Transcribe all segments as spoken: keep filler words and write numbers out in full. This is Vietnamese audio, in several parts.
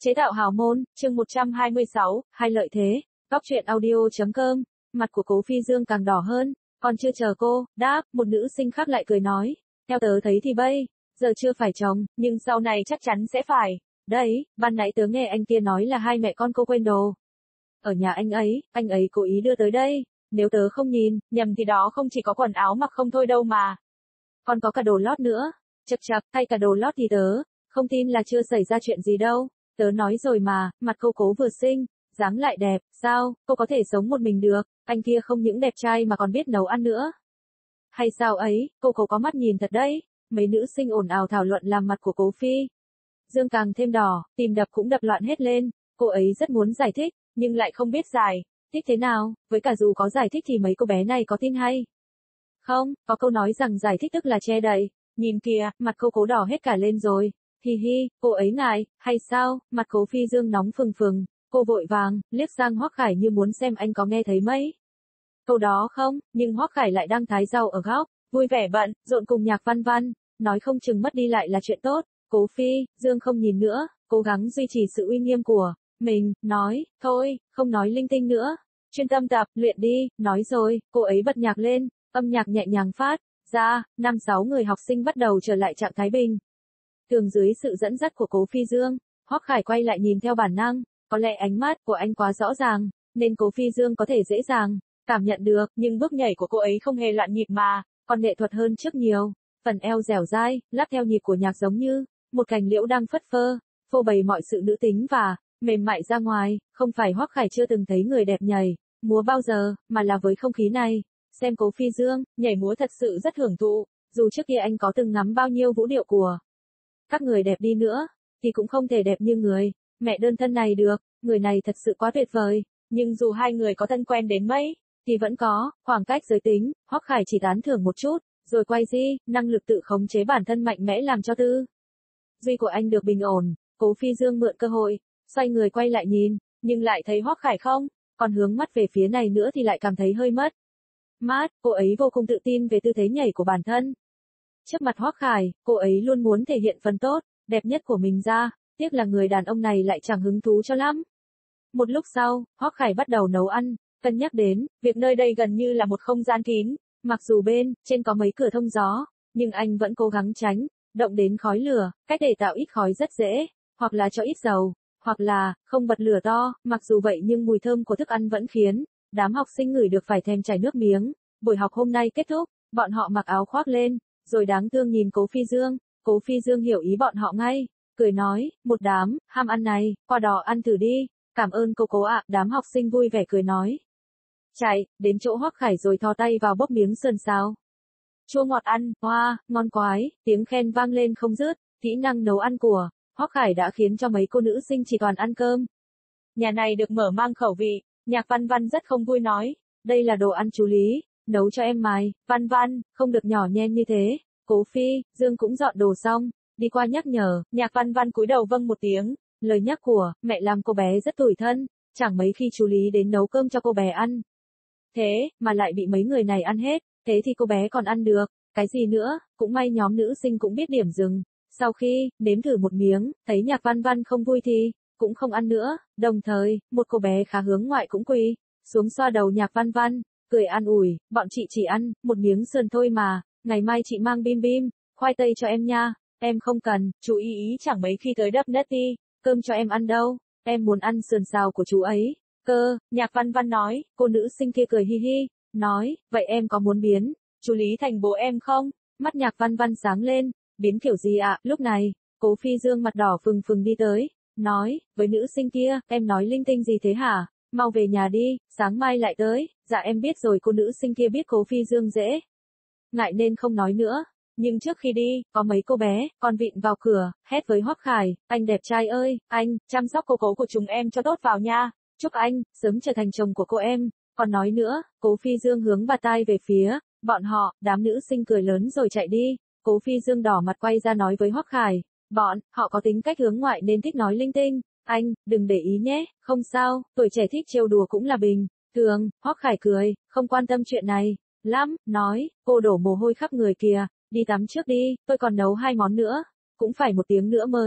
Chế tạo hào môn, chương một trăm hai mươi sáu, hai lợi thế, góc truyện audio.com, mặt của Cố Phi Dương càng đỏ hơn, còn chưa chờ cô, đáp, một nữ sinh khác lại cười nói, theo tớ thấy thì bây, giờ chưa phải chồng, nhưng sau này chắc chắn sẽ phải, đấy, ban nãy tớ nghe anh kia nói là hai mẹ con cô quên đồ. Ở nhà anh ấy, anh ấy cố ý đưa tới đây, nếu tớ không nhìn, nhầm thì đó không chỉ có quần áo mặc không thôi đâu mà. Còn có cả đồ lót nữa, chật chật, thay cả đồ lót thì tớ, không tin là chưa xảy ra chuyện gì đâu. Tớ nói rồi mà, mặt cô Cố vừa xinh, dáng lại đẹp, sao, cô có thể sống một mình được, anh kia không những đẹp trai mà còn biết nấu ăn nữa. Hay sao ấy, cô Cố có mắt nhìn thật đấy, mấy nữ sinh ồn ào thảo luận làm mặt của Cố Phi Dương càng thêm đỏ, tim đập cũng đập loạn hết lên, cô ấy rất muốn giải thích, nhưng lại không biết giải thích thế nào, với cả dù có giải thích thì mấy cô bé này có tin hay không, có câu nói rằng giải thích tức là che đậy, nhìn kìa, mặt cô Cố đỏ hết cả lên rồi. Hi hi, cô ấy ngại, hay sao, mặt Cố Phi Dương nóng phừng phừng, cô vội vàng, liếc sang Hoắc Khải như muốn xem anh có nghe thấy mấy câu đó không, nhưng Hoắc Khải lại đang thái rau ở góc, vui vẻ bận, rộn cùng Nhạc Văn Văn, nói không chừng mất đi lại là chuyện tốt. Cố Phi Dương không nhìn nữa, cố gắng duy trì sự uy nghiêm của mình, nói, thôi, không nói linh tinh nữa, chuyên tâm tập, luyện đi, nói rồi, cô ấy bật nhạc lên, âm nhạc nhẹ nhàng phát ra, năm sáu người học sinh bắt đầu trở lại trạng thái bình thường dưới sự dẫn dắt của Cố Phi Dương. Hoắc Khải quay lại nhìn theo bản năng, có lẽ ánh mắt của anh quá rõ ràng, nên Cố Phi Dương có thể dễ dàng cảm nhận được, nhưng bước nhảy của cô ấy không hề loạn nhịp mà, còn nghệ thuật hơn trước nhiều, phần eo dẻo dai, lắp theo nhịp của nhạc giống như một cành liễu đang phất phơ, phô bày mọi sự nữ tính và mềm mại ra ngoài, không phải Hoắc Khải chưa từng thấy người đẹp nhảy múa bao giờ, mà là với không khí này, xem Cố Phi Dương nhảy múa thật sự rất hưởng thụ, dù trước kia anh có từng ngắm bao nhiêu vũ điệu của các người đẹp đi nữa, thì cũng không thể đẹp như người mẹ đơn thân này được, người này thật sự quá tuyệt vời, nhưng dù hai người có thân quen đến mấy, thì vẫn có khoảng cách giới tính. Hoắc Khải chỉ tán thưởng một chút, rồi quay di, năng lực tự khống chế bản thân mạnh mẽ làm cho tư duy của anh được bình ổn. Cố Phi Dương mượn cơ hội, xoay người quay lại nhìn, nhưng lại thấy Hoắc Khải không, còn hướng mắt về phía này nữa thì lại cảm thấy hơi mất mát, cô ấy vô cùng tự tin về tư thế nhảy của bản thân. Trước mặt Hoắc Khải, cô ấy luôn muốn thể hiện phần tốt, đẹp nhất của mình ra, tiếc là người đàn ông này lại chẳng hứng thú cho lắm. Một lúc sau, Hoắc Khải bắt đầu nấu ăn, cân nhắc đến việc nơi đây gần như là một không gian kín, mặc dù bên trên có mấy cửa thông gió, nhưng anh vẫn cố gắng tránh động đến khói lửa, cách để tạo ít khói rất dễ, hoặc là cho ít dầu, hoặc là không bật lửa to, mặc dù vậy nhưng mùi thơm của thức ăn vẫn khiến đám học sinh ngửi được phải thèm chảy nước miếng. Buổi học hôm nay kết thúc, bọn họ mặc áo khoác lên, rồi đáng thương nhìn Cố Phi Dương, Cố Phi Dương hiểu ý bọn họ ngay, cười nói, một đám ham ăn này, qua đó ăn thử đi, cảm ơn cô Cố ạ. Đám học sinh vui vẻ cười nói, chạy đến chỗ Hoắc Khải rồi thò tay vào bốc miếng sườn xào chua ngọt ăn, hoa, ngon quái, tiếng khen vang lên không dứt. Kỹ năng nấu ăn của Hoắc Khải đã khiến cho mấy cô nữ sinh chỉ toàn ăn cơm nhà này được mở mang khẩu vị. Nhạc Văn Văn rất không vui nói, đây là đồ ăn chú Lý nấu cho em mài, Văn Văn, không được nhỏ nhen như thế. Cố Phi Dương cũng dọn đồ xong, đi qua nhắc nhở, Nhạc Văn Văn cúi đầu vâng một tiếng, lời nhắc của mẹ làm cô bé rất tủi thân, chẳng mấy khi chú Lý đến nấu cơm cho cô bé ăn. Thế mà lại bị mấy người này ăn hết, thế thì cô bé còn ăn được cái gì nữa, cũng may nhóm nữ sinh cũng biết điểm dừng. Sau khi nếm thử một miếng, thấy Nhạc Văn Văn không vui thì cũng không ăn nữa, đồng thời, một cô bé khá hướng ngoại cũng quỳ xuống xoa đầu Nhạc Văn Văn, cười an ủi, bọn chị chỉ ăn một miếng sườn thôi mà, ngày mai chị mang bim bim, khoai tây cho em nha. Em không cần, chú ý ý chẳng mấy khi tới đắp nết đi, cơm cho em ăn đâu, em muốn ăn sườn xào của chú ấy cơ. Nhạc Văn Văn nói, cô nữ sinh kia cười hi hi, nói, vậy em có muốn biến chú Lý thành bố em không? Mắt Nhạc Văn Văn sáng lên, biến kiểu gì ạ? Lúc này, Cố Phi Dương mặt đỏ phừng phừng đi tới, nói, với nữ sinh kia, em nói linh tinh gì thế hả? Mau về nhà đi, sáng mai lại tới. Dạ em biết rồi. Cô nữ sinh kia biết Cố Phi Dương dễ ngại nên không nói nữa. Nhưng trước khi đi, có mấy cô bé còn vịn vào cửa, hét với Hoắc Khải, anh đẹp trai ơi, anh chăm sóc cô Cố của chúng em cho tốt vào nha, chúc anh sớm trở thành chồng của cô em. Còn nói nữa, Cố Phi Dương hướng bà tai về phía bọn họ, đám nữ sinh cười lớn rồi chạy đi. Cố Phi Dương đỏ mặt quay ra nói với Hoắc Khải, bọn họ có tính cách hướng ngoại nên thích nói linh tinh, anh đừng để ý nhé, không sao, tuổi trẻ thích trêu đùa cũng là bình thường. Hoắc Khải cười, không quan tâm chuyện này lắm, nói, cô đổ mồ hôi khắp người kìa, đi tắm trước đi, tôi còn nấu hai món nữa, cũng phải một tiếng nữa mới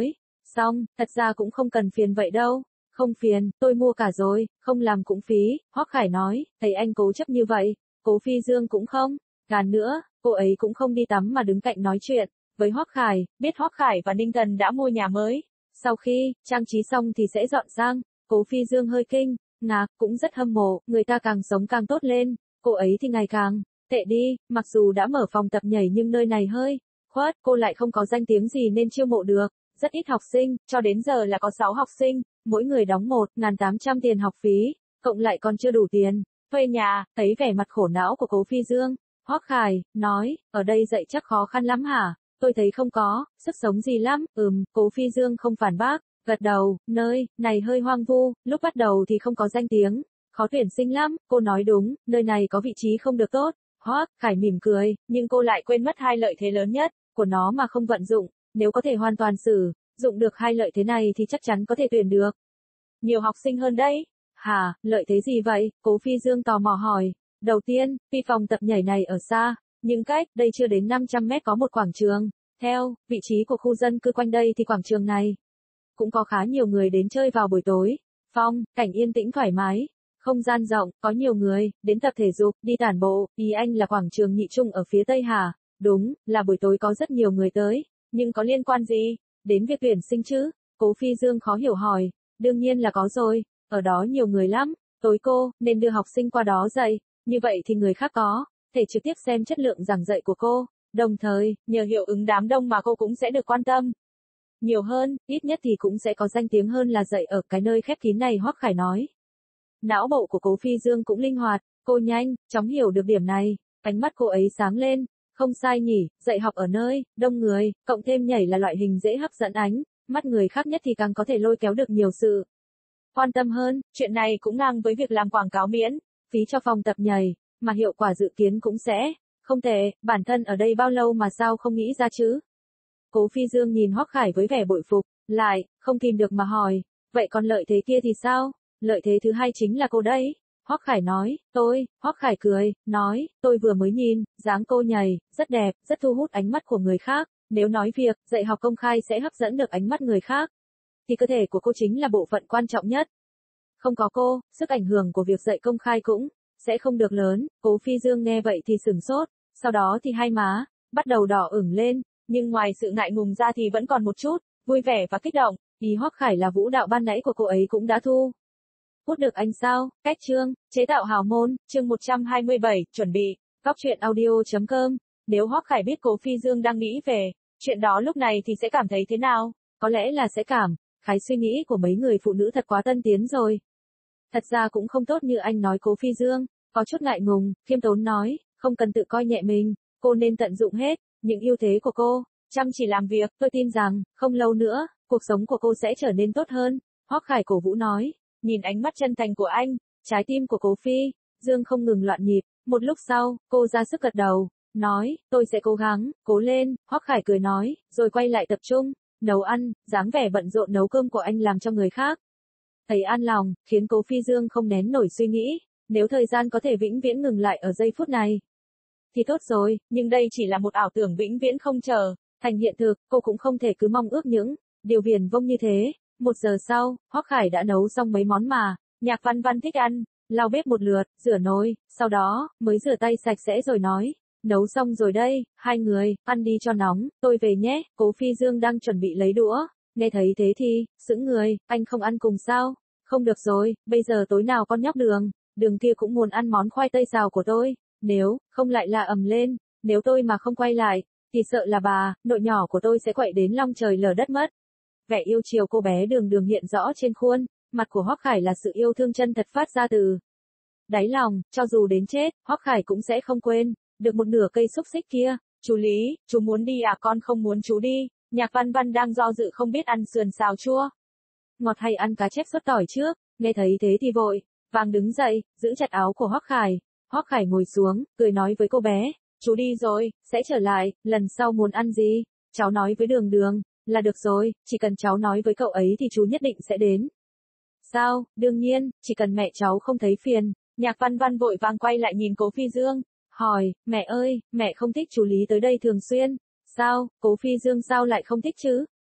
Xong, thật ra cũng không cần phiền vậy đâu. Không phiền, tôi mua cả rồi, không làm cũng phí, Hoắc Khải nói, thấy anh cố chấp như vậy, Cố Phi Dương cũng không. Gàn nữa, cô ấy cũng không đi tắm mà đứng cạnh nói chuyện với Hoắc Khải, biết Hoắc Khải và Ninh Thần đã mua nhà mới. Sau khi trang trí xong thì sẽ dọn sang, Cố Phi Dương hơi kinh ngạc, cũng rất hâm mộ, người ta càng sống càng tốt lên, cô ấy thì ngày càng tệ đi, mặc dù đã mở phòng tập nhảy nhưng nơi này hơi khuất, cô lại không có danh tiếng gì nên chiêu mộ được, rất ít học sinh, cho đến giờ là có sáu học sinh, mỗi người đóng một nghìn tám trăm tiền học phí, cộng lại còn chưa đủ tiền thuê nhà. Thấy vẻ mặt khổ não của Cố Phi Dương, Hoắc Khải nói, ở đây dạy chắc khó khăn lắm hả? Tôi thấy không có sức sống gì lắm. Ừm, Cố Phi Dương không phản bác, gật đầu, nơi này hơi hoang vu, lúc bắt đầu thì không có danh tiếng, khó tuyển sinh lắm. Cô nói đúng, nơi này có vị trí không được tốt. Hoắc Khải mỉm cười, nhưng cô lại quên mất hai lợi thế lớn nhất của nó mà không vận dụng. Nếu có thể hoàn toàn sử dụng được hai lợi thế này thì chắc chắn có thể tuyển được nhiều học sinh hơn đấy. Hả, lợi thế gì vậy? Cố Phi Dương tò mò hỏi. Đầu tiên, vì phòng tập nhảy này ở xa, nhưng cách đây chưa đến năm trăm mét có một quảng trường. Theo vị trí của khu dân cư quanh đây thì quảng trường này cũng có khá nhiều người đến chơi vào buổi tối. Phong cảnh yên tĩnh thoải mái, không gian rộng, có nhiều người đến tập thể dục, đi tản bộ. Ý anh là quảng trường Nhị Trung ở phía tây hả? Đúng, là buổi tối có rất nhiều người tới, nhưng có liên quan gì đến việc tuyển sinh chứ? Cố Phi Dương khó hiểu hỏi. Đương nhiên là có rồi, ở đó nhiều người lắm, tối cô nên đưa học sinh qua đó dạy, như vậy thì người khác có thể trực tiếp xem chất lượng giảng dạy của cô, đồng thời, nhờ hiệu ứng đám đông mà cô cũng sẽ được quan tâm nhiều hơn, ít nhất thì cũng sẽ có danh tiếng hơn là dạy ở cái nơi khép kín này. Hoắc Khải nói. Não bộ của Cố Phi Dương cũng linh hoạt, cô nhanh chóng hiểu được điểm này, ánh mắt cô ấy sáng lên. Không sai nhỉ, dạy học ở nơi đông người, cộng thêm nhảy là loại hình dễ hấp dẫn ánh mắt người khác nhất thì càng có thể lôi kéo được nhiều sự quan tâm hơn. Chuyện này cũng ngang với việc làm quảng cáo miễn phí cho phòng tập nhảy, mà hiệu quả dự kiến cũng sẽ không tệ. Bản thân ở đây bao lâu mà sao không nghĩ ra chứ? Cố Phi Dương nhìn Hoắc Khải với vẻ bội phục, lại không kìm được mà hỏi, vậy còn lợi thế kia thì sao? Lợi thế thứ hai chính là cô đấy. Hoắc Khải nói, tôi. Hoắc Khải cười, nói, tôi vừa mới nhìn dáng cô nhảy, rất đẹp, rất thu hút ánh mắt của người khác. Nếu nói việc dạy học công khai sẽ hấp dẫn được ánh mắt người khác, thì cơ thể của cô chính là bộ phận quan trọng nhất. Không có cô, sức ảnh hưởng của việc dạy công khai cũng sẽ không được lớn. Cố Phi Dương nghe vậy thì sửng sốt, sau đó thì hai má bắt đầu đỏ ửng lên, nhưng ngoài sự ngại ngùng ra thì vẫn còn một chút vui vẻ và kích động. Ý Hoắc Khải là vũ đạo ban nãy của cô ấy cũng đã thu hút được anh sao? Cách chương chế tạo hào môn, chương một trăm hai mươi bảy, chuẩn bị. Góc truyện audio.com. Nếu Hoắc Khải biết Cố Phi Dương đang nghĩ về chuyện đó lúc này thì sẽ cảm thấy thế nào? Có lẽ là sẽ cảm khái suy nghĩ của mấy người phụ nữ thật quá tân tiến rồi. Thật ra cũng không tốt như anh nói. Cố Phi Dương có chút ngại ngùng, khiêm tốn nói, không cần tự coi nhẹ mình, cô nên tận dụng hết những ưu thế của cô, chăm chỉ làm việc, tôi tin rằng không lâu nữa, cuộc sống của cô sẽ trở nên tốt hơn. Hoắc Khải cổ vũ nói, nhìn ánh mắt chân thành của anh, trái tim của Cố Phi Dương không ngừng loạn nhịp. Một lúc sau, cô ra sức gật đầu, nói, tôi sẽ cố gắng, cố lên. Hoắc Khải cười nói, rồi quay lại tập trung nấu ăn. Dáng vẻ bận rộn nấu cơm của anh làm cho người khác thấy an lòng, khiến Cố Phi Dương không nén nổi suy nghĩ, nếu thời gian có thể vĩnh viễn ngừng lại ở giây phút này thì tốt rồi, nhưng đây chỉ là một ảo tưởng vĩnh viễn không trở thành hiện thực, cô cũng không thể cứ mong ước những điều viển vông như thế. Một giờ sau, Hoắc Khải đã nấu xong mấy món mà Nhạc Văn Văn thích ăn, lau bếp một lượt, rửa nồi, sau đó mới rửa tay sạch sẽ rồi nói, nấu xong rồi đây, hai người ăn đi cho nóng, tôi về nhé. Cố Phi Dương đang chuẩn bị lấy đũa, nghe thấy thế thì sững người, anh không ăn cùng sao? Không được rồi, bây giờ tối nào con nhóc đường đường kia cũng muốn ăn món khoai tây xào của tôi, nếu không lại là ầm lên, nếu tôi mà không quay lại thì sợ là bà nội nhỏ của tôi sẽ quậy đến long trời lở đất mất. Vẻ yêu chiều cô bé đường đường hiện rõ trên khuôn mặt của Hoắc Khải, là sự yêu thương chân thật phát ra từ đáy lòng, cho dù đến chết, Hoắc Khải cũng sẽ không quên được một nửa cây xúc xích kia. Chú Lý, chú muốn đi à? Con không muốn chú đi. Nhạc Văn Văn đang do dự không biết ăn sườn xào chua ngọt hay ăn cá chép sốt tỏi trước, nghe thấy thế thì vội vàng đứng dậy, giữ chặt áo của Hoắc Khải. Hoắc Khải ngồi xuống, cười nói với cô bé, chú đi rồi, sẽ trở lại, lần sau muốn ăn gì, cháu nói với đường đường là được rồi, chỉ cần cháu nói với cậu ấy thì chú nhất định sẽ đến. Sao? Đương nhiên, chỉ cần mẹ cháu không thấy phiền. Nhạc Văn Văn vội vàng quay lại nhìn Cố Phi Dương, hỏi, mẹ ơi, mẹ không thích chú Lý tới đây thường xuyên. Sao? Cố Phi Dương sao lại không thích chứ?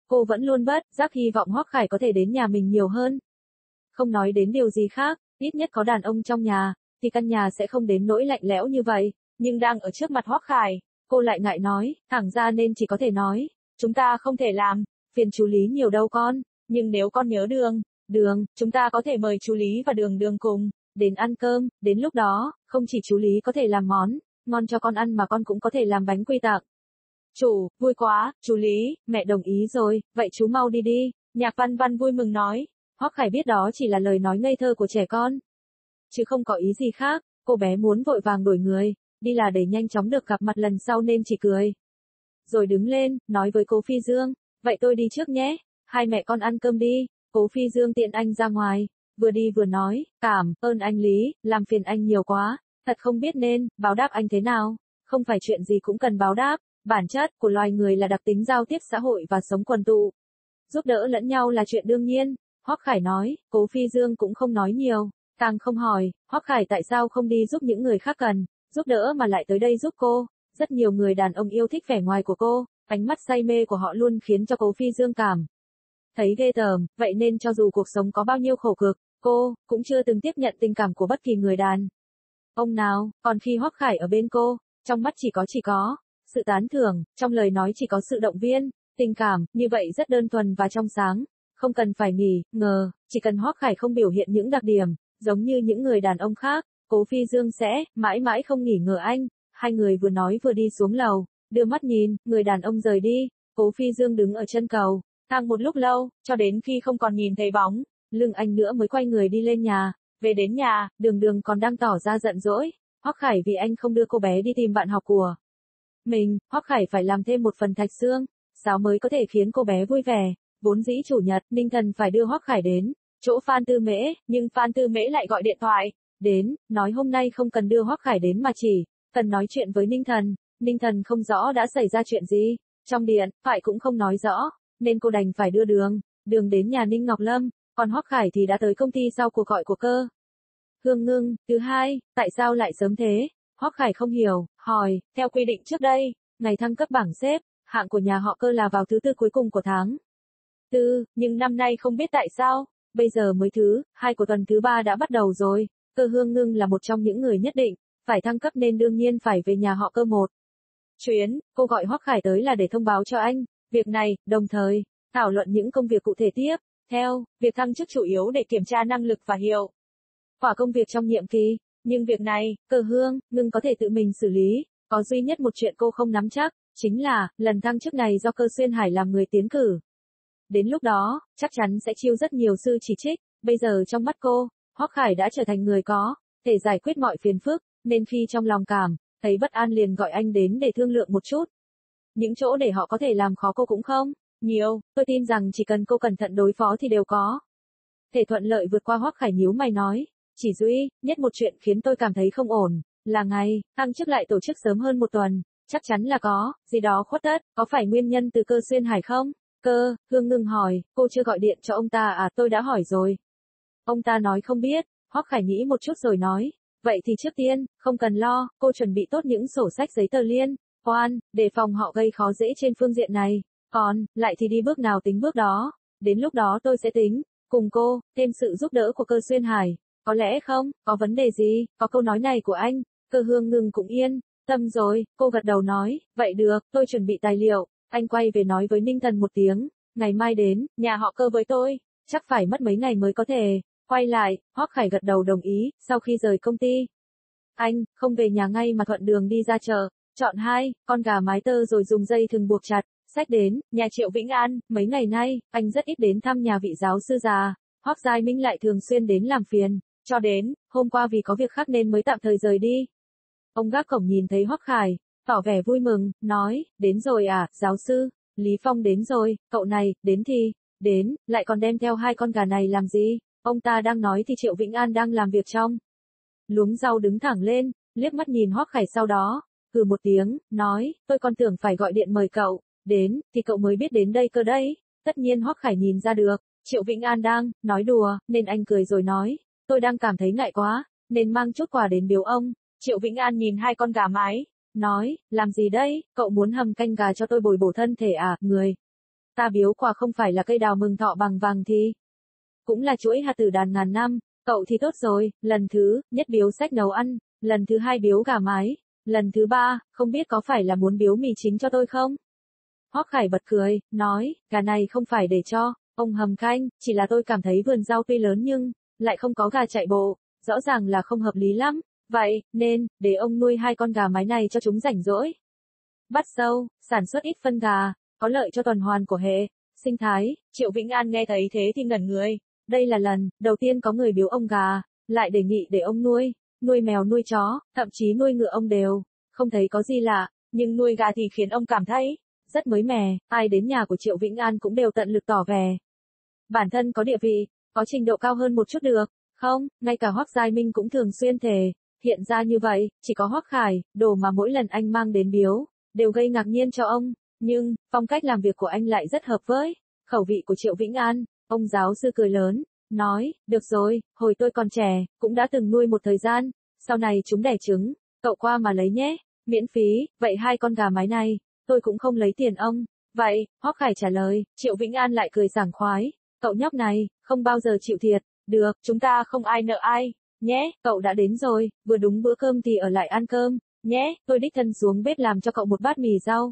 cô vẫn luôn bất giác hy vọng Hoắc Khải có thể đến nhà mình nhiều hơn. Không nói đến điều gì khác, ít nhất có đàn ông trong nhà, thì căn nhà sẽ không đến nỗi lạnh lẽo như vậy, nhưng đang ở trước mặt Hoắc Khải, cô lại ngại nói, thẳng ra nên chỉ có thể nói, chúng ta không thể làm, phiền chú Lý nhiều đâu con, nhưng nếu con nhớ đường, đường, chúng ta có thể mời chú Lý và đường đường cùng, đến ăn cơm, đến lúc đó, không chỉ chú Lý có thể làm món, ngon cho con ăn mà con cũng có thể làm bánh quy tặng. Chủ, vui quá, chú Lý, mẹ đồng ý rồi, vậy chú mau đi đi, Nhạc Văn Văn vui mừng nói. Hoắc Khải biết đó chỉ là lời nói ngây thơ của trẻ con, chứ không có ý gì khác, cô bé muốn vội vàng đổi người, đi là để nhanh chóng được gặp mặt lần sau nên chỉ cười. Rồi đứng lên, nói với Cố Phi Dương, vậy tôi đi trước nhé, hai mẹ con ăn cơm đi, Cố Phi Dương tiện anh ra ngoài, vừa đi vừa nói, cảm ơn anh Lý, làm phiền anh nhiều quá, thật không biết nên, báo đáp anh thế nào, không phải chuyện gì cũng cần báo đáp, bản chất của loài người là đặc tính giao tiếp xã hội và sống quần tụ. Giúp đỡ lẫn nhau là chuyện đương nhiên. Hoắc Khải nói, Cố Phi Dương cũng không nói nhiều, càng không hỏi, Hoắc Khải tại sao không đi giúp những người khác cần, giúp đỡ mà lại tới đây giúp cô. Rất nhiều người đàn ông yêu thích vẻ ngoài của cô, ánh mắt say mê của họ luôn khiến cho Cố Phi Dương cảm thấy ghê tởm, vậy nên cho dù cuộc sống có bao nhiêu khổ cực, cô cũng chưa từng tiếp nhận tình cảm của bất kỳ người đàn ông nào, còn khi Hoắc Khải ở bên cô, trong mắt chỉ có chỉ có sự tán thưởng, trong lời nói chỉ có sự động viên, tình cảm như vậy rất đơn thuần và trong sáng. Không cần phải nghỉ, ngờ, chỉ cần Hoắc Khải không biểu hiện những đặc điểm, giống như những người đàn ông khác, Cố Phi Dương sẽ, mãi mãi không nghỉ ngờ anh. Hai người vừa nói vừa đi xuống lầu, đưa mắt nhìn, người đàn ông rời đi, Cố Phi Dương đứng ở chân cầu, thang một lúc lâu, cho đến khi không còn nhìn thấy bóng, lưng anh nữa mới quay người đi lên nhà. Về đến nhà, Đường Đường còn đang tỏ ra giận dỗi, Hoắc Khải vì anh không đưa cô bé đi tìm bạn học của mình, Hoắc Khải phải làm thêm một phần thạch xương, sáo mới có thể khiến cô bé vui vẻ. Vốn dĩ chủ nhật, Ninh Thần phải đưa Hoắc Khải đến chỗ Phan Tư Mễ, nhưng Phan Tư Mễ lại gọi điện thoại đến, nói hôm nay không cần đưa Hoắc Khải đến mà chỉ cần nói chuyện với Ninh Thần. Ninh Thần không rõ đã xảy ra chuyện gì, trong điện thoại cũng không nói rõ, nên cô đành phải đưa Đường Đường đến nhà Ninh Ngọc Lâm, còn Hoắc Khải thì đã tới công ty sau cuộc gọi của Cơ Hương Ngưng. Thứ hai, tại sao lại sớm thế? Hoắc Khải không hiểu, hỏi, theo quy định trước đây, ngày thăng cấp bảng xếp hạng của nhà họ Cơ là vào thứ tư cuối cùng của tháng tư, nhưng năm nay không biết tại sao, bây giờ mới thứ hai của tuần thứ ba đã bắt đầu rồi. Cơ Hương Ngưng là một trong những người nhất định phải thăng cấp nên đương nhiên phải về nhà họ Cơ một chuyến. Cô gọi Hoắc Khải tới là để thông báo cho anh việc này, đồng thời thảo luận những công việc cụ thể tiếp theo. Việc thăng chức chủ yếu để kiểm tra năng lực và hiệu quả công việc trong nhiệm kỳ, nhưng việc này Cơ Hương Ngưng có thể tự mình xử lý. Có duy nhất một chuyện cô không nắm chắc, chính là lần thăng chức này do Cơ Xuyên Hải làm người tiến cử. Đến lúc đó, chắc chắn sẽ chiêu rất nhiều sư chỉ trích. Bây giờ trong mắt cô, Hoắc Khải đã trở thành người có thể giải quyết mọi phiền phức, nên khi trong lòng cảm thấy bất an liền gọi anh đến để thương lượng một chút. Những chỗ để họ có thể làm khó cô cũng không nhiều, tôi tin rằng chỉ cần cô cẩn thận đối phó thì đều có thể thuận lợi vượt qua. Hoắc Khải nhíu mày nói, chỉ duy nhất một chuyện khiến tôi cảm thấy không ổn, là ngày thăng chức lại tổ chức sớm hơn một tuần, chắc chắn là có gì đó khuất tất, có phải nguyên nhân từ Cơ Xuyên Hải không? Cơ Hương Ngưng hỏi, cô chưa gọi điện cho ông ta à? Tôi đã hỏi rồi. Ông ta nói không biết. Hoắc Khải nghĩ một chút rồi nói, vậy thì trước tiên, không cần lo, cô chuẩn bị tốt những sổ sách giấy tờ liên quan, để phòng họ gây khó dễ trên phương diện này. Còn lại thì đi bước nào tính bước đó. Đến lúc đó tôi sẽ tính cùng cô, thêm sự giúp đỡ của Cơ Xuyên Hải. Có lẽ không, có vấn đề gì, có câu nói này của anh, Cơ Hương Ngưng cũng yên tâm rồi. Cô gật đầu nói, vậy được, tôi chuẩn bị tài liệu. Anh quay về nói với Ninh Thần một tiếng, ngày mai đến nhà họ Cơ với tôi, chắc phải mất mấy ngày mới có thể quay lại. Hoắc Khải gật đầu đồng ý. Sau khi rời công ty, anh không về nhà ngay mà thuận đường đi ra chợ, chọn hai con gà mái tơ rồi dùng dây thừng buộc chặt, xách đến nhà Triệu Vĩnh An. Mấy ngày nay, anh rất ít đến thăm nhà vị giáo sư già, Hoắc Giai Minh lại thường xuyên đến làm phiền, cho đến hôm qua vì có việc khác nên mới tạm thời rời đi. Ông gác cổng nhìn thấy Hoắc Khải, tỏ vẻ vui mừng, nói, đến rồi à, giáo sư, Lý Phong đến rồi, cậu này, đến thì, đến, lại còn đem theo hai con gà này làm gì? Ông ta đang nói thì Triệu Vĩnh An đang làm việc trong luống rau đứng thẳng lên, liếc mắt nhìn Hoắc Khải sau đó, hừ một tiếng, nói, tôi còn tưởng phải gọi điện mời cậu đến, thì cậu mới biết đến đây cơ đấy. Tất nhiên Hoắc Khải nhìn ra được, Triệu Vĩnh An đang nói đùa, nên anh cười rồi nói, tôi đang cảm thấy ngại quá, nên mang chút quà đến biếu ông. Triệu Vĩnh An nhìn hai con gà mái, nói, làm gì đây, cậu muốn hầm canh gà cho tôi bồi bổ thân thể à? Người Ta biếu quà không phải là cây đào mừng thọ bằng vàng thì cũng là chuỗi hạt tử đàn ngàn năm, cậu thì tốt rồi, lần thứ nhất biếu sách nấu ăn, lần thứ hai biếu gà mái, lần thứ ba, không biết có phải là muốn biếu mì chính cho tôi không? Hoắc Khải bật cười, nói, gà này không phải để cho ông hầm canh, chỉ là tôi cảm thấy vườn rau tuy lớn nhưng lại không có gà chạy bộ, rõ ràng là không hợp lý lắm, vậy nên để ông nuôi hai con gà mái này cho chúng rảnh rỗi. Bắt sâu, sản xuất ít phân gà, có lợi cho tuần hoàn của hệ sinh thái. Triệu Vĩnh An nghe thấy thế thì ngẩn người. Đây là lần đầu tiên có người biếu ông gà, lại đề nghị để ông nuôi, nuôi mèo nuôi chó, thậm chí nuôi ngựa ông đều, không thấy có gì lạ, nhưng nuôi gà thì khiến ông cảm thấy rất mới mẻ, ai đến nhà của Triệu Vĩnh An cũng đều tận lực tỏ vẻ. Bản thân có địa vị, có trình độ cao hơn một chút được, không, ngay cả Hoắc Giai Minh cũng thường xuyên thề, hiện ra như vậy, chỉ có Hoắc Khải, đồ mà mỗi lần anh mang đến biếu, đều gây ngạc nhiên cho ông, nhưng, phong cách làm việc của anh lại rất hợp với khẩu vị của Triệu Vĩnh An. Ông giáo sư cười lớn, nói, được rồi, hồi tôi còn trẻ, cũng đã từng nuôi một thời gian, sau này chúng đẻ trứng, cậu qua mà lấy nhé, miễn phí, vậy hai con gà mái này, tôi cũng không lấy tiền ông. Vậy, Hoắc Khải trả lời, Triệu Vĩnh An lại cười sảng khoái, cậu nhóc này, không bao giờ chịu thiệt, được, chúng ta không ai nợ ai, nhé, cậu đã đến rồi, vừa đúng bữa cơm thì ở lại ăn cơm, nhé, tôi đích thân xuống bếp làm cho cậu một bát mì rau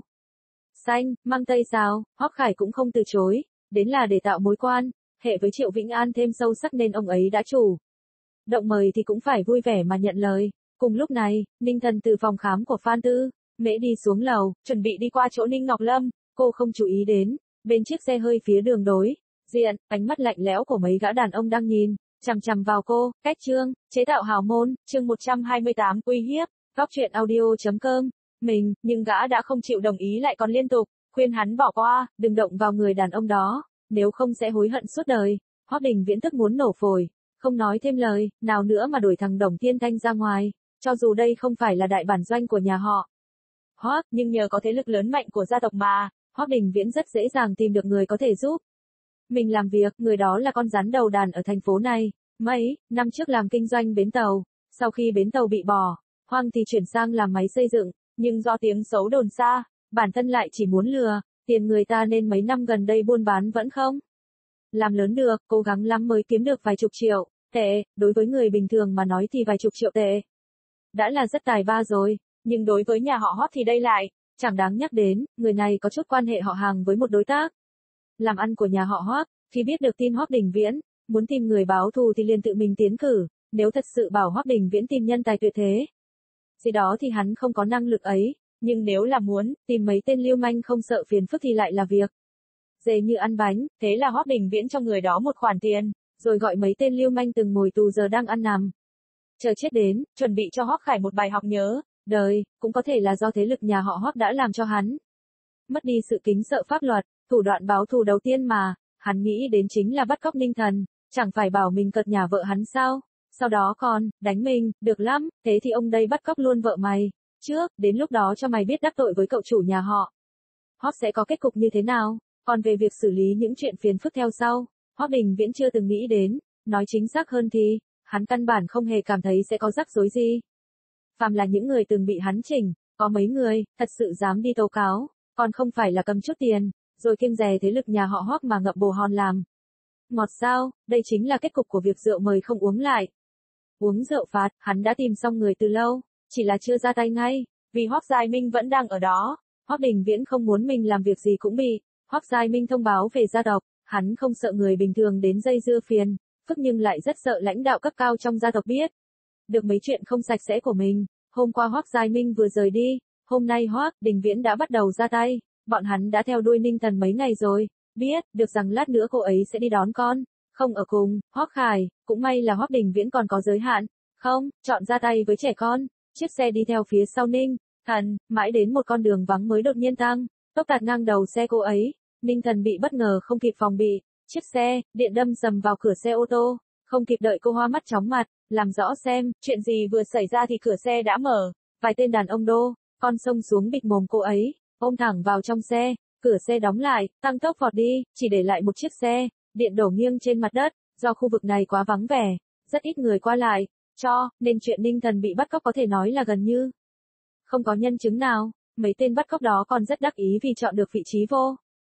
xanh, măng tây xào, Hoắc Khải cũng không từ chối, đến là để tạo mối quan hệ với Triệu Vĩnh An thêm sâu sắc nên ông ấy đã chủ động mời thì cũng phải vui vẻ mà nhận lời. Cùng lúc này, Ninh Thần từ phòng khám của Phan Tư Mễ đi xuống lầu, chuẩn bị đi qua chỗ Ninh Ngọc Lâm, cô không chú ý đến, bên chiếc xe hơi phía đường đối diện, ánh mắt lạnh lẽo của mấy gã đàn ông đang nhìn chằm chằm vào cô. Cách chương, chế tạo hào môn, chương một trăm hai mươi tám uy hiếp, góc truyện audio.com. Mình, nhưng gã đã không chịu đồng ý lại còn liên tục khuyên hắn bỏ qua, đừng động vào người đàn ông đó, nếu không sẽ hối hận suốt đời. Hoắc Đình Viễn tức muốn nổ phổi, không nói thêm lời nào nữa mà đuổi thằng Đồng Thiên Thanh ra ngoài, cho dù đây không phải là đại bản doanh của nhà họ Hoắc, nhưng nhờ có thế lực lớn mạnh của gia tộc mà Hoắc Đình Viễn rất dễ dàng tìm được người có thể giúp mình làm việc, người đó là con rắn đầu đàn ở thành phố này. Mấy năm trước làm kinh doanh bến tàu, sau khi bến tàu bị bỏ hoang thì chuyển sang làm máy xây dựng, nhưng do tiếng xấu đồn xa, bản thân lại chỉ muốn lừa tiền người ta nên mấy năm gần đây buôn bán vẫn không làm lớn được, cố gắng lắm mới kiếm được vài chục triệu tệ, đối với người bình thường mà nói thì vài chục triệu tệ đã là rất tài ba rồi, nhưng đối với nhà họ Hoắc thì đây lại chẳng đáng nhắc đến. Người này có chút quan hệ họ hàng với một đối tác làm ăn của nhà họ Hoắc, khi biết được tin Hoắc Đình Viễn muốn tìm người báo thù thì liền tự mình tiến cử, nếu thật sự bảo Hoắc Đình Viễn tìm nhân tài tuyệt thế gì đó thì hắn không có năng lực ấy, nhưng nếu là muốn tìm mấy tên lưu manh không sợ phiền phức thì lại là việc dễ như ăn bánh. Thế là Hoắc Đình Viễn cho người đó một khoản tiền, rồi gọi mấy tên lưu manh từng ngồi tù giờ đang ăn nằm chờ chết đến, chuẩn bị cho Hoắc Khải một bài học nhớ đời. Cũng có thể là do thế lực nhà họ Hoắc đã làm cho hắn mất đi sự kính sợ pháp luật. Thủ đoạn báo thù đầu tiên mà hắn nghĩ đến chính là bắt cóc Ninh Thần, chẳng phải bảo mình cợt nhả vợ hắn sao, sau đó còn đánh mình. Được lắm, thế thì ông đây bắt cóc luôn vợ mày trước, đến lúc đó cho mày biết đắc tội với cậu chủ nhà họ Hoắc sẽ có kết cục như thế nào. Còn về việc xử lý những chuyện phiền phức theo sau, Hoắc Đình Viễn chưa từng nghĩ đến, nói chính xác hơn thì hắn căn bản không hề cảm thấy sẽ có rắc rối gì. Phàm là những người từng bị hắn chỉnh, có mấy người thật sự dám đi tố cáo, còn không phải là cầm chút tiền rồi kiêng dè thế lực nhà họ Hoắc mà ngậm bồ hòn làm ngọt sao. Đây chính là kết cục của việc rượu mời không uống lại uống rượu phạt. Hắn đã tìm xong người từ lâu, chỉ là chưa ra tay ngay, vì Hoắc Giai Minh vẫn đang ở đó. Hoắc Đình Viễn không muốn mình làm việc gì cũng bị Hoắc Giai Minh thông báo về gia tộc, hắn không sợ người bình thường đến dây dưa phiền phức nhưng lại rất sợ lãnh đạo cấp cao trong gia tộc biết được mấy chuyện không sạch sẽ của mình. Hôm qua Hoắc Giai Minh vừa rời đi, hôm nay Hoắc Đình Viễn đã bắt đầu ra tay. Bọn hắn đã theo đuôi Ninh Thần mấy ngày rồi, biết được rằng lát nữa cô ấy sẽ đi đón con, không ở cùng Hoắc Khải. Cũng may là Hoắc Đình Viễn còn có giới hạn, không chọn ra tay với trẻ con. Chiếc xe đi theo phía sau Ninh Thần, mãi đến một con đường vắng mới đột nhiên tăng tốc tạt ngang đầu xe cô ấy. Ninh Thần bị bất ngờ không kịp phòng bị, chiếc xe điện đâm sầm vào cửa xe ô tô, không kịp đợi cô hoa mắt chóng mặt làm rõ xem chuyện gì vừa xảy ra thì cửa xe đã mở, vài tên đàn ông đô con xông xuống bịt mồm cô ấy, ôm thẳng vào trong xe. Cửa xe đóng lại, tăng tốc vọt đi, chỉ để lại một chiếc xe điện đổ nghiêng trên mặt đất. Do khu vực này quá vắng vẻ, rất ít người qua lại, cho nên chuyện Ninh Thần bị bắt cóc có thể nói là gần như không có nhân chứng nào. Mấy tên bắt cóc đó còn rất đắc ý vì chọn được vị trí vô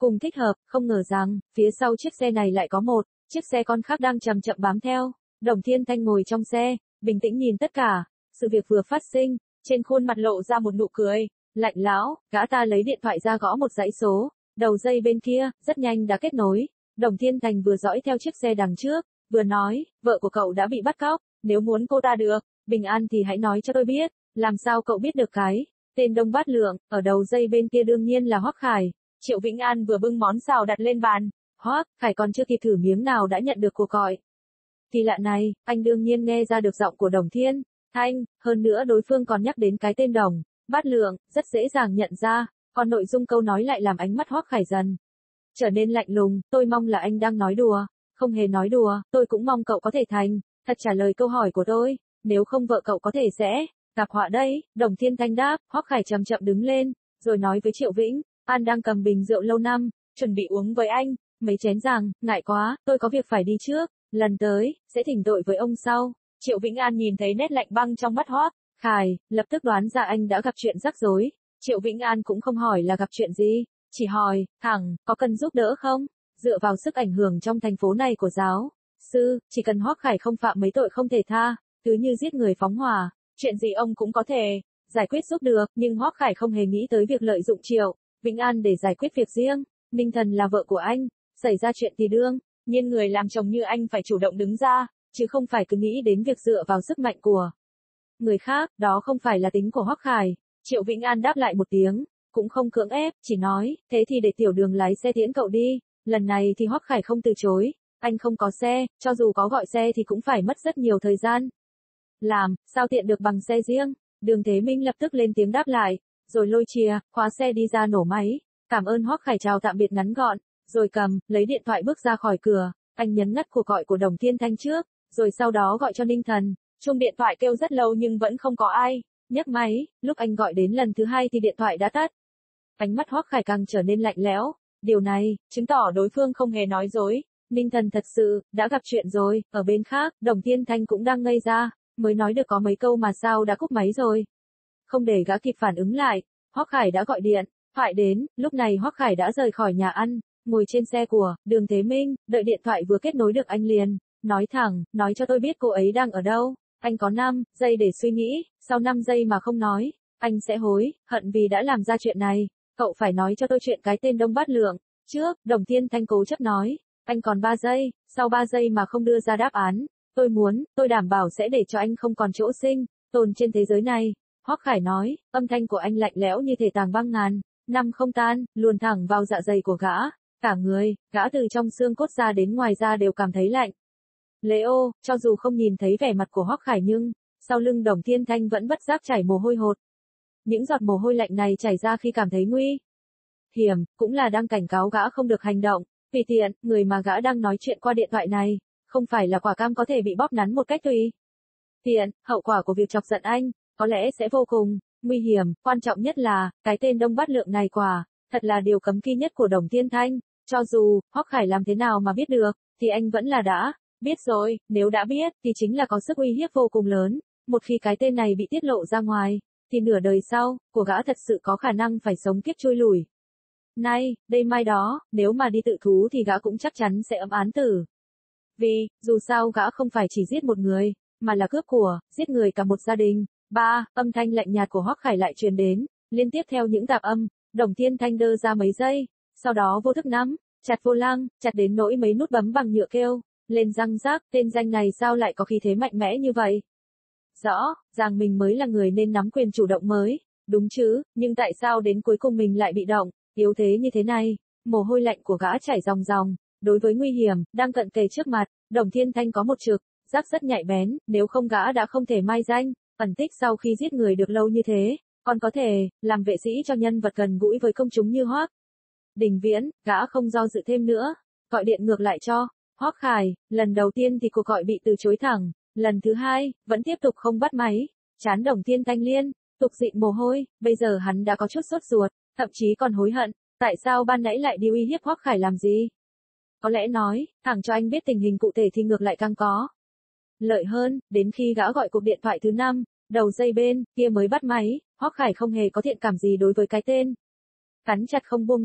cùng thích hợp, không ngờ rằng, phía sau chiếc xe này lại có một chiếc xe con khác đang chậm chậm bám theo. Đồng Thiên Thanh ngồi trong xe, bình tĩnh nhìn tất cả, sự việc vừa phát sinh, trên khuôn mặt lộ ra một nụ cười, lạnh lẽo, gã ta lấy điện thoại ra gõ một dãy số, đầu dây bên kia, rất nhanh đã kết nối. Đồng Thiên Thành vừa dõi theo chiếc xe đằng trước, vừa nói, vợ của cậu đã bị bắt cóc, nếu muốn cô ta được, bình an thì hãy nói cho tôi biết, làm sao cậu biết được cái tên Đông Bát Lượng, ở đầu dây bên kia đương nhiên là Hoắc Khải. Triệu Vĩnh An vừa bưng món xào đặt lên bàn, Hoắc Khải còn chưa kịp thử miếng nào đã nhận được cuộc gọi. Kỳ lạ này, anh đương nhiên nghe ra được giọng của Đồng Thiên Thanh, hơn nữa đối phương còn nhắc đến cái tên Đồng Bát Lượng, rất dễ dàng nhận ra, còn nội dung câu nói lại làm ánh mắt Hoắc Khải dần trở nên lạnh lùng, tôi mong là anh đang nói đùa, không hề nói đùa, tôi cũng mong cậu có thể thành thật trả lời câu hỏi của tôi, nếu không vợ cậu có thể sẽ gặp họa đấy. Đồng Thiên Thanh đáp. Hoắc Khải chậm chậm đứng lên, rồi nói với Triệu Vĩnh An đang cầm bình rượu lâu năm, chuẩn bị uống với anh mấy chén rằng, ngại quá, tôi có việc phải đi trước, lần tới sẽ thỉnh tội với ông sau. Triệu Vĩnh An nhìn thấy nét lạnh băng trong mắt Hoắc Khải, lập tức đoán ra anh đã gặp chuyện rắc rối. Triệu Vĩnh An cũng không hỏi là gặp chuyện gì, chỉ hỏi thẳng, có cần giúp đỡ không? Dựa vào sức ảnh hưởng trong thành phố này của giáo sư, chỉ cần Hoắc Khải không phạm mấy tội không thể tha, cứ như giết người phóng hỏa, chuyện gì ông cũng có thể giải quyết giúp được, nhưng Hoắc Khải không hề nghĩ tới việc lợi dụng Triệu Vĩnh An để giải quyết việc riêng. Ninh Thần là vợ của anh, xảy ra chuyện thì đương nhiên người làm chồng như anh phải chủ động đứng ra, chứ không phải cứ nghĩ đến việc dựa vào sức mạnh của người khác, đó không phải là tính của Hoắc Khải. Triệu Vĩnh An đáp lại một tiếng, cũng không cưỡng ép, chỉ nói, thế thì để tiểu đường lái xe tiễn cậu đi. Lần này thì Hoắc Khải không từ chối, anh không có xe, cho dù có gọi xe thì cũng phải mất rất nhiều thời gian làm, sao tiện được bằng xe riêng. Đường Thế Minh lập tức lên tiếng đáp lại, rồi lôi chìa khóa xe đi ra nổ máy, cảm ơn Hoắc Khải chào tạm biệt ngắn gọn, rồi cầm lấy điện thoại bước ra khỏi cửa. Anh nhấn ngắt cuộc gọi của Đồng Thiên Thanh trước, rồi sau đó gọi cho Ninh Thần. Chuông điện thoại kêu rất lâu nhưng vẫn không có ai nhấc máy, lúc anh gọi đến lần thứ hai thì điện thoại đã tắt. Ánh mắt Hoắc Khải càng trở nên lạnh lẽo, điều này chứng tỏ đối phương không hề nói dối, Ninh Thần thật sự đã gặp chuyện rồi. Ở bên khác, Đồng Thiên Thanh cũng đang ngây ra, mới nói được có mấy câu mà sao đã cúp máy rồi. Không để gã kịp phản ứng lại, Hoắc Khải đã gọi điện thoại đến, lúc này Hoắc Khải đã rời khỏi nhà ăn, ngồi trên xe của Đường Thế Minh, đợi điện thoại vừa kết nối được anh liền nói thẳng, nói cho tôi biết cô ấy đang ở đâu. Anh có năm giây để suy nghĩ, sau năm giây mà không nói, anh sẽ hối hận vì đã làm ra chuyện này. Cậu phải nói cho tôi chuyện cái tên Đông Bát Lượng trước. Đồng Thiên Thanh cố chấp nói, anh còn ba giây, sau ba giây mà không đưa ra đáp án, tôi muốn, tôi đảm bảo sẽ để cho anh không còn chỗ sinh tồn trên thế giới này. Hoắc Khải nói, âm thanh của anh lạnh lẽo như thể tàng băng ngàn năm không tan, luồn thẳng vào dạ dày của gã, cả người, gã từ trong xương cốt ra đến ngoài da đều cảm thấy lạnh. Leo, cho dù không nhìn thấy vẻ mặt của Hoắc Khải nhưng, sau lưng Đồng Thiên Thanh vẫn bất giác chảy mồ hôi hột. Những giọt mồ hôi lạnh này chảy ra khi cảm thấy nguy hiểm, cũng là đang cảnh cáo gã không được hành động, vì tiện, người mà gã đang nói chuyện qua điện thoại này, không phải là quả cam có thể bị bóp nắn một cách tùy tiện, hậu quả của việc chọc giận anh, có lẽ sẽ vô cùng nguy hiểm, quan trọng nhất là, cái tên Đông Bát Lượng này quả, thật là điều cấm kỵ nhất của Đồng Thiên Thanh, cho dù, Hoắc Khải làm thế nào mà biết được, thì anh vẫn là đã biết rồi, nếu đã biết, thì chính là có sức uy hiếp vô cùng lớn, một khi cái tên này bị tiết lộ ra ngoài, thì nửa đời sau, của gã thật sự có khả năng phải sống kiếp chui lủi. Nay, đây mai đó, nếu mà đi tự thú thì gã cũng chắc chắn sẽ ấm án tử. Vì, dù sao gã không phải chỉ giết một người, mà là cướp của, giết người cả một gia đình. Ba, âm thanh lạnh nhạt của Hoắc Khải lại truyền đến, liên tiếp theo những tạp âm, Đồng Thiên Thanh đơ ra mấy giây, sau đó vô thức nắm chặt vô lăng, chặt đến nỗi mấy nút bấm bằng nhựa kêu lên răng rác, tên danh này sao lại có khí thế mạnh mẽ như vậy? Rõ, ràng mình mới là người nên nắm quyền chủ động mới, đúng chứ, nhưng tại sao đến cuối cùng mình lại bị động, yếu thế như thế này? Mồ hôi lạnh của gã chảy ròng ròng, đối với nguy hiểm đang cận kề trước mặt, Đồng Thiên Thanh có một trực giác rất nhạy bén, nếu không gã đã không thể mai danh ẩn tích sau khi giết người được lâu như thế, còn có thể làm vệ sĩ cho nhân vật gần gũi với công chúng như Hoắc Đình Viễn. Gã không do dự thêm nữa, gọi điện ngược lại cho Hoắc Khải. Lần đầu tiên thì cuộc gọi bị từ chối thẳng, lần thứ hai vẫn tiếp tục không bắt máy. Trán Đồng Thiên Thanh liên tục dịn mồ hôi, bây giờ hắn đã có chút sốt ruột, thậm chí còn hối hận, tại sao ban nãy lại đi uy hiếp Hoắc Khải làm gì? Có lẽ nói thẳng cho anh biết tình hình cụ thể thì ngược lại càng có lợi hơn. Đến khi gã gọi cuộc điện thoại thứ năm, đầu dây bên kia mới bắt máy, Hoắc Khải không hề có thiện cảm gì đối với cái tên cắn chặt không buông này.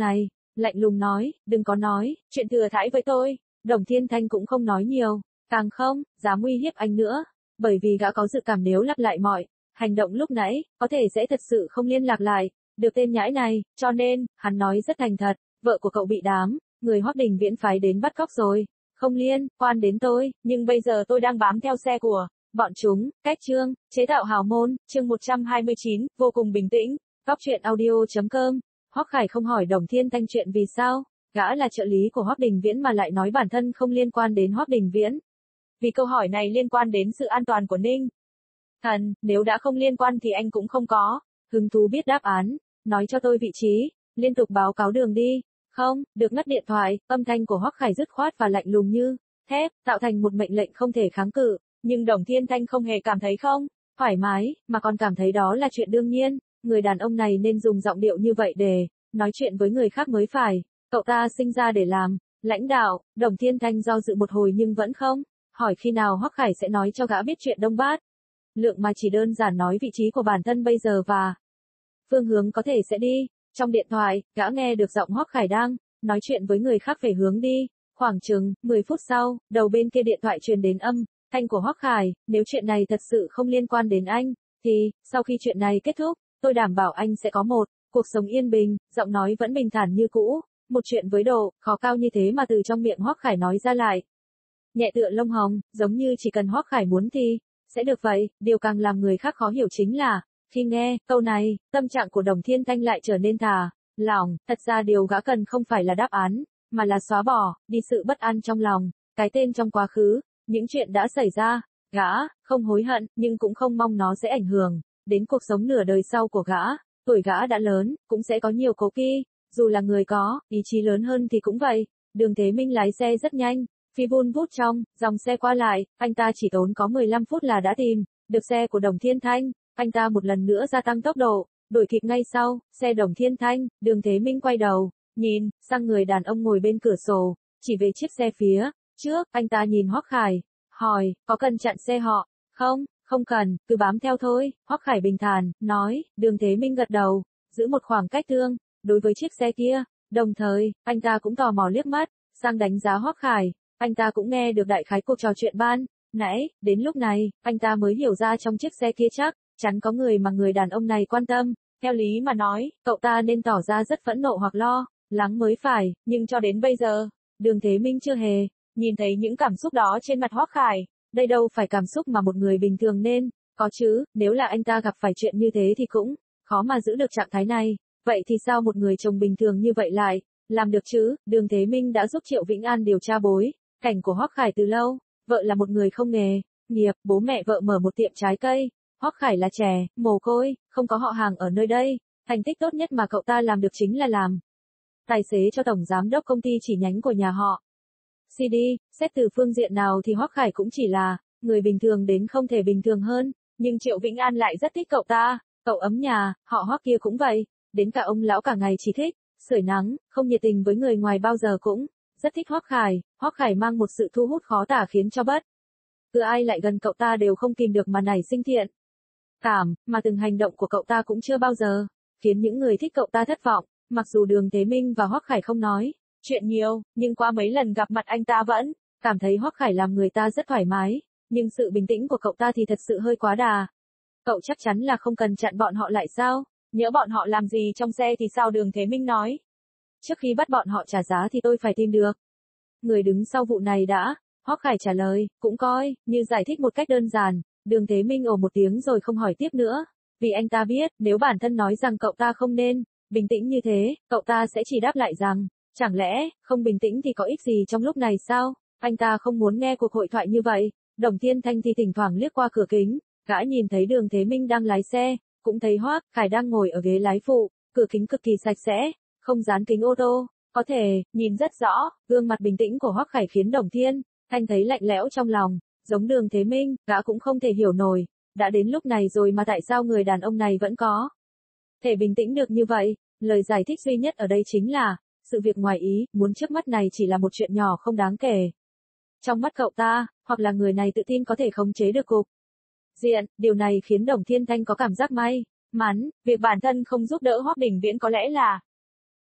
lạnh lùng nói, đừng có nói, chuyện thừa thãi với tôi. Đồng Thiên Thanh cũng không nói nhiều, càng không, dám uy hiếp anh nữa, bởi vì gã có dự cảm nếu lặp lại mọi hành động lúc nãy, có thể sẽ thật sự không liên lạc lại, được tên nhãi này, cho nên, hắn nói rất thành thật, vợ của cậu bị đám, người Hoắc Đình Viễn phái đến bắt cóc rồi, không liên quan đến tôi, nhưng bây giờ tôi đang bám theo xe của bọn chúng, cách chương, chế tạo hào môn, chương một trăm hai mươi chín, vô cùng bình tĩnh, góc truyện audio.com, Hoắc Khải không hỏi Đồng Thiên Thanh chuyện vì sao, gã là trợ lý của Hoắc Đình Viễn mà lại nói bản thân không liên quan đến Hoắc Đình Viễn. Vì câu hỏi này liên quan đến sự an toàn của Ninh Thần, nếu đã không liên quan thì anh cũng không có hứng thú biết đáp án, nói cho tôi vị trí, liên tục báo cáo đường đi. Không, được ngắt điện thoại, âm thanh của Hoắc Khải dứt khoát và lạnh lùng như thép, tạo thành một mệnh lệnh không thể kháng cự, nhưng Đồng Thiên Thanh không hề cảm thấy không thoải mái, mà còn cảm thấy đó là chuyện đương nhiên, người đàn ông này nên dùng giọng điệu như vậy để nói chuyện với người khác mới phải, cậu ta sinh ra để làm lãnh đạo. Đồng Thiên Thanh do dự một hồi nhưng vẫn không hỏi khi nào Hoắc Khải sẽ nói cho gã biết chuyện Đông Bát Lượng, mà chỉ đơn giản nói vị trí của bản thân bây giờ và phương hướng có thể sẽ đi. Trong điện thoại, gã nghe được giọng Hoắc Khải đang nói chuyện với người khác về hướng đi. Khoảng chừng mười phút sau, đầu bên kia điện thoại truyền đến âm thanh của Hoắc Khải, nếu chuyện này thật sự không liên quan đến anh, thì sau khi chuyện này kết thúc, tôi đảm bảo anh sẽ có một cuộc sống yên bình. Giọng nói vẫn bình thản như cũ, một chuyện với độ khó cao như thế mà từ trong miệng Hoắc Khải nói ra lại nhẹ tựa lông hồng, giống như chỉ cần Hoắc Khải muốn thì sẽ được vậy. Điều càng làm người khác khó hiểu chính là khi nghe câu này, tâm trạng của Đồng Thiên Thanh lại trở nên thả lỏng, thật ra điều gã cần không phải là đáp án, mà là xóa bỏ đi sự bất an trong lòng, cái tên trong quá khứ, những chuyện đã xảy ra. Gã không hối hận, nhưng cũng không mong nó sẽ ảnh hưởng đến cuộc sống nửa đời sau của gã. Tuổi gã đã lớn, cũng sẽ có nhiều cố kỵ, dù là người có ý chí lớn hơn thì cũng vậy. Đường Thế Minh lái xe rất nhanh, phi vun vút trong dòng xe qua lại, anh ta chỉ tốn có mười lăm phút là đã tìm được xe của Đồng Thiên Thanh. Anh ta một lần nữa gia tăng tốc độ, đuổi kịp ngay sau xe Đồng Thiên Thanh. Đường Thế Minh quay đầu nhìn sang người đàn ông ngồi bên cửa sổ, chỉ về chiếc xe phía trước. Anh ta nhìn Hoắc Khải, hỏi, có cần chặn xe họ không? Không cần, cứ bám theo thôi. Hoắc Khải bình thản nói. Đường Thế Minh gật đầu, giữ một khoảng cách tương đối với chiếc xe kia, đồng thời anh ta cũng tò mò liếc mắt sang đánh giá Hoắc Khải. Anh ta cũng nghe được đại khái cuộc trò chuyện ban nãy, đến lúc này anh ta mới hiểu ra trong chiếc xe kia chắc chắn có người mà người đàn ông này quan tâm. Theo lý mà nói, cậu ta nên tỏ ra rất phẫn nộ hoặc lo lắng mới phải, nhưng cho đến bây giờ, Đường Thế Minh chưa hề nhìn thấy những cảm xúc đó trên mặt Hoắc Khải. Đây đâu phải cảm xúc mà một người bình thường nên có chứ, nếu là anh ta gặp phải chuyện như thế thì cũng khó mà giữ được trạng thái này. Vậy thì sao một người chồng bình thường như vậy lại làm được chứ? Đường Thế Minh đã giúp Triệu Vĩnh An điều tra bối cảnh của Hoắc Khải từ lâu. Vợ là một người không nghề nghiệp, bố mẹ vợ mở một tiệm trái cây. Hoắc Khải là trẻ mồ côi, không có họ hàng ở nơi đây. Thành tích tốt nhất mà cậu ta làm được chính là làm tài xế cho tổng giám đốc công ty chỉ nhánh của nhà họ xê đê. Xét từ phương diện nào thì Hoắc Khải cũng chỉ là người bình thường đến không thể bình thường hơn, nhưng Triệu Vĩnh An lại rất thích cậu ta. Cậu ấm nhà họ Hoắc kia cũng vậy, đến cả ông lão cả ngày chỉ thích sưởi nắng, không nhiệt tình với người ngoài bao giờ, cũng rất thích Hoắc Khải. Hoắc Khải mang một sự thu hút khó tả khiến cho bất cứ ai lại gần cậu ta đều không kìm được mà nảy sinh thiện cảm, mà từng hành động của cậu ta cũng chưa bao giờ khiến những người thích cậu ta thất vọng. Mặc dù Đường Thế Minh và Hoắc Khải không nói chuyện nhiều, nhưng qua mấy lần gặp mặt anh ta vẫn cảm thấy Hoắc Khải làm người ta rất thoải mái, nhưng sự bình tĩnh của cậu ta thì thật sự hơi quá đà. Cậu chắc chắn là không cần chặn bọn họ lại sao? Nhỡ bọn họ làm gì trong xe thì sao? Đường Thế Minh nói. Trước khi bắt bọn họ trả giá thì tôi phải tìm được người đứng sau vụ này đã. Hoắc Khải trả lời, cũng coi như giải thích một cách đơn giản. Đường Thế Minh ồ một tiếng rồi không hỏi tiếp nữa, vì anh ta biết, nếu bản thân nói rằng cậu ta không nên bình tĩnh như thế, cậu ta sẽ chỉ đáp lại rằng, chẳng lẽ không bình tĩnh thì có ích gì trong lúc này sao? Anh ta không muốn nghe cuộc hội thoại như vậy. Đồng Thiên Thanh thì thỉnh thoảng liếc qua cửa kính, gã nhìn thấy Đường Thế Minh đang lái xe, cũng thấy Hoắc Khải đang ngồi ở ghế lái phụ, cửa kính cực kỳ sạch sẽ, không dán kính ô tô, có thể nhìn rất rõ. Gương mặt bình tĩnh của Hoắc Khải khiến Đồng Thiên Thanh thấy lạnh lẽo trong lòng. Giống Đường Thế Minh, gã cũng không thể hiểu nổi, đã đến lúc này rồi mà tại sao người đàn ông này vẫn có thể bình tĩnh được như vậy. Lời giải thích duy nhất ở đây chính là, sự việc ngoài ý muốn trước mắt này chỉ là một chuyện nhỏ không đáng kể trong mắt cậu ta, hoặc là người này tự tin có thể khống chế được cục diện. Điều này khiến Đồng Thiên Thanh có cảm giác may mắn, việc bản thân không giúp đỡ Hoắc Đình Viễn có lẽ là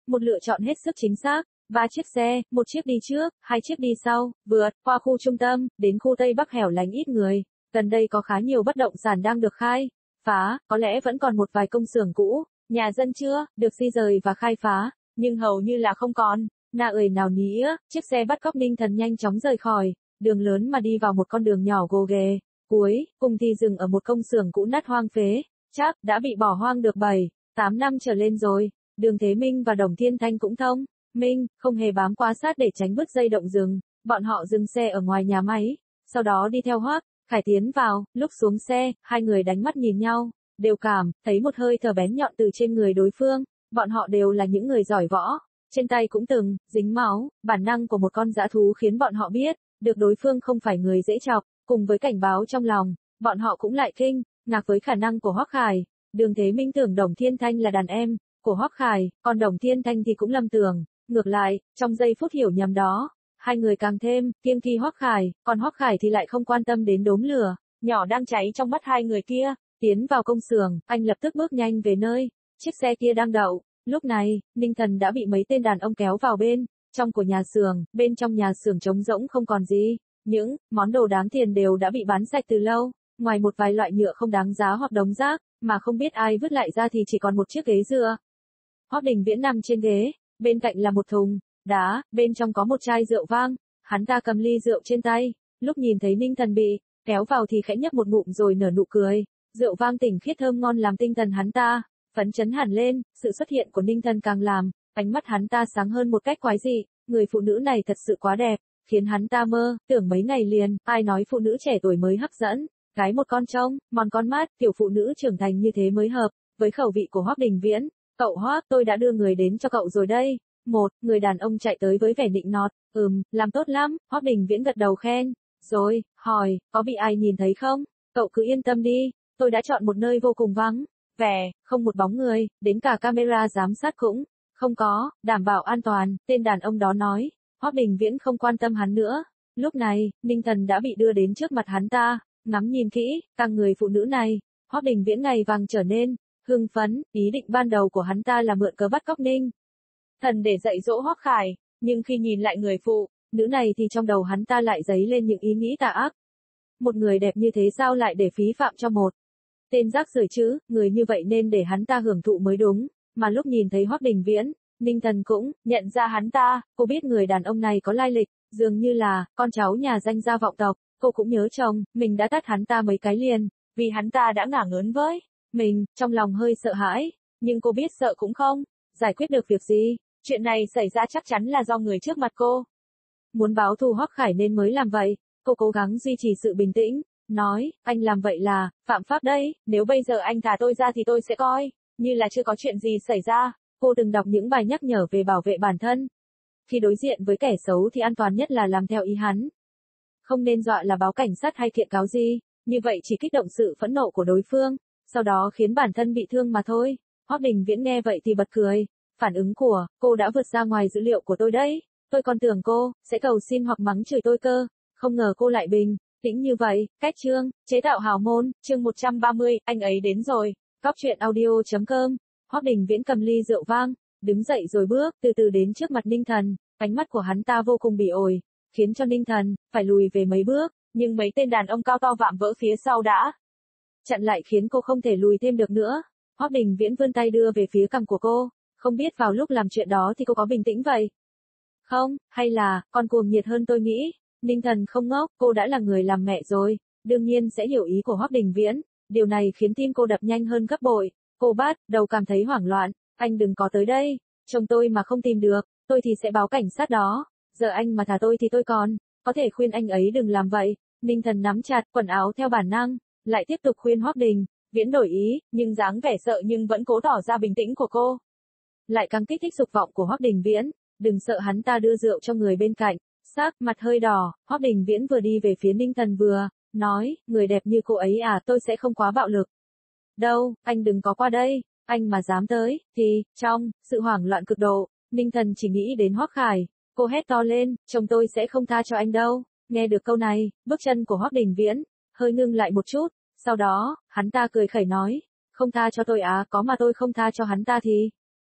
một lựa chọn hết sức chính xác. Ba chiếc xe, một chiếc đi trước, hai chiếc đi sau, vượt qua khu trung tâm, đến khu Tây Bắc hẻo lánh ít người. Gần đây có khá nhiều bất động sản đang được khai phá, có lẽ vẫn còn một vài công xưởng cũ, nhà dân chưa được di rời và khai phá, nhưng hầu như là không còn. Na ơi nào nía, chiếc xe bắt cóc Ninh Thần nhanh chóng rời khỏi đường lớn mà đi vào một con đường nhỏ gồ ghề, cuối cùng thì dừng ở một công xưởng cũ nát hoang phế, chắc đã bị bỏ hoang được bảy, tám năm trở lên rồi. Đường Thế Minh và Đồng Thiên Thanh cũng thông minh, không hề bám quá sát để tránh bứt dây động rừng. Bọn họ dừng xe ở ngoài nhà máy, sau đó đi theo Hoắc Khải tiến vào. Lúc xuống xe, hai người đánh mắt nhìn nhau, đều cảm thấy một hơi thở bén nhọn từ trên người đối phương. Bọn họ đều là những người giỏi võ, trên tay cũng từng dính máu. Bản năng của một con dã thú khiến bọn họ biết được đối phương không phải người dễ chọc, cùng với cảnh báo trong lòng, bọn họ cũng lại kinh ngạc với khả năng của Hoắc Khải. Đường Thế Minh tưởng Đồng Thiên Thanh là đàn em của Hoắc Khải, còn Đồng Thiên Thanh thì cũng lầm tưởng. Ngược lại, trong giây phút hiểu nhầm đó, hai người càng thêm kiêng kỵ Hoắc Khải, còn Hoắc Khải thì lại không quan tâm đến đốm lửa nhỏ đang cháy trong mắt hai người kia. Tiến vào công xưởng, anh lập tức bước nhanh về nơi chiếc xe kia đang đậu. Lúc này, Ninh Thần đã bị mấy tên đàn ông kéo vào bên trong của nhà xưởng. Bên trong nhà xưởng trống rỗng không còn gì, những món đồ đáng tiền đều đã bị bán sạch từ lâu, ngoài một vài loại nhựa không đáng giá hoặc đống rác mà không biết ai vứt lại ra thì chỉ còn một chiếc ghế dựa. Hoắc Đình Viễn nằm trên ghế, bên cạnh là một thùng đá, bên trong có một chai rượu vang. Hắn ta cầm ly rượu trên tay, lúc nhìn thấy Ninh Thần bị kéo vào thì khẽ nhấp một ngụm rồi nở nụ cười. Rượu vang tỉnh khiết thơm ngon làm tinh thần hắn ta phấn chấn hẳn lên. Sự xuất hiện của Ninh Thần càng làm ánh mắt hắn ta sáng hơn một cách quái dị. Người phụ nữ này thật sự quá đẹp, khiến hắn ta mơ tưởng mấy ngày liền. Ai nói phụ nữ trẻ tuổi mới hấp dẫn, gái một con trông mòn con mắt, tiểu phụ nữ trưởng thành như thế mới hợp với khẩu vị của Hoắc Đình Viễn. Cậu Hoắc, tôi đã đưa người đến cho cậu rồi đây. Một người đàn ông chạy tới với vẻ nịnh nọt. Ừm, làm tốt lắm. Hoắc Đình Viễn gật đầu khen, rồi hỏi, có bị ai nhìn thấy không? Cậu cứ yên tâm đi, tôi đã chọn một nơi vô cùng vắng vẻ, không một bóng người, đến cả camera giám sát cũng không có, đảm bảo an toàn. Tên đàn ông đó nói. Hoắc Đình Viễn không quan tâm hắn nữa. Lúc này, Ninh Thần đã bị đưa đến trước mặt hắn ta, ngắm nhìn kỹ càng người phụ nữ này. Hoắc Đình Viễn ngày vàng trở nên hưng phấn. Ý định ban đầu của hắn ta là mượn cớ bắt cóc Ninh Thần để dạy dỗ Hoắc Khải, nhưng khi nhìn lại người phụ nữ này thì trong đầu hắn ta lại dấy lên những ý nghĩ tà ác. Một người đẹp như thế sao lại để phí phạm cho một tên rác rưởi chứ? Người như vậy nên để hắn ta hưởng thụ mới đúng. Mà lúc nhìn thấy Hoắc Đình Viễn, Ninh Thần cũng nhận ra hắn ta. Cô biết người đàn ông này có lai lịch, dường như là con cháu nhà danh gia vọng tộc. Cô cũng nhớ chồng mình đã tát hắn ta mấy cái liền, vì hắn ta đã ngả ngớn với mình. Trong lòng hơi sợ hãi, nhưng cô biết sợ cũng không giải quyết được việc gì. Chuyện này xảy ra chắc chắn là do người trước mặt cô muốn báo thù Hoắc Khải nên mới làm vậy. Cô cố gắng duy trì sự bình tĩnh, nói, anh làm vậy là phạm pháp đấy, nếu bây giờ anh thả tôi ra thì tôi sẽ coi như là chưa có chuyện gì xảy ra. Cô từng đọc những bài nhắc nhở về bảo vệ bản thân. Khi đối diện với kẻ xấu thì an toàn nhất là làm theo ý hắn. Không nên dọa là báo cảnh sát hay kiện cáo gì, như vậy chỉ kích động sự phẫn nộ của đối phương, sau đó khiến bản thân bị thương mà thôi. Hoắc Đình Viễn nghe vậy thì bật cười. Phản ứng của cô đã vượt ra ngoài dữ liệu của tôi đấy. Tôi còn tưởng cô sẽ cầu xin hoặc mắng chửi tôi cơ. Không ngờ cô lại bình tĩnh như vậy. Cách chương, chế tạo hào môn, chương một trăm ba mươi, anh ấy đến rồi. Góc truyện audio chấm com. Hoắc Đình Viễn cầm ly rượu vang, đứng dậy rồi bước từ từ đến trước mặt Ninh Thần. Ánh mắt của hắn ta vô cùng bỉ ổi, khiến cho Ninh Thần phải lùi về mấy bước, nhưng mấy tên đàn ông cao to vạm vỡ phía sau đã chặn lại khiến cô không thể lùi thêm được nữa. Hoắc Đình Viễn vươn tay đưa về phía cằm của cô, không biết vào lúc làm chuyện đó thì cô có bình tĩnh vậy không, hay là còn cuồng nhiệt hơn tôi nghĩ. Ninh Thần không ngốc, cô đã là người làm mẹ rồi, đương nhiên sẽ hiểu ý của Hoắc Đình Viễn. Điều này khiến tim cô đập nhanh hơn gấp bội. Cô bắt đầu cảm thấy hoảng loạn. Anh đừng có tới đây, chồng tôi mà không tìm được, tôi thì sẽ báo cảnh sát đó. Giờ anh mà thả tôi thì tôi còn có thể khuyên anh ấy đừng làm vậy. Ninh Thần nắm chặt quần áo theo bản năng, lại tiếp tục khuyên Hoắc Đình Viễn đổi ý, nhưng dáng vẻ sợ nhưng vẫn cố tỏ ra bình tĩnh của cô lại càng kích thích dục vọng của Hoắc Đình Viễn. Đừng sợ, hắn ta đưa rượu cho người bên cạnh. Sắc mặt hơi đỏ, Hoắc Đình Viễn vừa đi về phía Ninh Thần vừa nói, người đẹp như cô ấy à, tôi sẽ không quá bạo lực đâu, anh đừng có qua đây. Anh mà dám tới thì trong sự hoảng loạn cực độ, Ninh Thần chỉ nghĩ đến Hoắc Khải. Cô hét to lên, chồng tôi sẽ không tha cho anh đâu. Nghe được câu này, bước chân của Hoắc Đình Viễn hơi ngưng lại một chút, sau đó hắn ta cười khẩy nói, không tha cho tôi à? Có mà tôi không tha cho hắn ta thì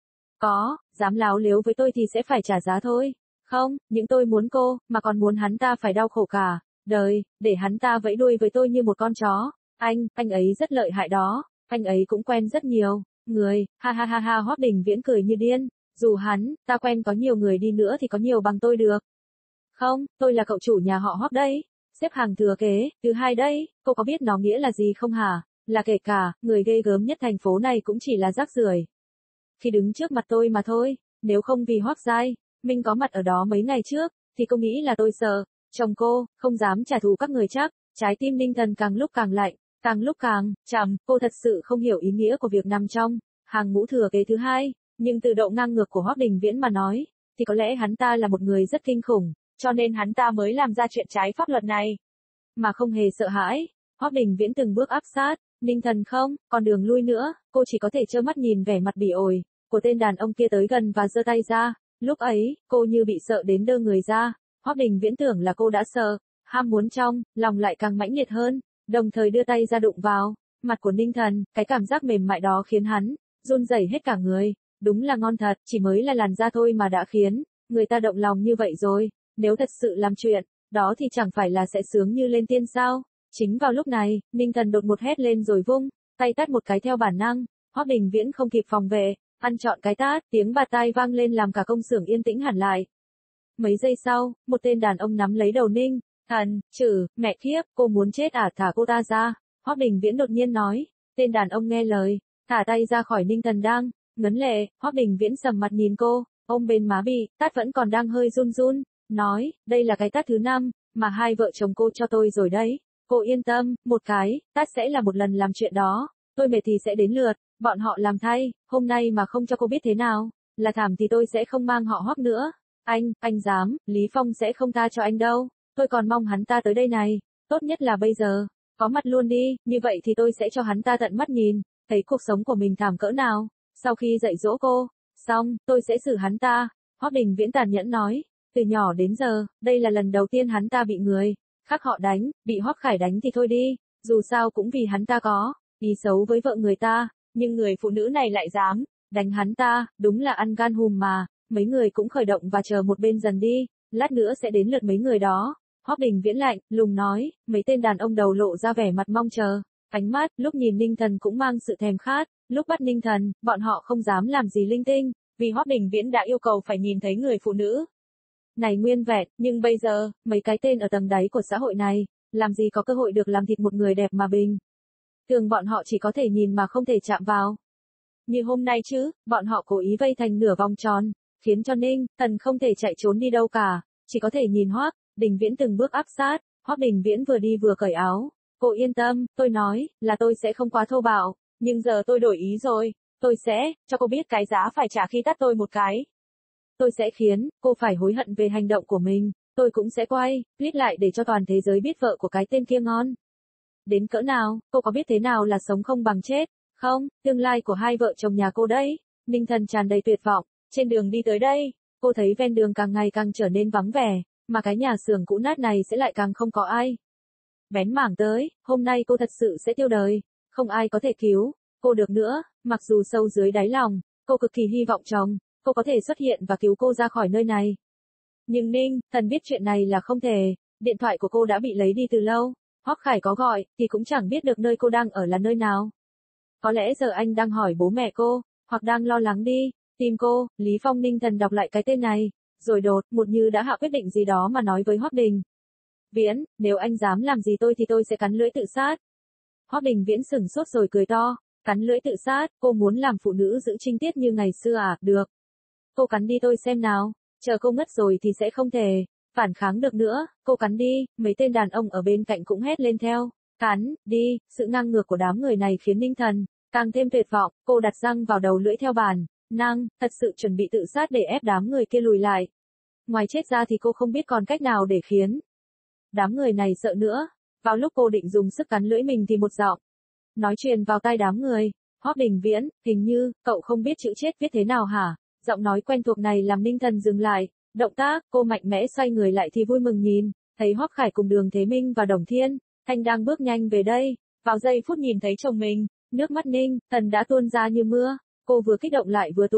Có, dám láo lếu với tôi thì sẽ phải trả giá thôi. Không, những tôi muốn cô, mà còn muốn hắn ta phải đau khổ cả đời, để hắn ta vẫy đuôi với tôi như một con chó. Anh, anh ấy rất lợi hại đó, anh ấy cũng quen rất nhiều người, ha ha ha ha. Hoắc Đình Viễn cười như điên, dù hắn, ta quen có nhiều người đi nữa thì có nhiều bằng tôi được. Không, tôi là cậu chủ nhà họ Hoắc đấy, xếp hàng thừa kế, thứ hai đây, cô có biết nó nghĩa là gì không hả? Là kể cả, người ghê gớm nhất thành phố này cũng chỉ là rác rưởi khi đứng trước mặt tôi mà thôi, nếu không vì Hoắc Giai Minh có mặt ở đó mấy ngày trước, thì cô nghĩ là tôi sợ, chồng cô, không dám trả thù các người chắc. Trái tim Ninh Thần càng lúc càng lạnh, càng lúc càng trầm, cô thật sự không hiểu ý nghĩa của việc nằm trong hàng ngũ thừa kế thứ hai, nhưng từ độ ngang ngược của Hoắc Đình Viễn mà nói, thì có lẽ hắn ta là một người rất kinh khủng, cho nên hắn ta mới làm ra chuyện trái pháp luật này, mà không hề sợ hãi. Hoắc Đình Viễn từng bước áp sát, Ninh Thần không còn đường lui nữa, cô chỉ có thể trơ mắt nhìn vẻ mặt bỉ ổi của tên đàn ông kia tới gần và giơ tay ra. Lúc ấy, cô như bị sợ đến đơ người ra. Hoắc Đình Viễn tưởng là cô đã sợ, ham muốn trong lòng lại càng mãnh liệt hơn, đồng thời đưa tay ra đụng vào mặt của Ninh Thần, cái cảm giác mềm mại đó khiến hắn run rẩy hết cả người. Đúng là ngon thật, chỉ mới là làn da thôi mà đã khiến người ta động lòng như vậy rồi, nếu thật sự làm chuyện đó thì chẳng phải là sẽ sướng như lên tiên sao? Chính vào lúc này, Ninh Thần đột một hét lên rồi vung tay tát một cái theo bản năng. Hoắc Đình Viễn không kịp phòng vệ, ăn trọn cái tát, tiếng bạt tai vang lên làm cả công xưởng yên tĩnh hẳn lại. Mấy giây sau, một tên đàn ông nắm lấy đầu Ninh Thần, chử, mẹ kiếp, cô muốn chết à, thả cô ta ra. Hoắc Đình Viễn đột nhiên nói. Tên đàn ông nghe lời, thả tay ra khỏi Ninh Thần đang ngấn lệ. Hoắc Đình Viễn sầm mặt nhìn cô, ôm bên má bị tát vẫn còn đang hơi run run, nói, đây là cái tát thứ năm mà hai vợ chồng cô cho tôi rồi đấy. Cô yên tâm, một cái tát sẽ là một lần làm chuyện đó, tôi mệt thì sẽ đến lượt bọn họ làm thay, hôm nay mà không cho cô biết thế nào là thảm thì tôi sẽ không mang họ Hoắc nữa. Anh, anh dám, Lý Phong sẽ không tha cho anh đâu, tôi còn mong hắn ta tới đây này, tốt nhất là bây giờ, có mặt luôn đi, như vậy thì tôi sẽ cho hắn ta tận mắt nhìn, thấy cuộc sống của mình thảm cỡ nào. Sau khi dạy dỗ cô xong, tôi sẽ xử hắn ta. Hoắc Đình Viễn tàn nhẫn nói, từ nhỏ đến giờ, đây là lần đầu tiên hắn ta bị người khác họ đánh, bị Hoắc Khải đánh thì thôi đi, dù sao cũng vì hắn ta có ý xấu với vợ người ta, nhưng người phụ nữ này lại dám đánh hắn ta, đúng là ăn gan hùm mà. Mấy người cũng khởi động và chờ một bên dần đi, lát nữa sẽ đến lượt mấy người đó. Hoắc Đình Viễn lạnh lùng nói, mấy tên đàn ông đầu lộ ra vẻ mặt mong chờ, ánh mắt lúc nhìn Ninh Thần cũng mang sự thèm khát, lúc bắt Ninh Thần, bọn họ không dám làm gì linh tinh, vì Hoắc Đình Viễn đã yêu cầu phải nhìn thấy người phụ nữ này nguyên vẹn, nhưng bây giờ, mấy cái tên ở tầng đáy của xã hội này, làm gì có cơ hội được làm thịt một người đẹp mà bình thường bọn họ chỉ có thể nhìn mà không thể chạm vào. Như hôm nay chứ, bọn họ cố ý vây thành nửa vòng tròn, khiến cho Ninh Thần không thể chạy trốn đi đâu cả, chỉ có thể nhìn Hoắc Đình Viễn từng bước áp sát. Hoắc Đình Viễn vừa đi vừa cởi áo, cô yên tâm, tôi nói là tôi sẽ không quá thô bạo, nhưng giờ tôi đổi ý rồi, tôi sẽ cho cô biết cái giá phải trả khi tát tôi một cái. Tôi sẽ khiến cô phải hối hận về hành động của mình, tôi cũng sẽ quay clip lại để cho toàn thế giới biết vợ của cái tên kia ngon đến cỡ nào. Cô có biết thế nào là sống không bằng chết không? Tương lai của hai vợ chồng nhà cô đấy. Ninh Thần tràn đầy tuyệt vọng, trên đường đi tới đây, cô thấy ven đường càng ngày càng trở nên vắng vẻ, mà cái nhà xưởng cũ nát này sẽ lại càng không có ai bén mảng tới. Hôm nay cô thật sự sẽ tiêu đời, không ai có thể cứu cô được nữa. Mặc dù sâu dưới đáy lòng, cô cực kỳ hy vọng chồng cô có thể xuất hiện và cứu cô ra khỏi nơi này. Nhưng Ninh Thần biết chuyện này là không thể, điện thoại của cô đã bị lấy đi từ lâu. Hoắc Khải có gọi, thì cũng chẳng biết được nơi cô đang ở là nơi nào. Có lẽ giờ anh đang hỏi bố mẹ cô, hoặc đang lo lắng đi tìm cô. Lý Phong. Ninh Thần đọc lại cái tên này, rồi đột một như đã hạ quyết định gì đó mà nói với Hoắc Đình Viễn, nếu anh dám làm gì tôi thì tôi sẽ cắn lưỡi tự sát. Hoắc Đình Viễn sửng sốt rồi cười to, cắn lưỡi tự sát, cô muốn làm phụ nữ giữ trinh tiết như ngày xưa à? Được, cô cắn đi tôi xem nào, chờ cô ngất rồi thì sẽ không thể phản kháng được nữa, cô cắn đi. Mấy tên đàn ông ở bên cạnh cũng hét lên theo, cắn đi. Sự ngang ngược của đám người này khiến Ninh Thần càng thêm tuyệt vọng, cô đặt răng vào đầu lưỡi theo bản năng, thật sự chuẩn bị tự sát để ép đám người kia lùi lại. Ngoài chết ra thì cô không biết còn cách nào để khiến đám người này sợ nữa. Vào lúc cô định dùng sức cắn lưỡi mình thì một giọng nói truyền vào tai đám người, Hoắc Đình Viễn, hình như cậu không biết chữ chết viết thế nào hả? Giọng nói quen thuộc này làm Ninh Thần dừng lại động tác, cô mạnh mẽ xoay người lại thì vui mừng nhìn thấy Hoắc Khải cùng Đường Thế Minh và Đồng Thiên Thanh đang bước nhanh về đây. Vào giây phút nhìn thấy chồng mình, nước mắt Ninh Thần đã tuôn ra như mưa, cô vừa kích động lại vừa tủi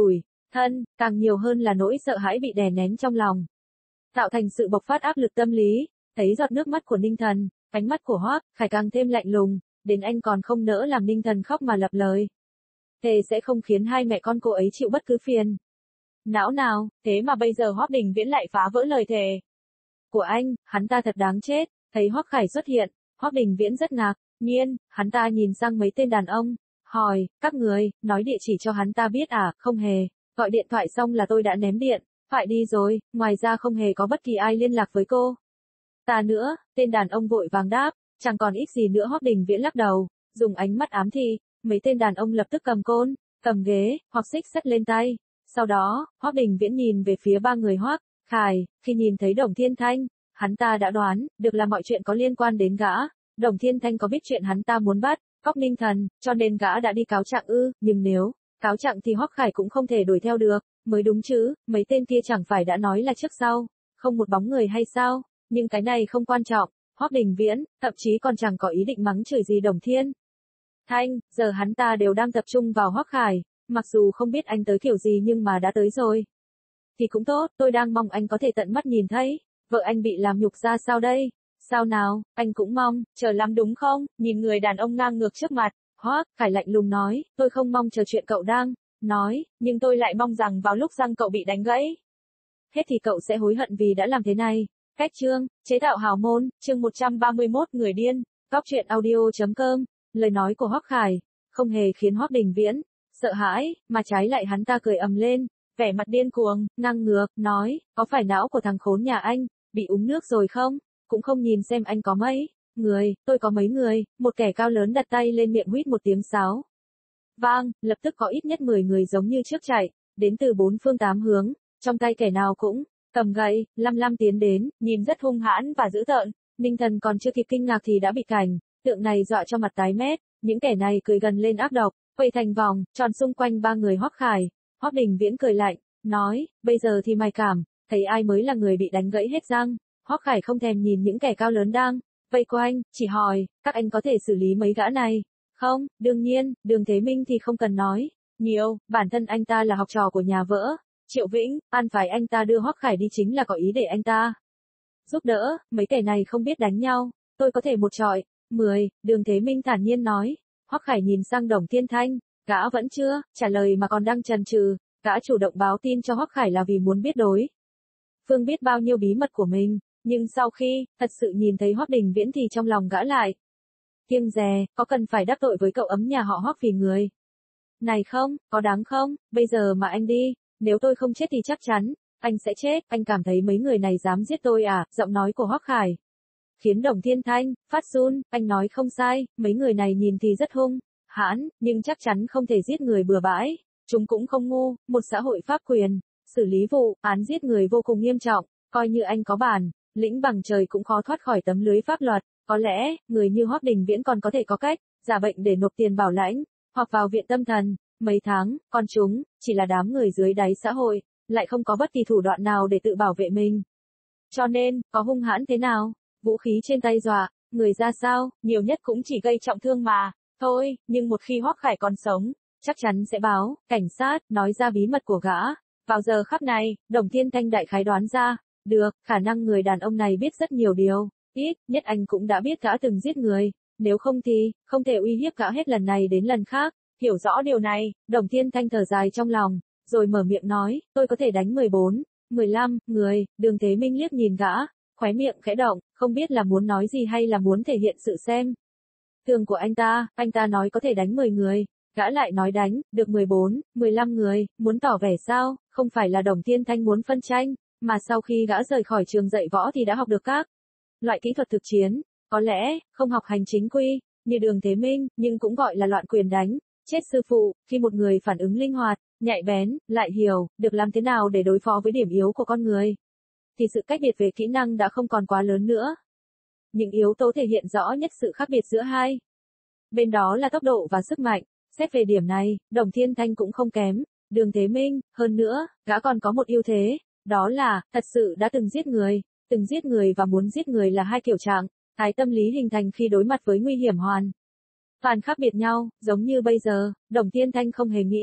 thân, càng nhiều hơn là nỗi sợ hãi bị đè nén trong lòng. Tạo thành sự bộc phát áp lực tâm lý, thấy giọt nước mắt của Ninh Thần, ánh mắt của Hoắc Khải càng thêm lạnh lùng, đến anh còn không nỡ làm Ninh Thần khóc mà lặp lời. Thề sẽ không khiến hai mẹ con cô ấy chịu bất cứ phiền não nào, thế mà bây giờ Hoắc Đình Viễn lại phá vỡ lời thề của anh, hắn ta thật đáng chết. Thấy Hoắc Khải xuất hiện, Hoắc Đình Viễn rất ngạc nhiên, hắn ta nhìn sang mấy tên đàn ông, hỏi, các người, nói địa chỉ cho hắn ta biết à, không hề, gọi điện thoại xong là tôi đã ném điện, phải đi rồi, ngoài ra không hề có bất kỳ ai liên lạc với cô ta nữa. Tên đàn ông vội vàng đáp, chẳng còn ít gì nữa. Hoắc Đình Viễn lắc đầu, dùng ánh mắt ám thị, mấy tên đàn ông lập tức cầm côn, cầm ghế, hoặc xích sắt lên tay. Sau đó, Hoắc Đình Viễn nhìn về phía ba người Hoắc Khải, khi nhìn thấy Đồng Thiên Thanh, hắn ta đã đoán được là mọi chuyện có liên quan đến gã. Đồng Thiên Thanh có biết chuyện hắn ta muốn bắt cóc Ninh Thần, cho nên gã đã đi cáo trạng ư, nhưng nếu cáo trạng thì Hoắc Khải cũng không thể đuổi theo được, mới đúng chứ, mấy tên kia chẳng phải đã nói là trước sau không một bóng người hay sao? Nhưng cái này không quan trọng, Hoắc Đình Viễn thậm chí còn chẳng có ý định mắng chửi gì Đồng Thiên Thanh, giờ hắn ta đều đang tập trung vào Hoắc Khải, mặc dù không biết anh tới kiểu gì nhưng mà đã tới rồi thì cũng tốt, tôi đang mong anh có thể tận mắt nhìn thấy vợ anh bị làm nhục ra sao đây. Sao nào, anh cũng mong chờ lắm đúng không? Nhìn người đàn ông ngang ngược trước mặt, Hoắc Khải lạnh lùng nói, tôi không mong chờ chuyện cậu đang nói, nhưng tôi lại mong rằng vào lúc răng cậu bị đánh gãy hết thì cậu sẽ hối hận vì đã làm thế này. Cách chương, chế tạo hào môn, chương một trăm ba mươi mốt người điên, góc truyện audio.com. Lời nói của Hoắc Khải không hề khiến Hoắc Đình Viễn sợ hãi, mà trái lại hắn ta cười ầm lên, vẻ mặt điên cuồng, ngang ngược, nói, có phải não của thằng khốn nhà anh bị uống nước rồi không? Cũng không nhìn xem anh có mấy người, tôi có mấy người. Một kẻ cao lớn đặt tay lên miệng huýt một tiếng sáo vang, lập tức có ít nhất mười người giống như trước chạy đến từ bốn phương tám hướng, trong tay kẻ nào cũng cầm gậy, lăm lăm tiến đến, nhìn rất hung hãn và dữ tợn. Ninh Thần còn chưa kịp kinh ngạc thì đã bị cảnh tượng này dọa cho mặt tái mét. Những kẻ này cười gần lên ác độc, quay thành vòng tròn xung quanh ba người Hoắc Khải. Hoắc Đình Viễn cười lạnh, nói, bây giờ thì mày cảm thấy ai mới là người bị đánh gãy hết răng? Hoắc Khải không thèm nhìn những kẻ cao lớn đang vây quanh, chỉ hỏi, các anh có thể xử lý mấy gã này không? Đương nhiên, Đường Thế Minh thì không cần nói nhiều, bản thân anh ta là học trò của nhà vỡ Triệu Vĩnh, an phái anh ta đưa Hoắc Khải đi chính là có ý để anh ta giúp đỡ. Mấy kẻ này không biết đánh nhau, tôi có thể một trọi mười. Đường Thế Minh thản nhiên nói. Hoắc Khải nhìn sang Đồng Thiên Thanh, gã vẫn chưa trả lời mà còn đang chần chừ. Gã chủ động báo tin cho Hoắc Khải là vì muốn biết đối phương biết bao nhiêu bí mật của mình, nhưng sau khi thật sự nhìn thấy Hoắc Đình Viễn thì trong lòng gã lại kiêng dè, có cần phải đắc tội với cậu ấm nhà họ Hoắc vì người này không? Có đáng không? Bây giờ mà anh đi, nếu tôi không chết thì chắc chắn anh sẽ chết. Anh cảm thấy mấy người này dám giết tôi à? Giọng nói của Hoắc Khải khiến Đồng Thiên Thanh phát run. Anh nói không sai, mấy người này nhìn thì rất hung hãn, nhưng chắc chắn không thể giết người bừa bãi. Chúng cũng không ngu, một xã hội pháp quyền xử lý vụ án giết người vô cùng nghiêm trọng, coi như anh có bản lĩnh bằng trời cũng khó thoát khỏi tấm lưới pháp luật. Có lẽ người như Hoắc Đình Viễn còn có thể có cách giả bệnh để nộp tiền bảo lãnh hoặc vào viện tâm thần mấy tháng, còn chúng chỉ là đám người dưới đáy xã hội, lại không có bất kỳ thủ đoạn nào để tự bảo vệ mình. Cho nên, có hung hãn thế nào, vũ khí trên tay dọa người ra sao, nhiều nhất cũng chỉ gây trọng thương mà thôi. Nhưng một khi Hoắc Khải còn sống, chắc chắn sẽ báo cảnh sát, nói ra bí mật của gã. Vào giờ khắc này, Đồng Thiên Thanh đại khái đoán ra được khả năng người đàn ông này biết rất nhiều điều, ít nhất anh cũng đã biết gã từng giết người, nếu không thì không thể uy hiếp gã hết lần này đến lần khác. Hiểu rõ điều này, Đồng Thiên Thanh thở dài trong lòng, rồi mở miệng nói, tôi có thể đánh mười bốn, mười lăm người. Đường Thế Minh liếc nhìn gã, khóe miệng khẽ động, không biết là muốn nói gì hay là muốn thể hiện sự xem thường của anh ta. Anh ta nói có thể đánh mười người, gã lại nói đánh được mười bốn, mười lăm người, muốn tỏ vẻ sao? Không phải là Đồng Thiên Thanh muốn phân tranh, mà sau khi gã rời khỏi trường dạy võ thì đã học được các loại kỹ thuật thực chiến, có lẽ không học hành chính quy như Đường Thế Minh, nhưng cũng gọi là loạn quyền đánh chết sư phụ. Khi một người phản ứng linh hoạt, nhạy bén, lại hiểu được làm thế nào để đối phó với điểm yếu của con người, thì sự cách biệt về kỹ năng đã không còn quá lớn nữa. Những yếu tố thể hiện rõ nhất sự khác biệt giữa hai bên đó là tốc độ và sức mạnh. Xét về điểm này, Đồng Thiên Thanh cũng không kém Đường Thế Minh, hơn nữa, gã còn có một ưu thế, đó là thật sự đã từng giết người. Từng giết người và muốn giết người là hai kiểu trạng thái tâm lý hình thành khi đối mặt với nguy hiểm hoàn toàn khác biệt nhau. Giống như bây giờ, Đồng Thiên Thanh không hề nghĩ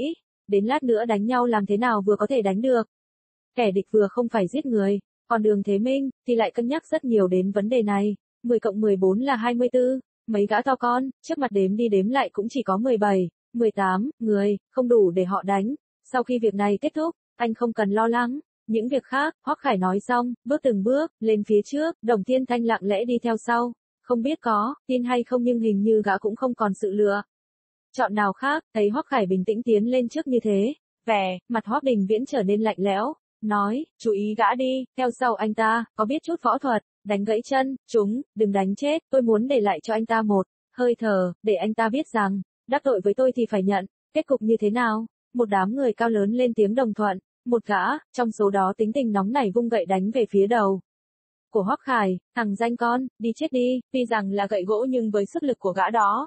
đến lát nữa đánh nhau làm thế nào vừa có thể đánh được. Kẻ địch vừa không phải giết người, còn Đường Thế Minh thì lại cân nhắc rất nhiều đến vấn đề này. mười cộng mười bốn là hai mươi tư, mấy gã to con, trước mặt đếm đi đếm lại cũng chỉ có mười bảy, mười tám người, không đủ để họ đánh. Sau khi việc này kết thúc, anh không cần lo lắng. Những việc khác, Hoắc Khải nói xong, bước từng bước, lên phía trước, Đồng Thiên Thanh lặng lẽ đi theo sau. Không biết có tin hay không nhưng hình như gã cũng không còn sự lựa chọn nào khác, thấy Hoắc Khải bình tĩnh tiến lên trước như thế. Vẻ, mặt Hoắc Đình Viễn trở nên lạnh lẽo, nói, chú ý gã đi, theo sau anh ta, có biết chút võ thuật, đánh gãy chân, chúng, đừng đánh chết, tôi muốn để lại cho anh ta một hơi thở, để anh ta biết rằng, đắc tội với tôi thì phải nhận, kết cục như thế nào. Một đám người cao lớn lên tiếng đồng thuận, một gã, trong số đó tính tình nóng nảy vung gậy đánh về phía đầu của Hoắc Khải, thằng danh con, đi chết đi, tuy rằng là gậy gỗ nhưng với sức lực của gã đó,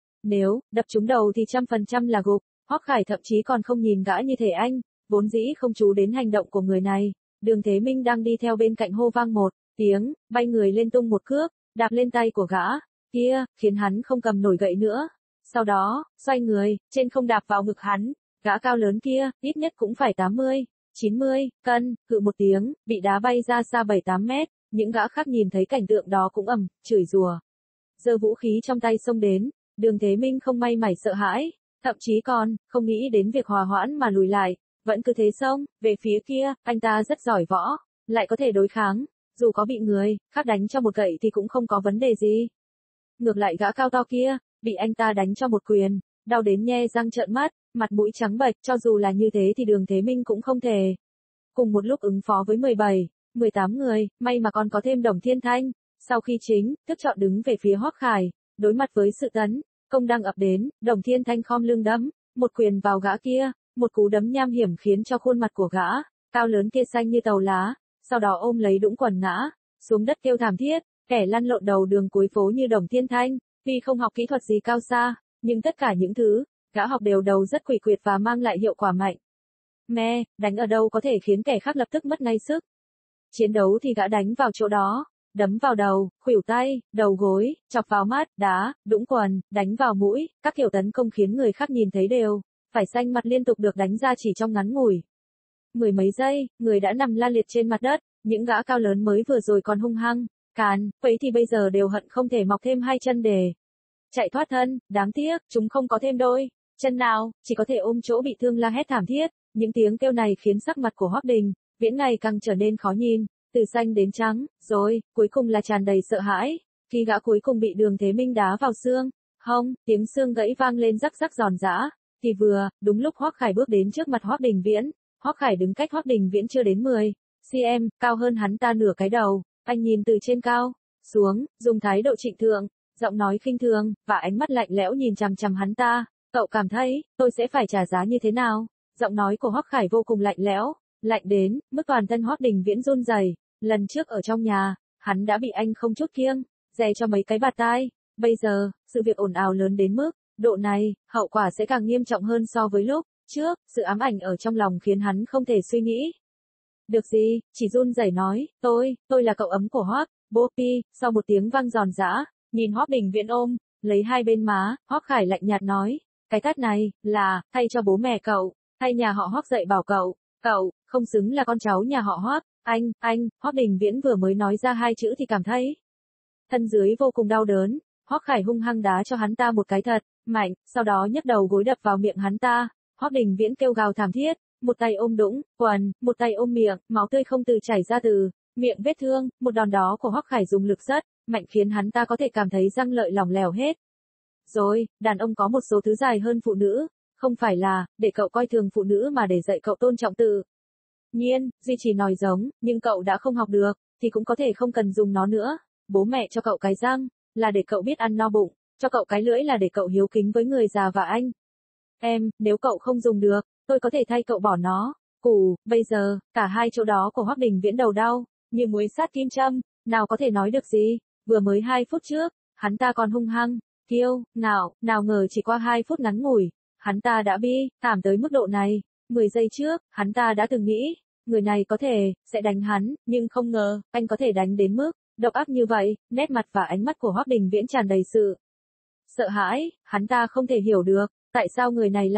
nếu đập trúng đầu thì trăm phần trăm là gục. Hoắc Khải thậm chí còn không nhìn gã như thể anh, vốn dĩ không chú đến hành động của người này. Đường Thế Minh đang đi theo bên cạnh hô vang một tiếng, bay người lên tung một cước, đạp lên tay của gã kia, khiến hắn không cầm nổi gậy nữa. Sau đó, xoay người, trên không đạp vào ngực hắn. Gã cao lớn kia, ít nhất cũng phải tám mươi, chín mươi cân, hự một tiếng, bị đá bay ra xa bảy tám mét. Những gã khác nhìn thấy cảnh tượng đó cũng ầm, chửi rủa, giơ vũ khí trong tay xông đến. Đường Thế Minh không may mảy sợ hãi, thậm chí còn không nghĩ đến việc hòa hoãn mà lùi lại, vẫn cứ thế xông về phía kia. Anh ta rất giỏi võ, lại có thể đối kháng, dù có bị người khác đánh cho một gậy thì cũng không có vấn đề gì. Ngược lại gã cao to kia, bị anh ta đánh cho một quyền, đau đến nhe răng trợn mắt, mặt mũi trắng bệch. Cho dù là như thế thì Đường Thế Minh cũng không thể cùng một lúc ứng phó với mười bảy, mười tám người, may mà còn có thêm Đồng Thiên Thanh. Sau khi chính thức chọn đứng về phía Hoắc Khải, đối mặt với sự tấn công đang ập đến, Đồng Thiên Thanh khom lưng đấm một quyền vào gã kia, một cú đấm nham hiểm khiến cho khuôn mặt của gã cao lớn kia xanh như tàu lá, sau đó ôm lấy đũng quần ngã xuống đất kêu thảm thiết. Kẻ lăn lộn đầu đường cuối phố như Đồng Thiên Thanh, tuy không học kỹ thuật gì cao xa, nhưng tất cả những thứ gã học đều đầu rất quỷ quyệt và mang lại hiệu quả mạnh mẽ. Đánh ở đâu có thể khiến kẻ khác lập tức mất ngay sức chiến đấu thì gã đánh vào chỗ đó, đấm vào đầu, khuỷu tay, đầu gối, chọc vào mắt, đá, đũng quần, đánh vào mũi, các kiểu tấn công khiến người khác nhìn thấy đều phải xanh mặt liên tục được đánh ra chỉ trong ngắn ngủi mười mấy giây, người đã nằm la liệt trên mặt đất. Những gã cao lớn mới vừa rồi còn hung hăng càn quấy thì bây giờ đều hận không thể mọc thêm hai chân để chạy thoát thân. Đáng tiếc, chúng không có thêm đôi chân nào, chỉ có thể ôm chỗ bị thương la hét thảm thiết. Những tiếng kêu này khiến sắc mặt của Hoắc Đình Viễn ngày càng trở nên khó nhìn, từ xanh đến trắng, rồi cuối cùng là tràn đầy sợ hãi. Khi gã cuối cùng bị Đường Thế Minh đá vào xương hông, tiếng xương gãy vang lên rắc rắc giòn giã, thì vừa đúng lúc Hoắc Khải bước đến trước mặt Hoắc Đình Viễn. Hoắc Khải đứng cách Hoắc Đình Viễn chưa đến mười xăng-ti-mét, cao hơn hắn ta nửa cái đầu. Anh nhìn từ trên cao xuống, dùng thái độ trịnh thượng, giọng nói khinh thường và ánh mắt lạnh lẽo nhìn chằm chằm hắn ta. Cậu cảm thấy tôi sẽ phải trả giá như thế nào? Giọng nói của Hoắc Khải vô cùng lạnh lẽo, lạnh đến mức toàn thân Hoắc Đình Viễn run rẩy. Lần trước ở trong nhà, hắn đã bị anh không chút kiêng dè cho mấy cái bạt tai. Bây giờ, sự việc ồn ào lớn đến mức độ này, hậu quả sẽ càng nghiêm trọng hơn so với lúc trước. Sự ám ảnh ở trong lòng khiến hắn không thể suy nghĩ được gì, chỉ run rẩy nói, tôi, tôi là cậu ấm của Hoắc Bobby. Sau một tiếng vang giòn giã, nhìn Hoắc Đình Viễn ôm lấy hai bên má, Hoắc Khải lạnh nhạt nói, cái tát này là thay cho bố mẹ cậu, thay nhà họ Hoắc dạy bảo cậu, cậu không xứng là con cháu nhà họ Hoắc. Anh, anh, Hoắc Đình Viễn vừa mới nói ra hai chữ thì cảm thấy thân dưới vô cùng đau đớn. Hoắc Khải hung hăng đá cho hắn ta một cái thật mạnh, sau đó nhấc đầu gối đập vào miệng hắn ta. Hoắc Đình Viễn kêu gào thảm thiết, một tay ôm đũng quần, một tay ôm miệng, máu tươi không từ chảy ra từ miệng vết thương. Một đòn đó của Hoắc Khải dùng lực rất mạnh khiến hắn ta có thể cảm thấy răng lợi lỏng lẻo hết. Rồi, đàn ông có một số thứ dài hơn phụ nữ, không phải là để cậu coi thường phụ nữ mà để dạy cậu tôn trọng tự nhiên, duy trì nòi giống, nhưng cậu đã không học được thì cũng có thể không cần dùng nó nữa. Bố mẹ cho cậu cái răng là để cậu biết ăn no bụng, cho cậu cái lưỡi là để cậu hiếu kính với người già và anh em. Nếu cậu không dùng được, tôi có thể thay cậu bỏ nó. Củ, bây giờ, cả hai chỗ đó của Hoắc Đình Viễn đầu đau như muối sát kim châm, nào có thể nói được gì. Vừa mới hai phút trước, hắn ta còn hung hăng kiêu ngạo, nào ngờ chỉ qua hai phút ngắn ngủi, hắn ta đã bi thảm tới mức độ này. Mười giây trước, hắn ta đã từng nghĩ người này có thể sẽ đánh hắn, nhưng không ngờ anh có thể đánh đến mức độc ác như vậy. Nét mặt và ánh mắt của Hoắc Đình Viễn tràn đầy sự sợ hãi. Hắn ta không thể hiểu được tại sao người này lại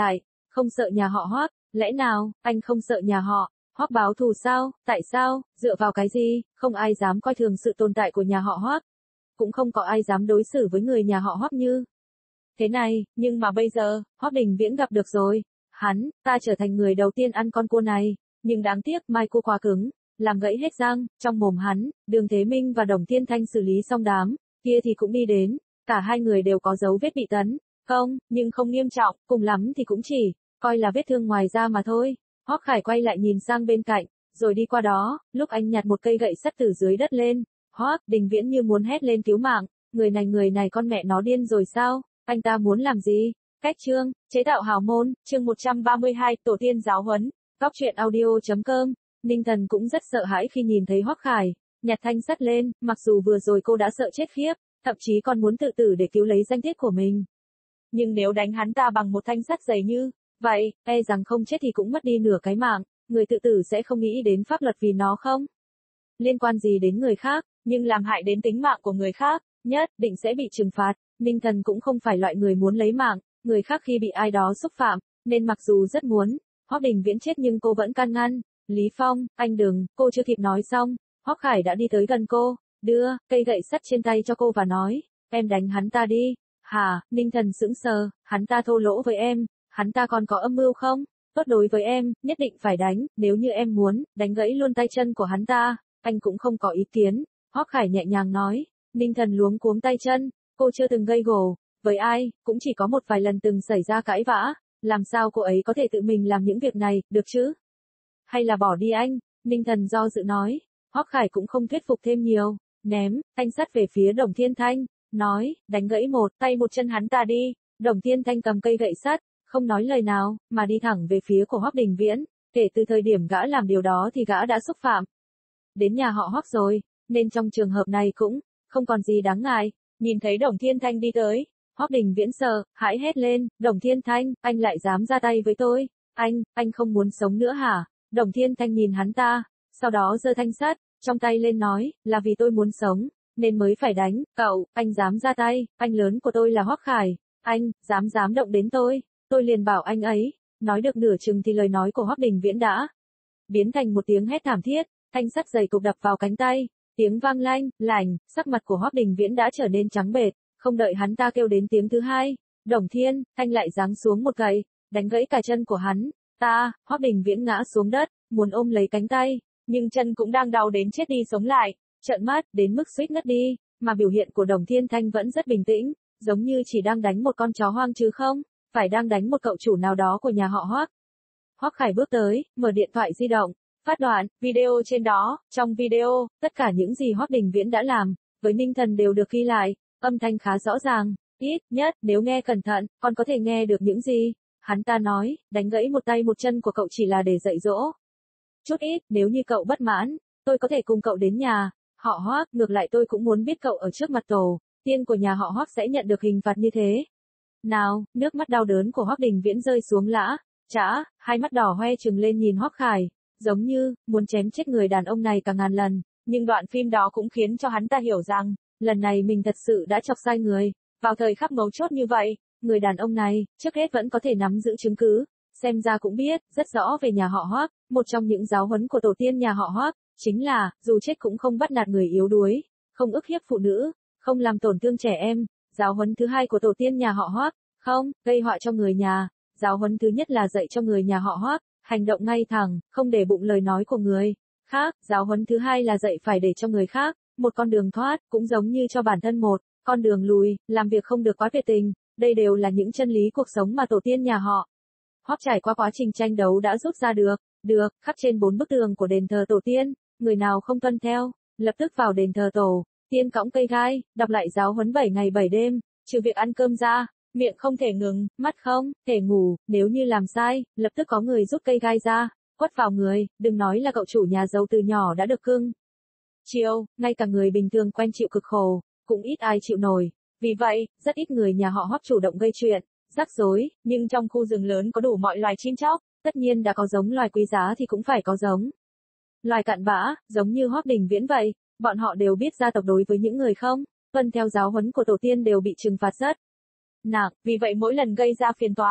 Không sợ nhà họ Hoắc, lẽ nào, anh không sợ nhà họ Hoắc báo thù sao, tại sao, dựa vào cái gì, không ai dám coi thường sự tồn tại của nhà họ Hoắc. Cũng không có ai dám đối xử với người nhà họ Hoắc như thế này, nhưng mà bây giờ, Hoắc Đình Viễn gặp được rồi. Hắn, ta trở thành người đầu tiên ăn con cua này, nhưng đáng tiếc mai cua quá cứng, làm gãy hết răng, trong mồm hắn, Đường Thế Minh và Đồng Thiên Thanh xử lý xong đám, kia thì cũng đi đến, cả hai người đều có dấu vết bị tấn, công, nhưng không nghiêm trọng, cùng lắm thì cũng chỉ, coi là vết thương ngoài da mà thôi. Hoắc Khải quay lại nhìn sang bên cạnh, rồi đi qua đó, lúc anh nhặt một cây gậy sắt từ dưới đất lên, Hoắc Đình Viễn như muốn hét lên cứu mạng, người này người này con mẹ nó điên rồi sao, anh ta muốn làm gì? Cách chương, chế tạo hào môn, chương một trăm ba mươi hai, tổ tiên giáo huấn, góc truyện audio.com. Ninh Thần cũng rất sợ hãi khi nhìn thấy Hoắc Khải, nhặt thanh sắt lên, mặc dù vừa rồi cô đã sợ chết khiếp, thậm chí còn muốn tự tử để cứu lấy danh tiết của mình. Nhưng nếu đánh hắn ta bằng một thanh sắt dày như vậy, e rằng không chết thì cũng mất đi nửa cái mạng, người tự tử sẽ không nghĩ đến pháp luật vì nó không liên quan gì đến người khác, nhưng làm hại đến tính mạng của người khác, nhất định sẽ bị trừng phạt. Ninh Thần cũng không phải loại người muốn lấy mạng người khác khi bị ai đó xúc phạm, nên mặc dù rất muốn Hoắc Đình Viễn chết nhưng cô vẫn can ngăn. Lý Phong, anh đừng, cô chưa kịp nói xong, Hoắc Khải đã đi tới gần cô, đưa cây gậy sắt trên tay cho cô và nói, em đánh hắn ta đi. Hả? Ninh Thần sững sờ, hắn ta thô lỗ với em, hắn ta còn có âm mưu không? Tốt đối với em, nhất định phải đánh, nếu như em muốn, đánh gãy luôn tay chân của hắn ta, anh cũng không có ý kiến. Hoắc Khải nhẹ nhàng nói. Ninh Thần luống cuống tay chân, cô chưa từng gây gổ với ai, cũng chỉ có một vài lần từng xảy ra cãi vã, làm sao cô ấy có thể tự mình làm những việc này, được chứ? Hay là bỏ đi anh? Ninh Thần do dự nói. Hoắc Khải cũng không thuyết phục thêm nhiều, ném thanh sắt về phía Đồng Thiên Thanh, nói, đánh gãy một tay một chân hắn ta đi. Đồng Thiên Thanh cầm cây gậy sắt, không nói lời nào, mà đi thẳng về phía của Hoắc Đình Viễn. Kể từ thời điểm gã làm điều đó thì gã đã xúc phạm đến nhà họ Hoắc rồi, nên trong trường hợp này cũng không còn gì đáng ngại. Nhìn thấy Đồng Thiên Thanh đi tới, Hoắc Đình Viễn sợ hãi hét lên, Đồng Thiên Thanh, anh lại dám ra tay với tôi, anh, anh không muốn sống nữa hả? Đồng Thiên Thanh nhìn hắn ta, sau đó giơ thanh sắt trong tay lên nói, là vì tôi muốn sống, nên mới phải đánh, cậu, anh dám ra tay, anh lớn của tôi là Hoắc Khải, anh, dám dám động đến tôi, tôi liền bảo anh ấy. Nói được nửa chừng thì lời nói của Hoắc Đình Viễn đã biến thành một tiếng hét thảm thiết, thanh sắt dày cục đập vào cánh tay, tiếng vang lanh, lành, sắc mặt của Hoắc Đình Viễn đã trở nên trắng bệch, không đợi hắn ta kêu đến tiếng thứ hai, Đồng Thiên Thanh lại giáng xuống một gậy, đánh gãy cả chân của hắn. Ta, Hoắc Đình Viễn ngã xuống đất, muốn ôm lấy cánh tay, nhưng chân cũng đang đau đến chết đi sống lại, trợn mắt đến mức suýt ngất đi, mà biểu hiện của Đồng Thiên Thanh vẫn rất bình tĩnh, giống như chỉ đang đánh một con chó hoang chứ không phải đang đánh một cậu chủ nào đó của nhà họ Hoắc. Hoắc Khải bước tới, mở điện thoại di động, phát đoạn video trên đó. Trong video, tất cả những gì Hoắc Đình Viễn đã làm với Ninh Thần đều được ghi lại, âm thanh khá rõ ràng, ít nhất nếu nghe cẩn thận, còn có thể nghe được những gì hắn ta nói. Đánh gãy một tay một chân của cậu chỉ là để dạy dỗ chút ít, nếu như cậu bất mãn, tôi có thể cùng cậu đến nhà họ Hoắc, ngược lại tôi cũng muốn biết cậu ở trước mặt tổ tiên của nhà họ Hoắc sẽ nhận được hình phạt như thế nào. Nước mắt đau đớn của Hoắc Đình Viễn rơi xuống lã chã, hai mắt đỏ hoe trừng lên nhìn Hoắc Khải, giống như muốn chém chết người đàn ông này cả ngàn lần, nhưng đoạn phim đó cũng khiến cho hắn ta hiểu rằng, lần này mình thật sự đã chọc sai người. Vào thời khắc mấu chốt như vậy, người đàn ông này, trước hết vẫn có thể nắm giữ chứng cứ, xem ra cũng biết rất rõ về nhà họ Hoắc. Một trong những giáo huấn của tổ tiên nhà họ Hoắc chính là, dù chết cũng không bắt nạt người yếu đuối, không ức hiếp phụ nữ, không làm tổn thương trẻ em. Giáo huấn thứ hai của tổ tiên nhà họ Hoắc, không gây họa cho người nhà. Giáo huấn thứ nhất là dạy cho người nhà họ Hoắc hành động ngay thẳng, không để bụng lời nói của người khác. Giáo huấn thứ hai là dạy phải để cho người khác một con đường thoát, cũng giống như cho bản thân một con đường lùi, làm việc không được quá tuyệt tình. Đây đều là những chân lý cuộc sống mà tổ tiên nhà họ Hoắc trải qua quá trình tranh đấu đã rút ra được, được khắc trên bốn bức tường của đền thờ tổ tiên. Người nào không tuân theo, lập tức vào đền thờ tổ tiên cõng cây gai, đọc lại giáo huấn bảy ngày bảy đêm, trừ việc ăn cơm ra, miệng không thể ngừng, mắt không thể ngủ, nếu như làm sai, lập tức có người rút cây gai ra, quất vào người. Đừng nói là cậu chủ nhà giàu từ nhỏ đã được cưng chiều, ngay cả người bình thường quen chịu cực khổ, cũng ít ai chịu nổi. Vì vậy, rất ít người nhà họ Hoắc chủ động gây chuyện rắc rối, nhưng trong khu rừng lớn có đủ mọi loài chim chóc, tất nhiên đã có giống loài quý giá thì cũng phải có giống loài cặn bã, giống như Hoắc Đình Viễn vậy. Bọn họ đều biết gia tộc đối với những người không tuân theo giáo huấn của tổ tiên đều bị trừng phạt rất nặng, vì vậy mỗi lần gây ra phiền toái,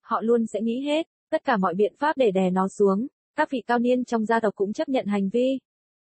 họ luôn sẽ nghĩ hết tất cả mọi biện pháp để đè nó xuống. Các vị cao niên trong gia tộc cũng chấp nhận hành vi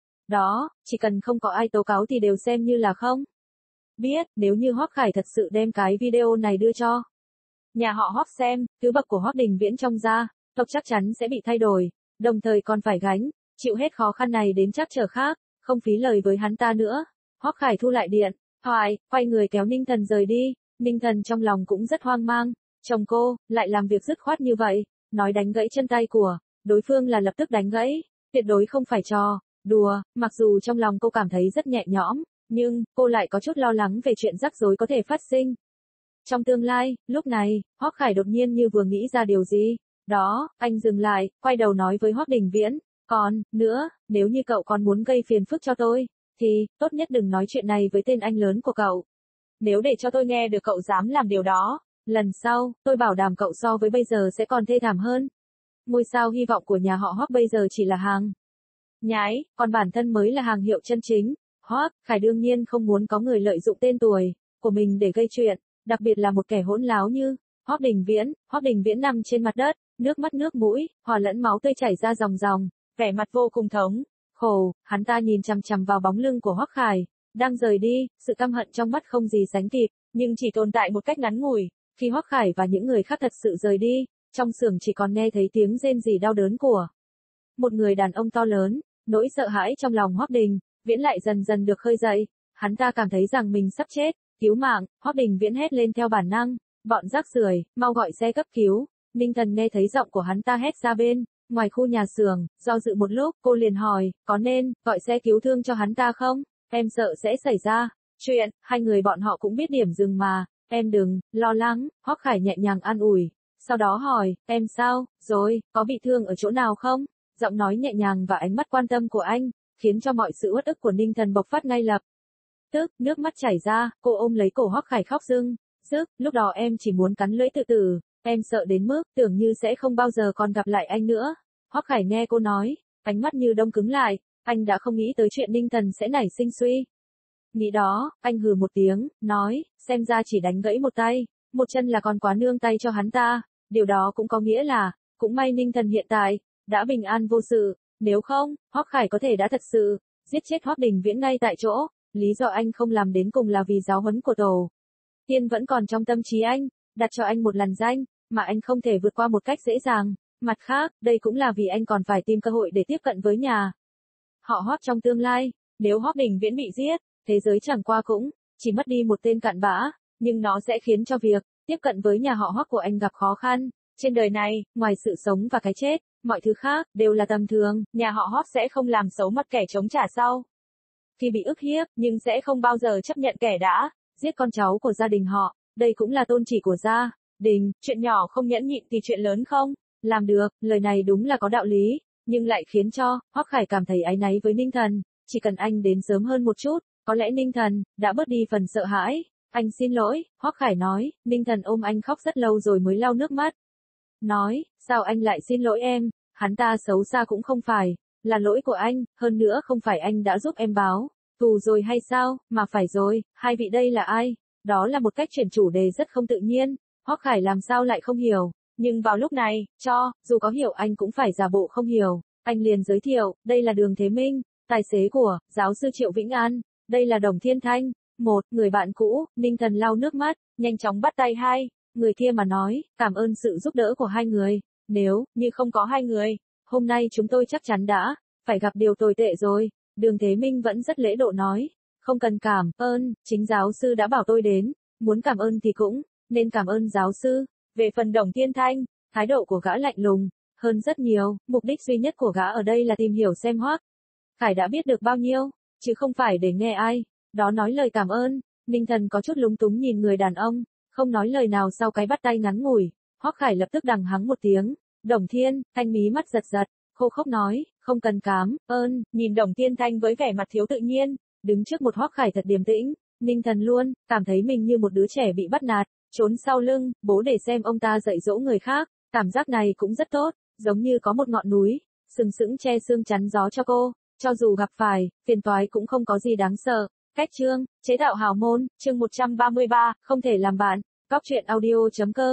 đó, chỉ cần không có ai tố cáo thì đều xem như là không biết. Nếu như Hoắc Khải thật sự đem cái video này đưa cho nhà họ Hoắc xem, thứ bậc của Hoắc Đình Viễn trong gia tộc chắc chắn sẽ bị thay đổi, đồng thời còn phải gánh chịu hết khó khăn này đến trắc trở khác, không phí lời với hắn ta nữa. Hoắc Khải thu lại điện thoại, quay người kéo Ninh Thần rời đi. Ninh Thần trong lòng cũng rất hoang mang, chồng cô lại làm việc dứt khoát như vậy, nói đánh gãy chân tay của đối phương là lập tức đánh gãy, tuyệt đối không phải trò đùa. Mặc dù trong lòng cô cảm thấy rất nhẹ nhõm, nhưng cô lại có chút lo lắng về chuyện rắc rối có thể phát sinh trong tương lai. Lúc này, Hoắc Khải đột nhiên như vừa nghĩ ra điều gì đó, anh dừng lại, quay đầu nói với Hoắc Đình Viễn, còn nữa, nếu như cậu còn muốn gây phiền phức cho tôi, thì tốt nhất đừng nói chuyện này với tên anh lớn của cậu. Nếu để cho tôi nghe được cậu dám làm điều đó, lần sau, tôi bảo đảm cậu so với bây giờ sẽ còn thê thảm hơn. Ngôi sao hy vọng của nhà họ Hoắc bây giờ chỉ là hàng nhái, còn bản thân mới là hàng hiệu chân chính. Hoắc Khải đương nhiên không muốn có người lợi dụng tên tuổi của mình để gây chuyện, đặc biệt là một kẻ hỗn láo như Hoắc Đình Viễn. Hoắc Đình Viễn nằm trên mặt đất, nước mắt nước mũi hòa lẫn máu tươi chảy ra ròng ròng, vẻ mặt vô cùng thống khổ. Hắn ta nhìn chằm chằm vào bóng lưng của Hoắc Khải đang rời đi, sự căm hận trong mắt không gì sánh kịp, nhưng chỉ tồn tại một cách ngắn ngủi. Khi Hoắc Khải và những người khác thật sự rời đi, trong xưởng chỉ còn nghe thấy tiếng rên rỉ đau đớn của một người đàn ông to lớn. Nỗi sợ hãi trong lòng Hoắc Đình Viễn lại dần dần được khơi dậy, hắn ta cảm thấy rằng mình sắp chết. Cứu mạng! Hoắc Đình Viễn hét lên theo bản năng, bọn rác rưởi, mau gọi xe cấp cứu. Ninh Thần nghe thấy giọng của hắn ta hét ra bên ngoài khu nhà xưởng, do dự một lúc, cô liền hỏi, có nên gọi xe cứu thương cho hắn ta không? Em sợ sẽ xảy ra chuyện, hai người bọn họ cũng biết điểm dừng mà, em đừng lo lắng. Hoắc Khải nhẹ nhàng an ủi, sau đó hỏi, em sao rồi, có bị thương ở chỗ nào không? Giọng nói nhẹ nhàng và ánh mắt quan tâm của anh khiến cho mọi sự uất ức của Ninh Thần bộc phát ngay lập tức, nước mắt chảy ra. Cô ôm lấy cổ Hoắc Khải khóc rưng rức, lúc đó em chỉ muốn cắn lưỡi tự tử, em sợ đến mức tưởng như sẽ không bao giờ còn gặp lại anh nữa. Hoắc Khải nghe cô nói, ánh mắt như đông cứng lại, anh đã không nghĩ tới chuyện Ninh Thần sẽ nảy sinh suy nghĩ đó. Anh hừ một tiếng, nói, xem ra chỉ đánh gãy một tay, một chân là còn quá nương tay cho hắn ta. Điều đó cũng có nghĩa là, cũng may Ninh Thần hiện tại đã bình an vô sự, nếu không, Hoắc Khải có thể đã thật sự giết chết Hoắc Đình Viễn ngay tại chỗ. Lý do anh không làm đến cùng là vì giáo huấn của tổ tiên vẫn còn trong tâm trí anh, đặt cho anh một lằn danh mà anh không thể vượt qua một cách dễ dàng. Mặt khác, đây cũng là vì anh còn phải tìm cơ hội để tiếp cận với nhà họ Hoắc trong tương lai. Nếu Hoắc Đình Viễn bị giết, thế giới chẳng qua cũng chỉ mất đi một tên cặn bã, nhưng nó sẽ khiến cho việc tiếp cận với nhà họ Hoắc của anh gặp khó khăn. Trên đời này, ngoài sự sống và cái chết, mọi thứ khác đều là tầm thường. Nhà họ Hoắc sẽ không làm xấu mặt kẻ chống trả sau khi bị ức hiếp, nhưng sẽ không bao giờ chấp nhận kẻ đã giết con cháu của gia đình họ. Đây cũng là tôn chỉ của gia đình. Chuyện nhỏ không nhẫn nhịn thì chuyện lớn không làm được. Lời này đúng là có đạo lý, nhưng lại khiến cho Hoắc Khải cảm thấy áy náy với Ninh Thần. Chỉ cần anh đến sớm hơn một chút, có lẽ Ninh Thần đã bớt đi phần sợ hãi. Anh xin lỗi, Hoắc Khải nói. Ninh Thần ôm anh khóc rất lâu rồi mới lau nước mắt, nói, sao anh lại xin lỗi em? Hắn ta xấu xa cũng không phải là lỗi của anh, hơn nữa không phải anh đã giúp em báo thù rồi hay sao, mà phải rồi. Hai vị đây là ai? Đó là một cách chuyển chủ đề rất không tự nhiên. Hoắc Khải làm sao lại không hiểu, nhưng vào lúc này, cho dù có hiểu anh cũng phải giả bộ không hiểu. Anh liền giới thiệu, đây là Đường Thế Minh, tài xế của giáo sư Triệu Vĩnh An, đây là Đồng Thiên Thanh, một người bạn cũ. Ninh Thần lau nước mắt, nhanh chóng bắt tay hai người kia mà nói, cảm ơn sự giúp đỡ của hai người, nếu như không có hai người, hôm nay chúng tôi chắc chắn đã phải gặp điều tồi tệ rồi. Đường Thế Minh vẫn rất lễ độ nói, không cần cảm ơn, chính giáo sư đã bảo tôi đến, muốn cảm ơn thì cũng nên cảm ơn giáo sư. Về phần Đồng Thiên Thanh, thái độ của gã lạnh lùng hơn rất nhiều, mục đích duy nhất của gã ở đây là tìm hiểu xem Hoắc Khải đã biết được bao nhiêu, chứ không phải để nghe ai đó nói lời cảm ơn. Ninh Thần có chút lúng túng nhìn người đàn ông không nói lời nào sau cái bắt tay ngắn ngủi. Hoắc Khải lập tức đằng hắng một tiếng. Đồng Thiên Thanh mí mắt giật giật, khô khốc nói, không cần cảm ơn. Nhìn Đồng Thiên Thanh với vẻ mặt thiếu tự nhiên, đứng trước một Hoắc Khải thật điềm tĩnh, Ninh Thần luôn cảm thấy mình như một đứa trẻ bị bắt nạt, trốn sau lưng bố để xem ông ta dạy dỗ người khác. Cảm giác này cũng rất tốt, giống như có một ngọn núi sừng sững che xương chắn gió cho cô, cho dù gặp phải phiền toái cũng không có gì đáng sợ. Cách chương, chế tạo hào môn, chương một trăm ba mươi ba, không thể làm bạn. Góc truyện audio chấm com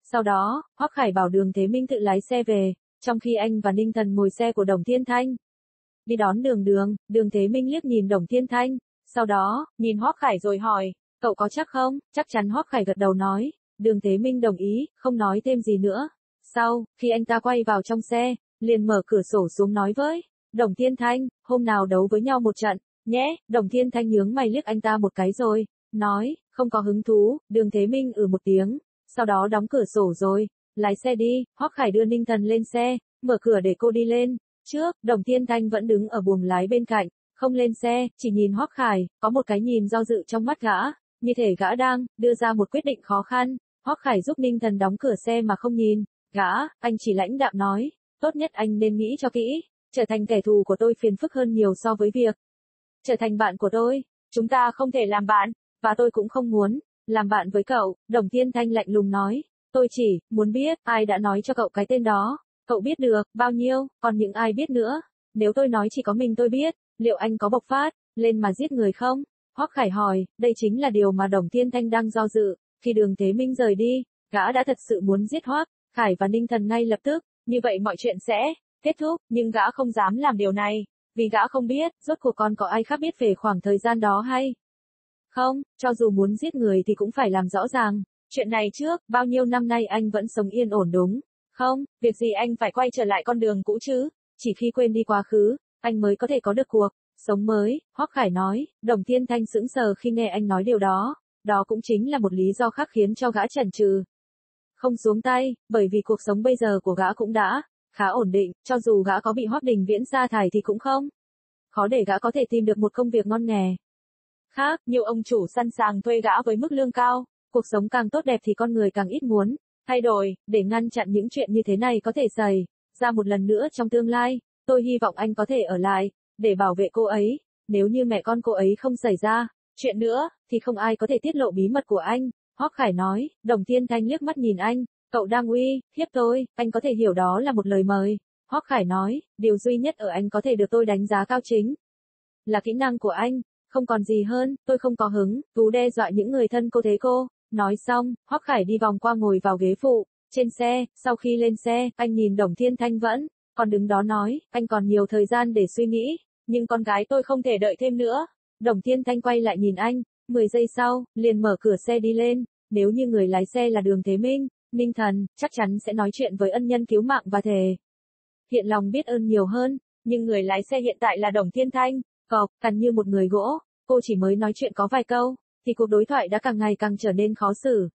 Sau đó, Hoắc Khải bảo Đường Thế Minh tự lái xe về, trong khi anh và Ninh Thần ngồi xe của Đồng Thiên Thanh. Đi đón Đường Đường, Đường Thế Minh liếc nhìn Đồng Thiên Thanh, sau đó, nhìn Hoắc Khải rồi hỏi, cậu có chắc không? Chắc chắn Hoắc Khải gật đầu nói. Đường Thế Minh đồng ý, không nói thêm gì nữa. Sau, khi anh ta quay vào trong xe, liền mở cửa sổ xuống nói với Đồng Thiên Thanh, hôm nào đấu với nhau một trận, nhé. Đồng Thiên Thanh nhướng mày liếc anh ta một cái rồi, nói, không có hứng thú. Đường Thế Minh ừ một tiếng, sau đó đóng cửa sổ rồi, lái xe đi. Hoắc Khải đưa Ninh Thần lên xe, mở cửa để cô đi lên. Trước, Đồng Thiên Thanh vẫn đứng ở buồng lái bên cạnh, không lên xe, chỉ nhìn Hoắc Khải, có một cái nhìn do dự trong mắt gã, như thể gã đang đưa ra một quyết định khó khăn. Hoắc Khải giúp Ninh Thần đóng cửa xe mà không nhìn gã, anh chỉ lãnh đạm nói, tốt nhất anh nên nghĩ cho kỹ, trở thành kẻ thù của tôi phiền phức hơn nhiều so với việc trở thành bạn của tôi. Chúng ta không thể làm bạn, và tôi cũng không muốn làm bạn với cậu. Đồng Thiên Thanh lạnh lùng nói, tôi chỉ muốn biết ai đã nói cho cậu cái tên đó. Cậu biết được bao nhiêu, còn những ai biết nữa? Nếu tôi nói chỉ có mình tôi biết, liệu anh có bộc phát lên mà giết người không? Hoắc Khải hỏi, đây chính là điều mà Đồng Thiên Thanh đang do dự. Khi Đường Thế Minh rời đi, gã đã thật sự muốn giết Hoắc Khải và Ninh Thần ngay lập tức, như vậy mọi chuyện sẽ kết thúc, nhưng gã không dám làm điều này, vì gã không biết, rốt cuộc còn có ai khác biết về khoảng thời gian đó hay không. Cho dù muốn giết người thì cũng phải làm rõ ràng chuyện này trước. Bao nhiêu năm nay anh vẫn sống yên ổn đúng không? Việc gì anh phải quay trở lại con đường cũ chứ? Chỉ khi quên đi quá khứ, anh mới có thể có được cuộc sống mới. Hoắc Khải nói. Đồng Thiên Thanh sững sờ khi nghe anh nói điều đó. Đó cũng chính là một lý do khác khiến cho gã chần chừ không xuống tay, bởi vì cuộc sống bây giờ của gã cũng đã khá ổn định, cho dù gã có bị Hoắc Đình Viễn sa thải thì cũng không khó để gã có thể tìm được một công việc ngon nghè khác. Nhiều ông chủ sẵn sàng thuê gã với mức lương cao, cuộc sống càng tốt đẹp thì con người càng ít muốn thay đổi. Để ngăn chặn những chuyện như thế này có thể xảy ra một lần nữa trong tương lai, tôi hy vọng anh có thể ở lại để bảo vệ cô ấy. Nếu như mẹ con cô ấy không xảy ra chuyện nữa, thì không ai có thể tiết lộ bí mật của anh. Hoắc Khải nói. Đồng Thiên Thanh liếc mắt nhìn anh, cậu đang uy hiếp tôi, anh có thể hiểu đó là một lời mời. Hoắc Khải nói, điều duy nhất ở anh có thể được tôi đánh giá cao chính là kỹ năng của anh, không còn gì hơn. Tôi không có hứng thú đe dọa những người thân cô thế cô. Nói xong, Hoắc Khải đi vòng qua ngồi vào ghế phụ trên xe. Sau khi lên xe, anh nhìn Đồng Thiên Thanh vẫn còn đứng đó nói, anh còn nhiều thời gian để suy nghĩ, nhưng con gái tôi không thể đợi thêm nữa. Đồng Thiên Thanh quay lại nhìn anh, mười giây sau, liền mở cửa xe đi lên. Nếu như người lái xe là Đường Thế Minh, Ninh Thần chắc chắn sẽ nói chuyện với ân nhân cứu mạng và thề hiện lòng biết ơn nhiều hơn, nhưng người lái xe hiện tại là Đồng Thiên Thanh, cộc, cằn như một người gỗ. Cô chỉ mới nói chuyện có vài câu, thì cuộc đối thoại đã càng ngày càng trở nên khó xử.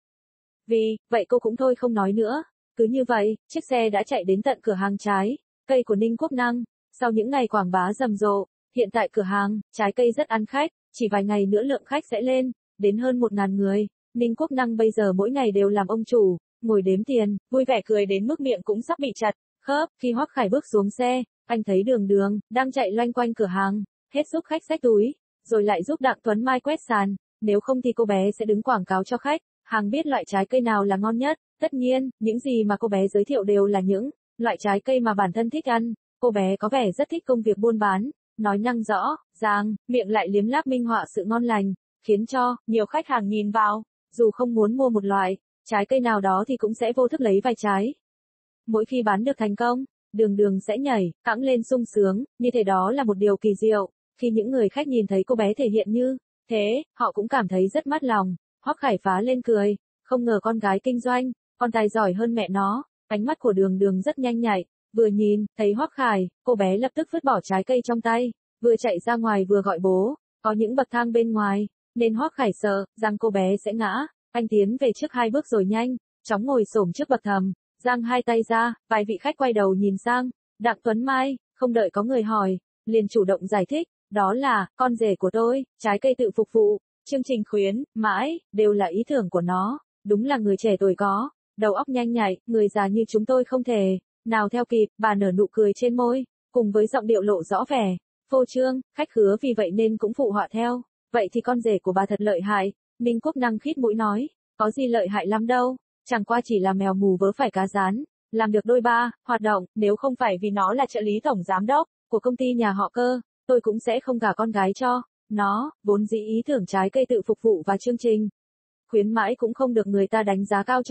Vì vậy cô cũng thôi không nói nữa. Cứ như vậy, chiếc xe đã chạy đến tận cửa hàng trái cây của Ninh Quốc Năng. Sau những ngày quảng bá rầm rộ, hiện tại cửa hàng trái cây rất ăn khách, chỉ vài ngày nữa lượng khách sẽ lên đến hơn một ngàn người. Ninh Quốc Năng bây giờ mỗi ngày đều làm ông chủ, ngồi đếm tiền, vui vẻ cười đến mức miệng cũng sắp bị chặt khớp. Khi Hoắc Khải bước xuống xe, anh thấy Đường Đường đang chạy loanh quanh cửa hàng, hết giúp khách xách túi, rồi lại giúp Đặng Tuấn Mai quét sàn. Nếu không thì cô bé sẽ đứng quảng cáo cho khách hàng biết loại trái cây nào là ngon nhất. Tất nhiên, những gì mà cô bé giới thiệu đều là những loại trái cây mà bản thân thích ăn. Cô bé có vẻ rất thích công việc buôn bán, nói năng rõ ràng, miệng lại liếm láp minh họa sự ngon lành, khiến cho nhiều khách hàng nhìn vào, dù không muốn mua một loại trái cây nào đó thì cũng sẽ vô thức lấy vài trái. Mỗi khi bán được thành công, Đường Đường sẽ nhảy cẫng lên sung sướng, như thế đó là một điều kỳ diệu. Khi những người khách nhìn thấy cô bé thể hiện như thế, họ cũng cảm thấy rất mát lòng. Hoắc Khải phá lên cười, không ngờ con gái kinh doanh còn tài giỏi hơn mẹ nó. Ánh mắt của Đường Đường rất nhanh nhạy, vừa nhìn thấy Hoắc Khải, cô bé lập tức vứt bỏ trái cây trong tay, vừa chạy ra ngoài vừa gọi bố. Có những bậc thang bên ngoài, nên Hoắc Khải sợ rằng cô bé sẽ ngã. Anh tiến về trước hai bước rồi nhanh chóng ngồi xổm trước bậc thềm, giang hai tay ra. Vài vị khách quay đầu nhìn sang Đặng Tuấn Mai, không đợi có người hỏi, liền chủ động giải thích, đó là con rể của tôi, trái cây tự phục vụ, chương trình khuyến mãi đều là ý tưởng của nó. Đúng là người trẻ tuổi có đầu óc nhanh nhạy, người già như chúng tôi không thể nào theo kịp. Bà nở nụ cười trên môi, cùng với giọng điệu lộ rõ vẻ phô trương, khách khứa vì vậy nên cũng phụ họa theo. Vậy thì con rể của bà thật lợi hại. Ninh Quốc Năng khít mũi nói, có gì lợi hại lắm đâu, chẳng qua chỉ là mèo mù vớ phải cá rán, làm được đôi ba hoạt động. Nếu không phải vì nó là trợ lý tổng giám đốc của công ty nhà họ Cơ, tôi cũng sẽ không gả con gái cho nó. Vốn dĩ ý tưởng trái cây tự phục vụ và chương trình khuyến mãi cũng không được người ta đánh giá cao cho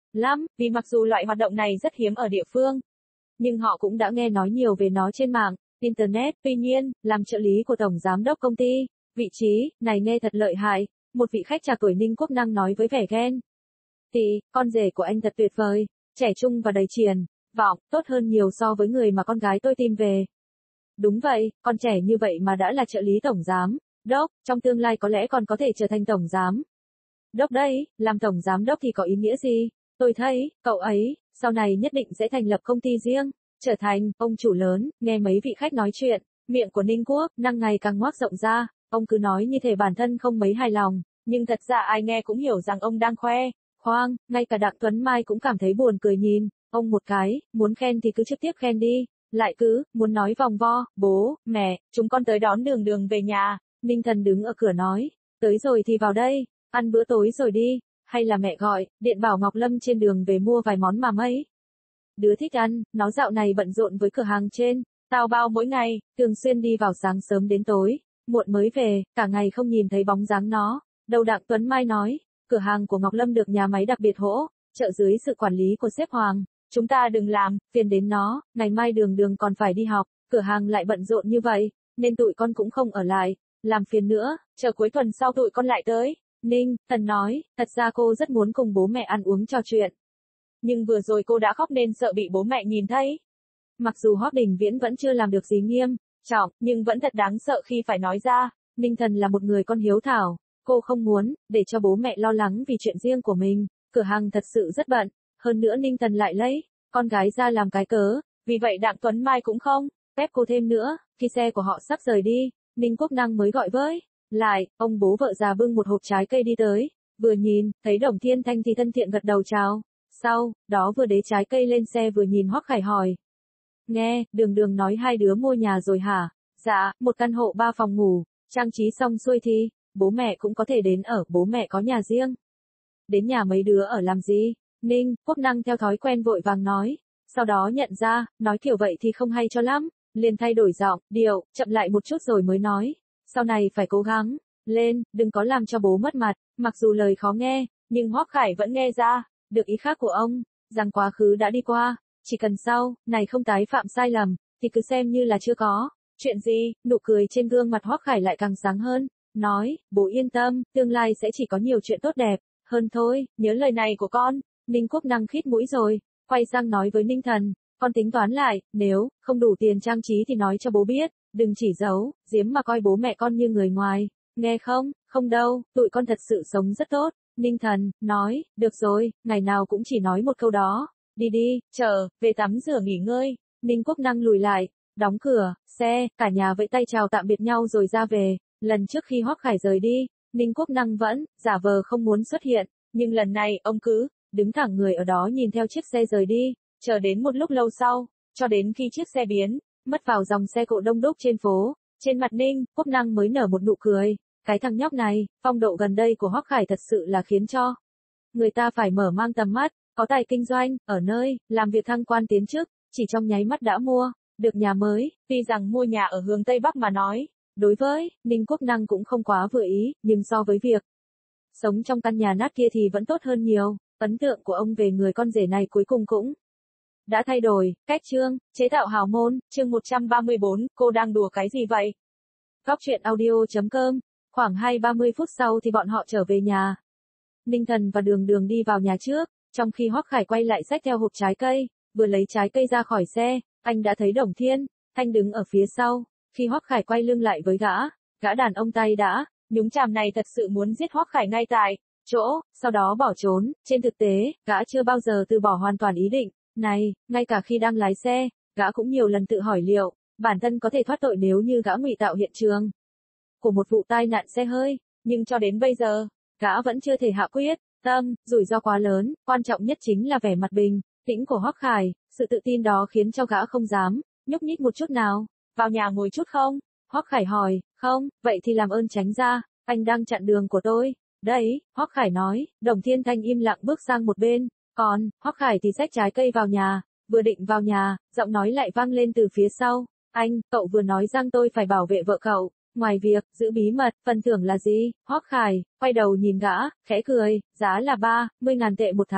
lắm, vì mặc dù loại hoạt động này rất hiếm ở địa phương, nhưng họ cũng đã nghe nói nhiều về nó trên mạng, Internet. Tuy nhiên, làm trợ lý của Tổng Giám đốc công ty, vị trí này nghe thật lợi hại, một vị khách trạc tuổi Ninh Quốc Năng nói với vẻ ghen. Thì, con rể của anh thật tuyệt vời, trẻ trung và đầy triển vọng, tốt hơn nhiều so với người mà con gái tôi tìm về. Đúng vậy, con trẻ như vậy mà đã là trợ lý tổng giám đốc, trong tương lai có lẽ còn có thể trở thành tổng giám đốc đấy. Làm tổng giám đốc thì có ý nghĩa gì? Tôi thấy, cậu ấy, sau này nhất định sẽ thành lập công ty riêng, trở thành ông chủ lớn. Nghe mấy vị khách nói chuyện, miệng của Ninh Quốc Năng ngày càng ngoác rộng ra, ông cứ nói như thể bản thân không mấy hài lòng, nhưng thật ra ai nghe cũng hiểu rằng ông đang khoe khoang. Ngay cả Đặng Tuấn Mai cũng cảm thấy buồn cười nhìn ông một cái, muốn khen thì cứ trực tiếp khen đi, lại cứ muốn nói vòng vo. Bố, mẹ, chúng con tới đón Đường Đường về nhà. Ninh Thần đứng ở cửa nói, tới rồi thì vào đây, ăn bữa tối rồi đi, hay là mẹ gọi điện bảo Ngọc Lâm trên đường về mua vài món mà mấy đứa thích ăn. Nó dạo này bận rộn với cửa hàng trên Tao Bao mỗi ngày, thường xuyên đi vào sáng sớm đến tối muộn mới về, cả ngày không nhìn thấy bóng dáng nó. Đầu Đặng Tuấn Mai nói, cửa hàng của Ngọc Lâm được nhà máy đặc biệt hỗ trợ dưới sự quản lý của sếp Hoàng. Chúng ta đừng làm phiền đến nó, ngày mai Đường Đường còn phải đi học, cửa hàng lại bận rộn như vậy, nên tụi con cũng không ở lại làm phiền nữa, chờ cuối tuần sau tụi con lại tới. Ninh Thần nói, thật ra cô rất muốn cùng bố mẹ ăn uống trò chuyện, nhưng vừa rồi cô đã khóc nên sợ bị bố mẹ nhìn thấy. Mặc dù Hoắc Đình Viễn vẫn chưa làm được gì nghiêm trọng, nhưng vẫn thật đáng sợ khi phải nói ra. Ninh Thần là một người con hiếu thảo, cô không muốn để cho bố mẹ lo lắng vì chuyện riêng của mình. Cửa hàng thật sự rất bận, hơn nữa Ninh Thần lại lấy con gái ra làm cái cớ, vì vậy Đặng Tuấn Mai cũng không ép cô thêm nữa. Khi xe của họ sắp rời đi, Ninh Quốc Năng mới gọi với lại, ông bố vợ già bưng một hộp trái cây đi tới, vừa nhìn thấy Đồng Thiên Thanh thì thân thiện gật đầu chào, sau đó vừa đế trái cây lên xe vừa nhìn Hoắc Khải hỏi, nghe Đường Đường nói hai đứa mua nhà rồi hả? Dạ, một căn hộ ba phòng ngủ, trang trí xong xuôi thì bố mẹ cũng có thể đến ở. Bố mẹ có nhà riêng, đến nhà mấy đứa ở làm gì? Ninh Quốc Năng theo thói quen vội vàng nói, sau đó nhận ra nói kiểu vậy thì không hay cho lắm, liền thay đổi giọng điệu chậm lại một chút rồi mới nói, sau này phải cố gắng lên, đừng có làm cho bố mất mặt. Mặc dù lời khó nghe, nhưng Hoắc Khải vẫn nghe ra được ý khác của ông, rằng quá khứ đã đi qua, chỉ cần sau này không tái phạm sai lầm thì cứ xem như là chưa có chuyện gì. Nụ cười trên gương mặt Hoắc Khải lại càng sáng hơn, nói, bố yên tâm, tương lai sẽ chỉ có nhiều chuyện tốt đẹp hơn thôi, nhớ lời này của con. Ninh Quốc Năng khít mũi rồi quay sang nói với Ninh Thần, con tính toán lại, nếu không đủ tiền trang trí thì nói cho bố biết, đừng chỉ giấu giếm mà coi bố mẹ con như người ngoài, nghe không? Không đâu, tụi con thật sự sống rất tốt. Ninh Thần nói, được rồi, ngày nào cũng chỉ nói một câu đó, đi đi, chờ về tắm rửa nghỉ ngơi. Ninh Quốc Năng lùi lại, đóng cửa xe, cả nhà vẫy tay chào tạm biệt nhau rồi ra về. Lần trước khi Hoắc Khải rời đi, Ninh Quốc Năng vẫn giả vờ không muốn xuất hiện, nhưng lần này ông cứ đứng thẳng người ở đó nhìn theo chiếc xe rời đi, chờ đến một lúc lâu sau, cho đến khi chiếc xe biến mất vào dòng xe cộ đông đúc trên phố, trên mặt Ninh Quốc Năng mới nở một nụ cười. Cái thằng nhóc này, phong độ gần đây của Hoắc Khải thật sự là khiến cho người ta phải mở mang tầm mắt, có tài kinh doanh, ở nơi làm việc thăng quan tiến chức, chỉ trong nháy mắt đã mua được nhà mới. Tuy rằng mua nhà ở hướng Tây Bắc mà nói, đối với Ninh Quốc Năng cũng không quá vừa ý, nhưng so với việc sống trong căn nhà nát kia thì vẫn tốt hơn nhiều. Ấn tượng của ông về người con rể này cuối cùng cũng đã thay đổi. Cách chương, chế tạo hào môn, chương một trăm ba mươi bốn, cô đang đùa cái gì vậy? Góc truyện audio.com. Khoảng hai ba mươi phút sau thì bọn họ trở về nhà. Ninh Thần và Đường Đường đi vào nhà trước, trong khi Hoắc Khải quay lại xách theo hộp trái cây, vừa lấy trái cây ra khỏi xe, anh đã thấy Đồng Thiên Thanh đứng ở phía sau. Khi Hoắc Khải quay lưng lại với gã, gã đàn ông tay đã nhúng chàm này thật sự muốn giết Hoắc Khải ngay tại chỗ, sau đó bỏ trốn. Trên thực tế, gã chưa bao giờ từ bỏ hoàn toàn ý định này, ngay cả khi đang lái xe, gã cũng nhiều lần tự hỏi liệu bản thân có thể thoát tội nếu như gã ngụy tạo hiện trường của một vụ tai nạn xe hơi, nhưng cho đến bây giờ, gã vẫn chưa thể hạ quyết tâm, rủi ro quá lớn, quan trọng nhất chính là vẻ mặt bình tĩnh của Hoắc Khải, sự tự tin đó khiến cho gã không dám nhúc nhích một chút nào. Vào nhà ngồi chút không? Hoắc Khải hỏi. Không, vậy thì làm ơn tránh ra, anh đang chặn đường của tôi. Đấy, Hoắc Khải nói. Đồng Thiên Thanh im lặng bước sang một bên, còn Hoắc Khải thì xách trái cây vào nhà, vừa định vào nhà, giọng nói lại vang lên từ phía sau. Anh, cậu vừa nói rằng tôi phải bảo vệ vợ cậu, ngoài việc giữ bí mật, phần thưởng là gì? Hoắc Khải quay đầu nhìn gã, khẽ cười, giá là ba mươi ngàn tệ một tháng.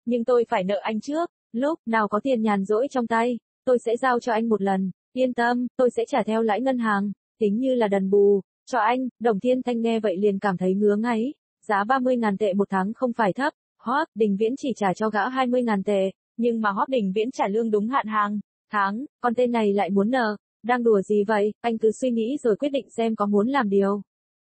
nhưng tôi phải nợ anh trước, lúc nào có tiền nhàn rỗi trong tay, tôi sẽ giao cho anh một lần, yên tâm, tôi sẽ trả theo lãi ngân hàng, tính như là đền bù, cho anh. Đồng Thiên Thanh nghe vậy liền cảm thấy ngứa ngáy, giá ba mươi ngàn tệ một tháng không phải thấp, Hoắc Đình Viễn chỉ trả cho gã hai mươi ngàn tệ, nhưng mà Hoắc Đình Viễn trả lương đúng hạn hàng, tháng, con tên này lại muốn nợ, đang đùa gì vậy, anh cứ suy nghĩ rồi quyết định xem có muốn làm điều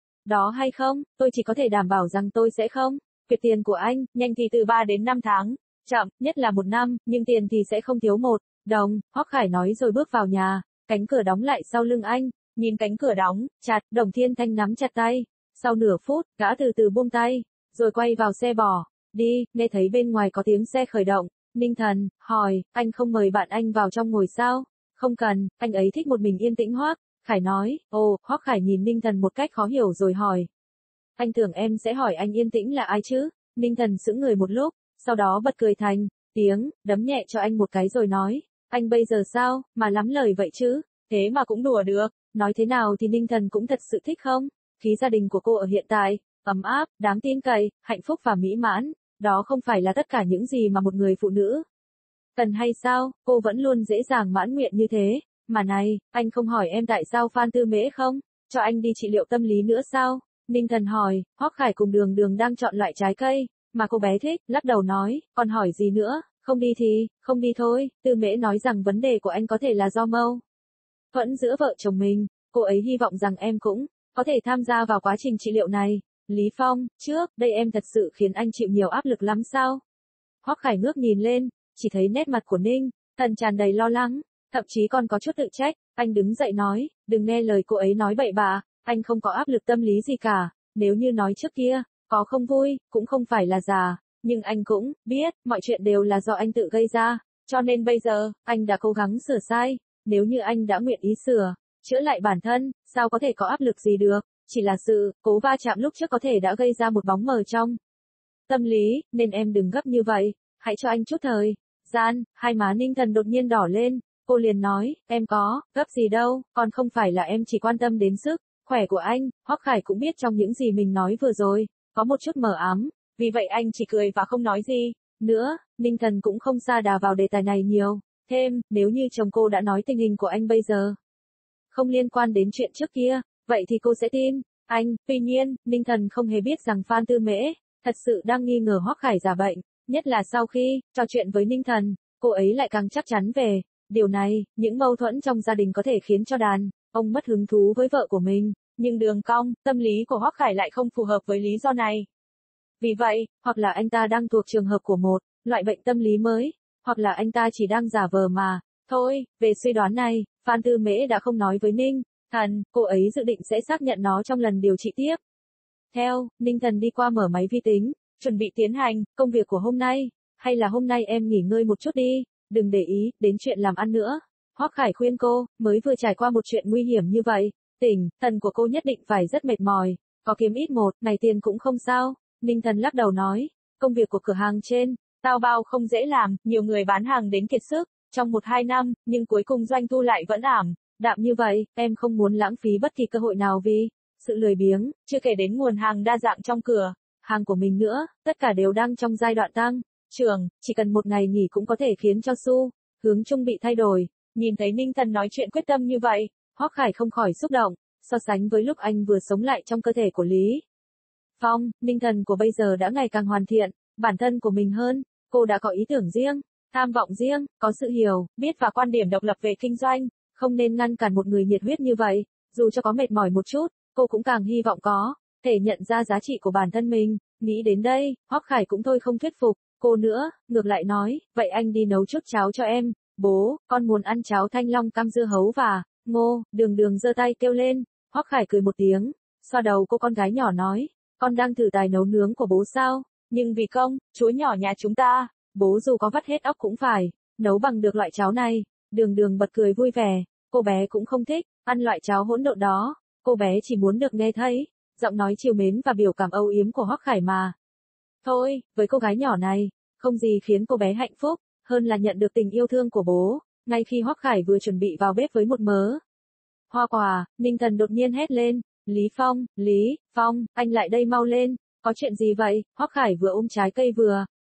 đó hay không, tôi chỉ có thể đảm bảo rằng tôi sẽ không quyệt tiền của anh, nhanh thì từ ba đến năm tháng, chậm nhất là một năm, nhưng tiền thì sẽ không thiếu một đồng, Hoắc Khải nói rồi bước vào nhà, cánh cửa đóng lại sau lưng anh, nhìn cánh cửa đóng chặt, Đồng Thiên Thanh nắm chặt tay, sau nửa phút, gã từ từ buông tay, rồi quay vào xe bỏ đi. Nghe thấy bên ngoài có tiếng xe khởi động, Ninh Thần hỏi, anh không mời bạn anh vào trong ngồi sao? Không cần, anh ấy thích một mình yên tĩnh. Hoắc Khải nói. Ồ, Hoắc Khải nhìn Ninh Thần một cách khó hiểu rồi hỏi, anh tưởng em sẽ hỏi anh yên tĩnh là ai chứ? Ninh Thần sững người một lúc, sau đó bật cười thành tiếng, đấm nhẹ cho anh một cái rồi nói, anh bây giờ sao, mà lắm lời vậy chứ, thế mà cũng đùa được, nói thế nào thì Ninh Thần cũng thật sự thích không? Khí gia đình của cô ở hiện tại, ấm áp, đáng tin cậy, hạnh phúc và mỹ mãn, đó không phải là tất cả những gì mà một người phụ nữ cần hay sao? Cô vẫn luôn dễ dàng mãn nguyện như thế, mà này, anh không hỏi em tại sao Phan Tư Mễ không cho anh đi trị liệu tâm lý nữa sao? Ninh Thần hỏi. Hoắc Khải cùng Đường Đường đang chọn loại trái cây mà cô bé thích, lắc đầu nói, còn hỏi gì nữa, không đi thì, không đi thôi. Tư Mễ nói rằng vấn đề của anh có thể là do mâu thuẫn giữa vợ chồng mình, cô ấy hy vọng rằng em cũng có thể tham gia vào quá trình trị liệu này. Lý Phong, trước đây em thật sự khiến anh chịu nhiều áp lực lắm sao? Hoắc Khải ngước nhìn lên, chỉ thấy nét mặt của Ninh Thần tràn đầy lo lắng, thậm chí còn có chút tự trách. Anh đứng dậy nói, đừng nghe lời cô ấy nói bậy bạ, anh không có áp lực tâm lý gì cả, nếu như nói trước kia, có không vui, cũng không phải là già, nhưng anh cũng biết, mọi chuyện đều là do anh tự gây ra, cho nên bây giờ, anh đã cố gắng sửa sai, nếu như anh đã nguyện ý sửa, chữa lại bản thân, sao có thể có áp lực gì được, chỉ là sự cố va chạm lúc trước có thể đã gây ra một bóng mờ trong tâm lý, nên em đừng gấp như vậy, hãy cho anh chút thời gian. Hai má Ninh Thần đột nhiên đỏ lên, cô liền nói, em có gấp gì đâu, còn không phải là em chỉ quan tâm đến sức khỏe của anh. Hoắc Khải cũng biết trong những gì mình nói vừa rồi có một chút mờ ám, vì vậy anh chỉ cười và không nói gì nữa. Ninh Thần cũng không sa đà vào đề tài này nhiều thêm, nếu như chồng cô đã nói tình hình của anh bây giờ không liên quan đến chuyện trước kia, vậy thì cô sẽ tin anh. Tuy nhiên, Ninh Thần không hề biết rằng Phan Tư Mễ thật sự đang nghi ngờ Hoắc Khải giả bệnh, nhất là sau khi trò chuyện với Ninh Thần, cô ấy lại càng chắc chắn về điều này. Những mâu thuẫn trong gia đình có thể khiến cho đàn ông mất hứng thú với vợ của mình, nhưng đường cong tâm lý của Hoắc Khải lại không phù hợp với lý do này. Vì vậy, hoặc là anh ta đang thuộc trường hợp của một loại bệnh tâm lý mới, hoặc là anh ta chỉ đang giả vờ mà thôi. Về suy đoán này, Phan Tư Mễ đã không nói với Ninh Thần, cô ấy dự định sẽ xác nhận nó trong lần điều trị tiếp theo. Ninh Thần đi qua mở máy vi tính, chuẩn bị tiến hành công việc của hôm nay, hay là hôm nay em nghỉ ngơi một chút đi, đừng để ý đến chuyện làm ăn nữa. Hoắc Khải khuyên cô, mới vừa trải qua một chuyện nguy hiểm như vậy, tinh thần của cô nhất định phải rất mệt mỏi, có kiếm ít một ngày tiền cũng không sao. Ninh Thần lắc đầu nói, công việc của cửa hàng trên Tao bao không dễ làm, nhiều người bán hàng đến kiệt sức trong một hai năm, nhưng cuối cùng doanh thu lại vẫn ảm đạm như vậy. Em không muốn lãng phí bất kỳ cơ hội nào vì sự lười biếng, chưa kể đến nguồn hàng đa dạng trong cửa hàng của mình nữa, tất cả đều đang trong giai đoạn tăng trưởng, chỉ cần một ngày nghỉ cũng có thể khiến cho xu hướng chung bị thay đổi. Nhìn thấy Ninh Thần nói chuyện quyết tâm như vậy, Hoắc Khải không khỏi xúc động, so sánh với lúc anh vừa sống lại trong cơ thể của Lý Phong, Ninh Thần của bây giờ đã ngày càng hoàn thiện bản thân của mình hơn. Cô đã có ý tưởng riêng, tham vọng riêng, có sự hiểu biết và quan điểm độc lập về kinh doanh, không nên ngăn cản một người nhiệt huyết như vậy, dù cho có mệt mỏi một chút, cô cũng càng hy vọng có thể nhận ra giá trị của bản thân mình. Nghĩ đến đây, Hoắc Khải cũng thôi không thuyết phục cô nữa, ngược lại nói, vậy anh đi nấu chút cháo cho em. Bố, con muốn ăn cháo thanh long cam dưa hấu và ngô. Đường Đường giơ tay kêu lên. Hoắc Khải cười một tiếng, xoa đầu cô con gái nhỏ nói, con đang thử tài nấu nướng của bố sao? Nhưng vì công chúa nhỏ nhà chúng ta, bố dù có vắt hết óc cũng phải nấu bằng được loại cháo này. Đường Đường bật cười vui vẻ, cô bé cũng không thích ăn loại cháo hỗn độn đó, cô bé chỉ muốn được nghe thấy giọng nói trìu mến và biểu cảm âu yếm của Hoắc Khải mà thôi. Với cô gái nhỏ này, không gì khiến cô bé hạnh phúc hơn là nhận được tình yêu thương của bố. Ngay khi Hoắc Khải vừa chuẩn bị vào bếp với một mớ hoa quả, Ninh Thần đột nhiên hét lên, Lý Phong, Lý Phong, anh lại đây mau lên, có chuyện gì vậy? Hoắc Khải vừa ôm trái cây vừa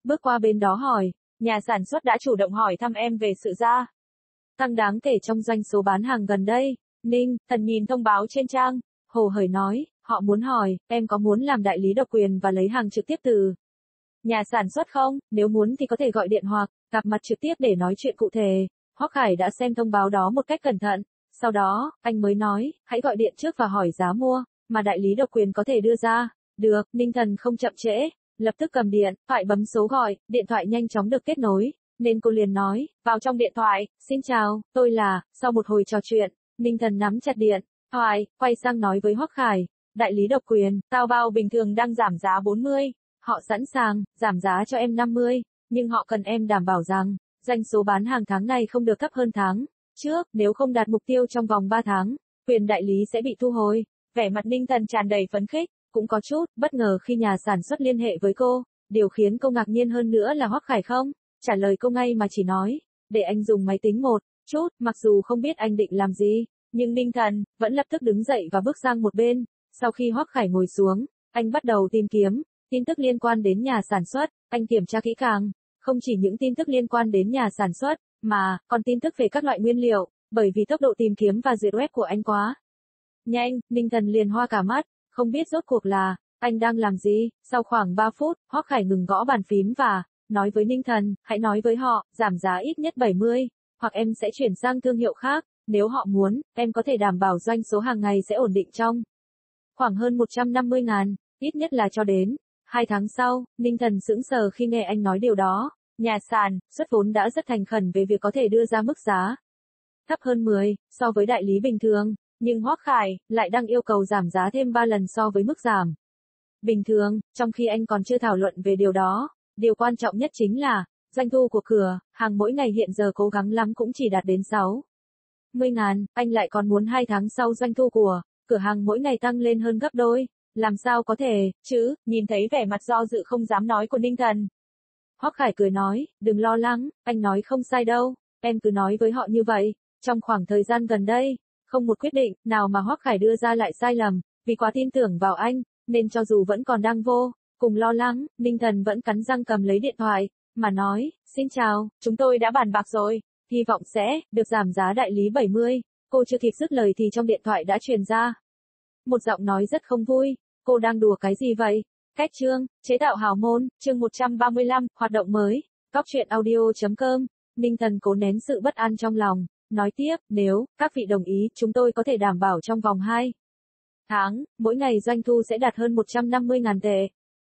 bước qua bên đó hỏi, nhà sản xuất đã chủ động hỏi thăm em về sự gia tăng đáng kể trong doanh số bán hàng gần đây. Ninh Thần nhìn thông báo trên trang, hồ hởi nói, họ muốn hỏi, em có muốn làm đại lý độc quyền và lấy hàng trực tiếp từ nhà sản xuất không? Nếu muốn thì có thể gọi điện hoặc gặp mặt trực tiếp để nói chuyện cụ thể. Hoắc Khải đã xem thông báo đó một cách cẩn thận. Sau đó, anh mới nói, hãy gọi điện trước và hỏi giá mua, mà đại lý độc quyền có thể đưa ra. Được, Ninh Thần không chậm trễ, lập tức cầm điện thoại bấm số gọi, điện thoại nhanh chóng được kết nối, nên cô liền nói, vào trong điện thoại, xin chào, tôi là, sau một hồi trò chuyện, Ninh Thần nắm chặt điện thoại, quay sang nói với Hoắc Khải, đại lý độc quyền, tao bao bình thường đang giảm giá bốn mươi, họ sẵn sàng, giảm giá cho em năm mươi, nhưng họ cần em đảm bảo rằng, doanh số bán hàng tháng này không được thấp hơn tháng trước, nếu không đạt mục tiêu trong vòng ba tháng, quyền đại lý sẽ bị thu hồi. Vẻ mặt Ninh Thần tràn đầy phấn khích, cũng có chút bất ngờ khi nhà sản xuất liên hệ với cô, điều khiến cô ngạc nhiên hơn nữa là Hoắc Khải không trả lời cô ngay mà chỉ nói, để anh dùng máy tính một chút, mặc dù không biết anh định làm gì, nhưng Ninh Thần vẫn lập tức đứng dậy và bước sang một bên. Sau khi Hoắc Khải ngồi xuống, anh bắt đầu tìm kiếm tin tức liên quan đến nhà sản xuất, anh kiểm tra kỹ càng, không chỉ những tin tức liên quan đến nhà sản xuất, mà còn tin tức về các loại nguyên liệu, bởi vì tốc độ tìm kiếm và duyệt web của anh quá nhanh, Ninh Thần liền hoa cả mắt, không biết rốt cuộc là anh đang làm gì. Sau khoảng ba phút, Hoắc Khải ngừng gõ bàn phím và nói với Ninh Thần, hãy nói với họ, giảm giá ít nhất bảy mươi, hoặc em sẽ chuyển sang thương hiệu khác, nếu họ muốn, em có thể đảm bảo doanh số hàng ngày sẽ ổn định trong khoảng hơn một trăm năm mươi ngàn, ít nhất là cho đến hai tháng sau. Ninh Thần sững sờ khi nghe anh nói điều đó, nhà sản xuất vốn đã rất thành khẩn về việc có thể đưa ra mức giá thấp hơn mười so với đại lý bình thường, nhưng Hoắc Khải lại đang yêu cầu giảm giá thêm ba lần so với mức giảm bình thường, trong khi anh còn chưa thảo luận về điều đó. Điều quan trọng nhất chính là, doanh thu của cửa hàng mỗi ngày hiện giờ cố gắng lắm cũng chỉ đạt đến sáu mươi ngàn, anh lại còn muốn hai tháng sau doanh thu của cửa hàng mỗi ngày tăng lên hơn gấp đôi, làm sao có thể, chứ? Nhìn thấy vẻ mặt do dự không dám nói của Ninh Thần, Hoắc Khải cười nói, đừng lo lắng, anh nói không sai đâu, em cứ nói với họ như vậy. Trong khoảng thời gian gần đây, không một quyết định nào mà Hoắc Khải đưa ra lại sai lầm, vì quá tin tưởng vào anh, nên cho dù vẫn còn đang vô cùng lo lắng, Ninh Thần vẫn cắn răng cầm lấy điện thoại, mà nói, xin chào, chúng tôi đã bàn bạc rồi, hy vọng sẽ được giảm giá đại lý bảy mươi. Cô chưa kịp dứt lời thì trong điện thoại đã truyền ra một giọng nói rất không vui, cô đang đùa cái gì vậy? Cách chương, chế tạo hào môn, chương một trăm ba mươi lăm, hoạt động mới, góc truyện audio chấm com. Ninh Thần cố nén sự bất an trong lòng, nói tiếp, nếu các vị đồng ý, chúng tôi có thể đảm bảo trong vòng hai tháng, mỗi ngày doanh thu sẽ đạt hơn một trăm năm mươi ngàn tệ.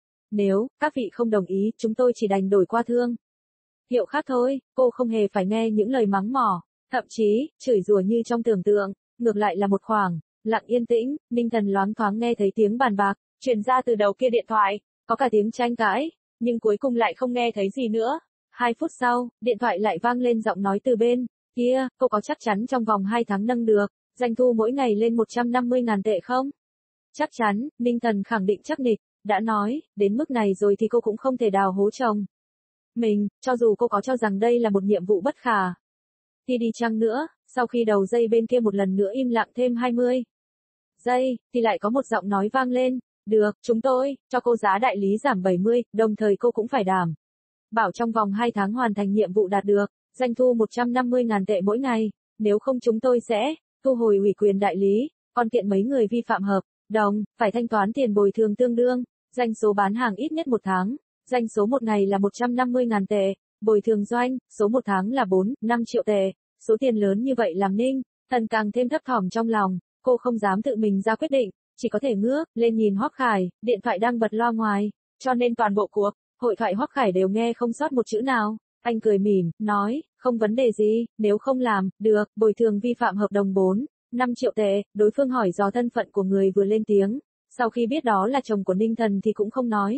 Nếu các vị không đồng ý, chúng tôi chỉ đành đổi qua thương hiệu khác thôi. Cô không hề phải nghe những lời mắng mỏ, thậm chí chửi rủa như trong tưởng tượng, ngược lại là một khoảng lặng yên tĩnh. Ninh Thần loáng thoáng nghe thấy tiếng bàn bạc truyền ra từ đầu kia điện thoại, có cả tiếng tranh cãi, nhưng cuối cùng lại không nghe thấy gì nữa. Hai phút sau, điện thoại lại vang lên giọng nói từ bên kia, cô có chắc chắn trong vòng hai tháng nâng được doanh thu mỗi ngày lên một trăm năm mươi ngàn tệ không? Chắc chắn, Ninh Thần khẳng định chắc nịch, đã nói, đến mức này rồi thì cô cũng không thể đào hố chồng mình, cho dù cô có cho rằng đây là một nhiệm vụ bất khả thì đi chăng nữa. Sau khi đầu dây bên kia một lần nữa im lặng thêm hai mươi giây, thì lại có một giọng nói vang lên, được, chúng tôi cho cô giá đại lý giảm bảy mươi, đồng thời cô cũng phải đảm bảo trong vòng hai tháng hoàn thành nhiệm vụ đạt được doanh thu một trăm năm mươi ngàn tệ mỗi ngày, nếu không chúng tôi sẽ thu hồi ủy quyền đại lý, còn kiện mấy người vi phạm hợp đồng, phải thanh toán tiền bồi thường tương đương doanh số bán hàng ít nhất một tháng, doanh số một ngày là một trăm năm mươi ngàn tệ, bồi thường doanh số một tháng là bốn, năm triệu tệ. Số tiền lớn như vậy làm Ninh Thần càng thêm thấp thỏm trong lòng, cô không dám tự mình ra quyết định, chỉ có thể ngước lên nhìn Hoắc Khải, điện thoại đang bật loa ngoài, cho nên toàn bộ cuộc hội thoại Hoắc Khải đều nghe không sót một chữ nào. Anh cười mỉm, nói, không vấn đề gì, nếu không làm được bồi thường vi phạm hợp đồng bốn, năm triệu tệ. Đối phương hỏi dò thân phận của người vừa lên tiếng, sau khi biết đó là chồng của Ninh Thần thì cũng không nói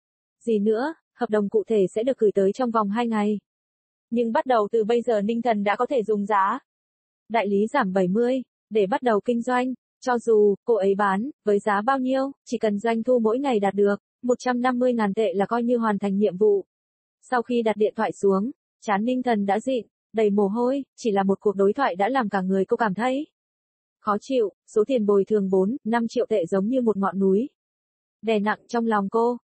gì nữa. Hợp đồng cụ thể sẽ được gửi tới trong vòng hai ngày. Nhưng bắt đầu từ bây giờ Ninh Thần đã có thể dùng giá đại lý giảm bảy mươi để bắt đầu kinh doanh, cho dù cô ấy bán với giá bao nhiêu, chỉ cần doanh thu mỗi ngày đạt được một trăm năm mươi ngàn tệ là coi như hoàn thành nhiệm vụ. Sau khi đặt điện thoại xuống, trán Ninh Thần đã dịn đầy mồ hôi, chỉ là một cuộc đối thoại đã làm cả người cô cảm thấy khó chịu. Số tiền bồi thường bốn, năm triệu tệ giống như một ngọn núi đè nặng trong lòng cô.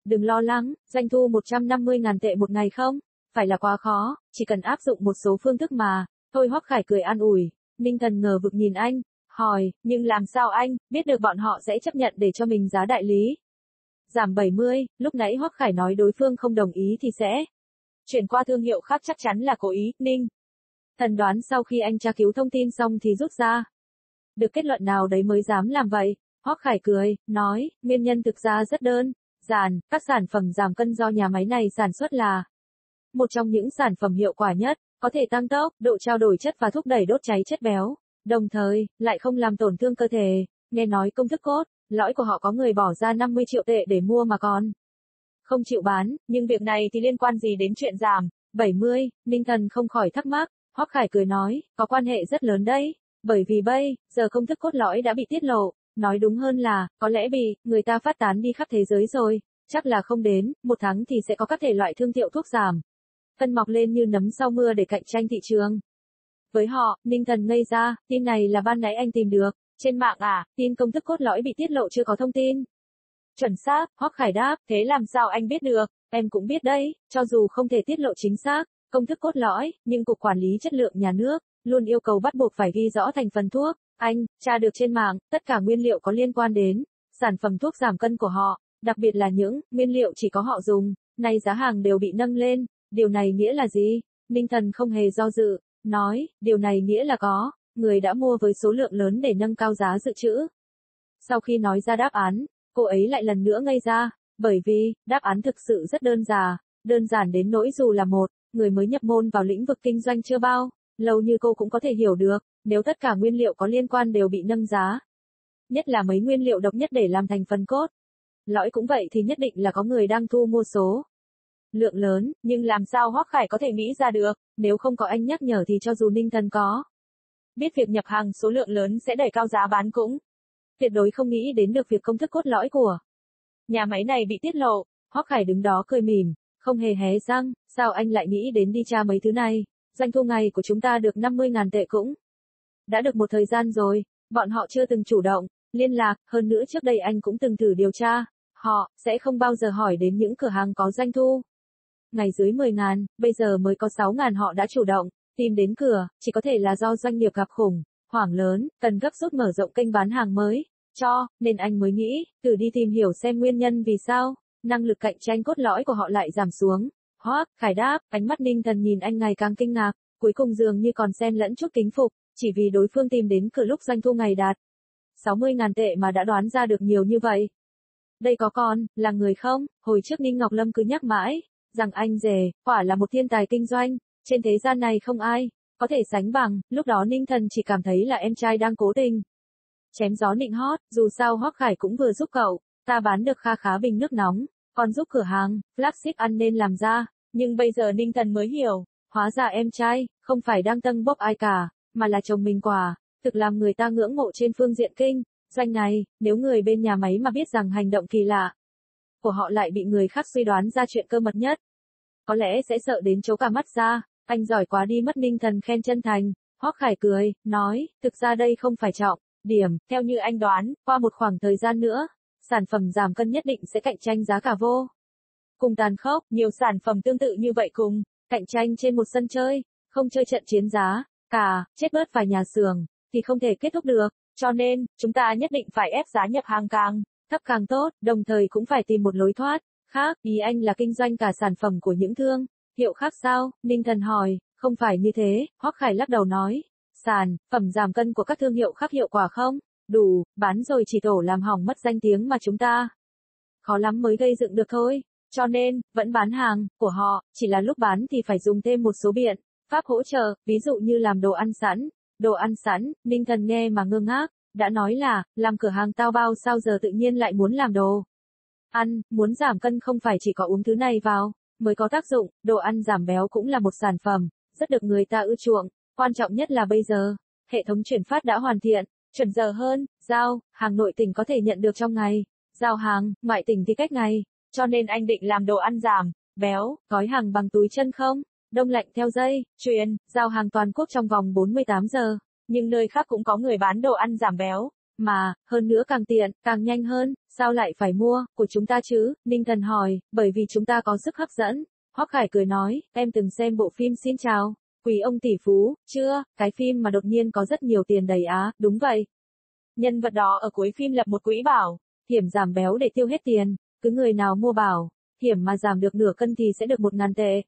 đừng lo lắng, doanh thu một trăm năm mươi ngàn tệ một ngày không? Phải là quá khó, chỉ cần áp dụng một số phương thức mà. Thôi Hoắc Khải cười an ủi, Ninh Thần ngờ vực nhìn anh, hỏi, nhưng làm sao anh, biết được bọn họ sẽ chấp nhận để cho mình giá đại lý? Giảm bảy mươi, lúc nãy Hoắc Khải nói đối phương không đồng ý thì sẽ chuyển qua thương hiệu khác, chắc chắn là cố ý, Ninh Thần đoán sau khi anh tra cứu thông tin xong thì rút ra được kết luận nào đấy mới dám làm vậy. Hoắc Khải cười, nói, nguyên nhân thực ra rất đơn giản, các sản phẩm giảm cân do nhà máy này sản xuất là một trong những sản phẩm hiệu quả nhất, có thể tăng tốc độ trao đổi chất và thúc đẩy đốt cháy chất béo, đồng thời lại không làm tổn thương cơ thể. Nghe nói công thức cốt lõi của họ có người bỏ ra năm mươi triệu tệ để mua mà còn không chịu bán, nhưng việc này thì liên quan gì đến chuyện giảm bảy mươi? Ninh Thần không khỏi thắc mắc. Hoắc Khải cười nói, có quan hệ rất lớn đấy, bởi vì bây giờ công thức cốt lõi đã bị tiết lộ, nói đúng hơn là, có lẽ bị người ta phát tán đi khắp thế giới rồi, chắc là không đến một tháng thì sẽ có các thể loại thương hiệu thuốc giảm cân mọc lên như nấm sau mưa để cạnh tranh thị trường. Với họ, Ninh Thần ngây ra, tin này là ban nãy anh tìm được trên mạng à? Tin công thức cốt lõi bị tiết lộ chưa có thông tin chuẩn xác. Hoắc Khải đáp, thế làm sao anh biết được? Em cũng biết đấy, cho dù không thể tiết lộ chính xác công thức cốt lõi, nhưng Cục Quản lý Chất lượng Nhà nước luôn yêu cầu bắt buộc phải ghi rõ thành phần thuốc. Anh tra được trên mạng, tất cả nguyên liệu có liên quan đến sản phẩm thuốc giảm cân của họ, đặc biệt là những nguyên liệu chỉ có họ dùng, nay giá hàng đều bị nâng lên. Điều này nghĩa là gì? Ninh Thần không hề do dự, nói, điều này nghĩa là có người đã mua với số lượng lớn để nâng cao giá dự trữ. Sau khi nói ra đáp án, cô ấy lại lần nữa ngây ra, bởi vì đáp án thực sự rất đơn giản, đơn giản đến nỗi dù là một người mới nhập môn vào lĩnh vực kinh doanh chưa bao lâu như cô cũng có thể hiểu được, nếu tất cả nguyên liệu có liên quan đều bị nâng giá, nhất là mấy nguyên liệu độc nhất để làm thành phần cốt lõi cũng vậy, thì nhất định là có người đang thu mua số lượng lớn, nhưng làm sao Hoắc Khải có thể nghĩ ra được? Nếu không có anh nhắc nhở thì cho dù Ninh Thần có biết việc nhập hàng số lượng lớn sẽ đẩy cao giá bán cũng tuyệt đối không nghĩ đến được việc công thức cốt lõi của nhà máy này bị tiết lộ. Hoắc Khải đứng đó cười mỉm, không hề hé răng, sao anh lại nghĩ đến đi tra mấy thứ này? Doanh thu ngày của chúng ta được năm mươi ngàn tệ cũng đã được một thời gian rồi, bọn họ chưa từng chủ động liên lạc, hơn nữa trước đây anh cũng từng thử điều tra, họ sẽ không bao giờ hỏi đến những cửa hàng có doanh thu ngày dưới mười ngàn, bây giờ mới có sáu ngàn họ đã chủ động tìm đến cửa, chỉ có thể là do doanh nghiệp gặp khủng hoảng lớn, cần gấp rút mở rộng kênh bán hàng mới cho, nên anh mới nghĩ thử đi tìm hiểu xem nguyên nhân vì sao năng lực cạnh tranh cốt lõi của họ lại giảm xuống. Hoắc Khải đáp, ánh mắt Ninh Thần nhìn anh ngày càng kinh ngạc, cuối cùng dường như còn xen lẫn chút kính phục, chỉ vì đối phương tìm đến cửa lúc doanh thu ngày đạt sáu mươi ngàn tệ mà đã đoán ra được nhiều như vậy. Đây có còn là người không? Hồi trước Ninh Ngọc Lâm cứ nhắc mãi rằng anh rể quả là một thiên tài kinh doanh, trên thế gian này không ai có thể sánh bằng. Lúc đó Ninh Thần chỉ cảm thấy là em trai đang cố tình chém gió nịnh hót, dù sao Hoắc Khải cũng vừa giúp cậu ta bán được kha khá bình nước nóng, còn giúp cửa hàng flagship ăn nên làm ra. Nhưng bây giờ Ninh Thần mới hiểu, hóa ra em trai không phải đang tâng bốc ai cả, mà là chồng mình quả thực làm người ta ngưỡng mộ trên phương diện kinh doanh này. Nếu người bên nhà máy mà biết rằng hành động kỳ lạ của họ lại bị người khác suy đoán ra chuyện cơ mật nhất, có lẽ sẽ sợ đến chố cả mắt ra. Anh giỏi quá đi mất. Ninh Thần khen chân thành. Hoắc Khải cười, nói, thực ra đây không phải trọng điểm, theo như anh đoán, qua một khoảng thời gian nữa, sản phẩm giảm cân nhất định sẽ cạnh tranh giá cả vô cùng tàn khốc. Nhiều sản phẩm tương tự như vậy cùng cạnh tranh trên một sân chơi, không chơi trận chiến giá cả, chết bớt vài nhà xưởng thì không thể kết thúc được, cho nên chúng ta nhất định phải ép giá nhập hàng càng thấp càng tốt, đồng thời cũng phải tìm một lối thoát khác. Ý anh là kinh doanh cả sản phẩm của những thương hiệu khác sao? Ninh Thần hỏi. Không phải như thế, Hoắc Khải lắc đầu nói, sản phẩm giảm cân của các thương hiệu khác hiệu quả không đủ bán rồi chỉ tổ làm hỏng mất danh tiếng mà chúng ta khó lắm mới gây dựng được thôi, cho nên vẫn bán hàng của họ, chỉ là lúc bán thì phải dùng thêm một số biện pháp hỗ trợ, ví dụ như làm đồ ăn sẵn. Đồ ăn sẵn? Ninh Thần nghe mà ngơ ngác, đã nói là làm cửa hàng tao bao, sao giờ tự nhiên lại muốn làm đồ ăn? Muốn giảm cân không phải chỉ có uống thứ này vào mới có tác dụng, đồ ăn giảm béo cũng là một sản phẩm rất được người ta ưa chuộng, quan trọng nhất là bây giờ hệ thống chuyển phát đã hoàn thiện, chuẩn giờ hơn, giao hàng nội tỉnh có thể nhận được trong ngày, giao hàng ngoại tỉnh thì cách ngày, cho nên anh định làm đồ ăn giảm béo, gói hàng bằng túi chân không, đông lạnh theo dây chuyền, giao hàng toàn quốc trong vòng bốn mươi tám giờ. Nhưng nơi khác cũng có người bán đồ ăn giảm béo, Mà, hơn nữa càng tiện, càng nhanh hơn, sao lại phải mua, của chúng ta chứ, Ninh Thần hỏi, bởi vì chúng ta có sức hấp dẫn. Hoắc Khải cười nói, em từng xem bộ phim Xin chào, Quý ông tỷ phú, chưa, cái phim mà đột nhiên có rất nhiều tiền đầy á, đúng vậy. Nhân vật đó ở cuối phim lập một quỹ bảo hiểm giảm béo để tiêu hết tiền, cứ người nào mua bảo hiểm mà giảm được nửa cân thì sẽ được một ngàn tệ.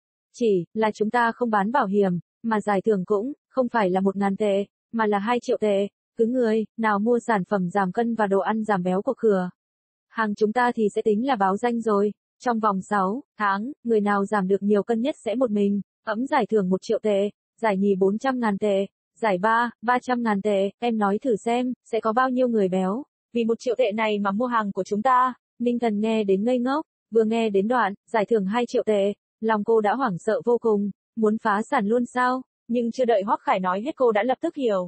Chỉ là chúng ta không bán bảo hiểm, mà giải thưởng cũng không phải là một ngàn tệ, mà là hai triệu tệ. Cứ người nào mua sản phẩm giảm cân và đồ ăn giảm béo của cửa hàng chúng ta thì sẽ tính là báo danh rồi. Trong vòng sáu tháng, người nào giảm được nhiều cân nhất sẽ một mình ấm giải thưởng một triệu tệ, giải nhì bốn trăm ngàn tệ, giải ba, ba trăm ngàn tệ. Em nói thử xem, sẽ có bao nhiêu người béo vì một triệu tệ này mà mua hàng của chúng ta. Ninh Thần nghe đến ngây ngốc, vừa nghe đến đoạn giải thưởng hai triệu tệ, lòng cô đã hoảng sợ vô cùng, muốn phá sản luôn sao? Nhưng chưa đợi Hoắc Khải nói hết cô đã lập tức hiểu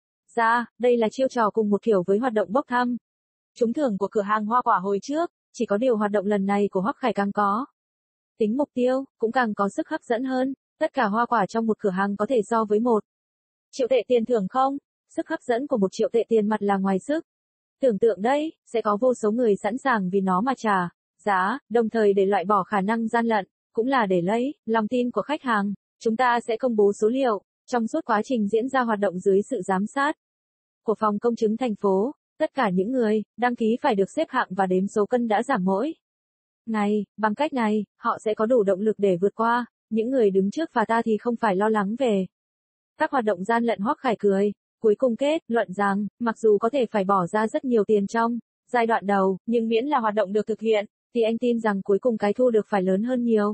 ra, đây là chiêu trò cùng một kiểu với hoạt động bốc thăm trúng thưởng của cửa hàng hoa quả hồi trước, chỉ có điều hoạt động lần này của Hoắc Khải càng có tính mục tiêu, cũng càng có sức hấp dẫn hơn. Tất cả hoa quả trong một cửa hàng có thể so với một triệu tệ tiền thưởng không? Sức hấp dẫn của một triệu tệ tiền mặt là ngoài sức tưởng tượng đấy, sẽ có vô số người sẵn sàng vì nó mà trả giá, đồng thời để loại bỏ khả năng gian lận, cũng là để lấy lòng tin của khách hàng. Chúng ta sẽ công bố số liệu trong suốt quá trình diễn ra hoạt động dưới sự giám sát của phòng công chứng thành phố. Tất cả những người đăng ký phải được xếp hạng và đếm số cân đã giảm mỗi ngày. Bằng cách này, họ sẽ có đủ động lực để vượt qua những người đứng trước và ta thì không phải lo lắng về các hoạt động gian lận. Hoắc Khải cười, cuối cùng kết luận rằng, mặc dù có thể phải bỏ ra rất nhiều tiền trong giai đoạn đầu, nhưng miễn là hoạt động được thực hiện, thì anh tin rằng cuối cùng cái thu được phải lớn hơn nhiều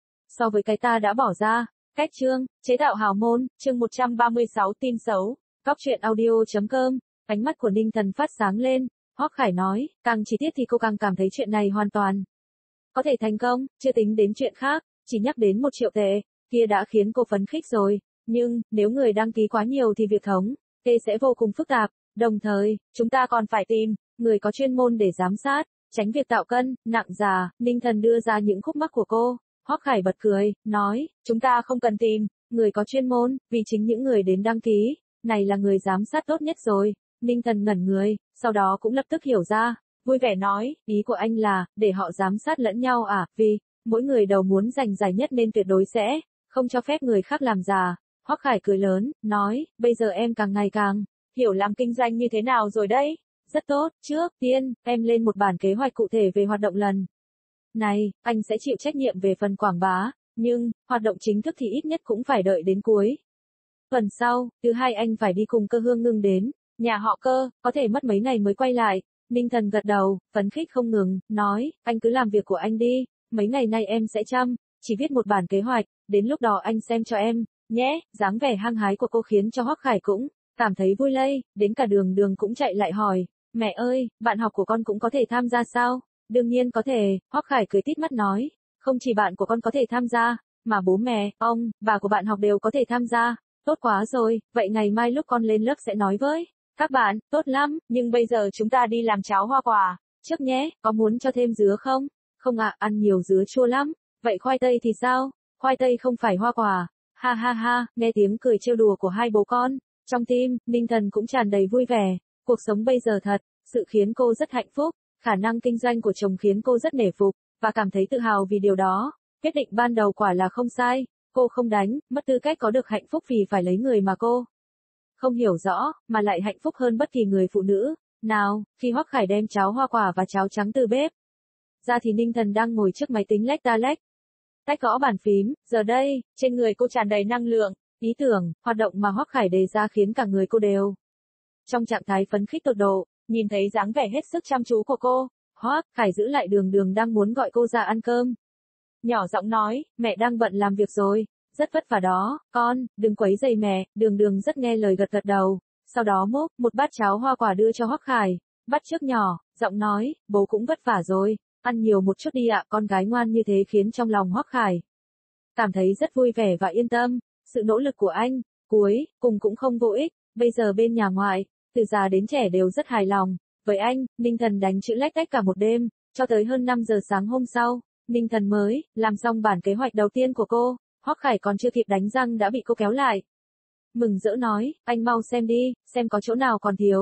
so với cái ta đã bỏ ra. Cách chương, chế tạo hào môn, chương một trăm ba mươi sáu tin xấu. Góc truyện audio.com, ánh mắt của Ninh Thần phát sáng lên. Hoắc Khải nói, càng chi tiết thì cô càng cảm thấy chuyện này hoàn toàn có thể thành công, chưa tính đến chuyện khác, chỉ nhắc đến một triệu tệ, kia đã khiến cô phấn khích rồi. Nhưng, nếu người đăng ký quá nhiều thì việc thống kê sẽ vô cùng phức tạp. Đồng thời, chúng ta còn phải tìm người có chuyên môn để giám sát, tránh việc tạo cân nặng già. Ninh Thần đưa ra những khúc mắc của cô. Hoắc Khải bật cười, nói, chúng ta không cần tìm người có chuyên môn, vì chính những người đến đăng ký này là người giám sát tốt nhất rồi. Ninh Thần ngẩn người, sau đó cũng lập tức hiểu ra, vui vẻ nói, ý của anh là, để họ giám sát lẫn nhau à, vì mỗi người đều muốn giành giải nhất nên tuyệt đối sẽ không cho phép người khác làm già. Hoắc Khải cười lớn, nói, bây giờ em càng ngày càng hiểu làm kinh doanh như thế nào rồi đấy. Rất tốt, trước tiên, em lên một bản kế hoạch cụ thể về hoạt động lần này, anh sẽ chịu trách nhiệm về phần quảng bá, nhưng, hoạt động chính thức thì ít nhất cũng phải đợi đến cuối tuần sau. Thứ hai anh phải đi cùng Cơ Hương Ngưng đến nhà họ Cơ, có thể mất mấy ngày mới quay lại. Ninh Thần gật đầu, phấn khích không ngừng, nói, anh cứ làm việc của anh đi, mấy ngày nay em sẽ chăm chỉ viết một bản kế hoạch, đến lúc đó anh xem cho em nhé. Dáng vẻ hăng hái của cô khiến cho Hoắc Khải cũng cảm thấy vui lây, đến cả Đường Đường cũng chạy lại hỏi, mẹ ơi, bạn học của con cũng có thể tham gia sao? Đương nhiên có thể, Hoắc Khải cười tít mắt nói, không chỉ bạn của con có thể tham gia, mà bố mẹ, ông, bà của bạn học đều có thể tham gia. Tốt quá rồi, vậy ngày mai lúc con lên lớp sẽ nói với các bạn. Tốt lắm, nhưng bây giờ chúng ta đi làm cháo hoa quả trước nhé, có muốn cho thêm dứa không? Không ạ, ăn nhiều dứa chua lắm. Vậy khoai tây thì sao? Khoai tây không phải hoa quả. Ha ha ha, nghe tiếng cười trêu đùa của hai bố con, trong tim, Ninh Thần cũng tràn đầy vui vẻ. Cuộc sống bây giờ thật sự khiến cô rất hạnh phúc, khả năng kinh doanh của chồng khiến cô rất nể phục, và cảm thấy tự hào vì điều đó. Quyết định ban đầu quả là không sai, cô không đánh mất tư cách có được hạnh phúc vì phải lấy người mà cô không hiểu rõ, mà lại hạnh phúc hơn bất kỳ người phụ nữ nào. Khi Hoắc Khải đem cháo hoa quả và cháo trắng từ bếp ra thì Ninh Thần đang ngồi trước máy tính lách ta lách tách gõ bàn phím. Giờ đây, trên người cô tràn đầy năng lượng, ý tưởng, hoạt động mà Hoắc Khải đề ra khiến cả người cô đều trong trạng thái phấn khích tột độ. Nhìn thấy dáng vẻ hết sức chăm chú của cô, Hoắc Khải giữ lại Đường Đường đang muốn gọi cô ra ăn cơm, nhỏ giọng nói, mẹ đang bận làm việc rồi, rất vất vả đó, con, đừng quấy rầy mẹ. Đường Đường rất nghe lời gật gật đầu, sau đó múc một bát cháo hoa quả đưa cho Hoắc Khải, bắt trước nhỏ, giọng nói, bố cũng vất vả rồi, ăn nhiều một chút đi ạ. Con gái ngoan như thế khiến trong lòng Hoắc Khải cảm thấy rất vui vẻ và yên tâm. Sự nỗ lực của anh, cuối cùng cũng không vô ích, bây giờ bên nhà ngoại, từ già đến trẻ đều rất hài lòng với anh. Ninh Thần đánh chữ lách tách cả một đêm, cho tới hơn năm giờ sáng hôm sau, Ninh Thần mới làm xong bản kế hoạch đầu tiên của cô. Hoắc Khải còn chưa kịp đánh răng đã bị cô kéo lại. Mừng rỡ nói, anh mau xem đi, xem có chỗ nào còn thiếu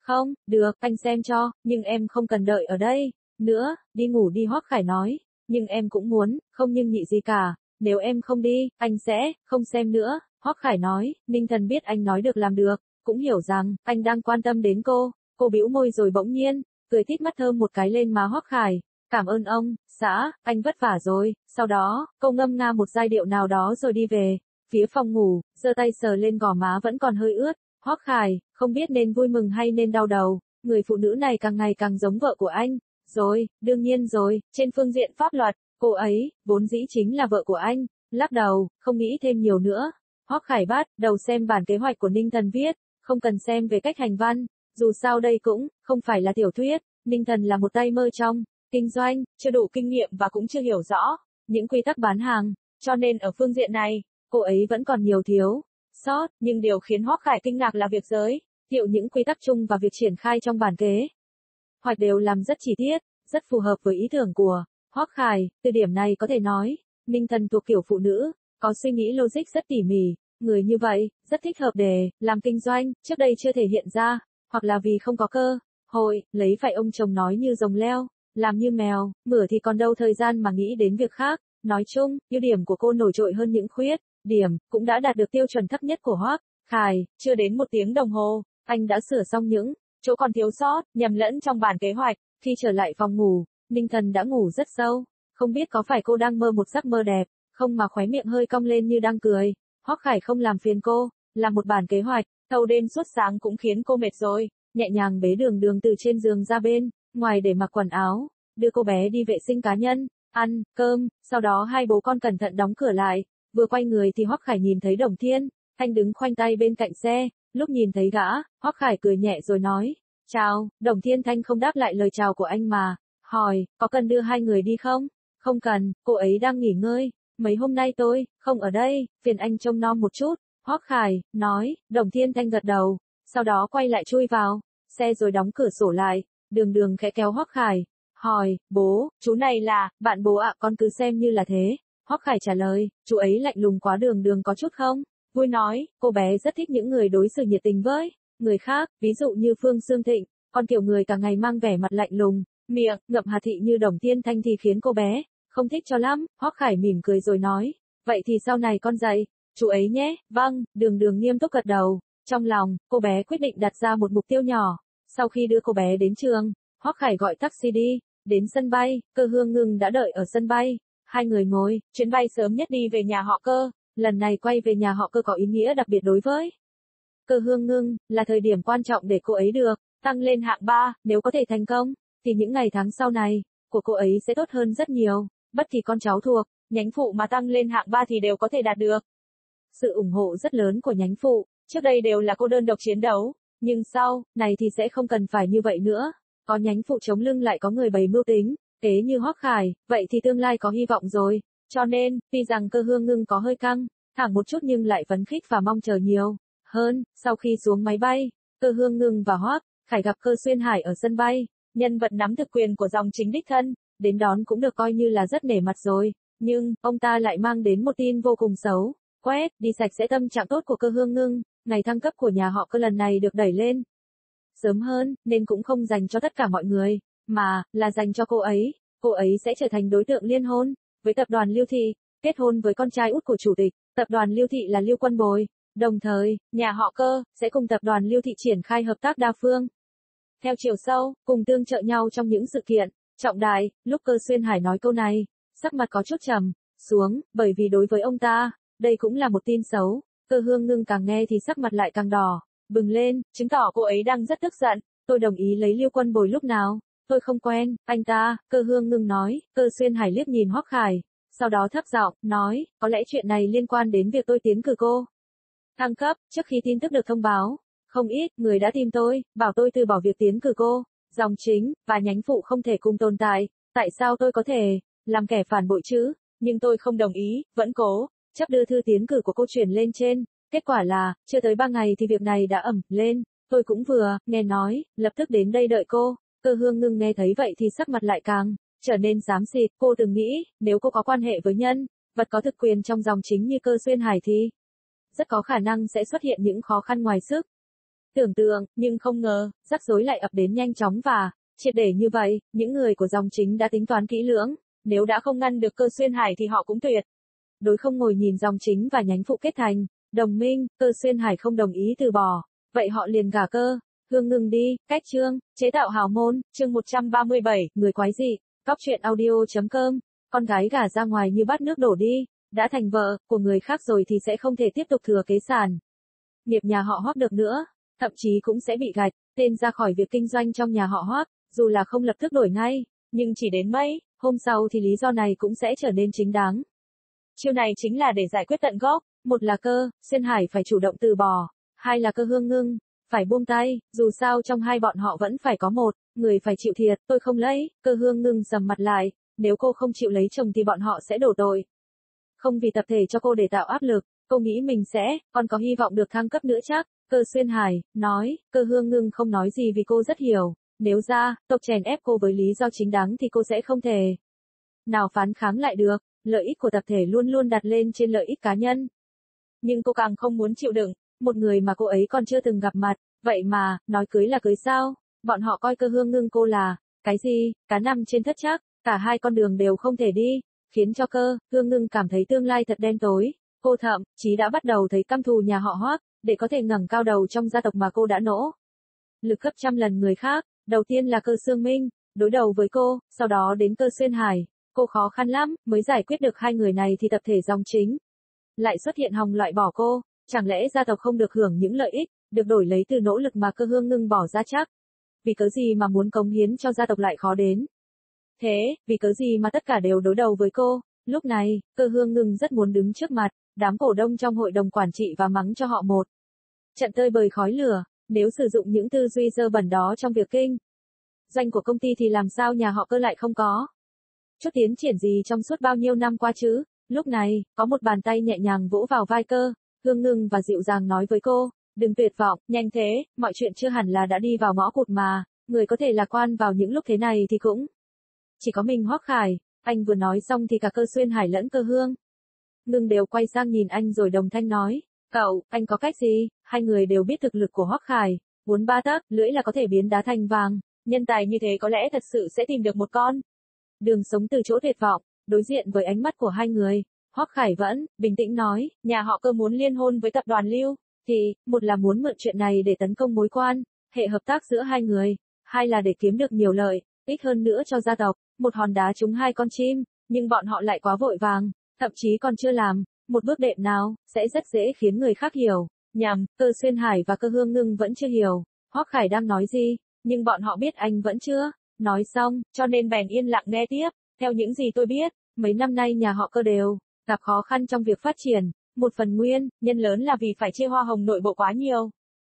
Không, được, anh xem cho, nhưng em không cần đợi ở đây nữa, đi ngủ đi Hoắc Khải nói, nhưng em cũng muốn, không nhưng nhị gì cả, nếu em không đi, anh sẽ, không xem nữa, Hoắc Khải nói, Ninh Thần biết anh nói được làm được, cũng hiểu rằng, anh đang quan tâm đến cô, cô bĩu môi rồi bỗng nhiên, cười tít mắt thơm một cái lên má Hoắc Khải, cảm ơn ông, xã, anh vất vả rồi, sau đó, cô ngâm nga một giai điệu nào đó rồi đi về, phía phòng ngủ, giơ tay sờ lên gò má vẫn còn hơi ướt, Hoắc Khải, không biết nên vui mừng hay nên đau đầu, người phụ nữ này càng ngày càng giống vợ của anh, rồi, đương nhiên rồi, trên phương diện pháp luật, cô ấy, vốn dĩ chính là vợ của anh, lắc đầu, không nghĩ thêm nhiều nữa, Hoắc Khải bắt đầu xem bản kế hoạch của Ninh Thần viết, không cần xem về cách hành văn, dù sao đây cũng, không phải là tiểu thuyết, Ninh Thần là một tay mơ trong kinh doanh, chưa đủ kinh nghiệm và cũng chưa hiểu rõ những quy tắc bán hàng, cho nên ở phương diện này, cô ấy vẫn còn nhiều thiếu sót, nhưng điều khiến Hoắc Khải kinh ngạc là việc giới thiệu những quy tắc chung và việc triển khai trong bản kế hoạch đều làm rất chi tiết, rất phù hợp với ý tưởng của Hoắc Khải, từ điểm này có thể nói, Ninh Thần thuộc kiểu phụ nữ, có suy nghĩ logic rất tỉ mỉ, người như vậy, rất thích hợp để làm kinh doanh, trước đây chưa thể hiện ra, hoặc là vì không có cơ hội, lấy phải ông chồng nói như rồng leo, làm như mèo, mửa thì còn đâu thời gian mà nghĩ đến việc khác, nói chung, ưu điểm của cô nổi trội hơn những khuyết điểm, cũng đã đạt được tiêu chuẩn thấp nhất của Hoắc Khải, chưa đến một tiếng đồng hồ, anh đã sửa xong những chỗ còn thiếu sót, nhầm lẫn trong bản kế hoạch, khi trở lại phòng ngủ, Ninh Thần đã ngủ rất sâu, không biết có phải cô đang mơ một giấc mơ đẹp, không mà khóe miệng hơi cong lên như đang cười, Hoắc Khải không làm phiền cô, làm một bản kế hoạch, thâu đêm suốt sáng cũng khiến cô mệt rồi, nhẹ nhàng bế Đường Đường từ trên giường ra bên ngoài để mặc quần áo, đưa cô bé đi vệ sinh cá nhân, ăn cơm, sau đó hai bố con cẩn thận đóng cửa lại, vừa quay người thì Hoắc Khải nhìn thấy Đồng Thiên Thanh đứng khoanh tay bên cạnh xe, lúc nhìn thấy gã, Hoắc Khải cười nhẹ rồi nói, chào, Đồng Thiên Thanh không đáp lại lời chào của anh mà, hỏi, có cần đưa hai người đi không? Không cần, cô ấy đang nghỉ ngơi, mấy hôm nay tôi không ở đây, phiền anh trông nom một chút, Hoắc Khải nói, Đồng Thiên Thanh gật đầu, sau đó quay lại chui vào xe rồi đóng cửa sổ lại, Đường Đường khẽ kéo Hoắc Khải, hỏi, bố, chú này là, bạn bố ạ, con cứ xem như là thế. Hoắc Khải trả lời, chú ấy lạnh lùng quá. Đường Đường có chút không vui nói, cô bé rất thích những người đối xử nhiệt tình với người khác, ví dụ như Phương Sương Thịnh, còn kiểu người cả ngày mang vẻ mặt lạnh lùng, miệng ngậm hạt thị như Đồng Thiên Thanh thì khiến cô bé không thích cho lắm. Hoắc Khải mỉm cười rồi nói, vậy thì sau này con dạy chú ấy nhé. Vâng, Đường Đường nghiêm túc gật đầu, trong lòng cô bé quyết định đặt ra một mục tiêu nhỏ. Sau khi đưa cô bé đến trường, Hoắc Khải gọi taxi đi đến sân bay, Cơ Hương Ngưng đã đợi ở sân bay. Hai người ngồi chuyến bay sớm nhất đi về nhà họ Cơ. Lần này quay về nhà họ Cơ có ý nghĩa đặc biệt đối với Cơ Hương Ngưng, là thời điểm quan trọng để cô ấy được tăng lên hạng ba, nếu có thể thành công, thì những ngày tháng sau này của cô ấy sẽ tốt hơn rất nhiều. Bất kỳ con cháu thuộc nhánh phụ mà tăng lên hạng ba thì đều có thể đạt được sự ủng hộ rất lớn của nhánh phụ. Trước đây đều là cô đơn độc chiến đấu, nhưng sau này thì sẽ không cần phải như vậy nữa. Có nhánh phụ chống lưng lại có người bày mưu tính kế như Hoắc Khải, vậy thì tương lai có hy vọng rồi. Cho nên, tuy rằng Cơ Hương Ngưng có hơi căng thẳng một chút nhưng lại phấn khích và mong chờ nhiều hơn. Sau khi xuống máy bay, Cơ Hương Ngưng và Hoắc Khải gặp Cơ Xuyên Hải ở sân bay, nhân vật nắm thực quyền của dòng chính đích thân đến đón cũng được coi như là rất nể mặt rồi, nhưng ông ta lại mang đến một tin vô cùng xấu. Quét đi sạch sẽ tâm trạng tốt của Cơ Hương Ngưng, ngày thăng cấp của nhà họ Cơ lần này được đẩy lên sớm hơn, nên cũng không dành cho tất cả mọi người, mà là dành cho cô ấy. Cô ấy sẽ trở thành đối tượng liên hôn với tập đoàn Lưu Thị, kết hôn với con trai út của chủ tịch tập đoàn Lưu Thị là Lưu Quân Bồi. Đồng thời, nhà họ Cơ sẽ cùng tập đoàn Lưu Thị triển khai hợp tác đa phương theo chiều sâu, cùng tương trợ nhau trong những sự kiện trọng đại. Lúc Cơ Xuyên Hải nói câu này, sắc mặt có chút trầm xuống, bởi vì đối với ông ta, đây cũng là một tin xấu. Cơ Hương Ngưng càng nghe thì sắc mặt lại càng đỏ bừng lên, chứng tỏ cô ấy đang rất tức giận. Tôi đồng ý lấy Lưu Quân Bồi lúc nào? Tôi không quen anh ta, Cơ Hương Ngưng nói. Cơ Xuyên Hải liếc nhìn Hoắc Khải, sau đó thấp giọng nói, có lẽ chuyện này liên quan đến việc tôi tiến cử cô thăng cấp. Trước khi tin tức được thông báo, không ít người đã tìm tôi, bảo tôi từ bỏ việc tiến cử cô. Dòng chính và nhánh phụ không thể cùng tồn tại. Tại sao tôi có thể làm kẻ phản bội chứ? Nhưng tôi không đồng ý, vẫn cố chấp đưa thư tiến cử của cô chuyển lên trên. Kết quả là, chưa tới ba ngày thì việc này đã ẩm lên. Tôi cũng vừa nghe nói, lập tức đến đây đợi cô. Cơ Hương Ngưng nghe thấy vậy thì sắc mặt lại càng trở nên xám xịt. Cô từng nghĩ, nếu cô có quan hệ với nhân vật có thực quyền trong dòng chính như Cơ Xuyên Hải thì rất có khả năng sẽ xuất hiện những khó khăn ngoài sức Tưởng tượng, nhưng không ngờ, rắc rối lại ập đến nhanh chóng và triệt để như vậy, những người của dòng chính đã tính toán kỹ lưỡng, nếu đã không ngăn được Cơ Xuyên Hải thì họ cũng tuyệt đối không ngồi nhìn dòng chính và nhánh phụ kết thành đồng minh. Cơ Xuyên Hải không đồng ý từ bỏ, vậy họ liền gả Cơ Hương Ngưng đi. Cách chương, chế tạo hào môn, chương một trăm ba mươi bảy, người quái dị, Cóc truyện audio.com, con gái gả ra ngoài như bát nước đổ đi, đã thành vợ của người khác rồi thì sẽ không thể tiếp tục thừa kế sản nghiệp nhà họ Hoắc được nữa, thậm chí cũng sẽ bị gạch tên ra khỏi việc kinh doanh trong nhà họ Hoắc, dù là không lập tức đổi ngay, nhưng chỉ đến mấy hôm sau thì lý do này cũng sẽ trở nên chính đáng. Chiêu này chính là để giải quyết tận gốc, một là Cơ Xuyên Hải phải chủ động từ bỏ, hai là Cơ Hương Ngưng phải buông tay, dù sao trong hai bọn họ vẫn phải có một người phải chịu thiệt. Tôi không lấy. Cơ Hương Ngưng sầm mặt lại, nếu cô không chịu lấy chồng thì bọn họ sẽ đổ tội. Không vì tập thể cho cô để tạo áp lực, cô nghĩ mình sẽ còn có hy vọng được thăng cấp nữa chắc. Cơ Xuyên Hải nói. Cơ Hương Ngưng không nói gì vì cô rất hiểu, nếu gia tộc chèn ép cô với lý do chính đáng thì cô sẽ không thể nào phản kháng lại được. Lợi ích của tập thể luôn luôn đặt lên trên lợi ích cá nhân. Nhưng cô càng không muốn chịu đựng một người mà cô ấy còn chưa từng gặp mặt, vậy mà nói cưới là cưới sao? Bọn họ coi Cơ Hương Ngưng cô là cái gì? Cá nằm trên thất chắc. Cả hai con đường đều không thể đi, khiến cho Cơ Hương Ngưng cảm thấy tương lai thật đen tối. Cô thậm chí đã bắt đầu thấy căm thù nhà họ Hoắc, để có thể ngẩng cao đầu trong gia tộc mà cô đã nỗ lực gấp trăm lần người khác. Đầu tiên là Cơ Xương Minh đối đầu với cô, sau đó đến Cơ Xuyên Hải. Cô khó khăn lắm mới giải quyết được hai người này thì tập thể dòng chính lại xuất hiện hòng loại bỏ cô. Chẳng lẽ gia tộc không được hưởng những lợi ích được đổi lấy từ nỗ lực mà Cơ Hương Ngưng bỏ ra chắc? Vì cớ gì mà muốn cống hiến cho gia tộc lại khó đến thế? Vì cớ gì mà tất cả đều đối đầu với cô? Lúc này, Cơ Hương Ngưng rất muốn đứng trước mặt đám cổ đông trong hội đồng quản trị và mắng cho họ một trận tơi bời khói lửa. Nếu sử dụng những tư duy dơ bẩn đó trong việc kinh doanh của công ty thì làm sao nhà họ Cơ lại không có chút tiến triển gì trong suốt bao nhiêu năm qua chứ? Lúc này, có một bàn tay nhẹ nhàng vỗ vào vai Cơ Hương Ngưng và dịu dàng nói với cô, đừng tuyệt vọng, nhanh thế, mọi chuyện chưa hẳn là đã đi vào ngõ cụt mà, người có thể lạc quan vào những lúc thế này thì cũng chỉ có mình Hoắc Khải. Anh vừa nói xong thì cả Cơ Xuyên Hải lẫn Cơ Hương Ngưng đều quay sang nhìn anh rồi đồng thanh nói, cậu, anh có cách gì? Hai người đều biết thực lực của Hoắc Khải, bốn ba tấc, lưỡi là có thể biến đá thành vàng, nhân tài như thế có lẽ thật sự sẽ tìm được một con đường sống từ chỗ tuyệt vọng. Đối diện với ánh mắt của hai người, Hoắc Khải vẫn bình tĩnh nói, nhà họ Cơ muốn liên hôn với tập đoàn Lưu, thì, một là muốn mượn chuyện này để tấn công mối quan hệ hợp tác giữa hai người, hai là để kiếm được nhiều lợi ích hơn nữa cho gia tộc, một hòn đá trúng hai con chim, nhưng bọn họ lại quá vội vàng, thậm chí còn chưa làm một bước đệm nào, sẽ rất dễ khiến người khác hiểu nhầm. Cơ Xuyên Hải và Cơ Hương Ngưng vẫn chưa hiểu Hoắc Khải đang nói gì, nhưng bọn họ biết anh vẫn chưa nói xong, cho nên bèn yên lặng nghe tiếp. Theo những gì tôi biết, mấy năm nay nhà họ Cơ đều gặp khó khăn trong việc phát triển, một phần nguyên nhân lớn là vì phải chia hoa hồng nội bộ quá nhiều,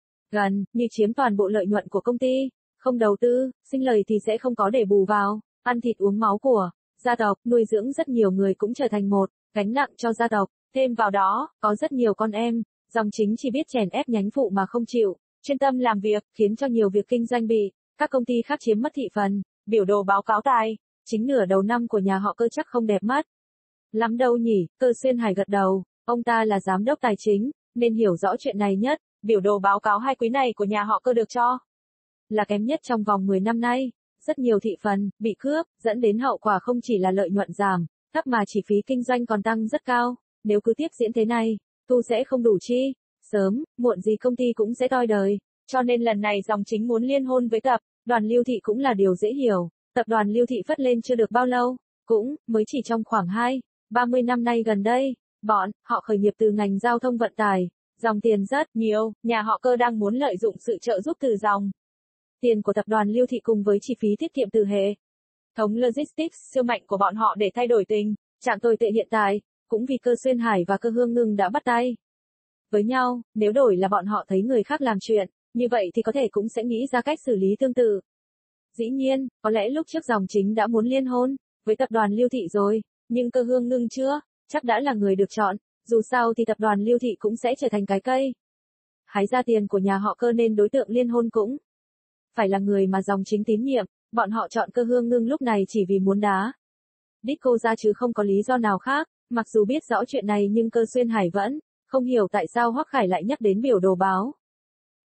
gần như chiếm toàn bộ lợi nhuận của công ty. Không đầu tư sinh lời thì sẽ không có để bù vào ăn thịt uống máu của gia tộc, nuôi dưỡng rất nhiều người cũng trở thành một gánh nặng cho gia tộc. Thêm vào đó, có rất nhiều con em dòng chính chỉ biết chèn ép nhánh phụ mà không chịu chuyên tâm làm việc, khiến cho nhiều việc kinh doanh bị các công ty khác chiếm mất thị phần. Biểu đồ báo cáo tài chính nửa đầu năm của nhà họ Cơ chắc không đẹp mắt lắm đâu nhỉ? Cơ Xuyên Hải gật đầu, ông ta là giám đốc tài chính nên hiểu rõ chuyện này nhất. Biểu đồ báo cáo hai quý này của nhà họ Cơ được cho là kém nhất trong vòng mười năm nay. Rất nhiều thị phần bị cướp, dẫn đến hậu quả không chỉ là lợi nhuận giảm thấp mà chi phí kinh doanh còn tăng rất cao. Nếu cứ tiếp diễn thế này, thu sẽ không đủ chi, sớm muộn gì công ty cũng sẽ toi đời. Cho nên lần này dòng chính muốn liên hôn với tập đoàn Lưu Thị cũng là điều dễ hiểu. Tập đoàn Lưu Thị phất lên chưa được bao lâu, cũng mới chỉ trong khoảng hai ba mươi năm nay gần đây, bọn họ khởi nghiệp từ ngành giao thông vận tải, dòng tiền rất nhiều, nhà họ Cơ đang muốn lợi dụng sự trợ giúp từ dòng tiền của tập đoàn Lưu Thị cùng với chi phí tiết kiệm từ hệ thống logistics siêu mạnh của bọn họ để thay đổi tình trạng tồi tệ hiện tại. Cũng vì Cơ Xuyên Hải và Cơ Hương Ngưng đã bắt tay với nhau, nếu đổi là bọn họ thấy người khác làm chuyện như vậy thì có thể cũng sẽ nghĩ ra cách xử lý tương tự. Dĩ nhiên, có lẽ lúc trước dòng chính đã muốn liên hôn với tập đoàn Lưu Thị rồi, nhưng Cơ Hương Ngưng chưa chắc đã là người được chọn. Dù sao thì tập đoàn Lưu Thị cũng sẽ trở thành cái cây hái ra tiền của nhà họ Cơ, nên đối tượng liên hôn cũng phải là người mà dòng chính tín nhiệm. Bọn họ chọn Cơ Hương Ngưng lúc này chỉ vì muốn đá đít cô ra chứ không có lý do nào khác. Mặc dù biết rõ chuyện này nhưng Cơ Xuyên Hải vẫn không hiểu tại sao Hoắc Khải lại nhắc đến biểu đồ báo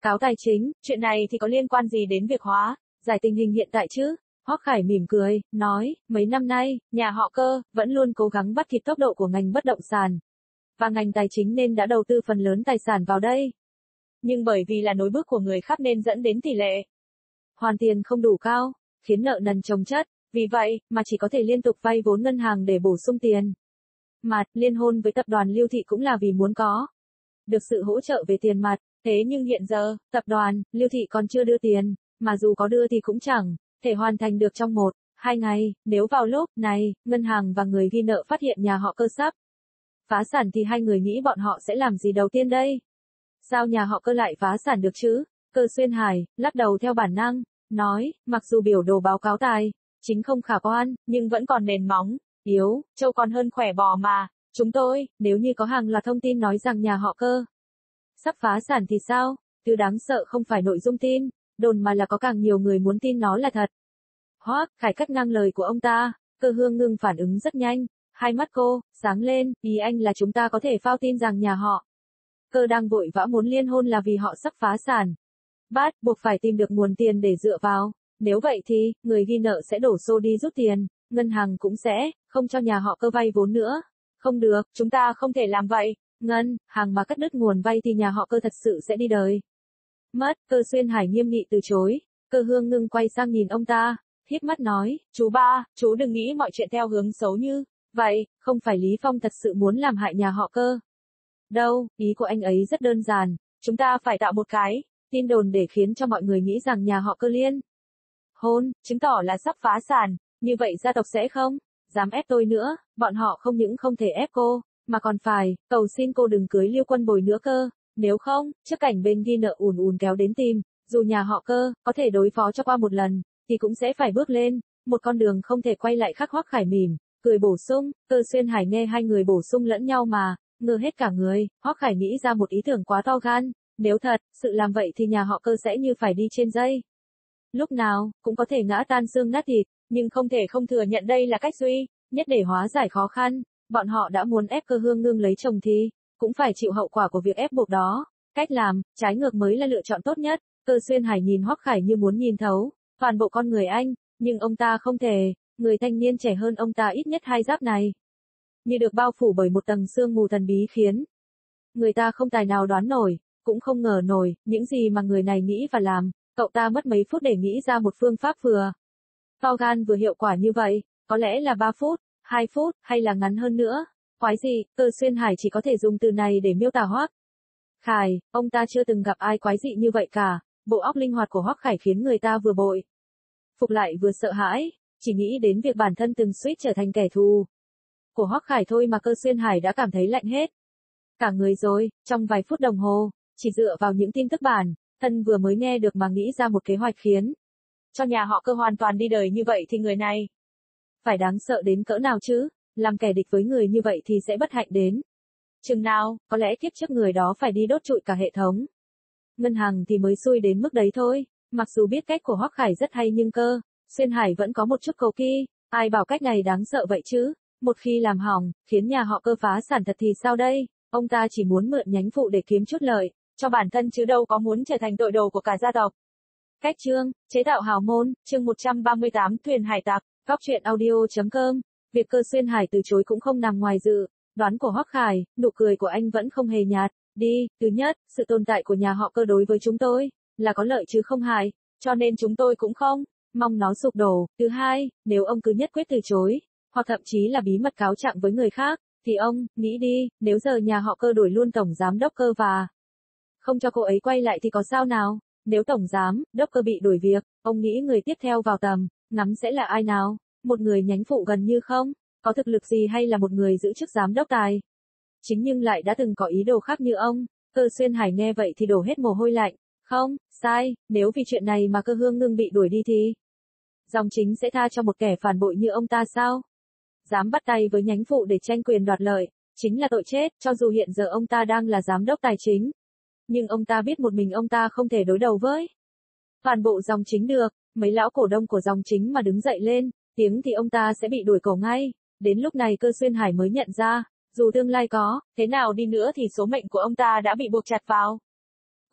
Cáo tài chính, chuyện này thì có liên quan gì đến việc hóa, giải tình hình hiện tại chứ? Hoắc Khải mỉm cười, nói, mấy năm nay, nhà họ Cơ vẫn luôn cố gắng bắt kịp tốc độ của ngành bất động sản. Và ngành tài chính nên đã đầu tư phần lớn tài sản vào đây. Nhưng bởi vì là nối bước của người khác nên dẫn đến tỷ lệ hoàn tiền không đủ cao, khiến nợ nần chồng chất, vì vậy mà chỉ có thể liên tục vay vốn ngân hàng để bổ sung tiền. Mà, liên hôn với tập đoàn Lưu Thị cũng là vì muốn có được sự hỗ trợ về tiền mặt, thế nhưng hiện giờ, tập đoàn Lưu Thị còn chưa đưa tiền, mà dù có đưa thì cũng chẳng thể hoàn thành được trong một, hai ngày, nếu vào lúc này, ngân hàng và người ghi nợ phát hiện nhà họ Cơ sắp phá sản thì hai người nghĩ bọn họ sẽ làm gì đầu tiên đây? Sao nhà họ Cơ lại phá sản được chứ? Cơ Xuyên Hải, lắc đầu theo bản năng, nói, mặc dù biểu đồ báo cáo tài chính không khả quan, nhưng vẫn còn nền móng yếu, trâu còn hơn khỏe bò mà. Chúng tôi, nếu như có hàng loạt thông tin nói rằng nhà họ Cơ sắp phá sản thì sao? Thứ đáng sợ không phải nội dung tin đồn mà là có càng nhiều người muốn tin nó là thật. Hoắc Khải cắt ngang lời của ông ta. Cơ Hương Ngưng phản ứng rất nhanh, hai mắt cô sáng lên, ý anh là chúng ta có thể phao tin rằng nhà họ Cơ đang vội vã muốn liên hôn là vì họ sắp phá sản. Bắt buộc phải tìm được nguồn tiền để dựa vào, nếu vậy thì, người ghi nợ sẽ đổ xô đi rút tiền, ngân hàng cũng sẽ không cho nhà họ Cơ vay vốn nữa. Không được, chúng ta không thể làm vậy. Ngân hàng mà cắt đứt nguồn vay thì nhà họ Cơ thật sự sẽ đi đời mất. Cơ Xuyên Hải nghiêm nghị từ chối. Cơ Hương Ngưng quay sang nhìn ông ta, híp mắt nói, chú ba, chú đừng nghĩ mọi chuyện theo hướng xấu như vậy, không phải Lý Phong thật sự muốn làm hại nhà họ Cơ đâu, ý của anh ấy rất đơn giản, chúng ta phải tạo một cái tin đồn để khiến cho mọi người nghĩ rằng nhà họ Cơ liên hôn, chứng tỏ là sắp phá sản, như vậy gia tộc sẽ không dám ép tôi nữa, bọn họ không những không thể ép cô, mà còn phải cầu xin cô đừng cưới Lưu Quân Bồi nữa cơ, nếu không, trước cảnh bên ghi nợ ùn ùn kéo đến tìm, dù nhà họ Cơ có thể đối phó cho qua một lần, thì cũng sẽ phải bước lên một con đường không thể quay lại. Khắc Hoắc Khải mỉm cười bổ sung. Cơ Xuyên Hải nghe hai người bổ sung lẫn nhau mà ngơ hết cả người. Hoắc Khải nghĩ ra một ý tưởng quá to gan, nếu thật sự làm vậy thì nhà họ Cơ sẽ như phải đi trên dây, lúc nào cũng có thể ngã tan xương nát thịt, nhưng không thể không thừa nhận đây là cách duy nhất để hóa giải khó khăn. Bọn họ đã muốn ép Cơ Hương Ngưng lấy chồng thì cũng phải chịu hậu quả của việc ép buộc đó. Cách làm trái ngược mới là lựa chọn tốt nhất. Cơ Xuyên Hải nhìn Hoắc Khải như muốn nhìn thấu toàn bộ con người anh, nhưng ông ta không thể. Người thanh niên trẻ hơn ông ta ít nhất hai giáp này, như được bao phủ bởi một tầng sương mù thần bí khiến người ta không tài nào đoán nổi, cũng không ngờ nổi những gì mà người này nghĩ và làm. Cậu ta mất mấy phút để nghĩ ra một phương pháp vừa to gan vừa hiệu quả như vậy, có lẽ là ba phút, hai phút, hay là ngắn hơn nữa. Quái gì, Cơ Xuyên Hải chỉ có thể dùng từ này để miêu tả Hoắc Khải, ông ta chưa từng gặp ai quái dị như vậy cả. Bộ óc linh hoạt của Hoắc Khải khiến người ta vừa bội phục lại vừa sợ hãi, chỉ nghĩ đến việc bản thân từng suýt trở thành kẻ thù của Hoắc Khải thôi mà Cơ Xuyên Hải đã cảm thấy lạnh hết cả người rồi. Trong vài phút đồng hồ, chỉ dựa vào những tin tức bản thân vừa mới nghe được mà nghĩ ra một kế hoạch khiến cho nhà họ Cơ hoàn toàn đi đời như vậy thì người này phải đáng sợ đến cỡ nào chứ? Làm kẻ địch với người như vậy thì sẽ bất hạnh đến chừng nào, có lẽ kiếp trước người đó phải đi đốt trụi cả hệ thống ngân hàng thì mới xui đến mức đấy thôi. Mặc dù biết cách của Hoắc Khải rất hay nhưng Cơ Xuyên Hải vẫn có một chút cầu kỳ. Ai bảo cách này đáng sợ vậy chứ? Một khi làm hỏng, khiến nhà họ Cơ phá sản thật thì sao đây? Ông ta chỉ muốn mượn nhánh phụ để kiếm chút lợi cho bản thân chứ đâu có muốn trở thành tội đồ của cả gia tộc. Cách chương, chế tạo hào môn, chương một trăm ba mươi tám thuyền hải tặc, góc truyện audio chấm com. Việc Cơ Xuyên Hải từ chối cũng không nằm ngoài dự đoán của Hoắc Khải, nụ cười của anh vẫn không hề nhạt. Đi, thứ nhất, sự tồn tại của nhà họ Cơ đối với chúng tôi là có lợi chứ không hại, cho nên chúng tôi cũng không mong nó sụp đổ. Thứ hai, nếu ông cứ nhất quyết từ chối, hoặc thậm chí là bí mật cáo trạng với người khác, thì ông, nghĩ đi, nếu giờ nhà họ Cơ đổi luôn tổng giám đốc Cơ và không cho cô ấy quay lại thì có sao nào? Nếu tổng giám đốc Cơ bị đổi việc, ông nghĩ người tiếp theo vào tầm ngắm sẽ là ai nào? Một người nhánh phụ gần như không có thực lực gì hay là một người giữ chức giám đốc tài chính nhưng lại đã từng có ý đồ khác như ông? Cơ Xuyên Hải nghe vậy thì đổ hết mồ hôi lạnh. Không, sai, nếu vì chuyện này mà Cơ Hương Ngưng bị đuổi đi thì dòng chính sẽ tha cho một kẻ phản bội như ông ta sao? Dám bắt tay với nhánh phụ để tranh quyền đoạt lợi, chính là tội chết. Cho dù hiện giờ ông ta đang là giám đốc tài chính, nhưng ông ta biết một mình ông ta không thể đối đầu với toàn bộ dòng chính được. Mấy lão cổ đông của dòng chính mà đứng dậy lên tiếng thì ông ta sẽ bị đuổi cổ ngay. Đến lúc này Cơ Xuyên Hải mới nhận ra, dù tương lai có thế nào đi nữa thì số mệnh của ông ta đã bị buộc chặt vào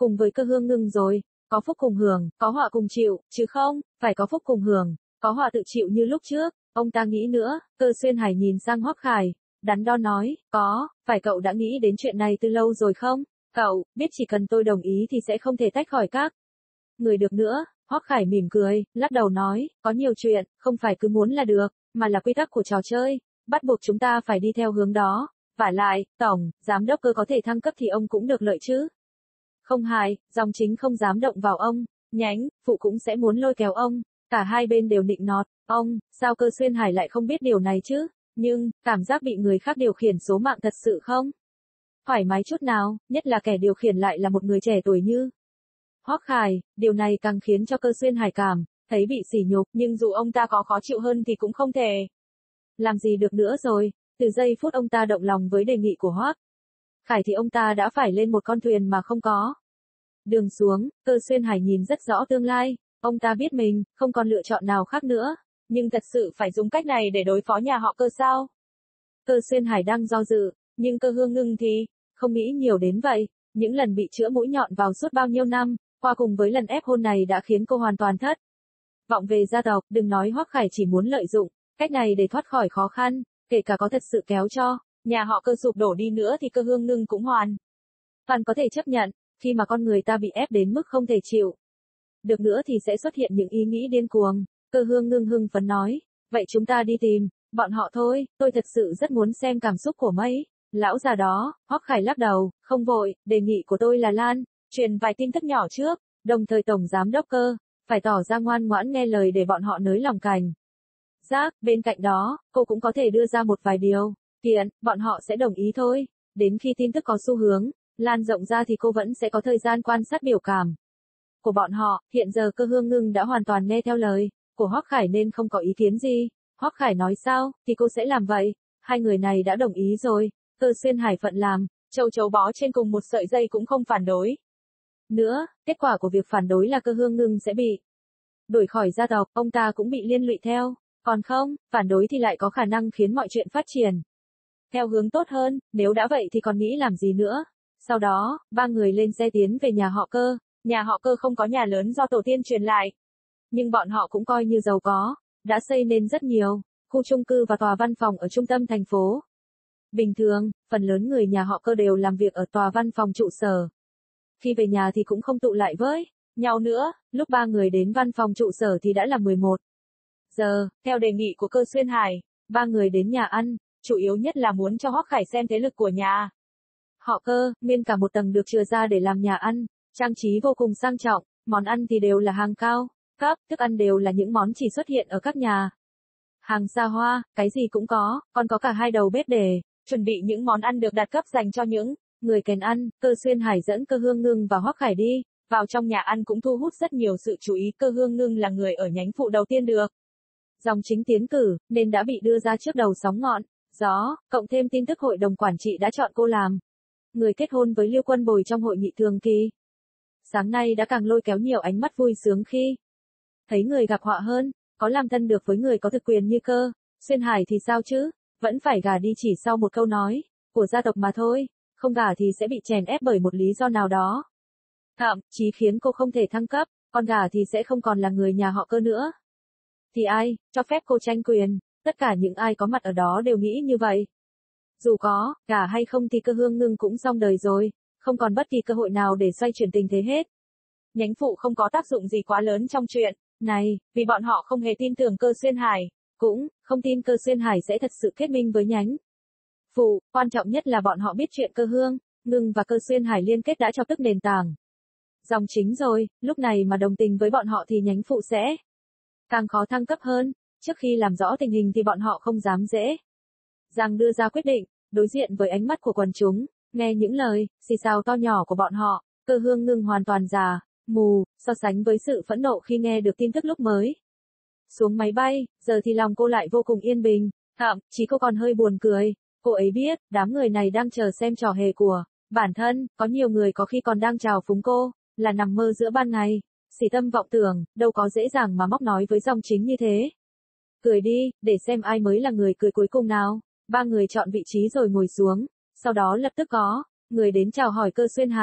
cùng với Cơ Hương Ngưng rồi, có phúc cùng hưởng, có họa cùng chịu, chứ không, phải có phúc cùng hưởng, có họa tự chịu như lúc trước, ông ta nghĩ nữa, Cơ Xuyên Hải nhìn sang Hoắc Khải, đắn đo nói, có, phải cậu đã nghĩ đến chuyện này từ lâu rồi không? Cậu, biết chỉ cần tôi đồng ý thì sẽ không thể tách khỏi các người được nữa. Hoắc Khải mỉm cười, lắc đầu nói, có nhiều chuyện, không phải cứ muốn là được, mà là quy tắc của trò chơi, bắt buộc chúng ta phải đi theo hướng đó. Vả lại, tổng, giám đốc Cơ có thể thăng cấp thì ông cũng được lợi chứ. Không hài, dòng chính không dám động vào ông, nhánh, phụ cũng sẽ muốn lôi kéo ông, cả hai bên đều nịnh nọt, ông, sao Cơ Xuyên Hải lại không biết điều này chứ, nhưng, cảm giác bị người khác điều khiển số mạng thật sự không? Thoải mái chút nào, nhất là kẻ điều khiển lại là một người trẻ tuổi như Hoắc Khải, điều này càng khiến cho Cơ Xuyên Hải cảm thấy bị sỉ nhục, nhưng dù ông ta có khó chịu hơn thì cũng không thể làm gì được nữa rồi. Từ giây phút ông ta động lòng với đề nghị của Hoắc Khải thì ông ta đã phải lên một con thuyền mà không có đường xuống. Cơ Xuyên Hải nhìn rất rõ tương lai, ông ta biết mình không còn lựa chọn nào khác nữa, nhưng thật sự phải dùng cách này để đối phó nhà họ Cơ sao? Cơ Xuyên Hải đang do dự, nhưng Cơ Hương Ngưng thì không nghĩ nhiều đến vậy. Những lần bị chữa mũi nhọn vào suốt bao nhiêu năm, qua cùng với lần ép hôn này đã khiến cô hoàn toàn thất vọng về gia tộc. Đừng nói Hoắc Khải chỉ muốn lợi dụng cách này để thoát khỏi khó khăn, kể cả có thật sự kéo cho nhà họ Cơ sụp đổ đi nữa thì Cơ Hương Ngưng cũng hoàn toàn có thể chấp nhận. Khi mà con người ta bị ép đến mức không thể chịu được nữa thì sẽ xuất hiện những ý nghĩ điên cuồng. Cơ Hương Ngưng hưng phấn nói, vậy chúng ta đi tìm bọn họ thôi, tôi thật sự rất muốn xem cảm xúc của mấy lão già đó. Hoắc Khải lắc đầu, không vội, đề nghị của tôi là lan truyền vài tin tức nhỏ trước, đồng thời tổng giám đốc Cơ phải tỏ ra ngoan ngoãn nghe lời để bọn họ nới lòng cảnh giác. Bên cạnh đó, cô cũng có thể đưa ra một vài điều kiện, bọn họ sẽ đồng ý thôi. Đến khi tin tức có xu hướng lan rộng ra thì cô vẫn sẽ có thời gian quan sát biểu cảm của bọn họ. Hiện giờ Cơ Hương Ngưng đã hoàn toàn nghe theo lời của Hoắc Khải nên không có ý kiến gì. Hoắc Khải nói sao, thì cô sẽ làm vậy. Hai người này đã đồng ý rồi. Cơ Xuyên Hải phận làm châu chấu bó trên cùng một sợi dây cũng không phản đối nữa. Kết quả của việc phản đối là Cơ Hương Ngưng sẽ bị đuổi khỏi gia tộc, ông ta cũng bị liên lụy theo. Còn không, phản đối thì lại có khả năng khiến mọi chuyện phát triển theo hướng tốt hơn. Nếu đã vậy thì còn nghĩ làm gì nữa. Sau đó, ba người lên xe tiến về nhà họ Cơ. Nhà họ Cơ không có nhà lớn do tổ tiên truyền lại, nhưng bọn họ cũng coi như giàu có, đã xây nên rất nhiều khu chung cư và tòa văn phòng ở trung tâm thành phố. Bình thường, phần lớn người nhà họ Cơ đều làm việc ở tòa văn phòng trụ sở. Khi về nhà thì cũng không tụ lại với nhau nữa. Lúc ba người đến văn phòng trụ sở thì đã là mười một giờ. Theo đề nghị của Cơ Xuyên Hải, ba người đến nhà ăn, chủ yếu nhất là muốn cho Hoắc Khải xem thế lực của nhà họ Cơ. Nguyên cả một tầng được chừa ra để làm nhà ăn, trang trí vô cùng sang trọng, món ăn thì đều là hàng cao cấp, thức ăn đều là những món chỉ xuất hiện ở các nhà hàng xa hoa, cái gì cũng có, còn có cả hai đầu bếp để chuẩn bị những món ăn được đặt cấp dành cho những người kèn ăn. Cơ Xuyên Hải dẫn Cơ Hương Ngưng và Hoắc Khải đi vào trong nhà ăn cũng thu hút rất nhiều sự chú ý. Cơ Hương Ngưng là người ở nhánh phụ đầu tiên được dòng chính tiến cử, nên đã bị đưa ra trước đầu sóng ngọn gió, cộng thêm tin tức hội đồng quản trị đã chọn cô làm người kết hôn với Liêu Quân Bồi trong hội nghị thường kỳ. Sáng nay đã càng lôi kéo nhiều ánh mắt vui sướng khi thấy người gặp họa hơn. Có làm thân được với người có thực quyền như Cơ Xuyên Hải thì sao chứ, vẫn phải gả đi chỉ sau một câu nói của gia tộc mà thôi. Không gả thì sẽ bị chèn ép bởi một lý do nào đó, thậm chí khiến cô không thể thăng cấp. Còn gả thì sẽ không còn là người nhà họ Cơ nữa. Thì ai cho phép cô tranh quyền? Tất cả những ai có mặt ở đó đều nghĩ như vậy. Dù có gả hay không thì Cơ Hương Ngưng cũng xong đời rồi, không còn bất kỳ cơ hội nào để xoay chuyển tình thế hết. Nhánh phụ không có tác dụng gì quá lớn trong chuyện này, vì bọn họ không hề tin tưởng Cơ Xuyên Hải, cũng không tin Cơ Xuyên Hải sẽ thật sự kết minh với nhánh phụ. Quan trọng nhất là bọn họ biết chuyện Cơ Hương Ngưng và Cơ Xuyên Hải liên kết đã cho tức nền tảng dòng chính rồi. Lúc này mà đồng tình với bọn họ thì nhánh phụ sẽ càng khó thăng cấp hơn. Trước khi làm rõ tình hình thì bọn họ không dám dễ dàng đưa ra quyết định. Đối diện với ánh mắt của quần chúng, nghe những lời xì xào to nhỏ của bọn họ, Cơ Hương Ngưng hoàn toàn già mù so sánh với sự phẫn nộ khi nghe được tin tức lúc mới xuống máy bay. Giờ thì lòng cô lại vô cùng yên bình, thậm chí cô còn hơi buồn cười. Cô ấy biết đám người này đang chờ xem trò hề của bản thân. Có nhiều người có khi còn đang chào phúng cô là nằm mơ giữa ban ngày, xỉ tâm vọng tưởng, đâu có dễ dàng mà móc nói với dòng chính như thế. Cười đi, để xem ai mới là người cười cuối cùng nào. Ba người chọn vị trí rồi ngồi xuống, sau đó lập tức có người đến chào hỏi Cơ Xuyên Hải.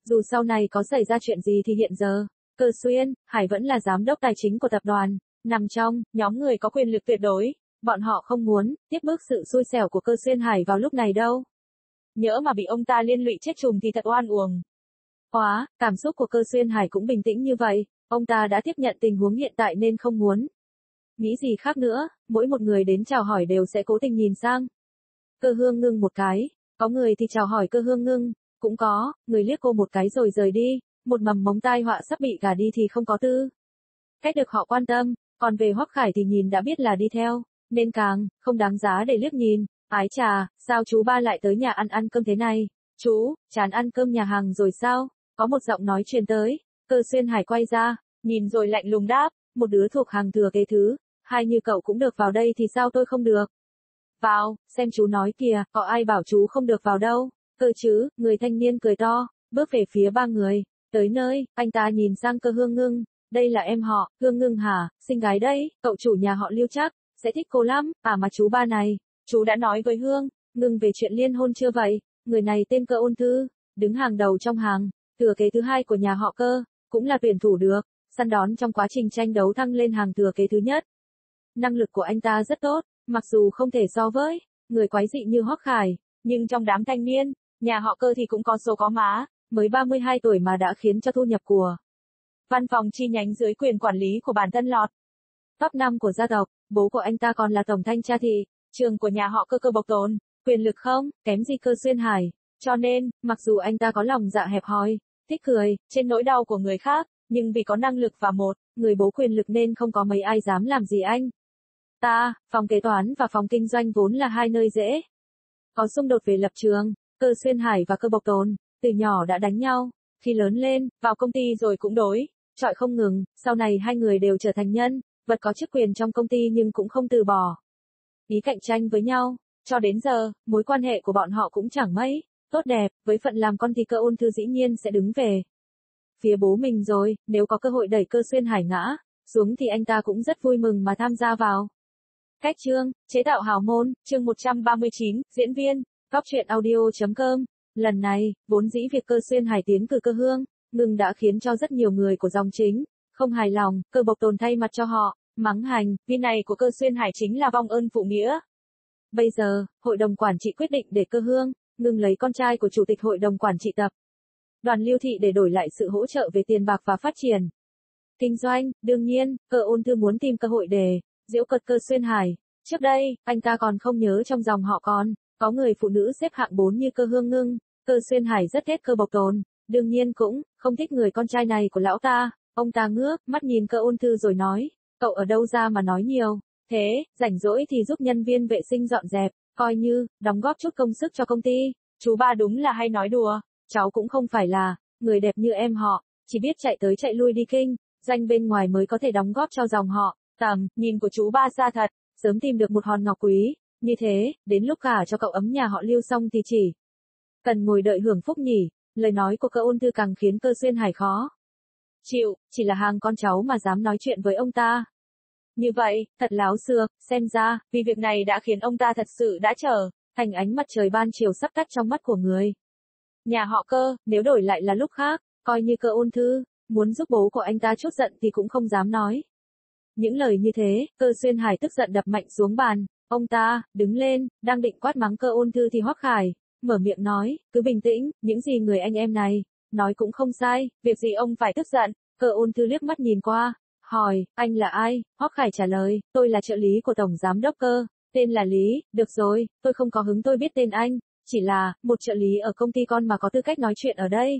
Dù sau này có xảy ra chuyện gì thì hiện giờ, Cơ Xuyên Hải vẫn là giám đốc tài chính của tập đoàn, nằm trong nhóm người có quyền lực tuyệt đối. Bọn họ không muốn tiếp bước sự xui xẻo của Cơ Xuyên Hải vào lúc này đâu. Nhỡ mà bị ông ta liên lụy chết chùm thì thật oan uổng. Hóa, cảm xúc của Cơ Xuyên Hải cũng bình tĩnh như vậy, ông ta đã tiếp nhận tình huống hiện tại nên không muốn nghĩ gì khác nữa, mỗi một người đến chào hỏi đều sẽ cố tình nhìn sang Cơ Hương Ngưng một cái, có người thì chào hỏi Cơ Hương Ngưng, cũng có người liếc cô một cái rồi rời đi, một mầm mống tai họa sắp bị gả đi thì không có tư cách được họ quan tâm, còn về Hoắc Khải thì nhìn đã biết là đi theo, nên càng không đáng giá để liếc nhìn. Ái chà, sao chú ba lại tới nhà ăn ăn cơm thế này? Chú, chán ăn cơm nhà hàng rồi sao? Có một giọng nói truyền tới, Cơ Xuyên Hải quay ra, nhìn rồi lạnh lùng đáp, một đứa thuộc hàng thừa kế thứ, hai như cậu cũng được vào đây thì sao tôi không được? Vào, xem chú nói kìa, có ai bảo chú không được vào đâu? Cơ chứ, người thanh niên cười to, bước về phía ba người, tới nơi, anh ta nhìn sang Cơ Hương Ngưng, đây là em họ, Hương Ngưng hả, xinh gái đấy, cậu chủ nhà họ Lưu chắc sẽ thích cô lắm, à mà chú ba này, chú đã nói với Hương Ngưng về chuyện liên hôn chưa vậy? Người này tên Cơ Ôn Thư, đứng hàng đầu trong hàng thừa kế thứ hai của nhà họ Cơ, cũng là tuyển thủ được săn đón trong quá trình tranh đấu thăng lên hàng thừa kế thứ nhất. Năng lực của anh ta rất tốt, mặc dù không thể so với người quái dị như Hoắc Khải, nhưng trong đám thanh niên, nhà họ Cơ thì cũng có số có má, mới ba mươi hai tuổi mà đã khiến cho thu nhập của văn phòng chi nhánh dưới quyền quản lý của bản thân lọt top năm của gia tộc, bố của anh ta còn là tổng thanh tra thị trường của nhà họ Cơ Cơ Bộc Tồn, quyền lực không kém gì Cơ Xuyên Hải, cho nên, mặc dù anh ta có lòng dạ hẹp hòi, thích cười trên nỗi đau của người khác, nhưng vì có năng lực và một người bố quyền lực nên không có mấy ai dám làm gì anh ta. Phòng kế toán và phòng kinh doanh vốn là hai nơi dễ có xung đột về lập trường, Cơ Xuyên Hải và Cơ Bộc Tồn từ nhỏ đã đánh nhau, khi lớn lên, vào công ty rồi cũng đối chọi không ngừng, sau này hai người đều trở thành nhân vật có chức quyền trong công ty nhưng cũng không từ bỏ ý cạnh tranh với nhau, cho đến giờ, mối quan hệ của bọn họ cũng chẳng mấy tốt đẹp, với phận làm con thì Cơ Ôn Thư dĩ nhiên sẽ đứng về phía bố mình rồi, nếu có cơ hội đẩy Cơ Xuyên Hải ngã xuống thì anh ta cũng rất vui mừng mà tham gia vào. Cách chương, chế tạo hào môn, chương một trăm ba mươi chín, diễn viên, góc truyện audio.com. Lần này, vốn dĩ việc Cơ Xuyên Hải tiến cử Cơ Hương Ngưng đã khiến cho rất nhiều người của dòng chính không hài lòng, Cơ Bộc Tồn thay mặt cho họ mắng hành, vì này của Cơ Xuyên Hải chính là vong ơn phụ nghĩa. Bây giờ, hội đồng quản trị quyết định để Cơ Hương Ngưng lấy con trai của chủ tịch hội đồng quản trị tập đoàn Lưu Thị để đổi lại sự hỗ trợ về tiền bạc và phát triển kinh doanh. Đương nhiên, Cơ Ôn Thư muốn tìm cơ hội để giễu cợt Cơ Xuyên Hải. Trước đây, anh ta còn không nhớ trong dòng họ còn có người phụ nữ xếp hạng bốn như Cơ Hương Ngưng. Cơ Xuyên Hải rất ghét Cơ Bộc Tồn, đương nhiên cũng không thích người con trai này của lão ta. Ông ta ngước mắt nhìn Cơ Ôn Thư rồi nói, cậu ở đâu ra mà nói nhiều thế, rảnh rỗi thì giúp nhân viên vệ sinh dọn dẹp, coi như đóng góp chút công sức cho công ty. Chú ba đúng là hay nói đùa, cháu cũng không phải là người đẹp như em họ, chỉ biết chạy tới chạy lui đi kinh doanh bên ngoài mới có thể đóng góp cho dòng họ. Tầm nhìn của chú ba xa thật, sớm tìm được một hòn ngọc quý như thế, đến lúc cả cho cậu ấm nhà họ Lưu xong thì chỉ cần ngồi đợi hưởng phúc nhỉ. Lời nói của Cơ Ôn Thư càng khiến Cơ Xuyên Hải khó chịu, chỉ là hàng con cháu mà dám nói chuyện với ông ta như vậy, thật láo xược. Xem ra, vì việc này đã khiến ông ta thật sự đã trở thành ánh mặt trời ban chiều sắp tắt trong mắt của người nhà họ Cơ. Nếu đổi lại là lúc khác, coi như Cơ Ôn Thư muốn giúp bố của anh ta trút giận thì cũng không dám nói những lời như thế. Cơ Xuyên Hải tức giận đập mạnh xuống bàn, ông ta đứng lên, đang định quát mắng Cơ Ôn Thư thì Hoắc Khải mở miệng nói, cứ bình tĩnh, những gì người anh em này nói cũng không sai, việc gì ông phải tức giận. Cơ Ôn Thư liếc mắt nhìn qua, hỏi, anh là ai? Hoắc Khải trả lời, tôi là trợ lý của tổng giám đốc Cơ, tên là Lý. Được rồi, tôi không có hứng tôi biết tên anh, chỉ là một trợ lý ở công ty con mà có tư cách nói chuyện ở đây.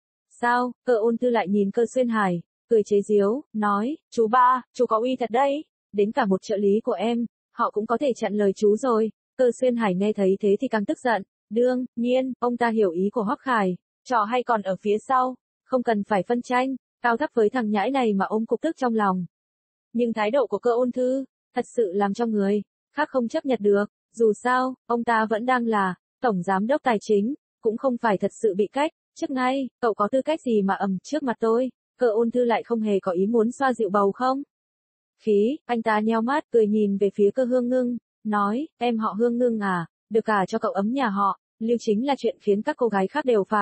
Sao? Cơ Ôn Thư lại nhìn Cơ Xuyên Hải, cười chế giễu, nói, chú ba, chú có uy thật đấy, đến cả một trợ lý của em, họ cũng có thể chặn lời chú rồi. Cơ Xuyên Hải nghe thấy thế thì càng tức giận, đương nhiên, ông ta hiểu ý của Hoắc Khải, trò hay còn ở phía sau, không cần phải phân tranh cao thấp với thằng nhãi này mà ôm cục tức trong lòng. Nhưng thái độ của Cơ Ôn Thư thật sự làm cho người khác không chấp nhận được, dù sao, ông ta vẫn đang là tổng giám đốc tài chính, cũng không phải thật sự bị cách chức ngay. Cậu có tư cách gì mà ầm trước mặt tôi? Cơ Ôn Thư lại không hề có ý muốn xoa dịu bầu không khí, anh ta nheo mắt cười nhìn về phía Cơ Hương Ngưng, nói, em họ Hương Ngưng à, được cả cho cậu ấm nhà họ Lưu chính là chuyện khiến các cô gái khác đều phải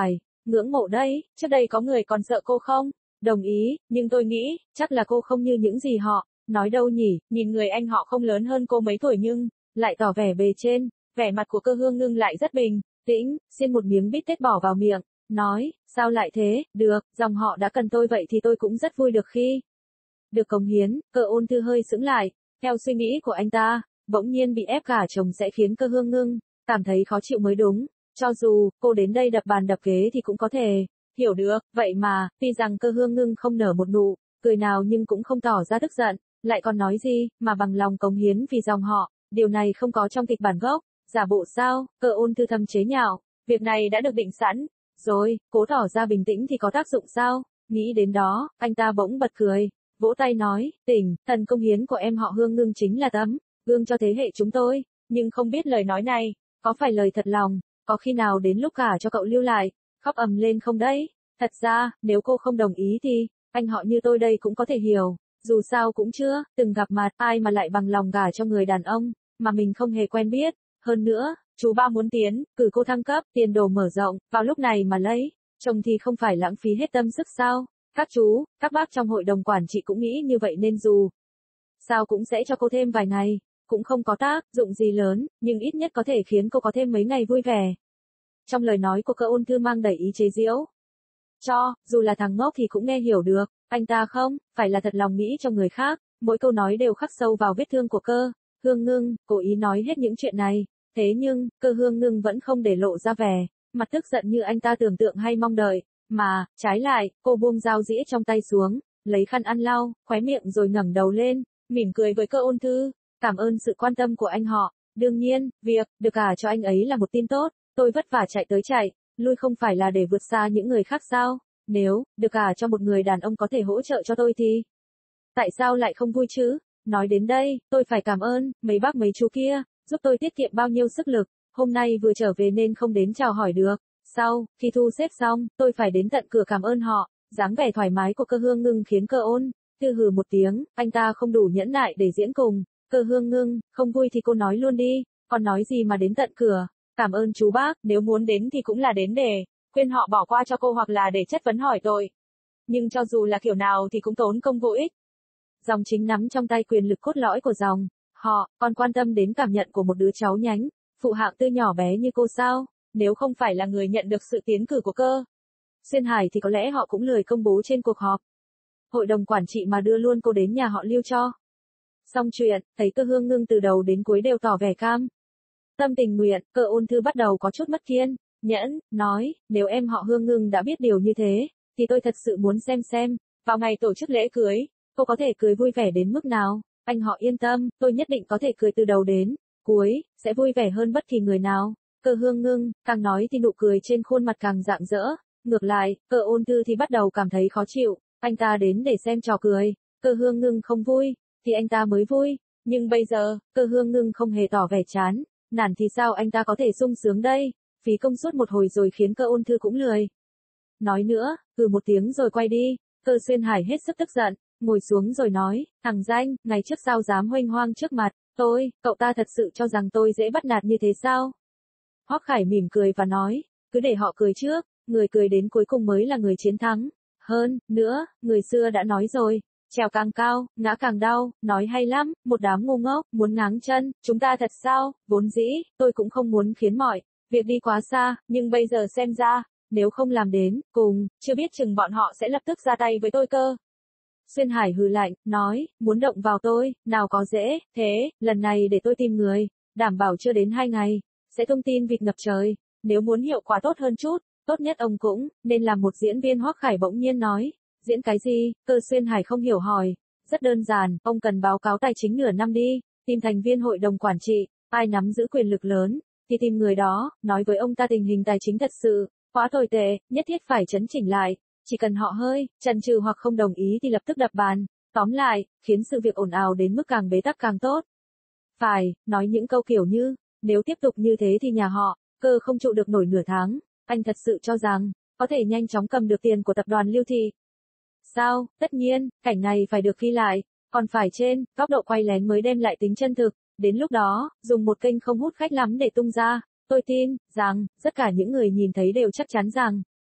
ngưỡng mộ đấy, trước đây có người còn sợ cô không? Đồng ý, nhưng tôi nghĩ, chắc là cô không như những gì họ, nói đâu nhỉ, nhìn người anh họ không lớn hơn cô mấy tuổi nhưng, lại tỏ vẻ bề trên, vẻ mặt của Cơ Hương Ngưng lại rất bình tĩnh, xiên một miếng bít tết bỏ vào miệng, nói, sao lại thế, được, dòng họ đã cần tôi vậy thì tôi cũng rất vui được khi được cống hiến. Cơ Ôn Thư hơi sững lại, theo suy nghĩ của anh ta, bỗng nhiên bị ép gả chồng sẽ khiến Cơ Hương Ngưng cảm thấy khó chịu mới đúng, cho dù cô đến đây đập bàn đập ghế thì cũng có thể hiểu được, vậy mà, tuy rằng Cơ Hương Ngưng không nở một nụ cười nào nhưng cũng không tỏ ra tức giận, lại còn nói gì mà bằng lòng cống hiến vì dòng họ, điều này không có trong kịch bản gốc, giả bộ sao? Cơ Ôn Thư thầm chế nhạo, việc này đã được định sẵn rồi, cố tỏ ra bình tĩnh thì có tác dụng sao? Nghĩ đến đó, anh ta bỗng bật cười, vỗ tay nói, tỉnh, thần công hiến của em họ Hương Ngưng chính là tấm gương cho thế hệ chúng tôi, nhưng không biết lời nói này có phải lời thật lòng, có khi nào đến lúc cả cho cậu lưu lại, khóc ầm lên không đấy? Thật ra, nếu cô không đồng ý thì, anh họ như tôi đây cũng có thể hiểu, dù sao cũng chưa từng gặp mặt, ai mà lại bằng lòng gả cho người đàn ông mà mình không hề quen biết. Hơn nữa, chú ba muốn tiến cử cô thăng cấp, tiền đồ mở rộng, vào lúc này mà lấy chồng thì không phải lãng phí hết tâm sức sao? Các chú, các bác trong hội đồng quản trị cũng nghĩ như vậy nên dù sao cũng sẽ cho cô thêm vài ngày, cũng không có tác dụng gì lớn, nhưng ít nhất có thể khiến cô có thêm mấy ngày vui vẻ. Trong lời nói của Cơ Ôn Thư mang đầy ý chế giễu. Cho, dù là thằng ngốc thì cũng nghe hiểu được, anh ta không, phải là thật lòng nghĩ cho người khác, mỗi câu nói đều khắc sâu vào vết thương của Cơ Hương Ngưng, cố ý nói hết những chuyện này, thế nhưng, Cơ Hương Ngưng vẫn không để lộ ra vẻ mặt tức giận như anh ta tưởng tượng hay mong đợi, mà, trái lại, cô buông dao dĩa trong tay xuống, lấy khăn ăn lau, khóe miệng rồi ngẩng đầu lên, mỉm cười với Cơ Ôn Thư, cảm ơn sự quan tâm của anh họ, đương nhiên, việc được gả cho anh ấy là một tin tốt, tôi vất vả chạy tới chạy lui không phải là để vượt xa những người khác sao? Nếu được gả cho một người đàn ông có thể hỗ trợ cho tôi thì tại sao lại không vui chứ? Nói đến đây, tôi phải cảm ơn mấy bác mấy chú kia, giúp tôi tiết kiệm bao nhiêu sức lực, hôm nay vừa trở về nên không đến chào hỏi được. Sau khi thu xếp xong, tôi phải đến tận cửa cảm ơn họ. Dáng vẻ thoải mái của Cơ Hương Ngưng khiến Cơ Ôn Thư hừ một tiếng, anh ta không đủ nhẫn nại để diễn cùng. Cơ Hương Ngưng, không vui thì cô nói luôn đi, còn nói gì mà đến tận cửa. Cảm ơn chú bác, nếu muốn đến thì cũng là đến để khuyên họ bỏ qua cho cô hoặc là để chất vấn hỏi tội. Nhưng cho dù là kiểu nào thì cũng tốn công vô ích. Dòng chính nắm trong tay quyền lực cốt lõi của dòng họ, còn quan tâm đến cảm nhận của một đứa cháu nhánh phụ hạng tư nhỏ bé như cô sao? Nếu không phải là người nhận được sự tiến cử của Cơ Xuyên Hải thì có lẽ họ cũng lười công bố trên cuộc họp hội đồng quản trị mà đưa luôn cô đến nhà họ Lưu cho xong chuyện. Thấy Cơ Hương Ngưng từ đầu đến cuối đều tỏ vẻ cam tâm tình nguyện, Cơ Ôn Thư bắt đầu có chút mất kiên nhẫn, nói, nếu em họ Hương Ngưng đã biết điều như thế, thì tôi thật sự muốn xem xem, vào ngày tổ chức lễ cưới, cô có thể cười vui vẻ đến mức nào. Anh họ yên tâm, tôi nhất định có thể cười từ đầu đến cuối, sẽ vui vẻ hơn bất kỳ người nào. Cơ Hương Ngưng, càng nói thì nụ cười trên khuôn mặt càng rạng rỡ, ngược lại, Cơ Ôn Thư thì bắt đầu cảm thấy khó chịu, anh ta đến để xem trò cười, Cơ Hương Ngưng không vui, thì anh ta mới vui, nhưng bây giờ, Cơ Hương Ngưng không hề tỏ vẻ chán nản thì sao anh ta có thể sung sướng đây, phí công suốt một hồi rồi khiến Cơ Ôn Thư cũng lười nói nữa, hừ một tiếng rồi quay đi. Cơ Xuyên Hải hết sức tức giận, ngồi xuống rồi nói, thằng danh, ngày trước sao dám huênh hoang trước mặt tôi, cậu ta thật sự cho rằng tôi dễ bắt nạt như thế sao? Hoắc Khải mỉm cười và nói, cứ để họ cười trước, người cười đến cuối cùng mới là người chiến thắng. Hơn nữa, người xưa đã nói rồi, trèo càng cao, ngã càng đau, nói hay lắm, một đám ngu ngốc, muốn ngáng chân, chúng ta thật sao? Vốn dĩ, tôi cũng không muốn khiến mọi việc đi quá xa, nhưng bây giờ xem ra, nếu không làm đến cùng, chưa biết chừng bọn họ sẽ lập tức ra tay với tôi cơ. Xuyên Hải hừ lạnh, nói, muốn động vào tôi, nào có dễ, thế, lần này để tôi tìm người, đảm bảo chưa đến hai ngày, sẽ thông tin việc ngập trời, nếu muốn hiệu quả tốt hơn chút, tốt nhất ông cũng, nên làm một diễn viên. Hoắc Khải bỗng nhiên nói, diễn cái gì? Cơ Xuyên Hải không hiểu hỏi, rất đơn giản, ông cần báo cáo tài chính nửa năm đi, tìm thành viên hội đồng quản trị, ai nắm giữ quyền lực lớn, thì tìm người đó, nói với ông ta tình hình tài chính thật sự quá tồi tệ, nhất thiết phải chấn chỉnh lại, chỉ cần họ hơi chần chừ hoặc không đồng ý thì lập tức đập bàn, tóm lại, khiến sự việc ồn ào đến mức càng bế tắc càng tốt. Phải, nói những câu kiểu như, nếu tiếp tục như thế thì nhà họ Cơ không trụ được nổi nửa tháng, anh thật sự cho rằng có thể nhanh chóng cầm được tiền của tập đoàn Lưu Thị. Sao? Tất nhiên, cảnh này phải được ghi lại, còn phải trên góc độ quay lén mới đem lại tính chân thực, đến lúc đó, dùng một kênh không hút khách lắm để tung ra, tôi tin rằng tất cả những người nhìn thấy đều chắc chắn rằng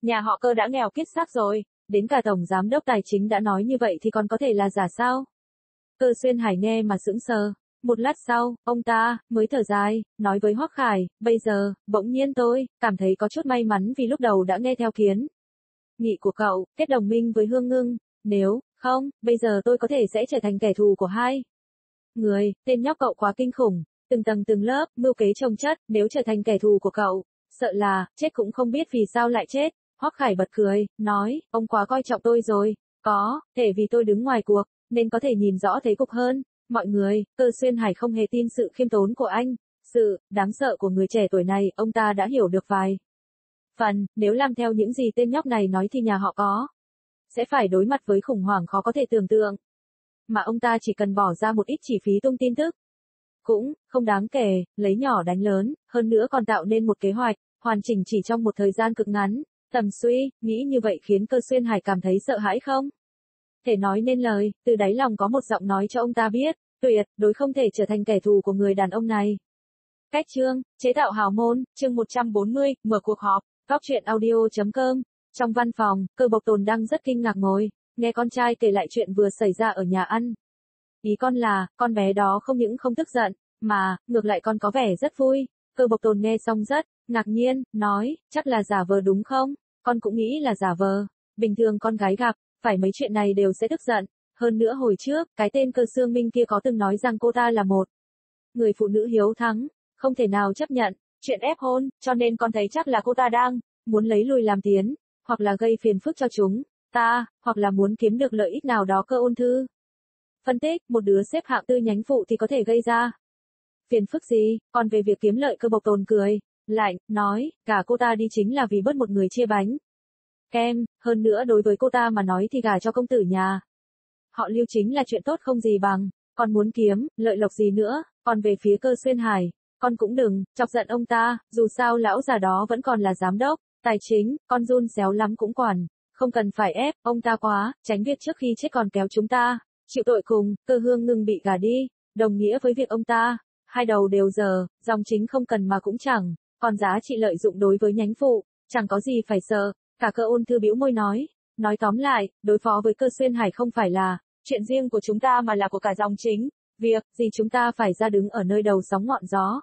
Nhà họ Cơ đã nghèo kiết xác rồi, đến cả tổng giám đốc tài chính đã nói như vậy thì còn có thể là giả sao? Cơ Xuyên Hải nghe mà sững sờ. Một lát sau, ông ta mới thở dài, nói với Hoắc Khải, bây giờ, bỗng nhiên tôi cảm thấy có chút may mắn vì lúc đầu đã nghe theo kiến nghị của cậu, kết đồng minh với Hương Ngưng, nếu không, bây giờ tôi có thể sẽ trở thành kẻ thù của hai người. Tên nhóc cậu quá kinh khủng, từng tầng từng lớp, mưu kế chồng chất, nếu trở thành kẻ thù của cậu, sợ là chết cũng không biết vì sao lại chết. Hoắc Khải bật cười, nói, ông quá coi trọng tôi rồi, có thể vì tôi đứng ngoài cuộc, nên có thể nhìn rõ thế cục hơn. Mọi người, Cơ Xuyên Hải không hề tin sự khiêm tốn của anh, sự đáng sợ của người trẻ tuổi này, ông ta đã hiểu được vài phần, nếu làm theo những gì tên nhóc này nói thì nhà họ có sẽ phải đối mặt với khủng hoảng khó có thể tưởng tượng. Mà ông ta chỉ cần bỏ ra một ít chi phí tung tin tức, cũng không đáng kể, lấy nhỏ đánh lớn, hơn nữa còn tạo nên một kế hoạch hoàn chỉnh chỉ trong một thời gian cực ngắn. Tầm suy, nghĩ như vậy khiến Cơ Xuyên Hải cảm thấy sợ hãi không thể nói nên lời, từ đáy lòng có một giọng nói cho ông ta biết, tuyệt đối không thể trở thành kẻ thù của người đàn ông này. Cách chương, chế tạo hào môn, chương một trăm bốn mươi, mở cuộc họp, góc truyện audio.com. Trong văn phòng, Cơ Bộc Tồn đang rất kinh ngạc ngồi, nghe con trai kể lại chuyện vừa xảy ra ở nhà ăn. Ý con là, con bé đó không những không tức giận, mà, ngược lại con có vẻ rất vui. Cơ Bộc Tồn nghe xong rất ngạc nhiên, nói, chắc là giả vờ đúng không? Con cũng nghĩ là giả vờ. Bình thường con gái gặp phải mấy chuyện này đều sẽ tức giận. Hơn nữa hồi trước, cái tên Cơ Xương Minh kia có từng nói rằng cô ta là một người phụ nữ hiếu thắng, không thể nào chấp nhận chuyện ép hôn, cho nên con thấy chắc là cô ta đang muốn lấy lùi làm tiến, hoặc là gây phiền phức cho chúng ta, hoặc là muốn kiếm được lợi ích nào đó. Cơ Ôn Thư phân tích, một đứa xếp hạng tư nhánh phụ thì có thể gây ra phiền phức gì, còn về việc kiếm lợi, Cơ Bộc Tồn cười lạnh, nói, cả cô ta đi chính là vì bớt một người chia bánh kem, hơn nữa đối với cô ta mà nói thì gả cho công tử nhà họ Lưu chính là chuyện tốt không gì bằng, còn muốn kiếm lợi lộc gì nữa. Còn về phía Cơ Xuyên Hải, con cũng đừng chọc giận ông ta, dù sao lão già đó vẫn còn là giám đốc tài chính, con run xéo lắm cũng quản, không cần phải ép ông ta quá, tránh việc trước khi chết còn kéo chúng ta chịu tội cùng. Cơ Hương Ngưng bị gả đi, đồng nghĩa với việc ông ta hai đầu đều dở, dòng chính không cần mà cũng chẳng còn giá trị lợi dụng đối với nhánh phụ, chẳng có gì phải sợ. Cả Cơ Ôn Thư bĩu môi nói, nói tóm lại, đối phó với Cơ Xuyên Hải không phải là chuyện riêng của chúng ta mà là của cả dòng chính, việc gì chúng ta phải ra đứng ở nơi đầu sóng ngọn gió.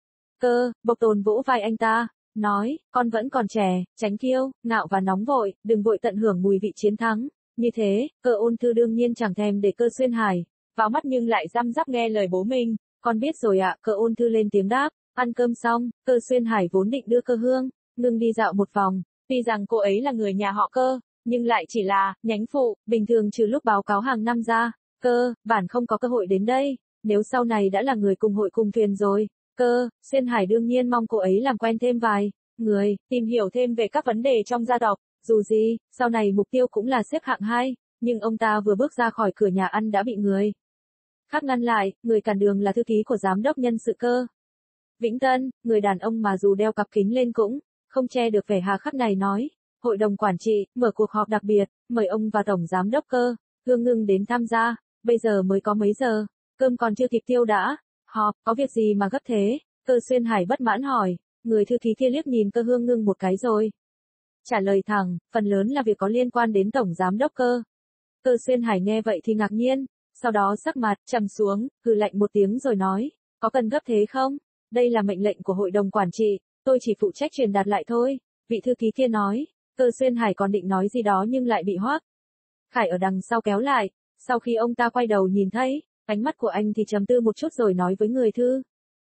Cơ Bộc Tồn vỗ vai anh ta, nói, con vẫn còn trẻ, tránh kiêu ngạo và nóng vội, đừng vội tận hưởng mùi vị chiến thắng. Như thế, Cơ Ôn Thư đương nhiên chẳng thèm để Cơ Xuyên Hải vào mắt nhưng lại răm rắp nghe lời bố mình. Con biết rồi ạ. Cơ Ôn Thư lên tiếng đáp. Ăn cơm xong, Cơ Xuyên Hải vốn định đưa Cơ Hương Ngưng đi dạo một vòng, tuy rằng cô ấy là người nhà họ Cơ, nhưng lại chỉ là nhánh phụ, bình thường trừ lúc báo cáo hàng năm ra, Cơ bản không có cơ hội đến đây. Nếu sau này đã là người cùng hội cùng thuyền rồi, Cơ Xuyên Hải đương nhiên mong cô ấy làm quen thêm vài người, tìm hiểu thêm về các vấn đề trong gia tộc. Dù gì, sau này mục tiêu cũng là xếp hạng hai, nhưng ông ta vừa bước ra khỏi cửa nhà ăn đã bị người khác ngăn lại. Người cản đường là thư ký của giám đốc nhân sự Cơ Vĩnh Tân, người đàn ông mà dù đeo cặp kính lên cũng không che được vẻ hà khắc này, nói, hội đồng quản trị mở cuộc họp đặc biệt, mời ông và tổng giám đốc Cơ Hương Ngưng đến tham gia. Bây giờ mới có mấy giờ, cơm còn chưa kịp tiêu đã họp, có việc gì mà gấp thế? Cơ Xuyên Hải bất mãn hỏi. Người thư ký kia liếc nhìn Cơ Hương Ngưng một cái rồi trả lời thẳng, phần lớn là việc có liên quan đến tổng giám đốc Cơ. Cơ Xuyên Hải nghe vậy thì ngạc nhiên, sau đó sắc mặt trầm xuống, hừ lạnh một tiếng rồi nói, có cần gấp thế không? Đây là mệnh lệnh của hội đồng quản trị, tôi chỉ phụ trách truyền đạt lại thôi. Vị thư ký kia nói. Cơ Xuyên Hải còn định nói gì đó nhưng lại bị Hoắc Khải ở đằng sau kéo lại. Sau khi ông ta quay đầu nhìn thấy ánh mắt của anh thì trầm tư một chút rồi nói với người thư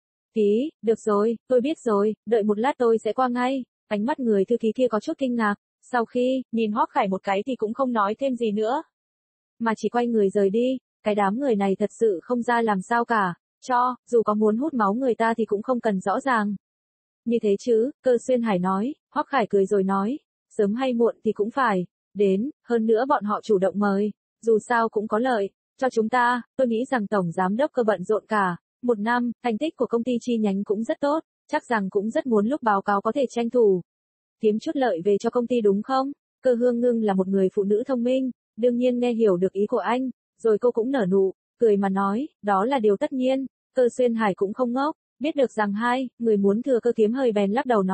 ký, được rồi, tôi biết rồi, đợi một lát tôi sẽ qua ngay. Ánh mắt người thư ký kia có chút kinh ngạc, sau khi nhìn Hoắc Khải một cái thì cũng không nói thêm gì nữa, mà chỉ quay người rời đi. Cái đám người này thật sự không ra làm sao cả, cho dù có muốn hút máu người ta thì cũng không cần rõ ràng như thế chứ. Cơ Xuyên Hải nói. Hoắc Khải cười rồi nói, sớm hay muộn thì cũng phải đến, hơn nữa bọn họ chủ động mời, dù sao cũng có lợi cho chúng ta. Tôi nghĩ rằng tổng giám đốc Cơ bận rộn cả một năm, thành tích của công ty chi nhánh cũng rất tốt, chắc rằng cũng rất muốn lúc báo cáo có thể tranh thủ kiếm chút lợi về cho công ty đúng không? Cơ Hương Ngưng là một người phụ nữ thông minh, đương nhiên nghe hiểu được ý của anh, rồi cô cũng nở nụ cười mà nói, đó là điều tất nhiên. Cơ Xuyên Hải cũng không ngốc, biết được rằng hai người muốn thừa cơ kiếm hơi bèn lắc đầu nói,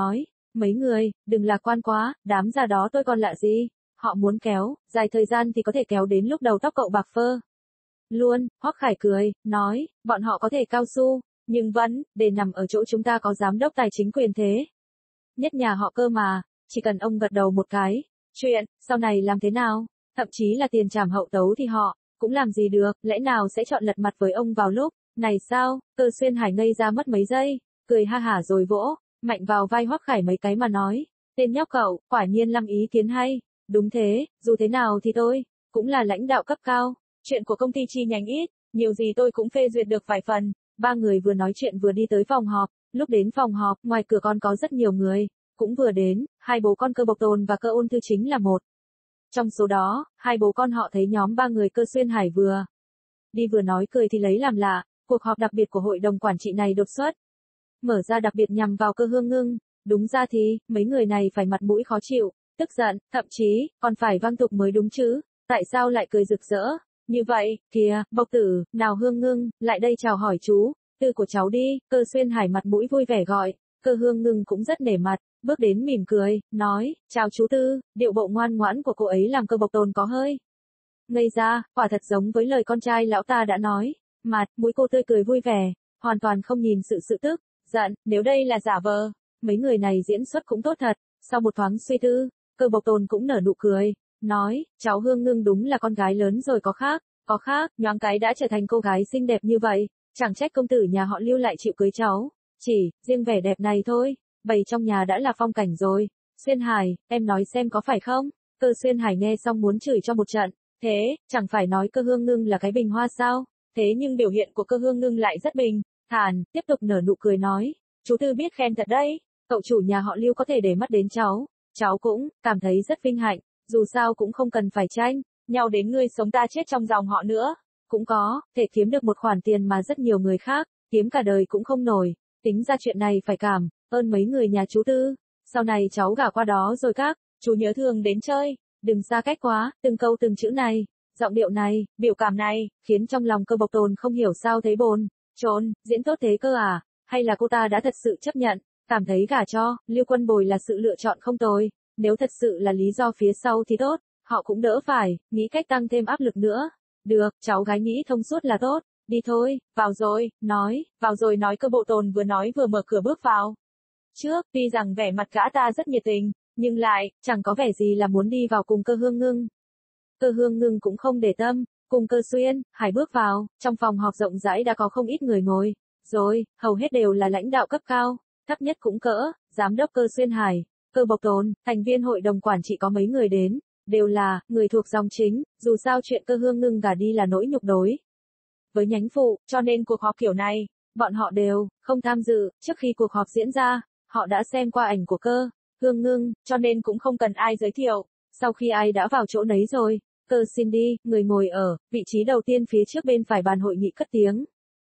Mấy người, đừng lạc quan quá, đám già đó tôi còn lạ gì. Họ muốn kéo, dài thời gian thì có thể kéo đến lúc đầu tóc cậu bạc phơ. Luôn, Hoắc Khải cười, nói, bọn họ có thể cao su, nhưng vẫn, để nằm ở chỗ chúng ta có giám đốc tài chính quyền thế. Nhất nhà họ Cơ mà, chỉ cần ông gật đầu một cái, chuyện, sau này làm thế nào, thậm chí là tiền trảm hậu tấu thì họ, cũng làm gì được, lẽ nào sẽ chọn lật mặt với ông vào lúc, này sao, Cơ Xuyên Hải ngây ra mất mấy giây, cười ha hả rồi vỗ, mạnh vào vai Hoắc Khải mấy cái mà nói, tên nhóc cậu, quả nhiên lăm ý kiến hay, đúng thế, dù thế nào thì tôi, cũng là lãnh đạo cấp cao, chuyện của công ty chi nhánh ít, nhiều gì tôi cũng phê duyệt được vài phần, ba người vừa nói chuyện vừa đi tới phòng họp, lúc đến phòng họp, ngoài cửa còn có rất nhiều người, cũng vừa đến, hai bố con Cơ Bộc Tồn và Cơ Ôn Thư chính là một. Trong số đó, hai bố con họ thấy nhóm ba người Cơ Xuyên Hải vừa đi vừa nói cười thì lấy làm lạ, cuộc họp đặc biệt của hội đồng quản trị này đột xuất. Mở ra đặc biệt nhằm vào Cơ Hương Ngưng, đúng ra thì, mấy người này phải mặt mũi khó chịu, tức giận, thậm chí, còn phải vang tục mới đúng chứ, tại sao lại cười rực rỡ, như vậy, kìa, Bộc Tử, nào Hương Ngưng, lại đây chào hỏi chú, Tư của cháu đi, Cơ Xuyên Hải mặt mũi vui vẻ gọi, Cơ Hương Ngưng cũng rất nể mặt, bước đến mỉm cười, nói, chào chú Tư, điệu bộ ngoan ngoãn của cô ấy làm Cơ Bộc Tồn có hơi ngây ra, quả thật giống với lời con trai lão ta đã nói, mặt, mũi cô tươi cười vui vẻ, hoàn toàn không nhìn sự sự tức, giận, nếu đây là giả vờ, mấy người này diễn xuất cũng tốt thật, sau một thoáng suy tư, Cơ Bộc Tồn cũng nở nụ cười, nói, cháu Hương Ngưng đúng là con gái lớn rồi có khác, có khác, nhoáng cái đã trở thành cô gái xinh đẹp như vậy, chẳng trách công tử nhà họ Lưu lại chịu cưới cháu, chỉ, riêng vẻ đẹp này thôi, bày trong nhà đã là phong cảnh rồi, Xuyên Hải, em nói xem có phải không, Cơ Xuyên Hải nghe xong muốn chửi cho một trận, thế, chẳng phải nói Cơ Hương Ngưng là cái bình hoa sao, thế nhưng biểu hiện của Cơ Hương Ngưng lại rất bình thản, tiếp tục nở nụ cười nói, chú Tư biết khen thật đấy, cậu chủ nhà họ Lưu có thể để mắt đến cháu, cháu cũng, cảm thấy rất vinh hạnh, dù sao cũng không cần phải tranh, nhau đến ngươi sống ta chết trong dòng họ nữa, cũng có, thể kiếm được một khoản tiền mà rất nhiều người khác, kiếm cả đời cũng không nổi, tính ra chuyện này phải cảm ơn mấy người nhà chú Tư, sau này cháu gả qua đó rồi các, chú nhớ thường đến chơi, đừng xa cách quá, từng câu từng chữ này, giọng điệu này, biểu cảm này, khiến trong lòng Cơ Bộc Tồn không hiểu sao thấy bồn chồn, diễn tốt thế cơ à, hay là cô ta đã thật sự chấp nhận, cảm thấy gả cho Lưu Quân Bồi là sự lựa chọn không tồi, nếu thật sự là lý do phía sau thì tốt, họ cũng đỡ phải nghĩ cách tăng thêm áp lực nữa. Được, cháu gái nghĩ thông suốt là tốt, đi thôi, vào rồi, nói, vào rồi nói. Cơ Bộ Tồn vừa nói vừa mở cửa bước vào. Trước, tuy rằng vẻ mặt gã ta rất nhiệt tình, nhưng lại, chẳng có vẻ gì là muốn đi vào cùng Cơ Hương Ngưng. Cơ Hương Ngưng cũng không để tâm, cùng Cơ Xuyên Hải bước vào, trong phòng họp rộng rãi đã có không ít người ngồi, rồi, hầu hết đều là lãnh đạo cấp cao, thấp nhất cũng cỡ, giám đốc Cơ Xuyên Hải, Cơ Bộc Tồn, thành viên hội đồng quản trị có mấy người đến, đều là người thuộc dòng chính, dù sao chuyện Cơ Hương Ngưng gả đi là nỗi nhục đối với nhánh phụ, cho nên cuộc họp kiểu này, bọn họ đều không tham dự, trước khi cuộc họp diễn ra, họ đã xem qua ảnh của Cơ Hương Ngưng, cho nên cũng không cần ai giới thiệu, sau khi ai đã vào chỗ nấy rồi, Cơ Cindy, người ngồi ở vị trí đầu tiên phía trước bên phải bàn hội nghị cất tiếng.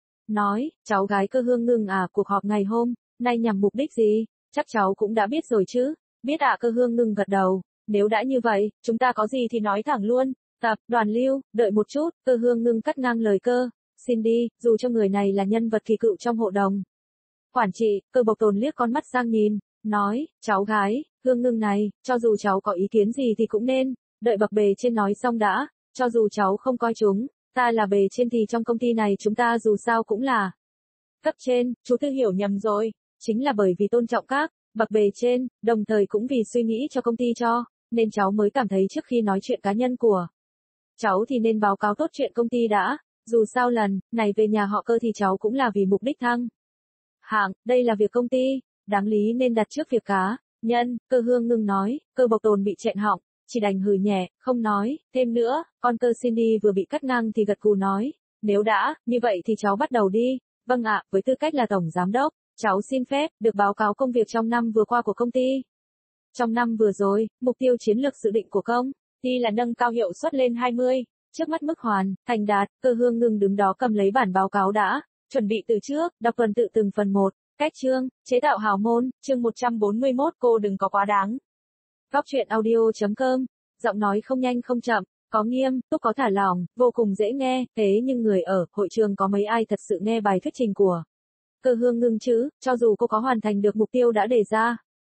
Nói, cháu gái Cơ Hương Ngưng à, cuộc họp ngày hôm nay nhằm mục đích gì, chắc cháu cũng đã biết rồi chứ, biết ạ. Cơ Hương Ngưng gật đầu, nếu đã như vậy, chúng ta có gì thì nói thẳng luôn, tập, đoàn Lưu, đợi một chút, Cơ Hương Ngưng cắt ngang lời Cơ Cindy, dù cho người này là nhân vật kỳ cựu trong hội đồng quản trị, Cơ Bộc Tồn liếc con mắt sang nhìn, nói, cháu gái, Hương Ngưng này, cho dù cháu có ý kiến gì thì cũng nên đợi bậc bề trên nói xong đã, cho dù cháu không coi chúng ta là bề trên thì trong công ty này chúng ta dù sao cũng là cấp trên. Chú Tư hiểu nhầm rồi, chính là bởi vì tôn trọng các bậc bề trên, đồng thời cũng vì suy nghĩ cho công ty cho, nên cháu mới cảm thấy trước khi nói chuyện cá nhân của cháu thì nên báo cáo tốt chuyện công ty đã, dù sao lần này về nhà họ Cơ thì cháu cũng là vì mục đích thăng hạng, đây là việc công ty, đáng lý nên đặt trước việc cá nhân. Cơ Hương Ngưng nói, Cơ Bộc Tồn bị chẹn họng, chỉ đành hừ nhẹ, không nói thêm nữa. Con Cơ Cindy vừa bị cắt ngang thì gật gù nói, nếu đã như vậy thì cháu bắt đầu đi. Vâng ạ, với tư cách là tổng giám đốc, cháu xin phép được báo cáo công việc trong năm vừa qua của công ty. Trong năm vừa rồi, mục tiêu chiến lược dự định của công ty là nâng cao hiệu suất lên hai mươi, trước mắt mức hoàn thành đạt. Cơ Hương Ngưng đứng đó cầm lấy bản báo cáo đã chuẩn bị từ trước, đọc tuần tự từng phần một. Cách chương, chế tạo hào môn, chương một trăm bốn mươi mốt. Cô đừng có quá đáng. Góc truyện audio.com, giọng nói không nhanh không chậm, có nghiêm túc có thả lỏng, vô cùng dễ nghe, thế nhưng người ở hội trường có mấy ai thật sự nghe bài thuyết trình của Cơ Hương Ngưng chứ, cho dù cô có hoàn thành được mục tiêu đã đề ra.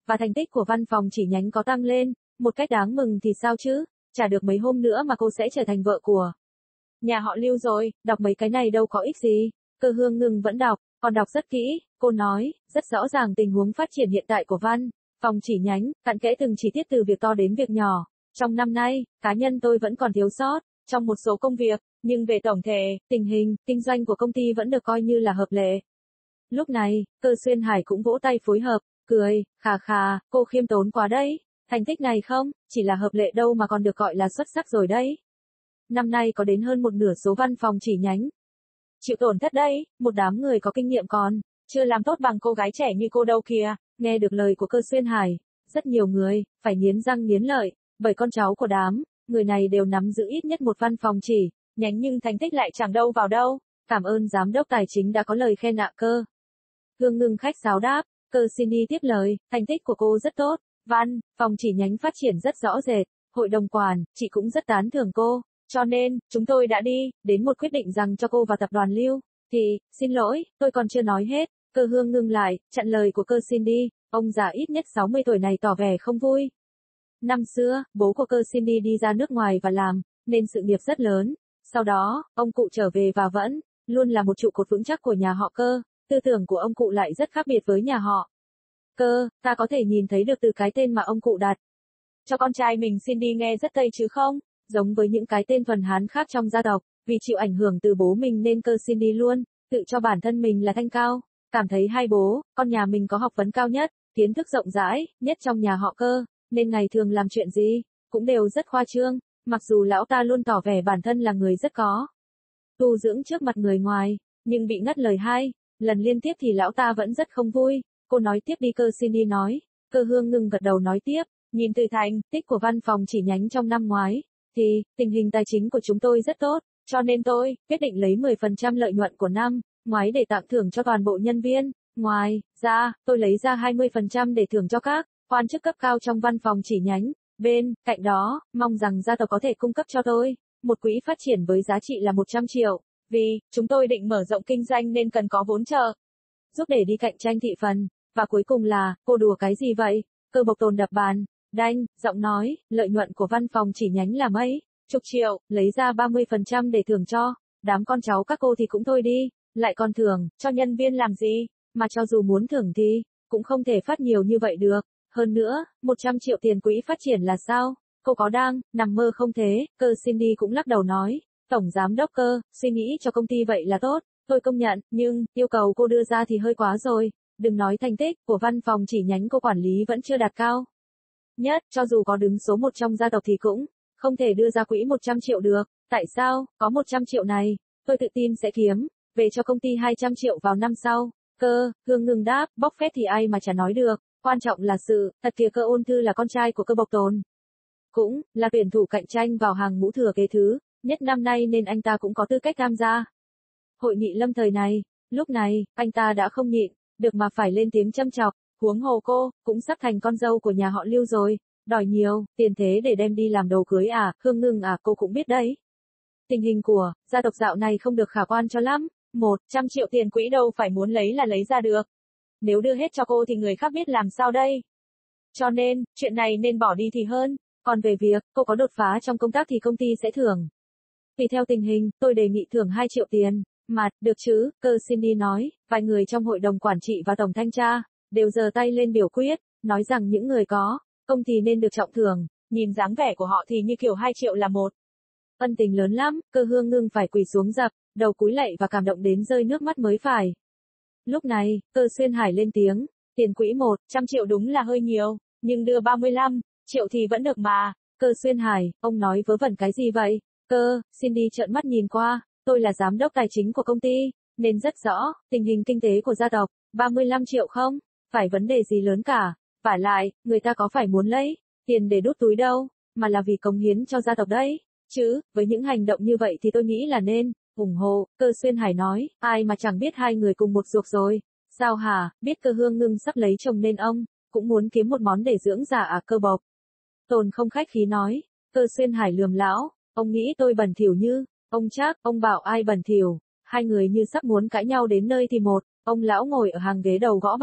và thành tích của văn phòng chỉ nhánh có tăng lên, một cách đáng mừng thì sao chứ, chả được mấy hôm nữa mà cô sẽ trở thành vợ của nhà họ Lưu rồi, đọc mấy cái này đâu có ích gì. Cơ Hương Ngừng vẫn đọc, còn đọc rất kỹ, cô nói, rất rõ ràng tình huống phát triển hiện tại của văn phòng chỉ nhánh, cặn kẽ từng chi tiết từ việc to đến việc nhỏ. Trong năm nay, cá nhân tôi vẫn còn thiếu sót trong một số công việc, nhưng về tổng thể, tình hình kinh doanh của công ty vẫn được coi như là hợp lệ. Lúc này, Cơ Xuyên Hải cũng vỗ tay phối hợp, cười, khà khà, cô khiêm tốn quá đấy, thành tích này không, chỉ là hợp lệ đâu mà còn được gọi là xuất sắc rồi đấy. Năm nay có đến hơn một nửa số văn phòng chỉ nhánh chịu tổn thất đấy, một đám người có kinh nghiệm còn chưa làm tốt bằng cô gái trẻ như cô đâu kìa. Nghe được lời của Cơ Xuyên Hải, rất nhiều người phải nghiến răng nghiến lợi, bởi con cháu của đám người này đều nắm giữ ít nhất một văn phòng chỉ nhánh nhưng thành tích lại chẳng đâu vào đâu. Cảm ơn giám đốc tài chính đã có lời khen ạ. Cơ Hương Ngừng khách sáo đáp. Cơ Cindy tiếp lời, thành tích của cô rất tốt, văn phòng chỉ nhánh phát triển rất rõ rệt, hội đồng quản chị cũng rất tán thưởng cô, cho nên chúng tôi đã đi đến một quyết định rằng cho cô vào tập đoàn Lưu. Thì, xin lỗi, tôi còn chưa nói hết. Cơ Hương ngưng lại, chặn lời của Cơ Cindy, ông già ít nhất sáu mươi tuổi này tỏ vẻ không vui. Năm xưa, bố của Cơ Cindy đi ra nước ngoài và làm nên sự nghiệp rất lớn. Sau đó, ông cụ trở về và vẫn luôn là một trụ cột vững chắc của nhà họ Cơ. Tư tưởng của ông cụ lại rất khác biệt với nhà họ Cơ, ta có thể nhìn thấy được từ cái tên mà ông cụ đặt cho con trai mình. Cindy nghe rất Tây chứ không giống với những cái tên thuần Hán khác trong gia tộc. Vì chịu ảnh hưởng từ bố mình nên Cơ Cindy luôn tự cho bản thân mình là thanh cao, cảm thấy hai bố con nhà mình có học vấn cao nhất, kiến thức rộng rãi nhất trong nhà họ Cơ, nên ngày thường làm chuyện gì cũng đều rất khoa trương. Mặc dù lão ta luôn tỏ vẻ bản thân là người rất có tu dưỡng trước mặt người ngoài, nhưng bị ngắt lời hai lần liên tiếp thì lão ta vẫn rất không vui. Cô nói tiếp đi. Cơ Cindy nói. Cơ Hương Ngừng gật đầu nói tiếp, nhìn từ thành tích của văn phòng chỉ nhánh trong năm ngoái, thì tình hình tài chính của chúng tôi rất tốt, cho nên tôi quyết định lấy mười phần trăm lợi nhuận của năm ngoái để tặng thưởng cho toàn bộ nhân viên. Ngoài ra, tôi lấy ra hai mươi phần trăm để thưởng cho các quan chức cấp cao trong văn phòng chỉ nhánh. Bên cạnh đó, mong rằng gia tộc có thể cung cấp cho tôi một quỹ phát triển với giá trị là một trăm triệu, vì chúng tôi định mở rộng kinh doanh nên cần có vốn trợ giúp để đi cạnh tranh thị phần. Và cuối cùng là, cô đùa cái gì vậy? Cơ Bộc Tồn đập bàn đanh, giọng nói, lợi nhuận của văn phòng chỉ nhánh là mấy chục triệu, lấy ra ba mươi phần trăm để thưởng cho đám con cháu các cô thì cũng thôi đi, lại còn thưởng cho nhân viên làm gì, mà cho dù muốn thưởng thì cũng không thể phát nhiều như vậy được. Hơn nữa, một trăm triệu tiền quỹ phát triển là sao? Cô có đang nằm mơ không thế? Cơ Cindy cũng lắc đầu nói, tổng giám đốc Cơ, suy nghĩ cho công ty vậy là tốt, tôi công nhận, nhưng yêu cầu cô đưa ra thì hơi quá rồi. Đừng nói thành tích của văn phòng chỉ nhánh cô quản lý vẫn chưa đạt cao nhất, cho dù có đứng số một trong gia tộc thì cũng không thể đưa ra quỹ một trăm triệu được. Tại sao? Có một trăm triệu này, tôi tự tin sẽ kiếm về cho công ty hai trăm triệu vào năm sau. Cơ Hương Ngừng đáp, bóc phét thì ai mà chả nói được, quan trọng là sự thật kìa. Cơ Ôn Thư là con trai của Cơ Bộc Tồn, cũng là tuyển thủ cạnh tranh vào hàng ngũ thừa kế thứ nhất năm nay nên anh ta cũng có tư cách tham gia hội nghị lâm thời này. Lúc này, anh ta đã không nhịn được mà phải lên tiếng châm chọc, huống hồ cô cũng sắp thành con dâu của nhà họ Lưu rồi, đòi nhiều tiền thế để đem đi làm đồ cưới à? Hương Ngừng à, cô cũng biết đấy, tình hình của gia tộc dạo này không được khả quan cho lắm. Một trăm triệu tiền quỹ đâu phải muốn lấy là lấy ra được, nếu đưa hết cho cô thì người khác biết làm sao đây. Cho nên, chuyện này nên bỏ đi thì hơn. Còn về việc cô có đột phá trong công tác thì công ty sẽ thưởng tùy theo tình hình. Tôi đề nghị thưởng hai triệu tiền mặt, được chứ? Cơ Cindy nói. Vài người trong hội đồng quản trị và tổng thanh tra đều giơ tay lên biểu quyết, nói rằng những người có công thì nên được trọng thưởng. Nhìn dáng vẻ của họ thì như kiểu hai triệu là một ân tình lớn lắm. Cơ Hương Ngừng phải quỳ xuống dập đầu cúi lạy và cảm động đến rơi nước mắt mới phải. Lúc này, Cơ Xuyên Hải lên tiếng, tiền quỹ một trăm triệu đúng là hơi nhiều, nhưng đưa ba mươi lăm triệu thì vẫn được mà. Cơ Xuyên Hải, ông nói vớ vẩn cái gì vậy? Cơ Cindy trợn mắt nhìn qua, tôi là giám đốc tài chính của công ty, nên rất rõ tình hình kinh tế của gia tộc. ba mươi lăm triệu không phải vấn đề gì lớn cả, vả lại, người ta có phải muốn lấy tiền để đút túi đâu, mà là vì cống hiến cho gia tộc đấy. Chứ, với những hành động như vậy thì tôi nghĩ là nên ủng hộ. Cơ Xuyên Hải nói, ai mà chẳng biết hai người cùng một ruột rồi. Sao hả? Biết Cơ Hương Ngừng sắp lấy chồng nên ông cũng muốn kiếm một món để dưỡng già à? Cơ Bộc Tồn không khách khí nói. Cơ Xuyên Hải lườm lão, ông nghĩ tôi bẩn thỉu như ông chắc? Ông bảo ai bẩn thỉu? Hai người như sắp muốn cãi nhau đến nơi thì một ông lão ngồi ở hàng ghế đầu gõ bàn,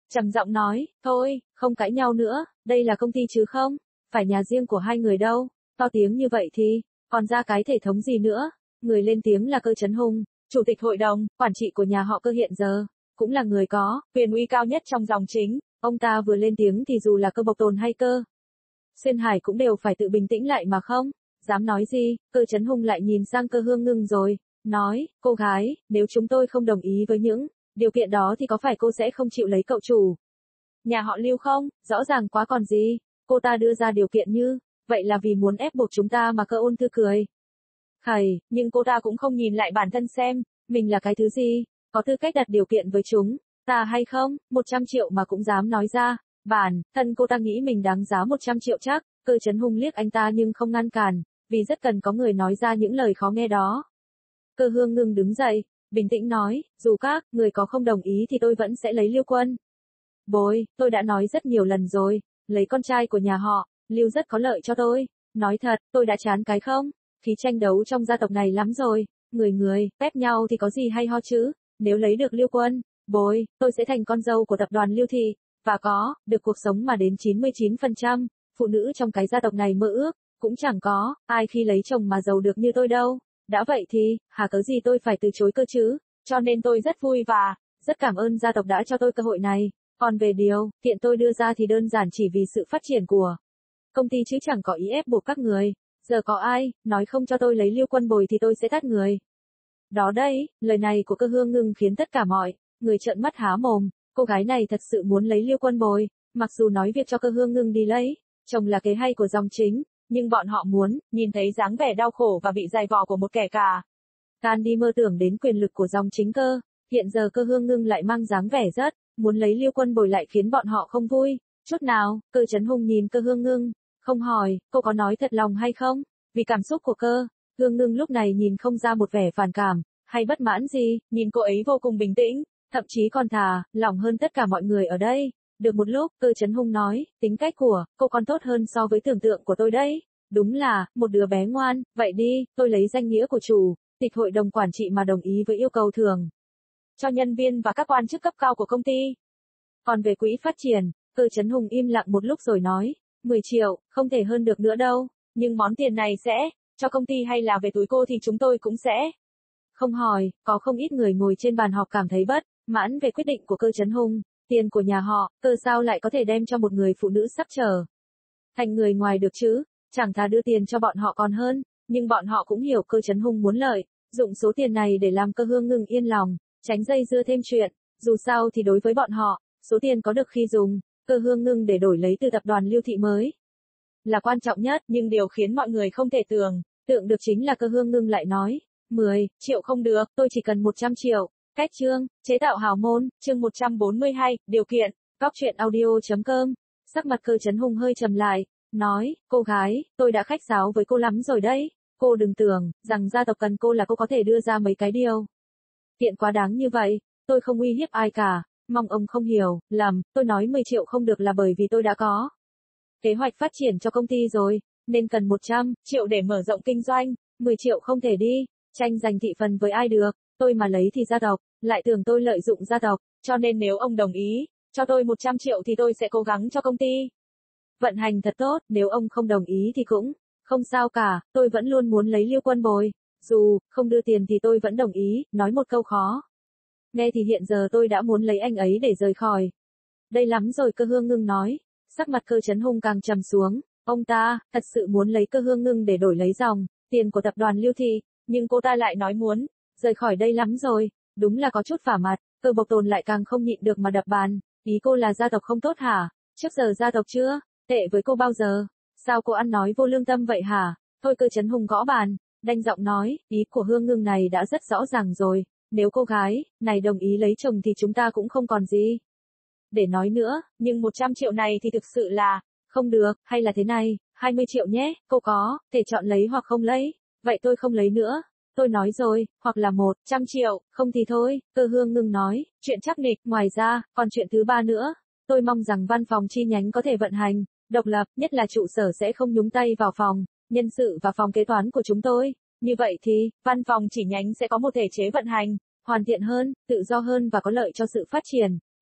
trầm giọng nói, thôi, không cãi nhau nữa, đây là công ty chứ không, phải nhà riêng của hai người đâu, to tiếng như vậy thì, còn ra cái thể thống gì nữa, người lên tiếng là Cơ Chấn Hùng, chủ tịch hội đồng, quản trị của nhà họ Cơ hiện giờ, cũng là người có quyền uy cao nhất trong dòng chính, ông ta vừa lên tiếng thì dù là Cơ Bộc Tồn hay Cơ Xuyên Hải cũng đều phải tự bình tĩnh lại mà không, dám nói gì, Cơ Chấn Hùng lại nhìn sang Cơ Hương Ngưng rồi, nói, cô gái, nếu chúng tôi không đồng ý với những điều kiện đó thì có phải cô sẽ không chịu lấy cậu chủ nhà họ Lưu không, rõ ràng quá còn gì, cô ta đưa ra điều kiện như, vậy là vì muốn ép buộc chúng ta mà. Cơ Ôn Thư cười khẩy, nhưng cô ta cũng không nhìn lại bản thân xem, mình là cái thứ gì, có tư cách đặt điều kiện với chúng ta hay không, một trăm triệu mà cũng dám nói ra, bản thân cô ta nghĩ mình đáng giá một trăm triệu chắc, Cơ Chấn Hùng liếc anh ta nhưng không ngăn cản, vì rất cần có người nói ra những lời khó nghe đó. Cơ Hương Ngưng đứng dậy, bình tĩnh nói, dù các người có không đồng ý thì tôi vẫn sẽ lấy Lưu Quân Bồi, tôi đã nói rất nhiều lần rồi, lấy con trai của nhà họ Lưu rất có lợi cho tôi, nói thật, tôi đã chán cái không khí tranh đấu trong gia tộc này lắm rồi, người người ép nhau thì có gì hay ho chứ, nếu lấy được Lưu Quân Bồi, tôi sẽ thành con dâu của tập đoàn Lưu Thị, và có được cuộc sống mà đến chín mươi chín phần trăm phụ nữ trong cái gia tộc này mơ ước, cũng chẳng có ai khi lấy chồng mà giàu được như tôi đâu. Đã vậy thì, hà cớ gì tôi phải từ chối cơ chứ, cho nên tôi rất vui và rất cảm ơn gia tộc đã cho tôi cơ hội này. Còn về điều kiện tôi đưa ra thì đơn giản chỉ vì sự phát triển của công ty chứ chẳng có ý ép buộc các người. Giờ có ai nói không cho tôi lấy Lưu Quân Bồi thì tôi sẽ tát người. Đó đây, lời này của Cơ Hương Ngưng khiến tất cả mọi người trợn mắt há mồm, cô gái này thật sự muốn lấy Lưu Quân Bồi, mặc dù nói việc cho Cơ Hương Ngưng đi lấy chồng là kế hay của dòng chính, nhưng bọn họ muốn nhìn thấy dáng vẻ đau khổ và bị dày vò của một kẻ cả gan đi mơ tưởng đến quyền lực của dòng chính cơ. Hiện giờ Cơ Hương Ngưng lại mang dáng vẻ rất muốn lấy Lưu Quân Bồi lại khiến bọn họ không vui chút nào. Cơ Chấn Hùng nhìn Cơ Hương Ngưng, không hỏi, cô có nói thật lòng hay không? Vì cảm xúc của Cơ Hương Ngưng lúc này nhìn không ra một vẻ phản cảm hay bất mãn gì, nhìn cô ấy vô cùng bình tĩnh, thậm chí còn thả lỏng hơn tất cả mọi người ở đây. Được một lúc, Cơ Chấn Hùng nói, tính cách của cô còn tốt hơn so với tưởng tượng của tôi đấy. Đúng là một đứa bé ngoan. Vậy đi, tôi lấy danh nghĩa của chủ tịch hội đồng quản trị mà đồng ý với yêu cầu thưởng cho nhân viên và các quan chức cấp cao của công ty. Còn về quỹ phát triển, Cơ Chấn Hùng im lặng một lúc rồi nói, mười triệu, không thể hơn được nữa đâu, nhưng món tiền này sẽ cho công ty hay là về túi cô thì chúng tôi cũng sẽ không hỏi. Có không ít người ngồi trên bàn họp cảm thấy bất mãn về quyết định của Cơ Chấn Hùng. Tiền của nhà họ Cơ sao lại có thể đem cho một người phụ nữ sắp trở thành người ngoài được chứ, chẳng thà đưa tiền cho bọn họ còn hơn. Nhưng bọn họ cũng hiểu Cơ Chấn Hùng muốn lợi dụng số tiền này để làm Cơ Hương Ngưng yên lòng, tránh dây dưa thêm chuyện. Dù sao thì đối với bọn họ, số tiền có được khi dùng Cơ Hương Ngưng để đổi lấy từ tập đoàn Lưu Thị mới là quan trọng nhất. Nhưng điều khiến mọi người không thể tưởng tượng được chính là Cơ Hương Ngưng lại nói, mười triệu không được, tôi chỉ cần một trăm triệu. Cách chương, chế tạo hào môn, chương một trăm bốn mươi hai, điều kiện, góc truyện audio.com. Sắc mặt Cơ Chấn Hùng hơi trầm lại, nói, cô gái, tôi đã khách sáo với cô lắm rồi đấy. Cô đừng tưởng rằng gia tộc cần cô là cô có thể đưa ra mấy cái điều kiện quá đáng như vậy. Tôi không uy hiếp ai cả, mong ông không hiểu lầm, tôi nói mười triệu không được là bởi vì tôi đã có kế hoạch phát triển cho công ty rồi, nên cần một trăm triệu để mở rộng kinh doanh. mười triệu không thể đi tranh giành thị phần với ai được, tôi mà lấy thì gia tộc lại tưởng tôi lợi dụng gia tộc, cho nên nếu ông đồng ý cho tôi một trăm triệu thì tôi sẽ cố gắng cho công ty vận hành thật tốt. Nếu ông không đồng ý thì cũng không sao cả, tôi vẫn luôn muốn lấy Lưu Quân Bồi, dù không đưa tiền thì tôi vẫn đồng ý. Nói một câu khó nghe thì hiện giờ tôi đã muốn lấy anh ấy để rời khỏi đây lắm rồi. Cơ Hương Ngưng nói, sắc mặt Cơ Chấn Hùng càng trầm xuống. Ông ta thật sự muốn lấy Cơ Hương Ngưng để đổi lấy dòng tiền của tập đoàn Lưu Thị, nhưng cô ta lại nói muốn rời khỏi đây lắm rồi. Đúng là có chút vả mặt. Cơ Bộc Tồn lại càng không nhịn được mà đập bàn, ý cô là gia tộc không tốt hả? Trước giờ gia tộc chưa tệ với cô bao giờ, sao cô ăn nói vô lương tâm vậy hả? Thôi. Cơ Chấn Hùng gõ bàn, đanh giọng nói, ý của Hương Ngưng này đã rất rõ ràng rồi, nếu cô gái này đồng ý lấy chồng thì chúng ta cũng không còn gì để nói nữa, nhưng một trăm triệu này thì thực sự là không được. Hay là thế này, hai mươi triệu nhé, cô có thể chọn lấy hoặc không lấy. Vậy tôi không lấy nữa. Tôi nói rồi, hoặc là một trăm triệu, không thì thôi. Cơ Hương Ngưng nói, chuyện chắc nịch. Ngoài ra, còn chuyện thứ ba nữa. Tôi mong rằng văn phòng chi nhánh có thể vận hành độc lập, nhất là trụ sở sẽ không nhúng tay vào phòng nhân sự và phòng kế toán của chúng tôi. Như vậy thì, văn phòng chi nhánh sẽ có một thể chế vận hành hoàn thiện hơn, tự do hơn và có lợi cho sự phát triển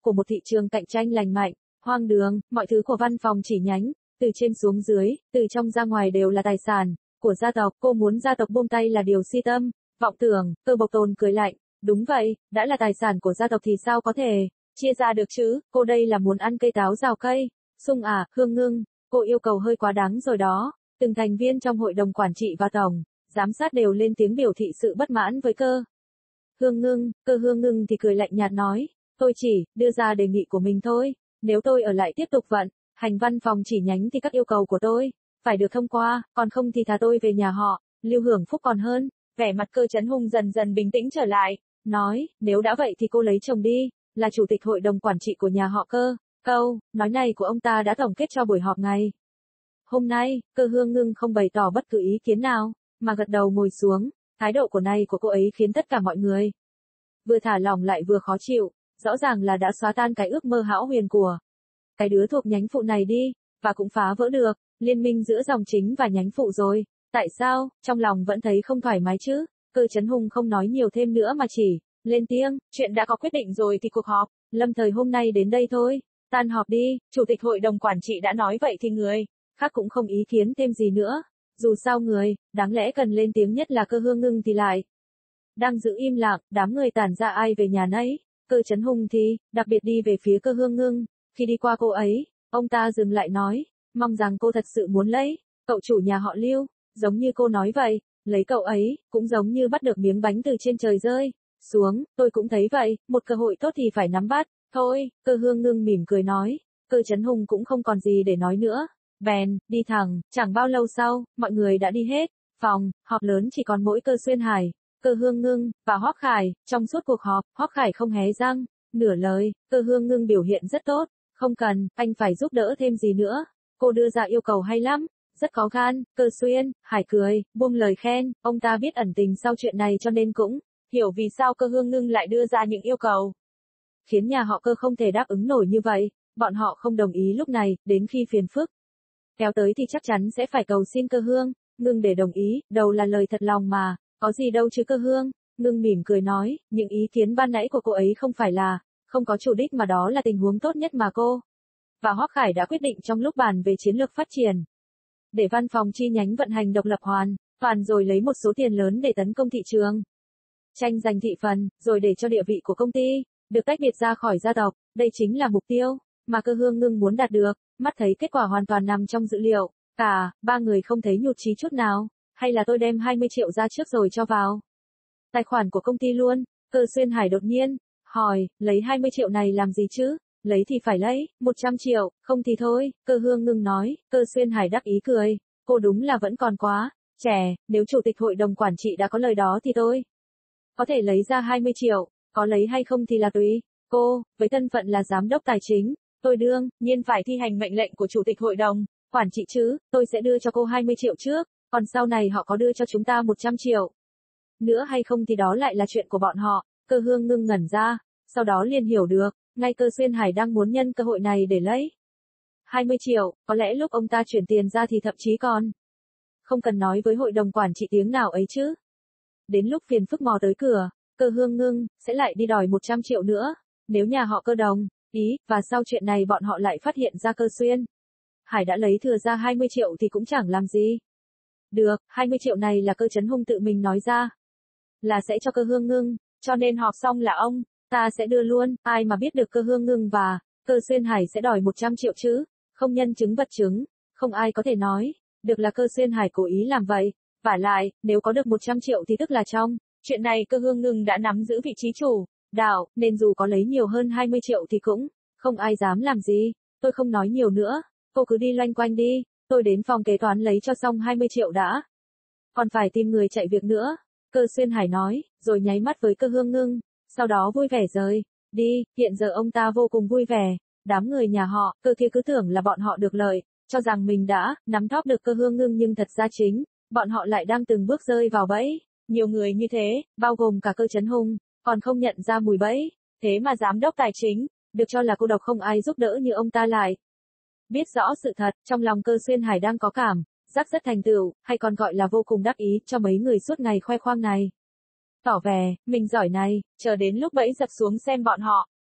của một thị trường cạnh tranh lành mạnh, hoang đường, mọi thứ của văn phòng chỉ nhánh, từ trên xuống dưới, từ trong ra ngoài đều là tài sản của gia tộc, cô muốn gia tộc buông tay là điều si tâm, vọng tưởng. Cơ Bộc Tồn cười lạnh, đúng vậy, đã là tài sản của gia tộc thì sao có thể chia ra được chứ, cô đây là muốn ăn cây táo rào cây. Sung à, Hương Ngưng, cô yêu cầu hơi quá đáng rồi đó. Từng thành viên trong hội đồng quản trị và tổng giám sát đều lên tiếng biểu thị sự bất mãn với Cơ Hương Ngưng. Cơ Hương Ngưng thì cười lạnh nhạt nói, tôi chỉ đưa ra đề nghị của mình thôi, nếu tôi ở lại tiếp tục vận hành văn phòng chỉ nhánh thì các yêu cầu của tôi phải được thông qua, còn không thì thà tôi về nhà họ Lưu hưởng phúc còn hơn. Vẻ mặt Cơ Chấn Hùng dần dần bình tĩnh trở lại, nói, nếu đã vậy thì cô lấy chồng đi, là chủ tịch hội đồng quản trị của nhà họ Cơ. Câu nói này của ông ta đã tổng kết cho buổi họp ngày hôm nay. Cơ Hương Ngưng không bày tỏ bất cứ ý kiến nào, mà gật đầu ngồi xuống. Thái độ của này của cô ấy khiến tất cả mọi người vừa thả lỏng lại vừa khó chịu, rõ ràng là đã xóa tan cái ước mơ hão huyền của cái đứa thuộc nhánh phụ này đi, và cũng phá vỡ được liên minh giữa dòng chính và nhánh phụ rồi. Tại sao, trong lòng vẫn thấy không thoải mái chứ? Cơ Chấn Hùng không nói nhiều thêm nữa mà chỉ lên tiếng, chuyện đã có quyết định rồi thì cuộc họp lâm thời hôm nay đến đây thôi. Tan họp đi, chủ tịch hội đồng quản trị đã nói vậy thì người khác cũng không ý kiến thêm gì nữa. Dù sao người đáng lẽ cần lên tiếng nhất là Cơ Hương Ngưng thì lại đang giữ im lặng, đám người tản ra ai về nhà nấy. Cơ Chấn Hùng thì đặc biệt đi về phía Cơ Hương Ngưng. Khi đi qua cô ấy, ông ta dừng lại nói, mong rằng cô thật sự muốn lấy cậu chủ nhà họ Lưu, giống như cô nói vậy, lấy cậu ấy cũng giống như bắt được miếng bánh từ trên trời rơi xuống. Tôi cũng thấy vậy, một cơ hội tốt thì phải nắm bắt. Thôi, Cơ Hương Ngưng mỉm cười nói. Cơ Chấn Hùng cũng không còn gì để nói nữa, bèn đi thẳng. Chẳng bao lâu sau, mọi người đã đi hết phòng họp lớn, chỉ còn mỗi Cơ Xuyên Hải, Cơ Hương Ngưng và Hoắc Khải. Trong suốt cuộc họp, Hoắc Khải không hé răng nửa lời. Cơ Hương Ngưng biểu hiện rất tốt, không cần anh phải giúp đỡ thêm gì nữa. Cô đưa ra yêu cầu hay lắm, rất có gan. Cơ Xuyên Hải cười, buông lời khen. Ông ta biết ẩn tình sau chuyện này cho nên cũng hiểu vì sao Cơ Hương Ngưng lại đưa ra những yêu cầu khiến nhà họ Cơ không thể đáp ứng nổi như vậy. Bọn họ không đồng ý lúc này, đến khi phiền phức kéo tới thì chắc chắn sẽ phải cầu xin Cơ Hương Ngưng để đồng ý. Đầu là lời thật lòng mà, có gì đâu chứ. Cơ Hương Ngưng mỉm cười nói, những ý kiến ban nãy của cô ấy không phải là không có chủ đích, mà đó là tình huống tốt nhất mà cô và Hoắc Khải đã quyết định trong lúc bàn về chiến lược phát triển, để văn phòng chi nhánh vận hành độc lập hoàn toàn, rồi lấy một số tiền lớn để tấn công thị trường, tranh giành thị phần, rồi để cho địa vị của công ty được tách biệt ra khỏi gia tộc. Đây chính là mục tiêu mà Cơ Hương Ngưng muốn đạt được. Mắt thấy kết quả hoàn toàn nằm trong dữ liệu, cả ba người không thấy nhụt chí chút nào. Hay là tôi đem hai mươi triệu ra trước rồi cho vào tài khoản của công ty luôn? Cơ Xuyên Hải đột nhiên hỏi, lấy hai mươi triệu này làm gì chứ? Lấy thì phải lấy một trăm triệu, không thì thôi. Cơ Hương Ngưng nói. Cơ Xuyên Hải đắc ý cười, cô đúng là vẫn còn quá trẻ, nếu chủ tịch hội đồng quản trị đã có lời đó thì tôi có thể lấy ra hai mươi triệu, có lấy hay không thì là tùy cô. Với thân phận là giám đốc tài chính, tôi đương nhiên phải thi hành mệnh lệnh của chủ tịch hội đồng quản trị chứ. Tôi sẽ đưa cho cô hai mươi triệu trước, còn sau này họ có đưa cho chúng ta một trăm triệu nữa hay không thì đó lại là chuyện của bọn họ. Cơ Hương Ngưng ngẩn ra, sau đó liền hiểu được, ngay Cơ Xuyên Hải đang muốn nhân cơ hội này để lấy hai mươi triệu, có lẽ lúc ông ta chuyển tiền ra thì thậm chí còn không cần nói với hội đồng quản trị tiếng nào ấy chứ. Đến lúc phiền phức mò tới cửa, Cơ Hương Ngưng sẽ lại đi đòi một trăm triệu nữa. Nếu nhà họ Cơ đồng ý, và sau chuyện này bọn họ lại phát hiện ra Cơ Xuyên Hải đã lấy thừa ra hai mươi triệu thì cũng chẳng làm gì được. hai mươi triệu này là Cơ Chấn Hùng tự mình nói ra là sẽ cho Cơ Hương Ngưng, cho nên họp xong là ông ta sẽ đưa luôn. Ai mà biết được Cơ Hương Ngưng và Cơ Xuyên Hải sẽ đòi một trăm triệu chứ? Không nhân chứng vật chứng, không ai có thể nói được là Cơ Xuyên Hải cố ý làm vậy. Vả lại, nếu có được một trăm triệu thì tức là trong chuyện này Cơ Hương Ngưng đã nắm giữ vị trí chủ đạo, nên dù có lấy nhiều hơn hai mươi triệu thì cũng không ai dám làm gì. Tôi không nói nhiều nữa, cô cứ đi loanh quanh đi, tôi đến phòng kế toán lấy cho xong hai mươi triệu đã, còn phải tìm người chạy việc nữa. Cơ Xuyên Hải nói, rồi nháy mắt với Cơ Hương Ngưng, sau đó vui vẻ rời đi. Hiện giờ ông ta vô cùng vui vẻ. Đám người nhà họ Cơ kia cứ tưởng là bọn họ được lợi, cho rằng mình đã nắm thóp được Cơ Hương Ngưng, nhưng thật ra chính bọn họ lại đang từng bước rơi vào bẫy. Nhiều người như thế, bao gồm cả Cơ Chấn Hùng, còn không nhận ra mùi bẫy. Thế mà giám đốc tài chính được cho là cô độc không ai giúp đỡ như ông ta lại biết rõ sự thật. Trong lòng Cơ Xuyên Hải đang có cảm giác rất thành tựu, hay còn gọi là vô cùng đắc ý cho mấy người suốt ngày khoe khoang này, tỏ vẻ mình giỏi này. Chờ đến lúc bẫy dập xuống xem bọn họ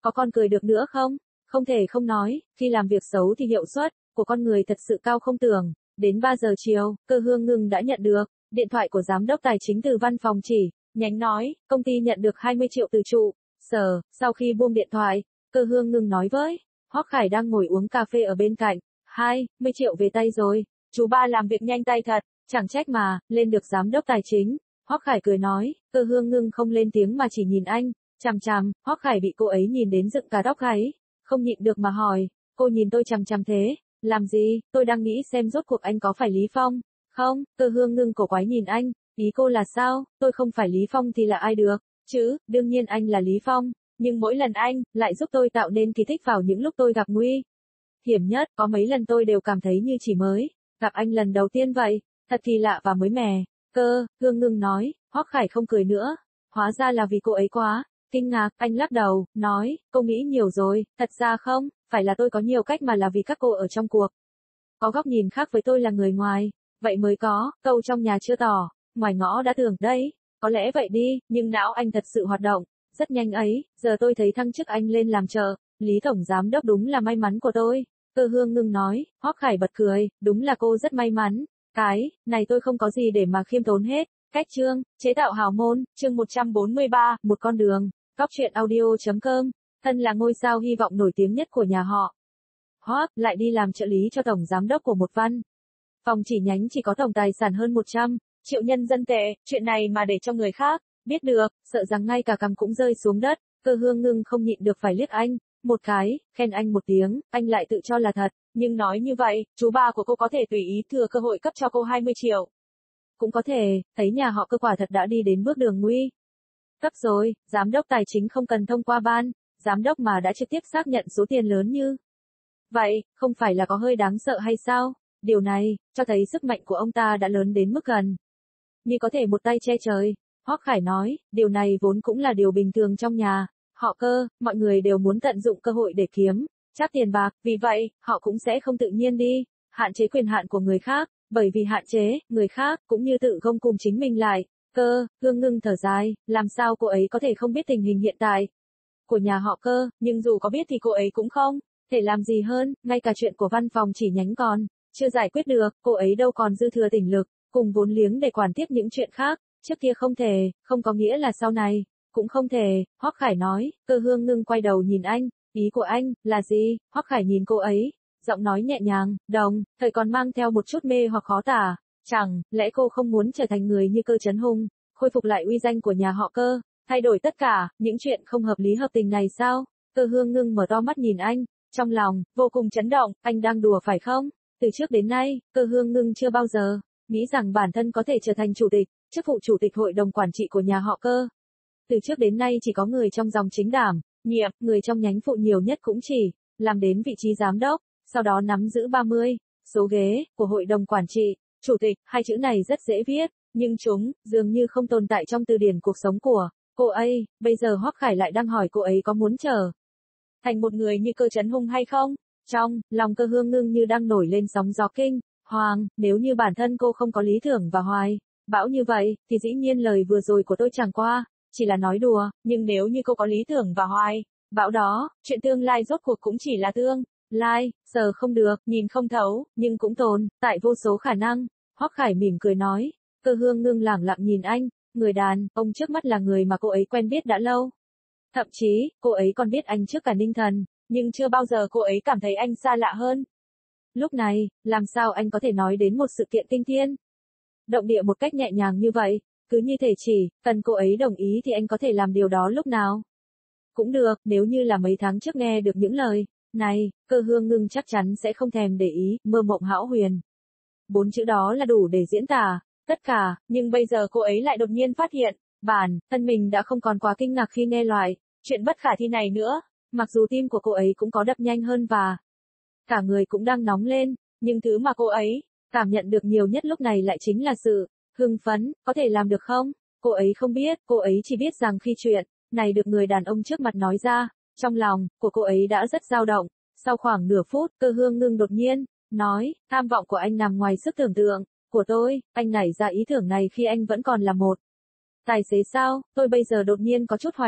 có còn cười được nữa không? Không thể không nói, khi làm việc xấu thì hiệu suất của con người thật sự cao không tưởng. Đến ba giờ chiều, Cơ Hương Ngưng đã nhận được điện thoại của giám đốc tài chính từ văn phòng chỉ nhánh nói, công ty nhận được hai mươi triệu từ trụ sở. Sau khi buông điện thoại, Cơ Hương Ngưng nói với Hoắc Khải đang ngồi uống cà phê ở bên cạnh, hai mươi triệu về tay rồi, chú ba làm việc nhanh tay thật, chẳng trách mà, lên được giám đốc tài chính. Hoắc Khải cười nói, Cơ Hương Ngưng không lên tiếng mà chỉ nhìn anh, chằm chằm. Hoắc Khải bị cô ấy nhìn đến dựng cả tóc gáy, không nhịn được mà hỏi, cô nhìn tôi chằm chằm thế, làm gì? Tôi đang nghĩ xem rốt cuộc anh có phải Lý Phong không? Cơ Hương Ngưng cổ quái nhìn anh, ý cô là sao? Tôi không phải Lý Phong thì là ai được chứ? Đương nhiên anh là Lý Phong, nhưng mỗi lần anh lại giúp tôi tạo nên kỳ tích vào những lúc tôi gặp nguy hiểm nhất, có mấy lần tôi đều cảm thấy như chỉ mới gặp anh lần đầu tiên vậy, thật kỳ lạ và mới mẻ. Cơ Hương Ngưng nói. Hoắc Khải không cười nữa, hóa ra là vì cô ấy quá kinh ngạc. Anh lắc đầu, nói, cô nghĩ nhiều rồi, thật ra không phải là tôi có nhiều cách mà là vì các cô ở trong cuộc có góc nhìn khác với tôi là người ngoài, vậy mới có câu trong nhà chưa tỏ, ngoài ngõ đã tường đấy. Có lẽ vậy đi, nhưng não anh thật sự hoạt động rất nhanh ấy. Giờ tôi thấy thăng chức anh lên làm trợ lý tổng giám đốc đúng là may mắn của tôi. Cơ Hương Ngưng nói. Hoắc Khải bật cười, đúng là cô rất may mắn. Cái này tôi không có gì để mà khiêm tốn hết. Cách chương chế tạo hào môn, chương một trăm bốn mươi ba, một con đường. Góc truyện audio chấm com. Thân là ngôi sao hy vọng nổi tiếng nhất của nhà họ Hoắc, lại đi làm trợ lý cho tổng giám đốc của một văn phòng chỉ nhánh chỉ có tổng tài sản hơn một trăm triệu nhân dân tệ. Chuyện này mà để cho người khác biết được, sợ rằng ngay cả cằm cũng rơi xuống đất. Cơ Hương Ngưng không nhịn được phải liếc anh một cái, khen anh một tiếng. Anh lại tự cho là thật, nhưng nói như vậy, chú ba của cô có thể tùy ý thừa cơ hội cấp cho cô hai mươi triệu. Cũng có thể, thấy nhà họ Cơ quả thật đã đi đến bước đường nguy cấp rồi. Giám đốc tài chính không cần thông qua ban giám đốc mà đã trực tiếp xác nhận số tiền lớn như vậy, không phải là có hơi đáng sợ hay sao? Điều này cho thấy sức mạnh của ông ta đã lớn đến mức gần như có thể một tay che trời. Hoắc Khải nói, điều này vốn cũng là điều bình thường trong nhà họ Cơ, mọi người đều muốn tận dụng cơ hội để kiếm chắc tiền bạc, vì vậy, họ cũng sẽ không tự nhiên đi hạn chế quyền hạn của người khác, bởi vì hạn chế người khác cũng như tự gông cùng chính mình lại. Cơ Hương Ngưng thở dài, làm sao cô ấy có thể không biết tình hình hiện tại của nhà họ Cơ, nhưng dù có biết thì cô ấy cũng không thể làm gì hơn, ngay cả chuyện của văn phòng chỉ nhánh còn chưa giải quyết được, cô ấy đâu còn dư thừa tỉnh lực cùng vốn liếng để quản tiếp những chuyện khác. Trước kia không thể, không có nghĩa là sau này cũng không thể. Hoắc Khải nói. Cơ Hương Ngưng quay đầu nhìn anh, ý của anh là gì? Hoắc Khải nhìn cô ấy, giọng nói nhẹ nhàng, đồng thời còn mang theo một chút mê hoặc khó tả. Chẳng lẽ cô không muốn trở thành người như Cơ Chấn Hùng, khôi phục lại uy danh của nhà họ Cơ, thay đổi tất cả những chuyện không hợp lý hợp tình này sao? Cơ Hương Ngưng mở to mắt nhìn anh, trong lòng vô cùng chấn động. Anh đang đùa phải không? Từ trước đến nay, Cơ Hương Ngưng chưa bao giờ nghĩ rằng bản thân có thể trở thành chủ tịch, chức vụ chủ tịch hội đồng quản trị của nhà họ Cơ. Từ trước đến nay chỉ có người trong dòng chính đảm nhiệm, người trong nhánh phụ nhiều nhất cũng chỉ làm đến vị trí giám đốc, sau đó nắm giữ ba mươi số ghế của hội đồng quản trị. Chủ tịch, hai chữ này rất dễ viết, nhưng chúng dường như không tồn tại trong từ điển cuộc sống của cô ấy. Bây giờ Hoắc Khải lại đang hỏi cô ấy có muốn trở thành một người như Cơ Chấn Hùng hay không? Trong lòng Cơ Hương Ngưng như đang nổi lên sóng gió kinh hoàng. Nếu như bản thân cô không có lý tưởng và hoài bão như vậy, thì dĩ nhiên lời vừa rồi của tôi chẳng qua chỉ là nói đùa, nhưng nếu như cô có lý tưởng và hoài bão đó, chuyện tương lai rốt cuộc cũng chỉ là tương lai, sờ không được, nhìn không thấu, nhưng cũng tồn tại vô số khả năng. Hoắc Khải mỉm cười nói. Cơ Hương Ngưng lẳng lặng nhìn anh, người đàn ông trước mắt là người mà cô ấy quen biết đã lâu. Thậm chí, cô ấy còn biết anh trước cả Ninh Thần, nhưng chưa bao giờ cô ấy cảm thấy anh xa lạ hơn. Lúc này, làm sao anh có thể nói đến một sự kiện kinh thiên động địa một cách nhẹ nhàng như vậy? Cứ như thể chỉ cần cô ấy đồng ý thì anh có thể làm điều đó lúc nào cũng được. Nếu như là mấy tháng trước nghe được những lời này, Cơ Hương Ngưng chắc chắn sẽ không thèm để ý. Mơ mộng hão huyền, bốn chữ đó là đủ để diễn tả tất cả, nhưng bây giờ cô ấy lại đột nhiên phát hiện bản thân mình đã không còn quá kinh ngạc khi nghe loại chuyện bất khả thi này nữa. Mặc dù tim của cô ấy cũng có đập nhanh hơn và cả người cũng đang nóng lên, nhưng thứ mà cô ấy cảm nhận được nhiều nhất lúc này lại chính là sự hưng phấn. Có thể làm được không? Cô ấy không biết, cô ấy chỉ biết rằng khi chuyện này được người đàn ông trước mặt nói ra, trong lòng của cô ấy đã rất dao động. Sau khoảng nửa phút, Cơ Hương Ngưng đột nhiên nói, tham vọng của anh nằm ngoài sức tưởng tượng của tôi. Anh nảy ra ý tưởng này khi anh vẫn còn là một tài xế sao? Tôi bây giờ đột nhiên có chút hoài nghi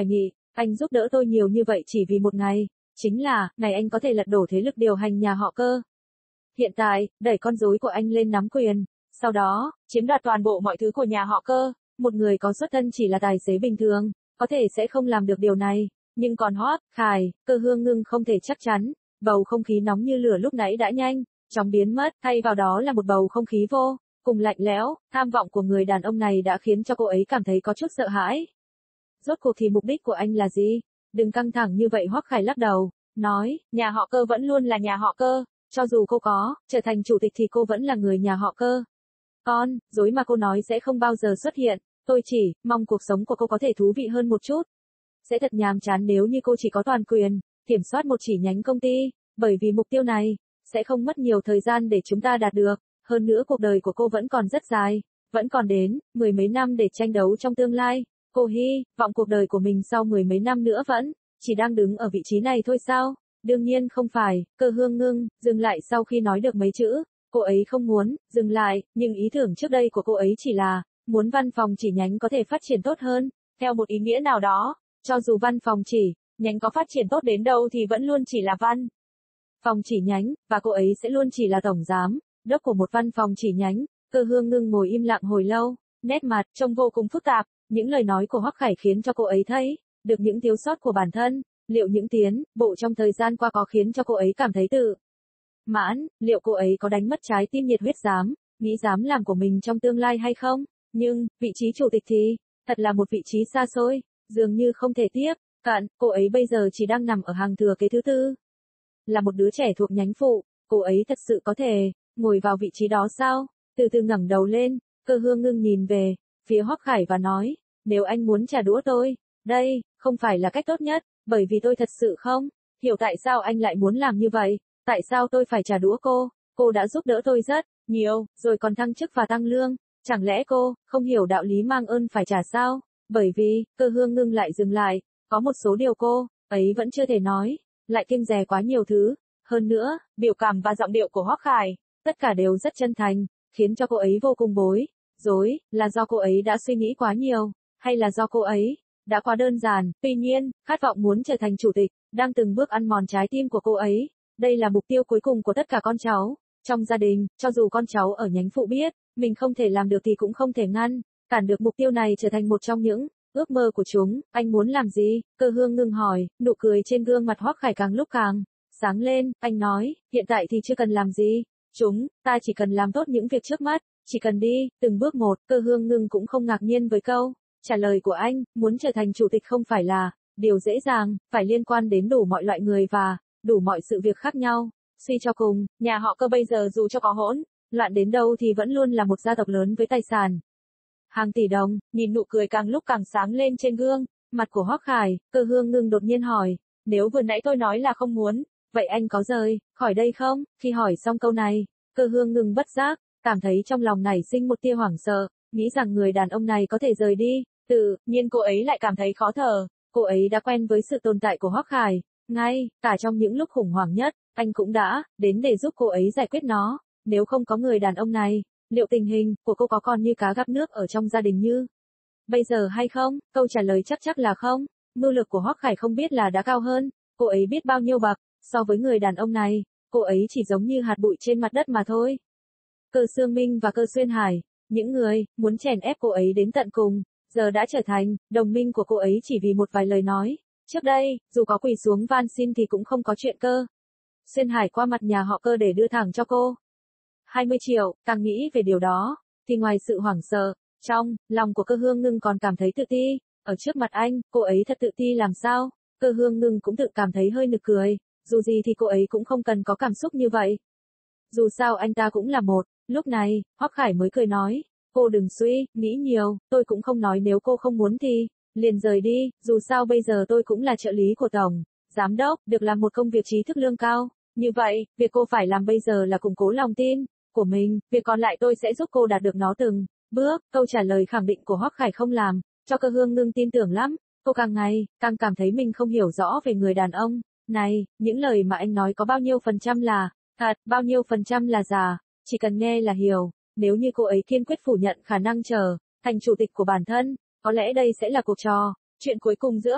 Anh giúp đỡ tôi nhiều như vậy chỉ vì một ngày, chính là, ngày anh có thể lật đổ thế lực điều hành nhà họ Cơ. Hiện tại, đẩy con rối của anh lên nắm quyền, sau đó, chiếm đoạt toàn bộ mọi thứ của nhà họ Cơ. Một người có xuất thân chỉ là tài xế bình thường, có thể sẽ không làm được điều này, nhưng còn Hoắc Khải, Cơ Hương Ngưng không thể chắc chắn. Bầu không khí nóng như lửa lúc nãy đã nhanh chóng biến mất, thay vào đó là một bầu không khí vô cùng lạnh lẽo. Tham vọng của người đàn ông này đã khiến cho cô ấy cảm thấy có chút sợ hãi. Rốt cuộc thì mục đích của anh là gì? Đừng căng thẳng như vậy. Hoắc Khải lắc đầu, nói, nhà họ Cơ vẫn luôn là nhà họ Cơ, cho dù cô có trở thành chủ tịch thì cô vẫn là người nhà họ Cơ. Con dối mà cô nói sẽ không bao giờ xuất hiện, tôi chỉ mong cuộc sống của cô có thể thú vị hơn một chút. Sẽ thật nhàm chán nếu như cô chỉ có toàn quyền kiểm soát một chỉ nhánh công ty, bởi vì mục tiêu này sẽ không mất nhiều thời gian để chúng ta đạt được, hơn nữa cuộc đời của cô vẫn còn rất dài, vẫn còn đến mười mấy năm để tranh đấu trong tương lai. Cô hy vọng cuộc đời của mình sau mười mấy năm nữa vẫn chỉ đang đứng ở vị trí này thôi sao? Đương nhiên không phải. Cơ Hương Ngưng dừng lại sau khi nói được mấy chữ. Cô ấy không muốn dừng lại, nhưng ý tưởng trước đây của cô ấy chỉ là muốn văn phòng chỉ nhánh có thể phát triển tốt hơn. Theo một ý nghĩa nào đó, cho dù văn phòng chỉ nhánh có phát triển tốt đến đâu thì vẫn luôn chỉ là văn phòng chỉ nhánh, và cô ấy sẽ luôn chỉ là tổng giám đốc của một văn phòng chỉ nhánh. Cơ Hương Ngưng ngồi im lặng hồi lâu, nét mặt trông vô cùng phức tạp. Những lời nói của Hoắc Khải khiến cho cô ấy thấy được những thiếu sót của bản thân. Liệu những tiến bộ trong thời gian qua có khiến cho cô ấy cảm thấy tự mãn? Liệu cô ấy có đánh mất trái tim nhiệt huyết dám nghĩ dám làm của mình trong tương lai hay không? Nhưng vị trí chủ tịch thì thật là một vị trí xa xôi, dường như không thể tiếp cận. Cô ấy bây giờ chỉ đang nằm ở hàng thừa kế thứ tư, là một đứa trẻ thuộc nhánh phụ. Cô ấy thật sự có thể ngồi vào vị trí đó sao? Từ từ ngẩng đầu lên, Cơ Hương Ngưng nhìn về phía Hoắc Khải và nói, nếu anh muốn trả đũa tôi, đây không phải là cách tốt nhất, bởi vì tôi thật sự không hiểu tại sao anh lại muốn làm như vậy. Tại sao tôi phải trả đũa cô? Cô đã giúp đỡ tôi rất nhiều, rồi còn thăng chức và tăng lương. Chẳng lẽ cô không hiểu đạo lý mang ơn phải trả sao? Bởi vì, Cơ Hương Ngưng lại dừng lại, có một số điều cô ấy vẫn chưa thể nói, lại kiêng dè quá nhiều thứ. Hơn nữa, biểu cảm và giọng điệu của Hoắc Khải, tất cả đều rất chân thành, khiến cho cô ấy vô cùng bối rối. Là do cô ấy đã suy nghĩ quá nhiều, hay là do cô ấy đã quá đơn giản? Tuy nhiên, khát vọng muốn trở thành chủ tịch đang từng bước ăn mòn trái tim của cô ấy. Đây là mục tiêu cuối cùng của tất cả con cháu trong gia đình. Cho dù con cháu ở nhánh phụ biết mình không thể làm được thì cũng không thể ngăn cản được mục tiêu này trở thành một trong những ước mơ của chúng. Anh muốn làm gì? Cơ Hương Ngưng hỏi. Nụ cười trên gương mặt Hoắc Khải càng lúc càng sáng lên. Anh nói, hiện tại thì chưa cần làm gì, chúng ta chỉ cần làm tốt những việc trước mắt, chỉ cần đi từng bước một. Cơ Hương Ngưng cũng không ngạc nhiên với câu trả lời của anh. Muốn trở thành chủ tịch không phải là điều dễ dàng, phải liên quan đến đủ mọi loại người và đủ mọi sự việc khác nhau. Suy cho cùng, nhà họ Cơ bây giờ dù cho có hỗn loạn đến đâu thì vẫn luôn là một gia tộc lớn với tài sản hàng tỷ đồng. Nhìn nụ cười càng lúc càng sáng lên trên gương mặt của Hoắc Khải, Cơ Hương Ngưng đột nhiên hỏi, nếu vừa nãy tôi nói là không muốn, vậy anh có rời khỏi đây không? Khi hỏi xong câu này, Cơ Hương Ngưng bất giác cảm thấy trong lòng nảy sinh một tia hoảng sợ, nghĩ rằng người đàn ông này có thể rời đi. Tự nhiên cô ấy lại cảm thấy khó thở. Cô ấy đã quen với sự tồn tại của Hoắc Khải, ngay cả trong những lúc khủng hoảng nhất, anh cũng đã đến để giúp cô ấy giải quyết nó. Nếu không có người đàn ông này, liệu tình hình của cô có còn như cá gặp nước ở trong gia đình như bây giờ hay không? Câu trả lời chắc chắc là không. Mưu lược của Hoắc Khải không biết là đã cao hơn cô ấy biết bao nhiêu bậc. So với người đàn ông này, cô ấy chỉ giống như hạt bụi trên mặt đất mà thôi. Cơ Sương Minh và Cơ Xuyên Hải, những người muốn chèn ép cô ấy đến tận cùng, giờ đã trở thành đồng minh của cô ấy chỉ vì một vài lời nói. Trước đây, dù có quỳ xuống van xin thì cũng không có chuyện Cơ Xuyên Hải qua mặt nhà họ Cơ để đưa thẳng cho cô hai mươi triệu. Càng nghĩ về điều đó, thì ngoài sự hoảng sợ, trong lòng của Cơ Hương Ngưng còn cảm thấy tự ti. Ở trước mặt anh, cô ấy thật tự ti làm sao? Cơ Hương Ngưng cũng tự cảm thấy hơi nực cười. Dù gì thì cô ấy cũng không cần có cảm xúc như vậy. Dù sao anh ta cũng là một. Lúc này, Hoắc Khải mới cười nói, cô đừng suy nghĩ nhiều, tôi cũng không nói nếu cô không muốn thì liền rời đi, dù sao bây giờ tôi cũng là trợ lý của tổng giám đốc, được làm một công việc trí thức lương cao. Như vậy, việc cô phải làm bây giờ là củng cố lòng tin của mình, việc còn lại tôi sẽ giúp cô đạt được nó từng bước. Câu trả lời khẳng định của Hoắc Khải không làm cho Cơ Hương Ngưng tin tưởng lắm. Cô càng ngày càng cảm thấy mình không hiểu rõ về người đàn ông này. Những lời mà anh nói có bao nhiêu phần trăm là thật, bao nhiêu phần trăm là giả, chỉ cần nghe là hiểu. Nếu như cô ấy kiên quyết phủ nhận khả năng trở thành chủ tịch của bản thân, có lẽ đây sẽ là cuộc trò chuyện cuối cùng giữa họ.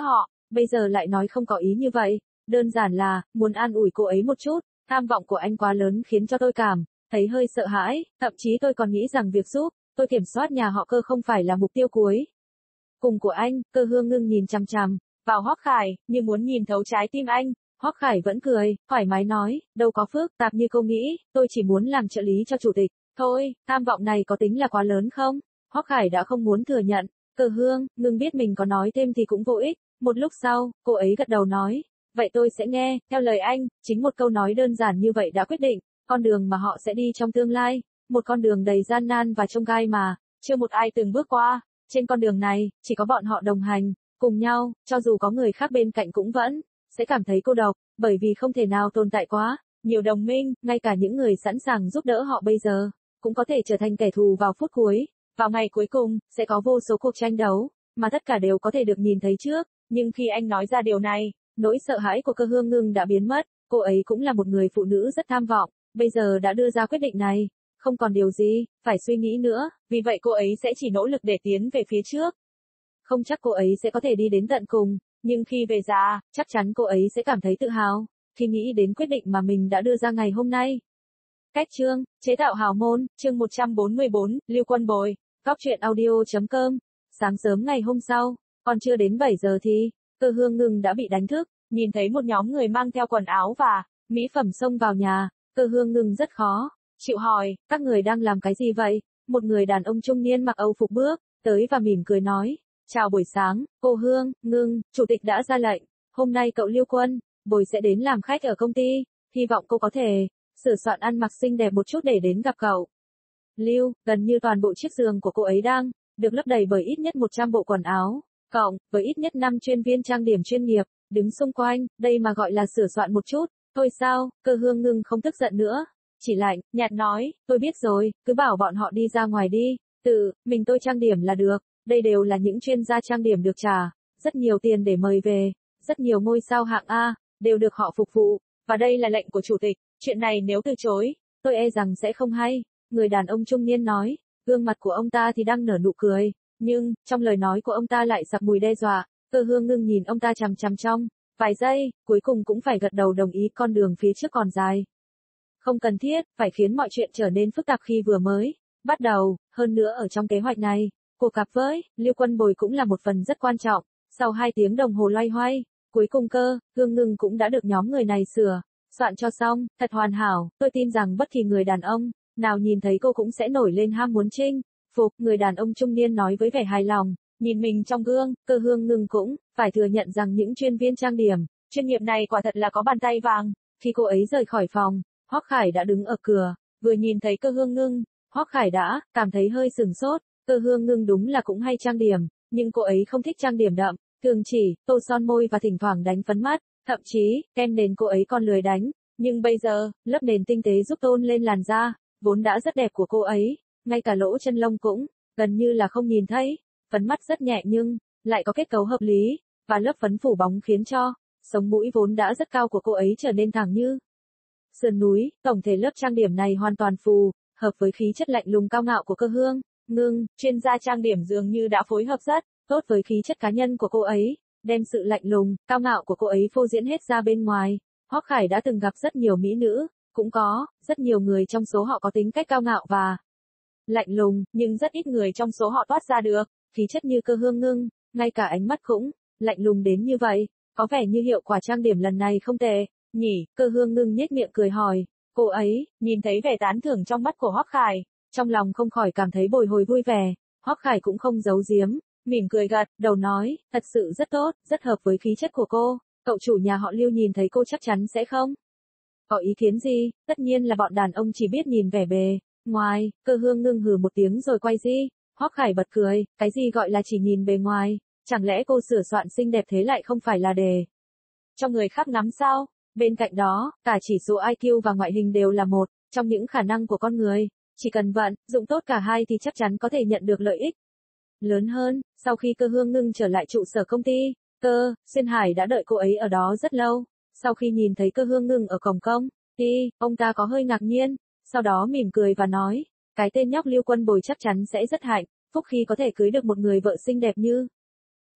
bây giờ lại nói không có ý như vậy, đơn giản là, muốn an ủi cô ấy một chút, tham vọng của anh quá lớn khiến cho tôi cảm thấy hơi sợ hãi, thậm chí tôi còn nghĩ rằng việc giúp tôi kiểm soát nhà họ Cơ không phải là mục tiêu cuối cùng của anh. Cơ Hương Ngưng nhìn chằm chằm vào Hoắc Khải, như muốn nhìn thấu trái tim anh. Hoắc Khải vẫn cười, thoải mái nói, đâu có phức tạp như cô nghĩ, tôi chỉ muốn làm trợ lý cho chủ tịch, thôi, tham vọng này có tính là quá lớn không? Hoắc Khải đã không muốn thừa nhận, Cơ Hương Ngưng biết mình có nói thêm thì cũng vô ích, một lúc sau, cô ấy gật đầu nói, vậy tôi sẽ nghe, theo lời anh, chính một câu nói đơn giản như vậy đã quyết định, con đường mà họ sẽ đi trong tương lai, một con đường đầy gian nan và chông gai mà, chưa một ai từng bước qua, trên con đường này, chỉ có bọn họ đồng hành, cùng nhau, cho dù có người khác bên cạnh cũng vẫn sẽ cảm thấy cô độc, bởi vì không thể nào tồn tại quá nhiều đồng minh, ngay cả những người sẵn sàng giúp đỡ họ bây giờ, cũng có thể trở thành kẻ thù vào phút cuối, vào ngày cuối cùng, sẽ có vô số cuộc tranh đấu, mà tất cả đều có thể được nhìn thấy trước, nhưng khi anh nói ra điều này, nỗi sợ hãi của Cơ Hương Ngưng đã biến mất, cô ấy cũng là một người phụ nữ rất tham vọng, bây giờ đã đưa ra quyết định này, không còn điều gì phải suy nghĩ nữa, vì vậy cô ấy sẽ chỉ nỗ lực để tiến về phía trước. Không chắc cô ấy sẽ có thể đi đến tận cùng, nhưng khi về già, chắc chắn cô ấy sẽ cảm thấy tự hào, khi nghĩ đến quyết định mà mình đã đưa ra ngày hôm nay. Cách chương, chế tạo hào môn, chương một trăm bốn mươi bốn, Lưu Quân Bồi, góc truyện audio.com. Sáng sớm ngày hôm sau, còn chưa đến bảy giờ thì, Cơ Hương Ngưng đã bị đánh thức, nhìn thấy một nhóm người mang theo quần áo và mỹ phẩm xông vào nhà, Cơ Hương Ngưng rất khó chịu hỏi, các người đang làm cái gì vậy? Một người đàn ông trung niên mặc Âu phục bước tới và mỉm cười nói, chào buổi sáng, cô Hương Ngưng, chủ tịch đã ra lệnh, hôm nay cậu Lưu Quân Bồi sẽ đến làm khách ở công ty, hy vọng cô có thể sửa soạn ăn mặc xinh đẹp một chút để đến gặp cậu. Lưu, gần như toàn bộ chiếc giường của cô ấy đang được lấp đầy bởi ít nhất một trăm bộ quần áo, cộng với ít nhất năm chuyên viên trang điểm chuyên nghiệp đứng xung quanh, đây mà gọi là sửa soạn một chút. Thôi sao? Cơ Hương Ngưng không tức giận nữa, chỉ lạnh nhạt nói, tôi biết rồi, cứ bảo bọn họ đi ra ngoài đi, tự mình tôi trang điểm là được, đây đều là những chuyên gia trang điểm được trả rất nhiều tiền để mời về, rất nhiều ngôi sao hạng A đều được họ phục vụ, và đây là lệnh của chủ tịch, chuyện này nếu từ chối, tôi e rằng sẽ không hay. Người đàn ông trung niên nói, gương mặt của ông ta thì đang nở nụ cười, nhưng trong lời nói của ông ta lại sặc mùi đe dọa. Cơ Hương Ngưng nhìn ông ta chằm chằm trong vài giây, cuối cùng cũng phải gật đầu đồng ý, con đường phía trước còn dài, không cần thiết phải khiến mọi chuyện trở nên phức tạp khi vừa mới bắt đầu, hơn nữa ở trong kế hoạch này, cuộc gặp với Lưu Quân Bồi cũng là một phần rất quan trọng. Sau hai tiếng đồng hồ loay hoay, cuối cùng Cơ Hương Ngưng cũng đã được nhóm người này sửa soạn cho xong, thật hoàn hảo, tôi tin rằng bất kỳ người đàn ông nào nhìn thấy cô cũng sẽ nổi lên ham muốn chinh phục. Người đàn ông trung niên nói với vẻ hài lòng, nhìn mình trong gương. Cơ Hương Ngưng cũng phải thừa nhận rằng những chuyên viên trang điểm chuyên nghiệp này quả thật là có bàn tay vàng. Khi cô ấy rời khỏi phòng, Hoắc Khải đã đứng ở cửa, vừa nhìn thấy Cơ Hương Ngưng, Hoắc Khải đã cảm thấy hơi sừng sốt. Cơ Hương Ngưng đúng là cũng hay trang điểm, nhưng cô ấy không thích trang điểm đậm, thường chỉ tô son môi và thỉnh thoảng đánh phấn mắt, thậm chí kem nền cô ấy còn lười đánh. Nhưng bây giờ, lớp nền tinh tế giúp tôn lên làn da vốn đã rất đẹp của cô ấy, ngay cả lỗ chân lông cũng gần như là không nhìn thấy. Phấn mắt rất nhẹ nhưng lại có kết cấu hợp lý, và lớp phấn phủ bóng khiến cho sống mũi vốn đã rất cao của cô ấy trở nên thẳng như sườn núi. Tổng thể lớp trang điểm này hoàn toàn phù hợp với khí chất lạnh lùng cao ngạo của Cơ Hương Ngưng. Chuyên gia trang điểm dường như đã phối hợp rất tốt với khí chất cá nhân của cô ấy, đem sự lạnh lùng cao ngạo của cô ấy phô diễn hết ra bên ngoài. Hoắc Khải đã từng gặp rất nhiều mỹ nữ, cũng có rất nhiều người trong số họ có tính cách cao ngạo và lạnh lùng, nhưng rất ít người trong số họ toát ra được khí chất như Cơ Hương Ngưng, ngay cả ánh mắt cũng lạnh lùng đến như vậy. Có vẻ như hiệu quả trang điểm lần này không tệ nhỉ? Cơ Hương Ngưng nhếch miệng cười hỏi. Cô ấy nhìn thấy vẻ tán thưởng trong mắt của Hoắc Khải, trong lòng không khỏi cảm thấy bồi hồi vui vẻ. Hoắc Khải cũng không giấu giếm, mỉm cười gật đầu nói, thật sự rất tốt, rất hợp với khí chất của cô. Cậu chủ nhà họ Lưu nhìn thấy cô chắc chắn sẽ không có ý kiến gì. Tất nhiên là bọn đàn ông chỉ biết nhìn vẻ bề ngoài. Cơ Hương Ngưng hừ một tiếng rồi quay đi. Hoắc Khải bật cười, cái gì gọi là chỉ nhìn bề ngoài? Chẳng lẽ cô sửa soạn xinh đẹp thế lại không phải là để cho người khác ngắm sao? Bên cạnh đó, cả chỉ số i kiu và ngoại hình đều là một trong những khả năng của con người. Chỉ cần vận dụng tốt cả hai thì chắc chắn có thể nhận được lợi ích lớn hơn. Sau khi Cơ Hương Ngưng trở lại trụ sở công ty, Cơ Xuyên Hải đã đợi cô ấy ở đó rất lâu. Sau khi nhìn thấy Cơ Hương Ngưng ở cổng công ty, ông ta có hơi ngạc nhiên, sau đó mỉm cười và nói, cái tên nhóc Lưu Quân Bồi chắc chắn sẽ rất hạnh phúc khi có thể cưới được một người vợ xinh đẹp như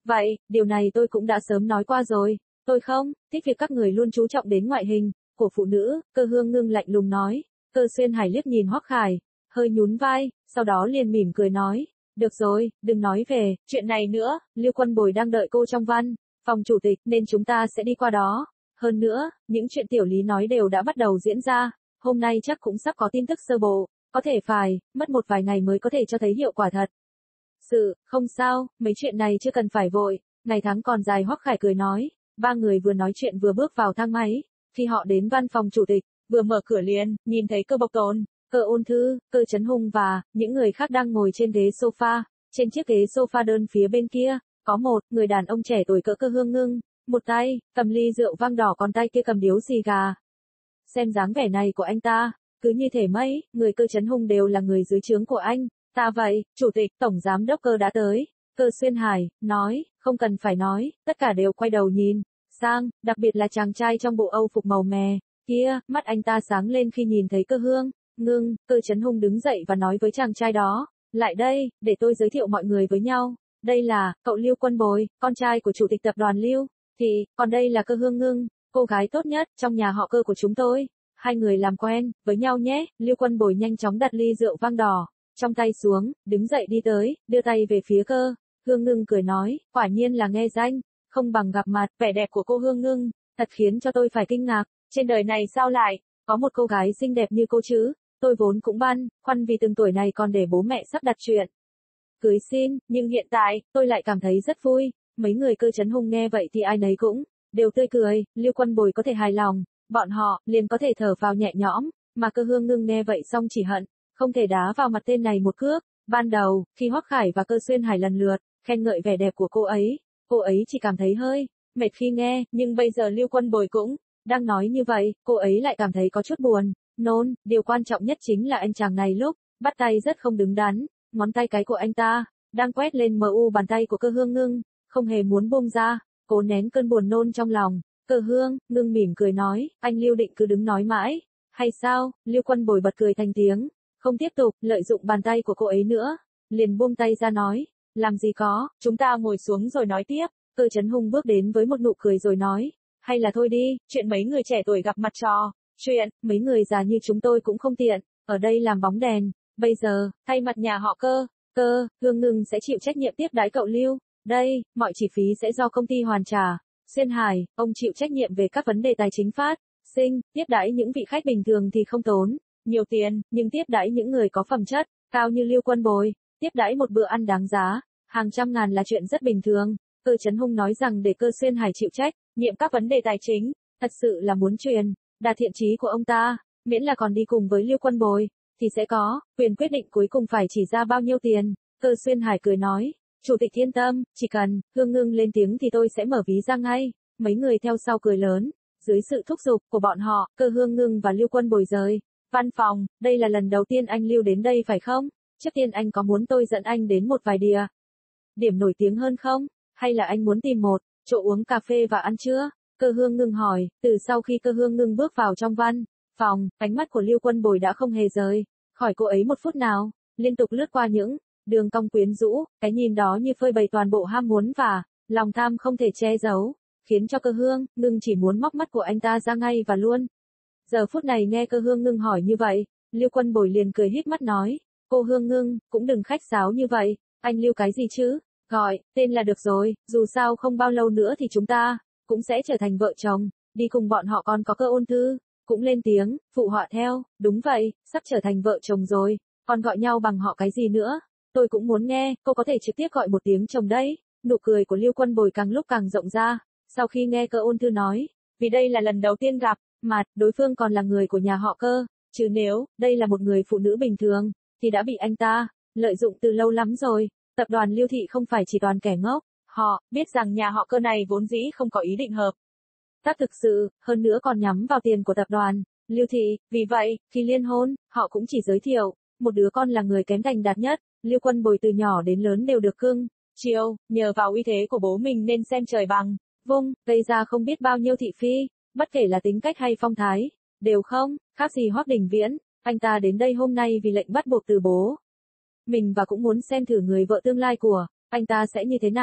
Vậy, điều này tôi cũng đã sớm nói qua rồi. Tôi không thích việc các người luôn chú trọng đến ngoại hình của phụ nữ, Cơ Hương Ngưng lạnh lùng nói. Cơ Xuyên Hải liếc nhìn Hoắc Khải, hơi nhún vai, sau đó liền mỉm cười nói. Được rồi, đừng nói về chuyện này nữa, Lưu Quân Bồi đang đợi cô trong văn phòng chủ tịch nên chúng ta sẽ đi qua đó. Hơn nữa, những chuyện tiểu lý nói đều đã bắt đầu diễn ra, hôm nay chắc cũng sắp có tin tức sơ bộ, có thể phải mất một vài ngày mới có thể cho thấy hiệu quả thật. Sự, không sao, mấy chuyện này chưa cần phải vội, ngày tháng còn dài, Hoắc Khải cười nói. Ba người vừa nói chuyện vừa bước vào thang máy, khi họ đến văn phòng chủ tịch, vừa mở cửa liền, nhìn thấy Cơ Bộc Tồn, Cơ Ôn Thư, Cơ Chấn Hùng và những người khác đang ngồi trên ghế sofa. Trên chiếc ghế sofa đơn phía bên kia, có một người đàn ông trẻ tuổi cỡ Cơ Hương Ngưng, một tay cầm ly rượu vang đỏ, còn tay kia cầm điếu xì gà. Xem dáng vẻ này của anh ta, cứ như thể mấy người Cơ Chấn Hùng đều là người dưới trướng của anh ta vậy. Chủ tịch, tổng giám đốc Cơ đã tới. Cơ Xuyên Hải nói. Không cần phải nói, tất cả đều quay đầu nhìn sang, đặc biệt là chàng trai trong bộ Âu phục màu mè kia, mắt anh ta sáng lên khi nhìn thấy Cơ Hương Ngưng. Cơ Chấn Hùng đứng dậy và nói với chàng trai đó, lại đây, để tôi giới thiệu mọi người với nhau. Đây là cậu Lưu Quân Bồi, con trai của chủ tịch tập đoàn Lưu Thị, còn đây là Cơ Hương Ngưng, cô gái tốt nhất trong nhà họ Cơ của chúng tôi. Hai người làm quen với nhau nhé. Lưu Quân Bồi nhanh chóng đặt ly rượu vang đỏ trong tay xuống, đứng dậy đi tới, đưa tay về phía Cơ Hương Ngưng cười nói, quả nhiên là nghe danh không bằng gặp mặt. Vẻ đẹp của cô Hương Ngưng thật khiến cho tôi phải kinh ngạc, trên đời này sao lại có một cô gái xinh đẹp như cô chứ. Tôi vốn cũng băn khoăn vì từng tuổi này còn để bố mẹ sắp đặt chuyện cưới xin, nhưng hiện tại, tôi lại cảm thấy rất vui. Mấy người Cơ Chấn Hùng nghe vậy thì ai nấy cũng đều tươi cười. Lưu Quân Bồi có thể hài lòng, bọn họ liền có thể thở phào nhẹ nhõm, mà Cơ Hương Ngưng nghe vậy xong chỉ hận không thể đá vào mặt tên này một cước. Ban đầu, khi Hoắc Khải và Cơ Xuyên Hải lần lượt khen ngợi vẻ đẹp của cô ấy, cô ấy chỉ cảm thấy hơi mệt khi nghe, nhưng bây giờ Lưu Quân Bồi cũng đang nói như vậy, cô ấy lại cảm thấy có chút buồn nôn. Điều quan trọng nhất chính là anh chàng này lúc bắt tay rất không đứng đắn, ngón tay cái của anh ta đang quét lên mờ u bàn tay của Cơ Hương Ngưng, không hề muốn buông ra, cố nén cơn buồn nôn trong lòng. Cơ Hương Ngưng mỉm cười nói, anh Lưu định cứ đứng nói mãi hay sao? Lưu Quân Bồi bật cười thành tiếng, không tiếp tục lợi dụng bàn tay của cô ấy nữa, liền buông tay ra nói, làm gì có, chúng ta ngồi xuống rồi nói tiếp. Cơ Chấn Hùng bước đến với một nụ cười rồi nói, hay là thôi đi, chuyện mấy người trẻ tuổi gặp mặt trò chuyện, mấy người già như chúng tôi cũng không tiện ở đây làm bóng đèn. Bây giờ, thay mặt nhà họ Cơ, Cơ Hương Ngưng sẽ chịu trách nhiệm tiếp đãi cậu Lưu. Đây, mọi chi phí sẽ do công ty hoàn trả. Xuyên Hải, ông chịu trách nhiệm về các vấn đề tài chính phát sinh, tiếp đãi những vị khách bình thường thì không tốn nhiều tiền, nhưng tiếp đãi những người có phẩm chất cao như Lưu Quân Bồi, tiếp đãi một bữa ăn đáng giá hàng trăm ngàn là chuyện rất bình thường. Cơ Chấn Hùng nói rằng để Cơ Xuyên Hải chịu trách nhiệm các vấn đề tài chính, thật sự là muốn truyền đạt thiện chí của ông ta, miễn là còn đi cùng với Lưu Quân Bồi thì sẽ có quyền quyết định cuối cùng phải chỉ ra bao nhiêu tiền. Cơ Xuyên Hải cười nói, chủ tịch yên tâm, chỉ cần Hương Ngưng lên tiếng thì tôi sẽ mở ví ra ngay. Mấy người theo sau cười lớn. Dưới sự thúc giục của bọn họ, Cơ Hương Ngưng và Lưu Quân Bồi rời văn phòng. Đây là lần đầu tiên anh Lưu đến đây phải không? Trước tiên anh có muốn tôi dẫn anh đến một vài địa điểm nổi tiếng hơn không? Hay là anh muốn tìm một chỗ uống cà phê và ăn trưa? Cơ Hương Ngưng hỏi. Từ sau khi Cơ Hương Ngưng bước vào trong văn phòng, ánh mắt của Lưu Quân Bồi đã không hề rời khỏi cô ấy một phút nào, liên tục lướt qua những đường cong quyến rũ, cái nhìn đó như phơi bày toàn bộ ham muốn và lòng tham không thể che giấu, khiến cho Cơ Hương Ngưng chỉ muốn móc mắt của anh ta ra ngay và luôn. Giờ phút này nghe Cơ Hương Ngưng hỏi như vậy, Lưu Quân Bồi liền cười híp mắt nói, cô Hương Ngưng, cũng đừng khách sáo như vậy, anh Lưu cái gì chứ, gọi tên là được rồi, dù sao không bao lâu nữa thì chúng ta cũng sẽ trở thành vợ chồng, đi cùng bọn họ. Còn có Cơ Ôn Thư cũng lên tiếng, phụ họa theo, đúng vậy, sắp trở thành vợ chồng rồi, còn gọi nhau bằng họ cái gì nữa? Tôi cũng muốn nghe, cô có thể trực tiếp gọi một tiếng chồng đấy. Nụ cười của Lưu Quân Bồi càng lúc càng rộng ra, sau khi nghe Cơ Ôn Thư nói, vì đây là lần đầu tiên gặp mặt, đối phương còn là người của nhà họ Cơ, chứ nếu đây là một người phụ nữ bình thường, thì đã bị anh ta lợi dụng từ lâu lắm rồi. Tập đoàn Lưu Thị không phải chỉ toàn kẻ ngốc, họ biết rằng nhà họ Cơ này vốn dĩ không có ý định hợp tác thực sự, hơn nữa còn nhắm vào tiền của tập đoàn Lưu Thị, vì vậy, khi liên hôn, họ cũng chỉ giới thiệu một đứa con là người kém thành đạt nhất. Lưu Quân Bồi từ nhỏ đến lớn đều được cưng chiều, nhờ vào uy thế của bố mình nên xem trời bằng vung, gây ra không biết bao nhiêu thị phi, bất kể là tính cách hay phong thái, đều không khác gì Hoắc Đình Viễn. Anh ta đến đây hôm nay vì lệnh bắt buộc từ bố mình và cũng muốn xem thử người vợ tương lai của anh ta sẽ như thế nào.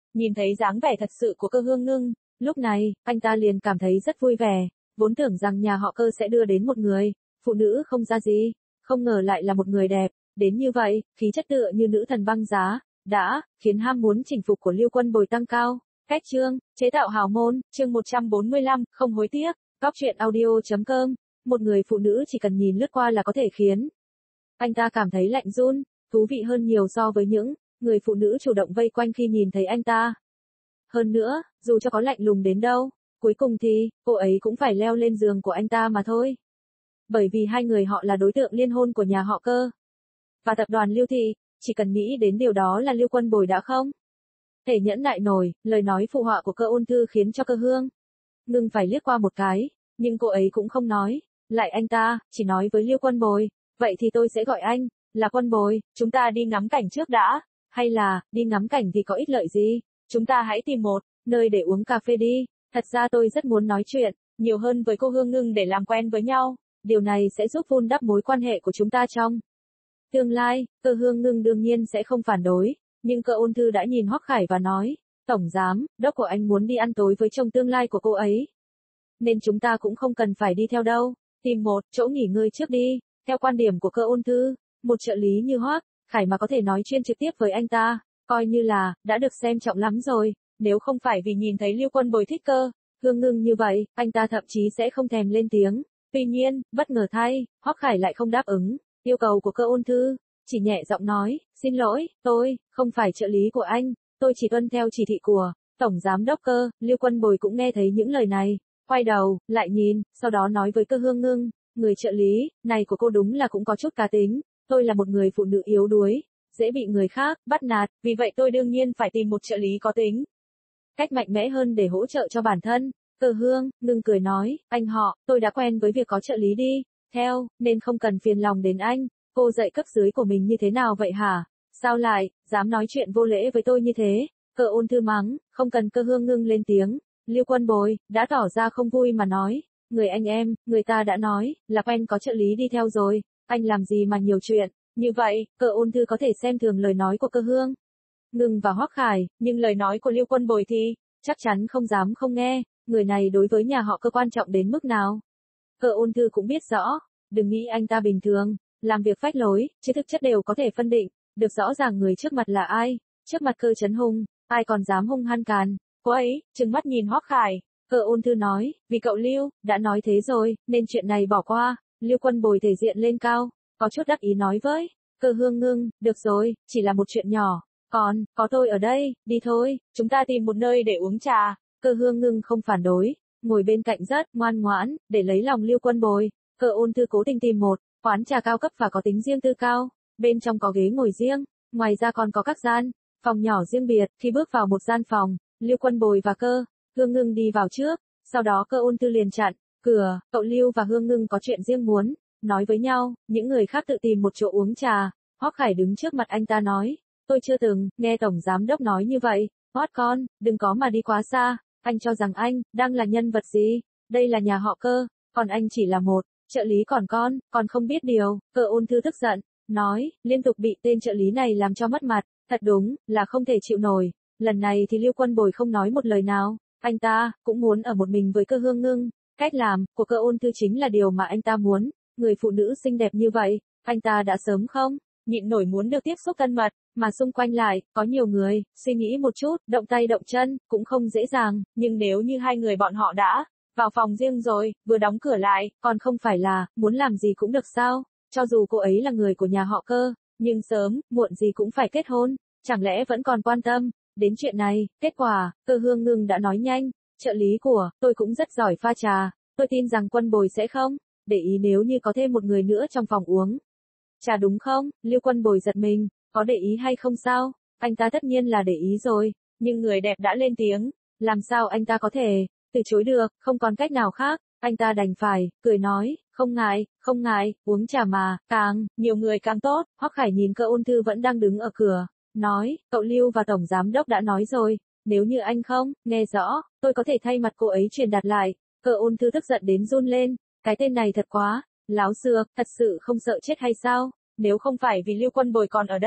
nhìn thấy dáng vẻ thật sự của Cơ Hương Ngưng, lúc này, anh ta liền cảm thấy rất vui vẻ, vốn tưởng rằng nhà họ Cơ sẽ đưa đến một người, phụ nữ không ra gì, không ngờ lại là một người đẹp, đến như vậy, khí chất tựa như nữ thần băng giá, đã, khiến ham muốn chinh phục của Lưu Quân Bồi tăng cao. Cách chương, chế tạo hào môn, chương một trăm bốn mươi lăm, không hối tiếc, góc truyện audio.com, một người phụ nữ chỉ cần nhìn lướt qua là có thể khiến anh ta cảm thấy lạnh run, thú vị hơn nhiều so với những người phụ nữ chủ động vây quanh khi nhìn thấy anh ta. Hơn nữa, dù cho có lạnh lùng đến đâu, cuối cùng thì, cô ấy cũng phải leo lên giường của anh ta mà thôi. Bởi vì hai người họ là đối tượng liên hôn của nhà họ Cơ. Và tập đoàn Lưu Thị, chỉ cần nghĩ đến điều đó là Lưu Quân Bồi đã không thể nhẫn nại nổi, lời nói phụ họa của Cơ Ôn Thư khiến cho Cơ Hương Ngưng phải liếc qua một cái, nhưng cô ấy cũng không nói, lại anh ta, chỉ nói với Lưu Quân Bồi, vậy thì tôi sẽ gọi anh, là Quân Bồi, chúng ta đi ngắm cảnh trước đã, hay là, đi ngắm cảnh thì có ích lợi gì, chúng ta hãy tìm một nơi để uống cà phê đi, thật ra tôi rất muốn nói chuyện, nhiều hơn với cô Hương Ngưng để làm quen với nhau, điều này sẽ giúp vun đắp mối quan hệ của chúng ta trong tương lai. Cơ Hương Ngưng đương nhiên sẽ không phản đối, nhưng Cơ Ôn Thư đã nhìn Hoắc Khải và nói, tổng giám đốc của anh muốn đi ăn tối với chồng tương lai của cô ấy, nên chúng ta cũng không cần phải đi theo đâu, tìm một chỗ nghỉ ngơi trước đi. Theo quan điểm của Cơ Ôn Thư, một trợ lý như Hoắc Khải mà có thể nói chuyên trực tiếp với anh ta, coi như là đã được xem trọng lắm rồi, nếu không phải vì nhìn thấy Lưu Quân Bồi thích Cơ Hương Ngưng như vậy, anh ta thậm chí sẽ không thèm lên tiếng. Tuy nhiên, bất ngờ thay, Hoắc Khải lại không đáp ứng yêu cầu của Cơ Ôn Thư, chỉ nhẹ giọng nói, xin lỗi, tôi không phải trợ lý của anh, tôi chỉ tuân theo chỉ thị của tổng giám đốc Cơ. Lưu Quân Bồi cũng nghe thấy những lời này, quay đầu lại nhìn, sau đó nói với Cơ Hương Ngưng, người trợ lý này của cô đúng là cũng có chút cá tính, tôi là một người phụ nữ yếu đuối, dễ bị người khác bắt nạt, vì vậy tôi đương nhiên phải tìm một trợ lý có tính cách mạnh mẽ hơn để hỗ trợ cho bản thân. Cơ Hương Ngưng cười nói, anh họ, tôi đã quen với việc có trợ lý đi theo, nên không cần phiền lòng đến anh. Cô dạy cấp dưới của mình như thế nào vậy hả? Sao lại dám nói chuyện vô lễ với tôi như thế? Cơ Ôn Thư mắng, không cần. Cơ Hương Ngưng lên tiếng. Lưu Quân Bồi đã tỏ ra không vui mà nói, người anh em, người ta đã nói là quen có trợ lý đi theo rồi, anh làm gì mà nhiều chuyện như vậy? Cơ Ôn Thư có thể xem thường lời nói của Cơ Hương Ngưng và Hoắc Khải, nhưng lời nói của Lưu Quân Bồi thì chắc chắn không dám không nghe. Người này đối với nhà họ Cơ quan trọng đến mức nào, Cơ Ôn Thư cũng biết rõ. Đừng nghĩ anh ta bình thường làm việc phách lối, chứ thực chất đều có thể phân định được rõ ràng người trước mặt là ai. Trước mặt Cơ Chấn Hùng, ai còn dám hung hăng càn cô ấy? Trừng mắt nhìn Hoắc Khải, Cơ Ôn Thư nói, vì cậu Lưu đã nói thế rồi, nên chuyện này bỏ qua. Lưu Quân Bồi thể diện lên cao, có chút đắc ý nói với Cơ Hương Ngưng, được rồi, chỉ là một chuyện nhỏ, còn có tôi ở đây, đi thôi, chúng ta tìm một nơi để uống trà. Cơ Hương Ngưng không phản đối, ngồi bên cạnh rất ngoan ngoãn, để lấy lòng Lưu Quân Bồi. Cơ Ôn Thư cố tình tìm một quán trà cao cấp và có tính riêng tư cao, bên trong có ghế ngồi riêng, ngoài ra còn có các gian phòng nhỏ riêng biệt. Khi bước vào một gian phòng, Lưu Quân Bồi và Cơ Hương Ngưng đi vào trước, sau đó Cơ Ôn Thư liền chặn cửa, cậu Lưu và Hương Ngưng có chuyện riêng muốn nói với nhau, những người khác tự tìm một chỗ uống trà. Hoắc Khải đứng trước mặt anh ta nói, tôi chưa từng nghe tổng giám đốc nói như vậy. Hoắt con, đừng có mà đi quá xa, anh cho rằng anh đang là nhân vật gì? Đây là nhà họ Cơ, còn anh chỉ là một trợ lý, còn con còn không biết điều. Cơ Ôn Thư tức giận nói, liên tục bị tên trợ lý này làm cho mất mặt, thật đúng là không thể chịu nổi. Lần này thì Lưu Quân Bồi không nói một lời nào, anh ta cũng muốn ở một mình với Cơ Hương Ngưng. Cách làm của Cơ Ôn Thư chính là điều mà anh ta muốn, người phụ nữ xinh đẹp như vậy, anh ta đã sớm không nhịn nổi muốn được tiếp xúc thân mật, mà xung quanh lại có nhiều người. Suy nghĩ một chút, động tay động chân cũng không dễ dàng, nhưng nếu như hai người bọn họ đã vào phòng riêng rồi, vừa đóng cửa lại, còn không phải là muốn làm gì cũng được sao? Cho dù cô ấy là người của nhà họ Cơ, nhưng sớm muộn gì cũng phải kết hôn, chẳng lẽ vẫn còn quan tâm đến chuyện này? Kết quả, Cơ Hương Ngưng đã nói nhanh, trợ lý của tôi cũng rất giỏi pha trà, tôi tin rằng Quân Bồi sẽ không để ý nếu như có thêm một người nữa trong phòng uống trà, đúng không? Lưu Quân Bồi giật mình, có để ý hay không sao? Anh ta tất nhiên là để ý rồi, nhưng người đẹp đã lên tiếng, làm sao anh ta có thể từ chối được? Không còn cách nào khác, anh ta đành phải cười nói, không ngại, không ngại, uống trà mà, càng nhiều người càng tốt. Hoắc Khải nhìn Cơ Ôn Thư vẫn đang đứng ở cửa, nói, cậu Lưu và tổng giám đốc đã nói rồi, nếu như anh không nghe rõ, tôi có thể thay mặt cô ấy truyền đạt lại. Cơ Ôn Thư tức giận đến run lên, cái tên này thật quá láo xược, thật sự không sợ chết hay sao? Nếu không phải vì Lưu Quân Bồi còn ở đây,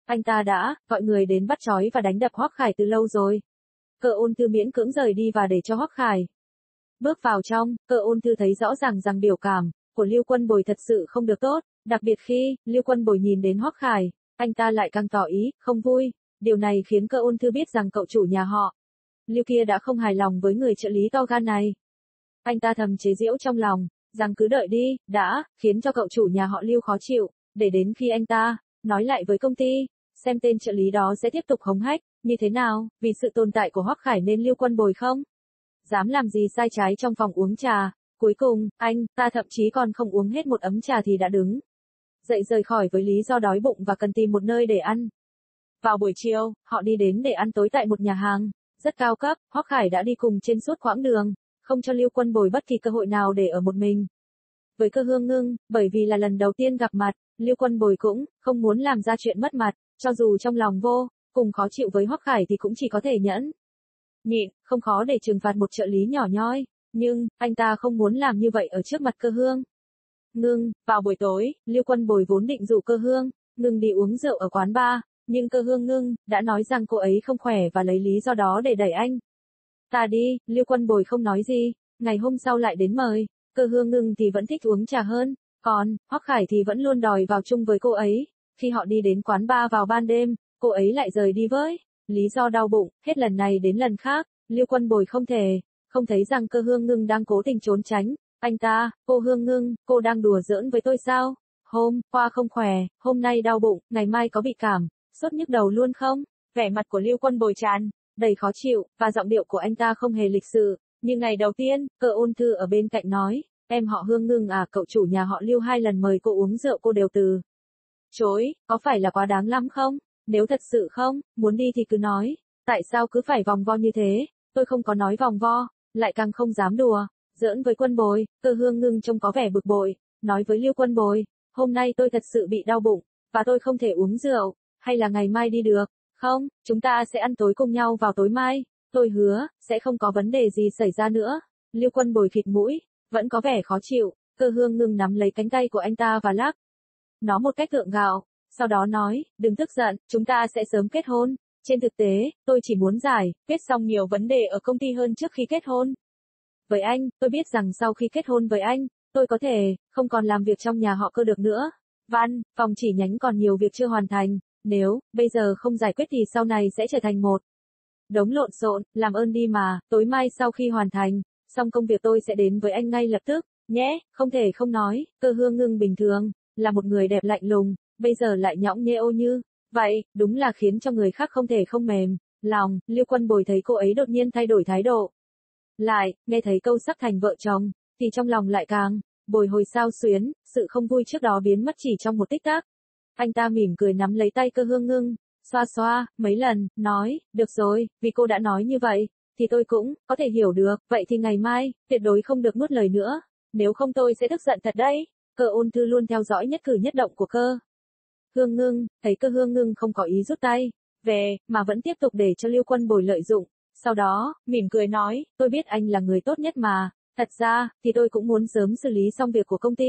Anh ta đã gọi người đến bắt trói và đánh đập Hoắc Khải từ lâu rồi. Cơ Ôn Thư miễn cưỡng rời đi và để cho Hoắc Khải bước vào trong. Cơ Ôn Thư thấy rõ ràng rằng biểu cảm của Lưu Quân Bồi thật sự không được tốt, đặc biệt khi Lưu Quân Bồi nhìn đến Hoắc Khải, anh ta lại càng tỏ ý không vui. Điều này khiến Cơ Ôn Thư biết rằng cậu chủ nhà họ Lưu kia đã không hài lòng với người trợ lý to gan này. Anh ta thầm chế giễu trong lòng, rằng cứ đợi đi, đã, khiến cho cậu chủ nhà họ Lưu khó chịu, để đến khi anh ta nói lại với công ty, xem tên trợ lý đó sẽ tiếp tục hống hách, như thế nào, vì sự tồn tại của Hoắc Khải nên Lưu Quân Bồi không dám làm gì sai trái trong phòng uống trà. Cuối cùng, anh ta thậm chí còn không uống hết một ấm trà thì đã đứng dậy rời khỏi với lý do đói bụng và cần tìm một nơi để ăn. Vào buổi chiều, họ đi đến để ăn tối tại một nhà hàng rất cao cấp. Hoắc Khải đã đi cùng trên suốt quãng đường, không cho Lưu Quân Bồi bất kỳ cơ hội nào để ở một mình với Cơ Hương Ngưng, bởi vì là lần đầu tiên gặp mặt, Lưu Quân Bồi cũng không muốn làm ra chuyện mất mặt, cho dù trong lòng vô cùng khó chịu với Hoắc Khải thì cũng chỉ có thể nhẫn nhịn, không khó để trừng phạt một trợ lý nhỏ nhoi, nhưng anh ta không muốn làm như vậy ở trước mặt Cơ Hương Ngưng. Vào buổi tối, Lưu Quân Bồi vốn định rủ Cơ Hương Ngưng đi uống rượu ở quán bar, nhưng Cơ Hương Ngưng đã nói rằng cô ấy không khỏe và lấy lý do đó để đẩy anh ta đi. Lưu Quân Bồi không nói gì, ngày hôm sau lại đến mời. Cơ Hương Ngưng thì vẫn thích uống trà hơn, còn Hoắc Khải thì vẫn luôn đòi vào chung với cô ấy. Khi họ đi đến quán bar vào ban đêm, cô ấy lại rời đi với lý do đau bụng. Hết lần này đến lần khác, Lưu Quân Bồi không thể không thấy rằng Cơ Hương Ngưng đang cố tình trốn tránh anh ta. Cô Hương Ngưng, cô đang đùa giỡn với tôi sao? Hôm qua không khỏe, hôm nay đau bụng, ngày mai có bị cảm sốt nhức đầu luôn không? Vẻ mặt của Lưu Quân Bồi tràn đầy khó chịu, và giọng điệu của anh ta không hề lịch sự. Nhưng ngày đầu tiên, Cơ Ôn Thư ở bên cạnh nói, em họ Hương Ngưng à, cậu chủ nhà họ Lưu hai lần mời cô uống rượu cô đều từ chối, có phải là quá đáng lắm không? Nếu thật sự không muốn đi thì cứ nói, tại sao cứ phải vòng vo như thế? Tôi không có nói vòng vo, lại càng không dám đùa giỡn với Quân Bồi. Cơ Hương Ngưng trông có vẻ bực bội, nói với Lưu Quân Bồi, hôm nay tôi thật sự bị đau bụng, và tôi không thể uống rượu, hay là ngày mai đi được không? Chúng ta sẽ ăn tối cùng nhau vào tối mai, tôi hứa, sẽ không có vấn đề gì xảy ra nữa. Lưu Quân Bồi khịt mũi, vẫn có vẻ khó chịu. Cơ Hương Ngưng nắm lấy cánh tay của anh ta và lắc nó một cách gượng gạo, sau đó nói, đừng tức giận, chúng ta sẽ sớm kết hôn. Trên thực tế, tôi chỉ muốn giải quyết xong nhiều vấn đề ở công ty hơn trước khi kết hôn với anh. Tôi biết rằng sau khi kết hôn với anh, tôi có thể không còn làm việc trong nhà họ Cơ được nữa. Văn phòng chỉ nhánh còn nhiều việc chưa hoàn thành, nếu bây giờ không giải quyết thì sau này sẽ trở thành một đống lộn xộn. Làm ơn đi mà, tối mai sau khi hoàn thành xong công việc tôi sẽ đến với anh ngay lập tức nhé. Không thể không nói, Cơ Hương Ngưng bình thường là một người đẹp lạnh lùng, bây giờ lại nhõng nhẽo như vậy, đúng là khiến cho người khác không thể không mềm lòng. Lưu Quân Bồi thấy cô ấy đột nhiên thay đổi thái độ lại, nghe thấy câu sắp thành vợ chồng, thì trong lòng lại càng bồi hồi xao xuyến. Sự không vui trước đó biến mất chỉ trong một tích tắc. Anh ta mỉm cười nắm lấy tay Cơ Hương Ngưng, xoa xoa mấy lần, nói, được rồi, vì cô đã nói như vậy thì tôi cũng có thể hiểu được. Vậy thì ngày mai tuyệt đối không được nuốt lời nữa, nếu không tôi sẽ tức giận thật đấy. Cơ Ôn Thư luôn theo dõi nhất cử nhất động của Cơ Hương Ngưng, thấy Cơ Hương Ngưng không có ý rút tay về, mà vẫn tiếp tục để cho Lưu Quân Bồi lợi dụng. Sau đó, mỉm cười nói, tôi biết anh là người tốt nhất mà, thật ra, thì tôi cũng muốn sớm xử lý xong việc của công ty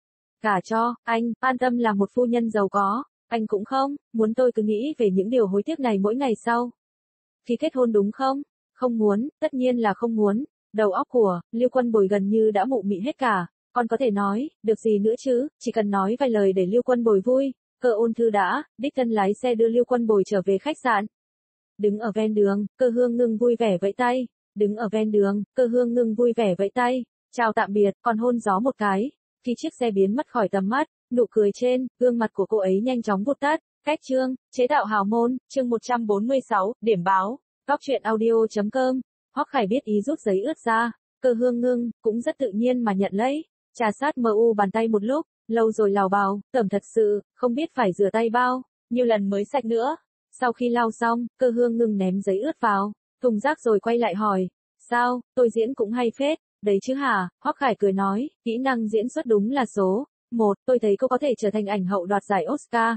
cả cho anh, an tâm làm một phu nhân giàu có. Anh cũng không muốn tôi cứ nghĩ về những điều hối tiếc này mỗi ngày sau khi kết hôn đúng không? Không muốn, tất nhiên là không muốn. Đầu óc của Lưu Quân Bồi gần như đã mụ mị hết cả. Còn có thể nói được gì nữa chứ? Chỉ cần nói vài lời để Lưu Quân Bồi vui. Cơ Ôn Thư đã đích thân lái xe đưa Lưu Quân Bồi trở về khách sạn. Đứng ở ven đường, Cơ Hương Ngưng vui vẻ vẫy tay. Đứng ở ven đường, Cơ Hương Ngưng vui vẻ vẫy tay. Chào tạm biệt, còn hôn gió một cái. Khi chiếc xe biến mất khỏi tầm mắt, nụ cười trên gương mặt của cô ấy nhanh chóng vụt tắt. Cách chương, chế tạo hào môn, chương một trăm bốn mươi sáu, điểm báo. Góc truyện audio chấm com. Hoắc Khải biết ý rút giấy ướt ra. Cơ Hương Ngưng cũng rất tự nhiên mà nhận lấy. Trà sát mờ u bàn tay một lúc, lâu rồi lào bào, tẩm thật sự, không biết phải rửa tay bao nhiêu lần mới sạch nữa. Sau khi lau xong, Cơ Hương Ngưng ném giấy ướt vào thùng rác rồi quay lại hỏi, sao, tôi diễn cũng hay phết, đấy chứ hả? Hoắc Khải cười nói, kỹ năng diễn xuất đúng là số một, tôi thấy cô có thể trở thành ảnh hậu đoạt giải Oscar.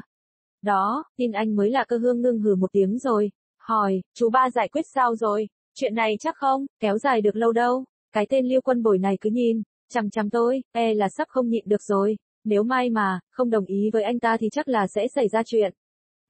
Đó, tin anh mới lạ. Cơ Hương Ngưng hừ một tiếng rồi hỏi, chú ba giải quyết sao rồi? Chuyện này chắc không kéo dài được lâu đâu. Cái tên Lưu Quân Bồi này cứ nhìn chằm chằm tôi, e là sắp không nhịn được rồi. Nếu mai mà không đồng ý với anh ta thì chắc là sẽ xảy ra chuyện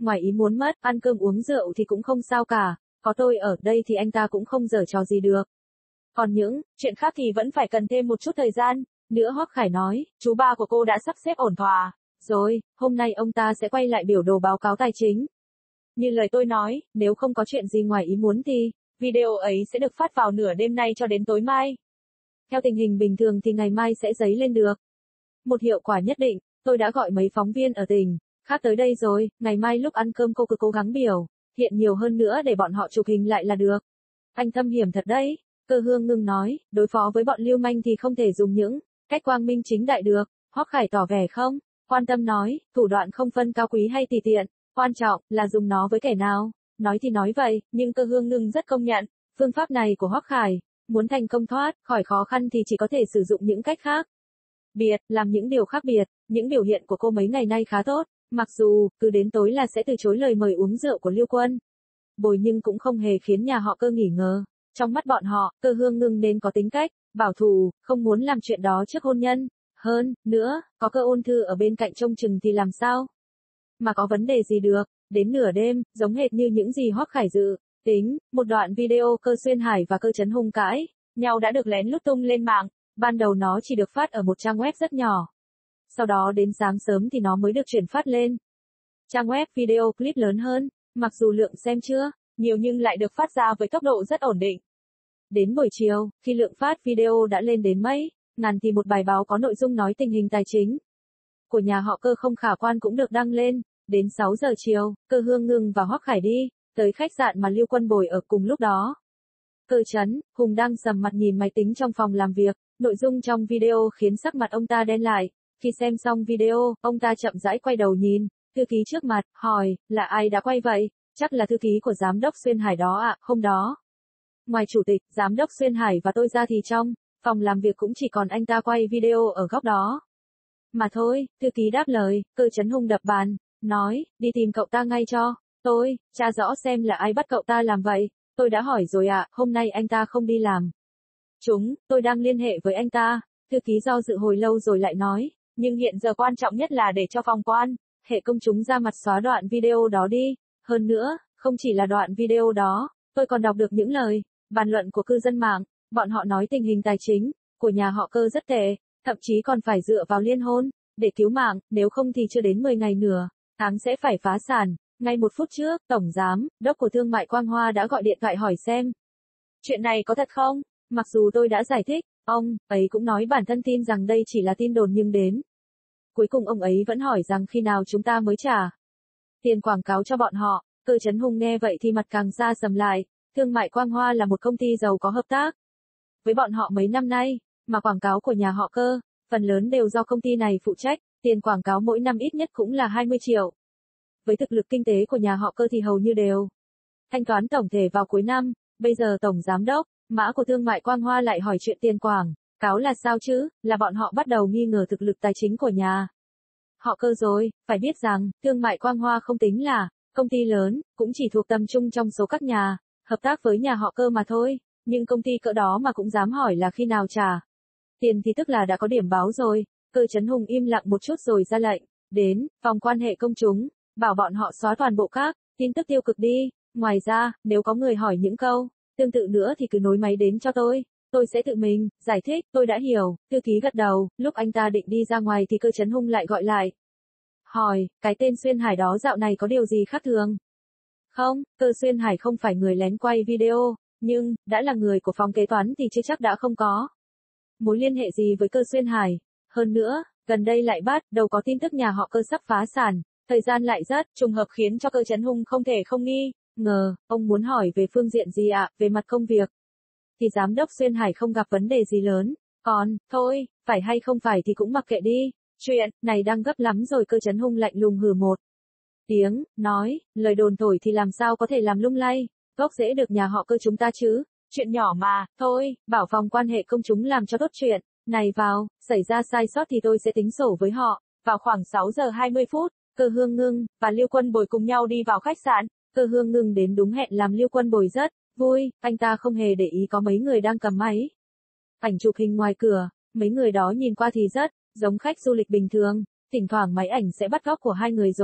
ngoài ý muốn mất, ăn cơm uống rượu thì cũng không sao cả, có tôi ở đây thì anh ta cũng không giở trò gì được. Còn những chuyện khác thì vẫn phải cần thêm một chút thời gian. Nữa Hoắc Khải nói, chú ba của cô đã sắp xếp ổn thỏa. Rồi, hôm nay ông ta sẽ quay lại biểu đồ báo cáo tài chính. Như lời tôi nói, nếu không có chuyện gì ngoài ý muốn thì, video ấy sẽ được phát vào nửa đêm nay cho đến tối mai. Theo tình hình bình thường thì ngày mai sẽ dấy lên được. Một hiệu quả nhất định, tôi đã gọi mấy phóng viên ở tỉnh khác tới đây rồi, ngày mai lúc ăn cơm cô cứ cố gắng biểu hiện nhiều hơn nữa để bọn họ chụp hình lại là được. Anh thâm hiểm thật đấy, Cơ Hương Ngưng nói, đối phó với bọn lưu manh thì không thể dùng những cách quang minh chính đại được. Hoắc Khải tỏ vẻ không quan tâm nói, thủ đoạn không phân cao quý hay tùy tiện, quan trọng là dùng nó với kẻ nào. Nói thì nói vậy, nhưng Cơ Hương Ngưng rất công nhận, phương pháp này của Hoắc Khải, muốn thành công thoát khỏi khó khăn thì chỉ có thể sử dụng những cách khác biệt, làm những điều khác biệt. Những biểu hiện của cô mấy ngày nay khá tốt, mặc dù cứ đến tối là sẽ từ chối lời mời uống rượu của Lưu Quân Bồi nhưng cũng không hề khiến nhà họ Cơ nghỉ ngờ. Trong mắt bọn họ, Cơ Hương Ngưng nên có tính cách bảo thủ, không muốn làm chuyện đó trước hôn nhân. Hơn nữa, có Cơ Ôn Thư ở bên cạnh trông chừng thì làm sao mà có vấn đề gì được. Đến nửa đêm, giống hệt như những gì Hoắc Khải dự tính, một đoạn video Cơ Xuyên Hải và Cơ Chấn Hùng cãi nhau đã được lén lút tung lên mạng. Ban đầu nó chỉ được phát ở một trang web rất nhỏ. Sau đó đến sáng sớm thì nó mới được chuyển phát lên trang web video clip lớn hơn, mặc dù lượng xem chưa nhiều nhưng lại được phát ra với tốc độ rất ổn định. Đến buổi chiều, khi lượng phát video đã lên đến mấy ngàn thì một bài báo có nội dung nói tình hình tài chính của nhà họ Cơ không khả quan cũng được đăng lên. Đến sáu giờ chiều, Cơ Hương Ngưng và Hoắc Khải đi tới khách sạn mà Lưu Quân Bồi ở cùng lúc đó. Cơ Chấn Hùng đang sầm mặt nhìn máy tính trong phòng làm việc, nội dung trong video khiến sắc mặt ông ta đen lại. Khi xem xong video, ông ta chậm rãi quay đầu nhìn thư ký trước mặt, hỏi, là ai đã quay vậy? Chắc là thư ký của giám đốc Xuyên Hải đó ạ. Hôm đó, ngoài chủ tịch, giám đốc Xuyên Hải và tôi ra thì trong phòng làm việc cũng chỉ còn anh ta quay video ở góc đó mà thôi. Thư ký đáp lời. Cơ Chấn Hùng đập bàn, nói, đi tìm cậu ta ngay cho tôi, tra rõ xem là ai bắt cậu ta làm vậy. Tôi đã hỏi rồi ạ, hôm nay anh ta không đi làm. Chúng, tôi đang liên hệ với anh ta. Thư ký do dự hồi lâu rồi lại nói, nhưng hiện giờ quan trọng nhất là để cho phòng quan hệ công chúng ra mặt xóa đoạn video đó đi. Hơn nữa, không chỉ là đoạn video đó, tôi còn đọc được những lời bàn luận của cư dân mạng. Bọn họ nói tình hình tài chính của nhà họ Cơ rất tệ, thậm chí còn phải dựa vào liên hôn để cứu mạng, nếu không thì chưa đến mười ngày nữa, tháng sẽ phải phá sản. Ngay một phút trước, Tổng Giám đốc của Thương mại Quang Hoa đã gọi điện thoại hỏi xem chuyện này có thật không. Mặc dù tôi đã giải thích, ông ấy cũng nói bản thân tin rằng đây chỉ là tin đồn nhưng đến cuối cùng ông ấy vẫn hỏi rằng khi nào chúng ta mới trả tiền quảng cáo cho bọn họ. Cơ Chấn Hùng nghe vậy thì mặt càng xa sầm lại. Thương mại Quang Hoa là một công ty giàu có hợp tác với bọn họ mấy năm nay, mà quảng cáo của nhà họ Cơ, phần lớn đều do công ty này phụ trách, tiền quảng cáo mỗi năm ít nhất cũng là hai mươi triệu. Với thực lực kinh tế của nhà họ Cơ thì hầu như đều thanh toán tổng thể vào cuối năm. Bây giờ Tổng Giám đốc Mã của Thương mại Quang Hoa lại hỏi chuyện tiền quảng cáo là sao chứ, là bọn họ bắt đầu nghi ngờ thực lực tài chính của nhà họ Cơ rồi. Phải biết rằng, Thương mại Quang Hoa không tính là công ty lớn, cũng chỉ thuộc tầm trung trong số các nhà hợp tác với nhà họ Cơ mà thôi. Nhưng công ty cỡ đó mà cũng dám hỏi là khi nào trả tiền thì tức là đã có điểm báo rồi. Cơ Chấn Hùng im lặng một chút rồi ra lệnh đến phòng quan hệ công chúng, bảo bọn họ xóa toàn bộ các tin tức tiêu cực đi. Ngoài ra, nếu có người hỏi những câu tương tự nữa thì cứ nối máy đến cho tôi, tôi sẽ tự mình giải thích. Tôi đã hiểu. Thư ký gật đầu. Lúc anh ta định đi ra ngoài thì Cơ Chấn Hùng lại gọi lại, hỏi, cái tên Xuyên Hải đó dạo này có điều gì khác thường không? Cơ Xuyên Hải không phải người lén quay video, nhưng đã là người của phòng kế toán thì chưa chắc đã không có mối liên hệ gì với Cơ Xuyên Hải. Hơn nữa, gần đây lại bắt đầu có tin tức nhà họ Cơ sắp phá sản, thời gian lại rất trùng hợp khiến cho Cơ Chấn Hùng không thể không nghi ngờ. Ông muốn hỏi về phương diện gì ạ? Về mặt công việc thì giám đốc Xuyên Hải không gặp vấn đề gì lớn, còn thôi, phải hay không phải thì cũng mặc kệ đi, chuyện này đang gấp lắm rồi. Cơ Chấn Hùng lạnh lùng hừ một tiếng, nói, lời đồn thổi thì làm sao có thể làm lung lay gốc rễ được nhà họ Cơ chúng ta chứ. Chuyện nhỏ mà, thôi, bảo phòng quan hệ công chúng làm cho tốt chuyện này vào, xảy ra sai sót thì tôi sẽ tính sổ với họ. Vào khoảng sáu giờ hai mươi phút, Cơ Hương Ngưng và Lưu Quân Bồi cùng nhau đi vào khách sạn. Cơ Hương Ngưng đến đúng hẹn làm Lưu Quân Bồi rất vui, anh ta không hề để ý có mấy người đang cầm máy ảnh chụp hình ngoài cửa. Mấy người đó nhìn qua thì rất giống khách du lịch bình thường, thỉnh thoảng máy ảnh sẽ bắt góc của hai người rồi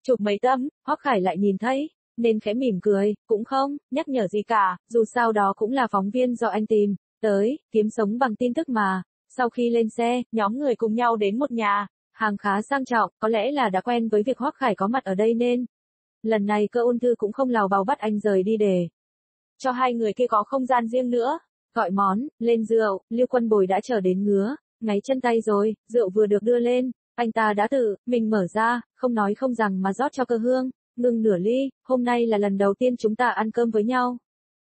Chụp mấy tấm, Hoắc Khải lại nhìn thấy, nên khẽ mỉm cười, cũng không nhắc nhở gì cả, dù sao đó cũng là phóng viên do anh tìm tới, kiếm sống bằng tin tức mà. Sau khi lên xe, nhóm người cùng nhau đến một nhà hàng khá sang trọng, có lẽ là đã quen với việc Hoắc Khải có mặt ở đây nên lần này Cơ Ôn Thư cũng không lào bào bắt anh rời đi để cho hai người kia có không gian riêng nữa. Gọi món, lên rượu, Lưu Quân Bồi đã chờ đến ngứa ngáy chân tay rồi, rượu vừa được đưa lên, anh ta đã tự mình mở ra, không nói không rằng mà rót cho Cơ Hương Ngưng nửa ly. Hôm nay là lần đầu tiên chúng ta ăn cơm với nhau.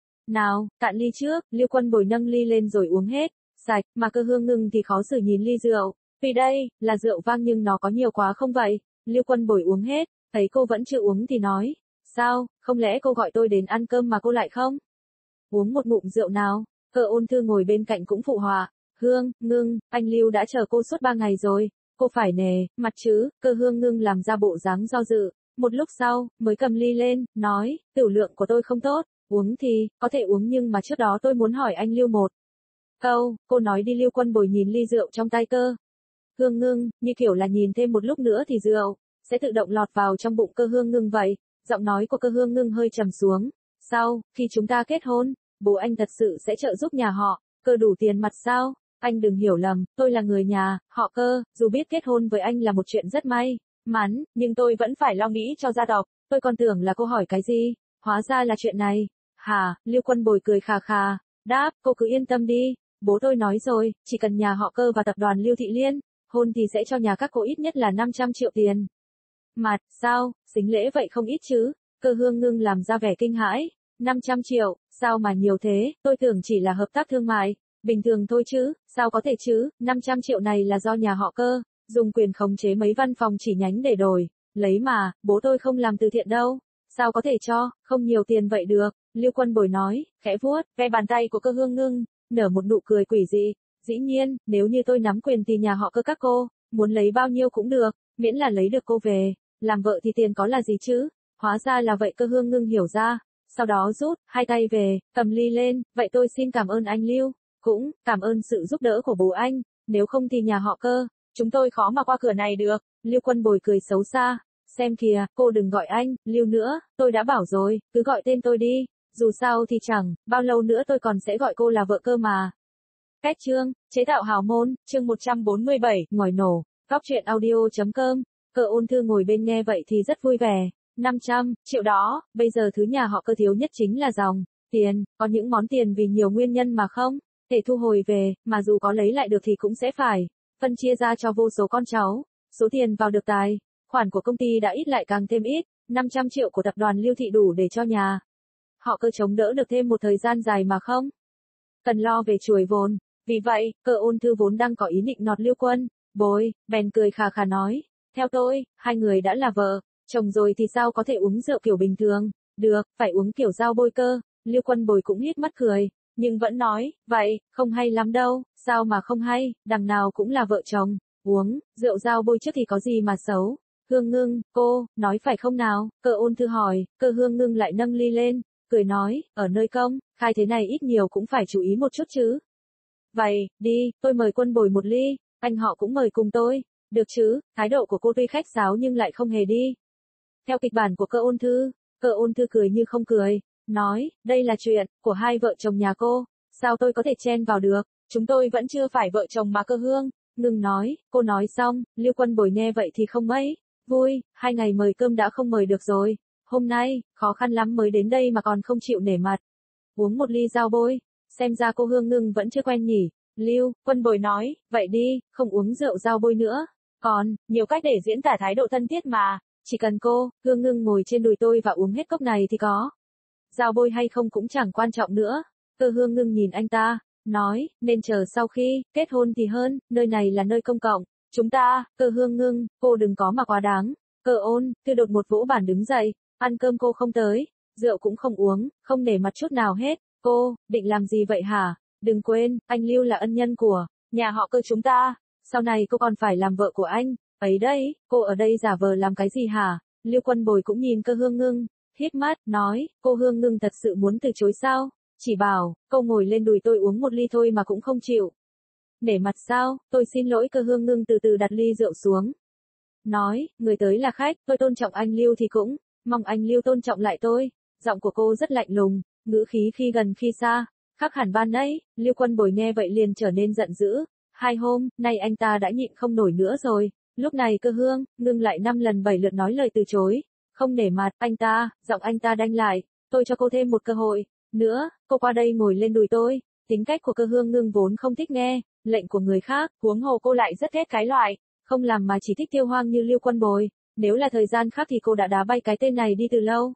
Nào, cạn ly trước. Lưu Quân Bồi nâng ly lên rồi uống hết sạch, mà Cơ Hương Ngưng thì khó xử nhìn ly rượu. Vì đây là rượu vang nhưng nó có nhiều quá không vậy? Lưu Quân Bồi uống hết, thấy cô vẫn chưa uống thì nói, sao, không lẽ cô gọi tôi đến ăn cơm mà cô lại không uống một ngụm rượu nào? Cơ Ôn Thư ngồi bên cạnh cũng phụ họa, Hương Ngưng, anh Lưu đã chờ cô suốt ba ngày rồi, cô phải nề mặt chứ. Cơ Hương Ngưng làm ra bộ dáng do dự, một lúc sau mới cầm ly lên, nói, tiểu lượng của tôi không tốt, uống thì có thể uống nhưng mà trước đó tôi muốn hỏi anh Lưu một câu. Cô nói đi. Lưu Quân Bồi nhìn ly rượu trong tay Cơ Hương Ngưng, như kiểu là nhìn thêm một lúc nữa thì rượu sẽ tự động lọt vào trong bụng Cơ Hương Ngưng vậy. Giọng nói của Cơ Hương Ngưng hơi trầm xuống. Sau khi chúng ta kết hôn, bố anh thật sự sẽ trợ giúp nhà họ Cơ đủ tiền mặt sao? Anh đừng hiểu lầm, tôi là người nhà họ Cơ, dù biết kết hôn với anh là một chuyện rất may mắn, nhưng tôi vẫn phải lo nghĩ cho gia tộc. Tôi còn tưởng là cô hỏi cái gì, hóa ra là chuyện này. Hả? Lưu Quân Bồi cười khà khà, đáp, cô cứ yên tâm đi, bố tôi nói rồi, chỉ cần nhà họ Cơ và tập đoàn Lưu Thị Liên hôn thì sẽ cho nhà các cô ít nhất là năm trăm triệu tiền mặt. Sao, xính lễ vậy không ít chứ? Cơ Hương Ngưng làm ra vẻ kinh hãi. năm trăm triệu, sao mà nhiều thế? Tôi tưởng chỉ là hợp tác thương mại bình thường thôi chứ, sao có thể chứ? năm trăm triệu này là do nhà họ Cơ dùng quyền khống chế mấy văn phòng chi nhánh để đổi lấy mà, bố tôi không làm từ thiện đâu, sao có thể cho không nhiều tiền vậy được? Lưu Quân Bồi nói, khẽ vuốt ve bàn tay của Cơ Hương Ngưng, nở một nụ cười quỷ dị. Dĩ nhiên, nếu như tôi nắm quyền thì nhà họ Cơ các cô muốn lấy bao nhiêu cũng được, miễn là lấy được cô về làm vợ thì tiền có là gì chứ? Hóa ra là vậy. Cơ Hương Ngưng hiểu ra, sau đó rút hai tay về, cầm ly lên, vậy tôi xin cảm ơn anh Lưu, cũng cảm ơn sự giúp đỡ của bố anh, nếu không thì nhà họ Cơ chúng tôi khó mà qua cửa này được. Lưu Quân Bồi cười xấu xa, xem kìa, cô đừng gọi anh Lưu nữa, tôi đã bảo rồi, cứ gọi tên tôi đi, dù sao thì chẳng bao lâu nữa tôi còn sẽ gọi cô là vợ cơ mà. Kết chương, chế tạo hào môn, chương một trăm bốn mươi bảy, ngòi nổ, góc truyện audio.com. Cơ Ôn Thư ngồi bên nghe vậy thì rất vui vẻ. năm trăm triệu đó, bây giờ thứ nhà họ Cơ thiếu nhất chính là dòng tiền, có những món tiền vì nhiều nguyên nhân mà không thể thu hồi về, mà dù có lấy lại được thì cũng sẽ phải phân chia ra cho vô số con cháu. Số tiền vào được tài khoản của công ty đã ít lại càng thêm ít, năm trăm triệu của tập đoàn Lưu Thị đủ để cho nhà họ Cơ chống đỡ được thêm một thời gian dài mà không cần lo về chuồi vốn. Vì vậy, Cơ Ôn Thư vốn đang có ý định nọt Lưu Quân Bồi, bèn cười khà khà nói, theo tôi, hai người đã là vợ chồng rồi thì sao có thể uống rượu kiểu bình thường được, phải uống kiểu dao bôi cơ. Lưu Quân Bồi cũng hít mắt cười, nhưng vẫn nói, vậy, không hay lắm đâu. Sao mà không hay, đằng nào cũng là vợ chồng, uống rượu dao bôi trước thì có gì mà xấu. Hương Ngưng, cô nói phải không nào? Cơ Ôn Thư hỏi. Cơ Hương Ngưng lại nâng ly lên, cười nói, ở nơi công khai thế này ít nhiều cũng phải chú ý một chút chứ. Vậy, đi, tôi mời Quân Bồi một ly, anh họ cũng mời cùng tôi, được chứ? Thái độ của cô tuy khách sáo nhưng lại không hề đi theo kịch bản của Cơ Ôn Thư. Cơ Ôn Thư cười như không cười, nói, đây là chuyện của hai vợ chồng nhà cô, sao tôi có thể chen vào được, chúng tôi vẫn chưa phải vợ chồng mà. Cơ Hương Ngưng nói. Cô nói xong, Lưu Quân Bồi nghe vậy thì không mấy vui, hai ngày mời cơm đã không mời được rồi, hôm nay khó khăn lắm mới đến đây mà còn không chịu nể mặt uống một ly dao bôi, xem ra cô Hương Ngưng vẫn chưa quen nhỉ. Lưu Quân Bồi nói, vậy đi, không uống rượu dao bôi nữa, còn nhiều cách để diễn tả thái độ thân thiết mà, chỉ cần cô Hương Ngưng ngồi trên đùi tôi và uống hết cốc này thì có dao bôi hay không cũng chẳng quan trọng nữa. Cơ Hương Ngưng nhìn anh ta, nói, nên chờ sau khi kết hôn thì hơn, nơi này là nơi công cộng, chúng ta. Cơ Hương Ngưng, cô đừng có mà quá đáng. Cơ Ôn Thư đột một vỗ bàn đứng dậy, ăn cơm cô không tới, rượu cũng không uống, không nể mặt chút nào hết, cô định làm gì vậy hả? Đừng quên, anh Lưu là ân nhân của nhà họ Cơ chúng ta, sau này cô còn phải làm vợ của anh ấy đấy. Cô ở đây giả vờ làm cái gì hả? Lưu Quân Bồi cũng nhìn Cơ Hương Ngưng, híp mắt, nói, cô Hương Ngưng thật sự muốn từ chối sao? Chỉ bảo cô ngồi lên đùi tôi uống một ly thôi mà cũng không chịu nể mặt sao? Tôi xin lỗi. Cơ Hương Ngưng từ từ đặt ly rượu xuống, nói, người tới là khách, tôi tôn trọng anh Lưu thì cũng, mong anh Lưu tôn trọng lại tôi. Giọng của cô rất lạnh lùng, ngữ khí khi gần khi xa, khác hẳn ban nãy. Lưu Quân Bồi nghe vậy liền trở nên giận dữ. Hai hôm, nay anh ta đã nhịn không nổi nữa rồi. Lúc này Cơ Hương, ngưng lại năm lần bảy lượt nói lời từ chối. Không nể mặt, anh ta, giọng anh ta đanh lại, tôi cho cô thêm một cơ hội. Nữa, cô qua đây ngồi lên đùi tôi. Tính cách của Cơ Hương ngưng vốn không thích nghe lệnh của người khác, huống hồ cô lại rất ghét cái loại không làm mà chỉ thích tiêu hoang như Lưu Quân Bồi. Nếu là thời gian khác thì cô đã đá bay cái tên này đi từ lâu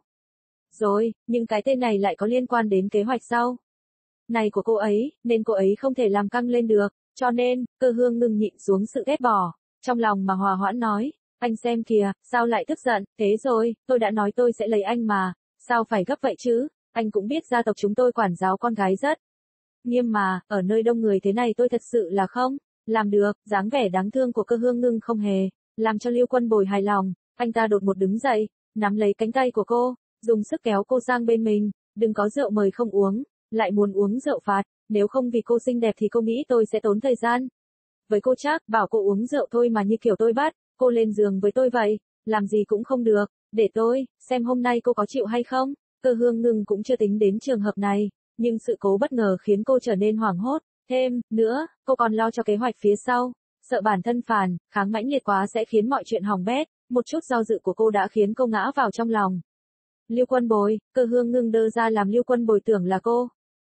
rồi, nhưng cái tên này lại có liên quan đến kế hoạch sau này của cô ấy, nên cô ấy không thể làm căng lên được. Cho nên, Cơ Hương ngừng nhịn xuống sự ghét bỏ trong lòng mà hòa hoãn nói, anh xem kìa, sao lại tức giận, thế rồi, tôi đã nói tôi sẽ lấy anh mà, sao phải gấp vậy chứ, anh cũng biết gia tộc chúng tôi quản giáo con gái rất nghiêm mà, ở nơi đông người thế này tôi thật sự là không làm được. Dáng vẻ đáng thương của Cơ Hương ngưng không hề làm cho Lưu Quân Bồi hài lòng. Anh ta đột một đứng dậy, nắm lấy cánh tay của cô, dùng sức kéo cô sang bên mình. Đừng có rượu mời không uống, lại muốn uống rượu phạt, nếu không vì cô xinh đẹp thì cô nghĩ tôi sẽ tốn thời gian với cô chắc, bảo cô uống rượu thôi mà như kiểu tôi bắt cô lên giường với tôi vậy, làm gì cũng không được, để tôi xem hôm nay cô có chịu hay không. Cơ Hương ngưng cũng chưa tính đến trường hợp này, nhưng sự cố bất ngờ khiến cô trở nên hoảng hốt. Thêm nữa, cô còn lo cho kế hoạch phía sau, sợ bản thân phản kháng mãnh liệt quá sẽ khiến mọi chuyện hỏng bét. Một chút do dự của cô đã khiến cô ngã vào trong lòng Lưu Quân Bồi. Cơ Hương ngưng đơ ra làm Lưu Quân Bồi tưởng là cô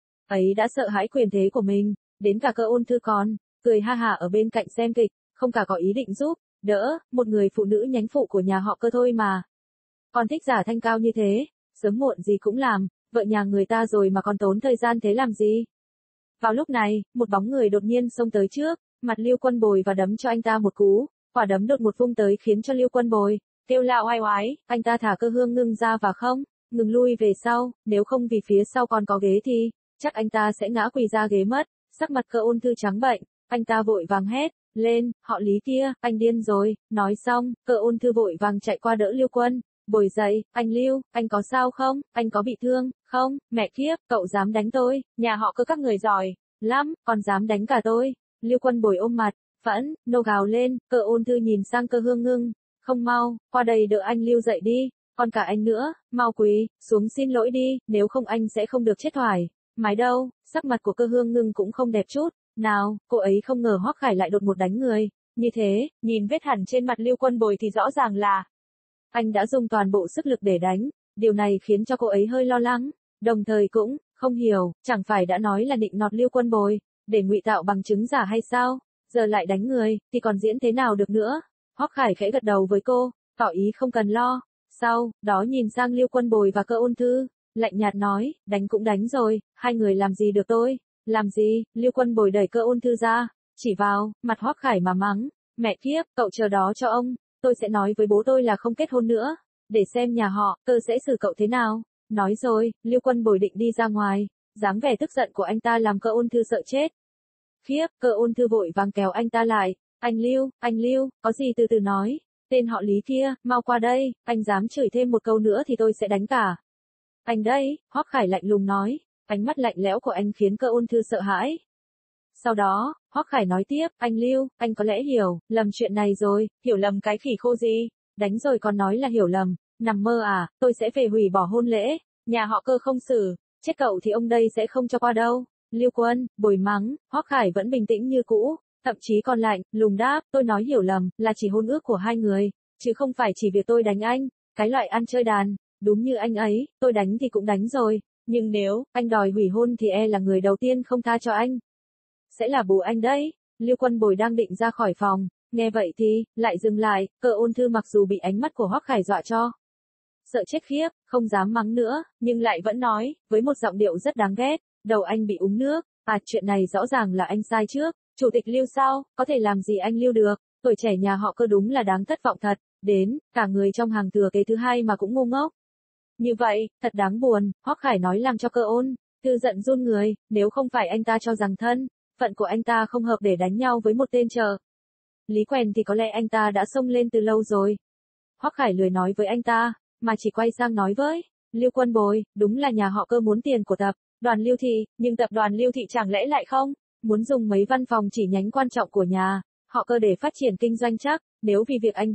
ấy đã sợ hãi quyền thế của mình, đến cả Cơ Ôn Thư còn cười ha hả ở bên cạnh xem kịch, không cả có ý định giúp đỡ một người phụ nữ nhánh phụ của nhà họ Cơ thôi mà. Còn thích giả thanh cao như thế, sớm muộn gì cũng làm vợ nhà người ta rồi mà còn tốn thời gian thế làm gì. Vào lúc này, một bóng người đột nhiên xông tới trước mặt Lưu Quân Bồi và đấm cho anh ta một cú. Quả đấm đột một vung tới khiến cho Lưu Quân Bồi kêu la oai oái. Anh ta thả Cơ Hương ngưng ra và không ngừng lui về sau, nếu không vì phía sau còn có ghế thì chắc anh ta sẽ ngã quỳ ra ghế mất. Sắc mặt Cơ Ôn Thư trắng bệch, anh ta vội vàng hét lên, họ Lý kia, anh điên rồi. Nói xong, Cơ Ôn Thư vội vàng chạy qua đỡ Lưu Quân Bồi dậy. Anh Lưu, anh có sao không? Anh có bị thương không? Mẹ kiếp, cậu dám đánh tôi, nhà họ Cơ các người giỏi lắm, còn dám đánh cả tôi. Lưu Quân Bồi ôm mặt phẫn nộ gào lên. Cơ Ôn Thư nhìn sang Cơ Hương ngưng, không mau qua đây đỡ anh Lưu dậy đi, còn cả anh nữa, mau quỳ xuống xin lỗi đi, nếu không anh sẽ không được chết thoải mái đâu. Sắc mặt của Cơ Hương ngưng cũng không đẹp chút nào, cô ấy không ngờ Hoắc Khải lại đột một đánh người như thế. Nhìn vết hằn trên mặt Lưu Quân Bồi thì rõ ràng là anh đã dùng toàn bộ sức lực để đánh. Điều này khiến cho cô ấy hơi lo lắng, đồng thời cũng không hiểu, chẳng phải đã nói là định nọt Lưu Quân Bồi để ngụy tạo bằng chứng giả hay sao, giờ lại đánh người thì còn diễn thế nào được nữa. Hoắc Khải khẽ gật đầu với cô, tỏ ý không cần lo. Sau đó nhìn sang Lưu Quân Bồi và Cơ Ôn Thư, lạnh nhạt nói, đánh cũng đánh rồi, hai người làm gì được tôi? Làm gì? Lưu Quân Bồi đẩy Cơ Ôn Thư ra, chỉ vào mặt Hoắc Khải mà mắng, mẹ kiếp, cậu chờ đó cho ông, tôi sẽ nói với bố tôi là không kết hôn nữa, để xem nhà họ Cơ sẽ xử cậu thế nào. Nói rồi, Lưu Quân Bồi định đi ra ngoài, dáng vẻ tức giận của anh ta làm Cơ Ôn Thư sợ chết khiếp. Cơ Ôn Thư vội vàng kéo anh ta lại, anh Lưu, anh Lưu, có gì từ từ nói, tên họ Lý kia, mau qua đây, anh dám chửi thêm một câu nữa thì tôi sẽ đánh cả anh đây. Hoắc Khải lạnh lùng nói, ánh mắt lạnh lẽo của anh khiến Cơ Ôn Thư sợ hãi. Sau đó, Hoắc Khải nói tiếp, anh Lưu, anh có lẽ hiểu lầm chuyện này rồi. Hiểu lầm cái khỉ khô gì, đánh rồi còn nói là hiểu lầm, nằm mơ à, tôi sẽ về hủy bỏ hôn lễ, nhà họ Cơ không xử chết cậu thì ông đây sẽ không cho qua đâu. Lưu Quân Bồi mắng. Hoắc Khải vẫn bình tĩnh như cũ, thậm chí còn lạnh lùng đáp, tôi nói hiểu lầm là chỉ hôn ước của hai người, chứ không phải chỉ việc tôi đánh anh, cái loại ăn chơi đàn. Đúng như anh ấy, tôi đánh thì cũng đánh rồi, nhưng nếu anh đòi hủy hôn thì e là người đầu tiên không tha cho anh sẽ là bố anh đấy. Lưu Quân Bồi đang định ra khỏi phòng, nghe vậy thì lại dừng lại. Cơ Ôn Thư mặc dù bị ánh mắt của Hoắc Khải dọa cho sợ chết khiếp, không dám mắng nữa, nhưng lại vẫn nói với một giọng điệu rất đáng ghét, đầu anh bị uống nước, à chuyện này rõ ràng là anh sai trước. Chủ tịch Lưu sao, có thể làm gì anh Lưu được, tuổi trẻ nhà họ Cơ đúng là đáng thất vọng thật, đến cả người trong hàng thừa kế thứ hai mà cũng ngu ngốc như vậy, thật đáng buồn. Hoắc Khải nói làm cho Cơ Ôn Thư giận run người, nếu không phải anh ta cho rằng thân phận của anh ta không hợp để đánh nhau với một tên trợ lý quèn thì có lẽ anh ta đã xông lên từ lâu rồi. Hoắc Khải lười nói với anh ta, mà chỉ quay sang nói với Lưu Quân Bồi, đúng là nhà họ Cơ muốn tiền của tập đoàn Lưu Thị, nhưng tập đoàn Lưu Thị chẳng lẽ lại không muốn dùng mấy văn phòng chỉ nhánh quan trọng của nhà họ Cơ để phát triển kinh doanh chắc, nếu vì việc anh bị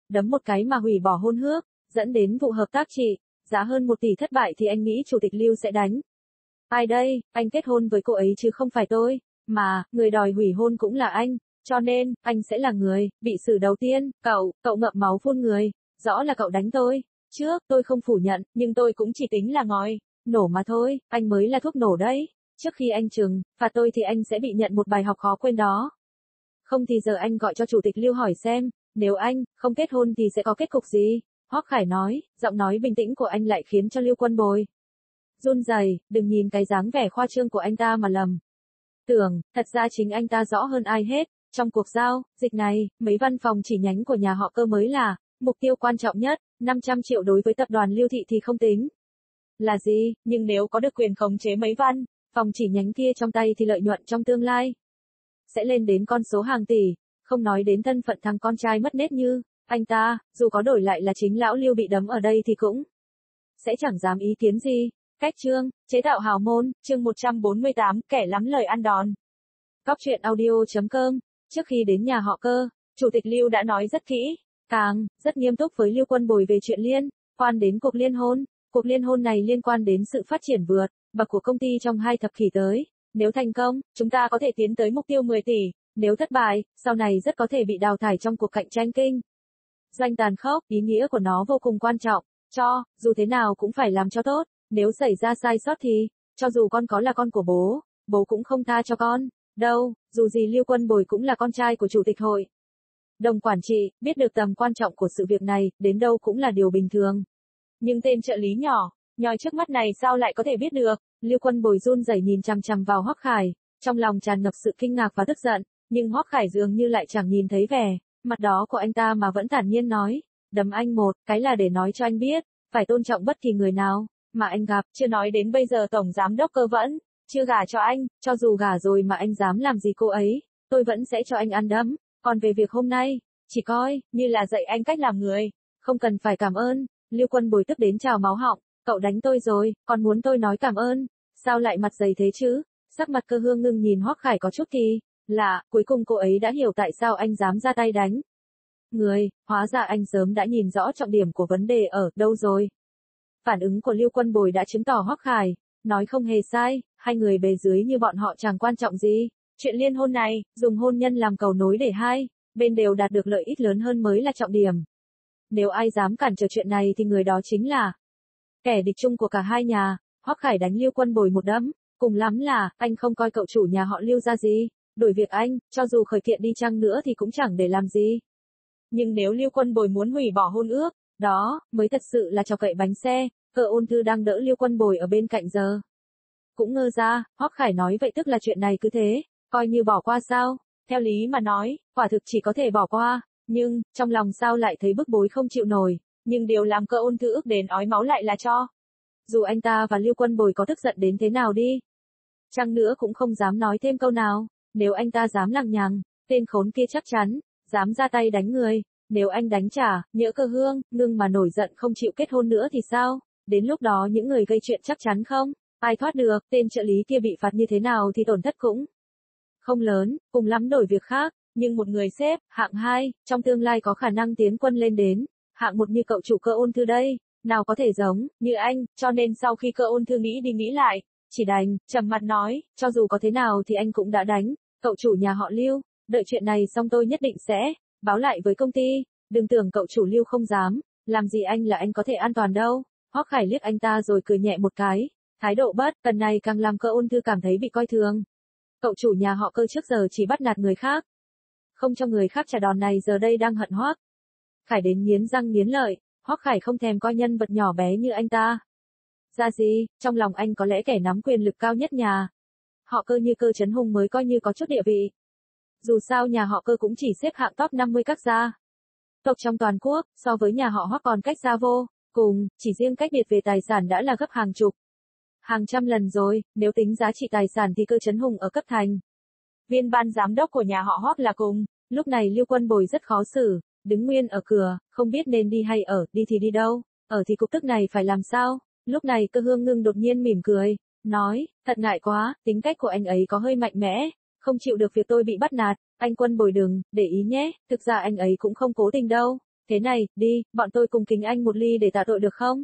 đấm một cái mà hủy bỏ hôn ước, dẫn đến vụ hợp tác trị, giá hơn một tỷ thất bại thì anh nghĩ Chủ tịch Lưu sẽ đánh. Ai đây, anh kết hôn với cô ấy chứ không phải tôi, mà, người đòi hủy hôn cũng là anh, cho nên, anh sẽ là người, bị xử đầu tiên, cậu, cậu ngậm máu phun người, rõ là cậu đánh tôi, trước, tôi không phủ nhận, nhưng tôi cũng chỉ tính là ngòi, nổ mà thôi, anh mới là thuốc nổ đấy, trước khi anh trừng, phạt tôi thì anh sẽ bị nhận một bài học khó quên đó. Không thì giờ anh gọi cho Chủ tịch Lưu hỏi xem, nếu anh, không kết hôn thì sẽ có kết cục gì? Hoắc Khải nói, giọng nói bình tĩnh của anh lại khiến cho Lưu Quân Bồi run rẩy, đừng nhìn cái dáng vẻ khoa trương của anh ta mà lầm. Tưởng, thật ra chính anh ta rõ hơn ai hết, trong cuộc giao dịch này, mấy văn phòng chỉ nhánh của nhà họ Cơ mới là mục tiêu quan trọng nhất, năm trăm triệu đối với tập đoàn Lưu Thị thì không tính là gì, nhưng nếu có được quyền khống chế mấy văn phòng chỉ nhánh kia trong tay thì lợi nhuận trong tương lai sẽ lên đến con số hàng tỷ, không nói đến thân phận thằng con trai mất nết như anh ta, dù có đổi lại là chính lão Lưu bị đấm ở đây thì cũng sẽ chẳng dám ý kiến gì. Cách chương, chế tạo hào môn, chương một trăm bốn mươi tám, kẻ lắm lời ăn đòn. Cóc truyện audio.com, trước khi đến nhà họ Cơ, Chủ tịch Lưu đã nói rất kỹ, càng, rất nghiêm túc với Lưu Quân Bồi về chuyện liên quan đến cuộc liên hôn. Cuộc liên hôn này liên quan đến sự phát triển vượt bậc của công ty trong hai thập kỷ tới. Nếu thành công, chúng ta có thể tiến tới mục tiêu mười tỷ, nếu thất bại, sau này rất có thể bị đào thải trong cuộc cạnh tranh kinh doanh tàn khốc, ý nghĩa của nó vô cùng quan trọng, cho, dù thế nào cũng phải làm cho tốt, nếu xảy ra sai sót thì, cho dù con có là con của bố, bố cũng không tha cho con, đâu, dù gì Lưu Quân Bồi cũng là con trai của Chủ tịch hội đồng quản trị, biết được tầm quan trọng của sự việc này, đến đâu cũng là điều bình thường. Nhưng tên trợ lý nhỏ, nhoi trước mắt này sao lại có thể biết được? Lưu Quân Bồi run rẩy nhìn chằm chằm vào Hoắc Khải, trong lòng tràn ngập sự kinh ngạc và tức giận, nhưng Hoắc Khải dường như lại chẳng nhìn thấy vẻ mặt đó của anh ta mà vẫn thản nhiên nói, đấm anh một cái là để nói cho anh biết, phải tôn trọng bất kỳ người nào mà anh gặp, chưa nói đến bây giờ tổng giám đốc Cơ vẫn chưa gả cho anh, cho dù gả rồi mà anh dám làm gì cô ấy, tôi vẫn sẽ cho anh ăn đấm, còn về việc hôm nay, chỉ coi như là dạy anh cách làm người, không cần phải cảm ơn. Lưu Quân Bồi tức đến trào máu họng, cậu đánh tôi rồi, còn muốn tôi nói cảm ơn, sao lại mặt dày thế chứ? Sắc mặt Cơ Hương ngưng nhìn Hoắc Khải có chút kỳ lạ, cuối cùng cô ấy đã hiểu tại sao anh dám ra tay đánh người, hóa ra anh sớm đã nhìn rõ trọng điểm của vấn đề ở đâu rồi. Phản ứng của Lưu Quân Bồi đã chứng tỏ Hoắc Khải nói không hề sai, hai người bề dưới như bọn họ chẳng quan trọng gì. Chuyện liên hôn này, dùng hôn nhân làm cầu nối để hai bên đều đạt được lợi ích lớn hơn mới là trọng điểm. Nếu ai dám cản trở chuyện này thì người đó chính là kẻ địch chung của cả hai nhà. Hoắc Khải đánh Lưu Quân Bồi một đấm, cùng lắm là anh không coi cậu chủ nhà họ Lưu ra gì, đổi việc anh, cho dù khởi kiện đi chăng nữa thì cũng chẳng để làm gì. Nhưng nếu Lưu Quân Bồi muốn hủy bỏ hôn ước, đó mới thật sự là trò cậy bánh xe. Cơ Ôn Thư đang đỡ Lưu Quân Bồi ở bên cạnh giờ cũng ngơ ra. Hoắc Khải nói vậy tức là chuyện này cứ thế coi như bỏ qua sao? Theo lý mà nói, quả thực chỉ có thể bỏ qua, nhưng trong lòng sao lại thấy bức bối không chịu nổi. Nhưng điều làm Cơ Ôn Thư ức đến ói máu lại là cho dù anh ta và Lưu Quân Bồi có tức giận đến thế nào đi chăng nữa cũng không dám nói thêm câu nào. Nếu anh ta dám lằng nhằng, tên khốn kia chắc chắn dám ra tay đánh người. Nếu anh đánh trả, nhỡ Cơ Hương ngưng mà nổi giận không chịu kết hôn nữa thì sao? Đến lúc đó những người gây chuyện chắc chắn không ai thoát được. Tên trợ lý kia bị phạt như thế nào thì tổn thất cũng không lớn, cùng lắm đổi việc khác. Nhưng một người xếp hạng hai trong tương lai có khả năng tiến quân lên đến hạng một như cậu chủ Cơ Ôn Thư đây, nào có thể giống như anh. Cho nên sau khi Cơ Ôn Thư nghĩ đi nghĩ lại, chỉ đành trầm mặt nói, cho dù có thế nào thì anh cũng đã đánh cậu chủ nhà họ Lưu, đợi chuyện này xong tôi nhất định sẽ báo lại với công ty. Đừng tưởng cậu chủ Lưu không dám làm gì anh là anh có thể an toàn đâu. Hoắc Khải liếc anh ta rồi cười nhẹ một cái, thái độ bất cần này càng làm Cơ Ôn Thư cảm thấy bị coi thường. Cậu chủ nhà họ Cơ trước giờ chỉ bắt nạt người khác, không cho người khác trả đòn, này giờ đây đang hận Hoắc Khải đến nghiến răng nghiến lợi. Hoắc Khải không thèm coi nhân vật nhỏ bé như anh ta ra gì, trong lòng anh có lẽ kẻ nắm quyền lực cao nhất nhà họ Cơ như Cơ Chấn Hùng mới coi như có chút địa vị. Dù sao nhà họ Cơ cũng chỉ xếp hạng top năm mươi các gia tộc trong toàn quốc, so với nhà họ Hoắc còn cách xa vô cùng, chỉ riêng cách biệt về tài sản đã là gấp hàng chục, hàng trăm lần rồi. Nếu tính giá trị tài sản thì Cơ Chấn Hùng ở cấp thành viên ban giám đốc của nhà họ Hoắc là cùng. Lúc này Lưu Quân Bồi rất khó xử, đứng nguyên ở cửa, không biết nên đi hay ở, đi thì đi đâu, ở thì cục tức này phải làm sao. Lúc này Cơ Hương Ngưng đột nhiên mỉm cười, nói, thật ngại quá, tính cách của anh ấy có hơi mạnh mẽ, không chịu được việc tôi bị bắt nạt. Anh Quân Bồi đừng để ý nhé, thực ra anh ấy cũng không cố tình đâu. thế này, đi, bọn tôi cùng kính anh một ly để tạ tội được không?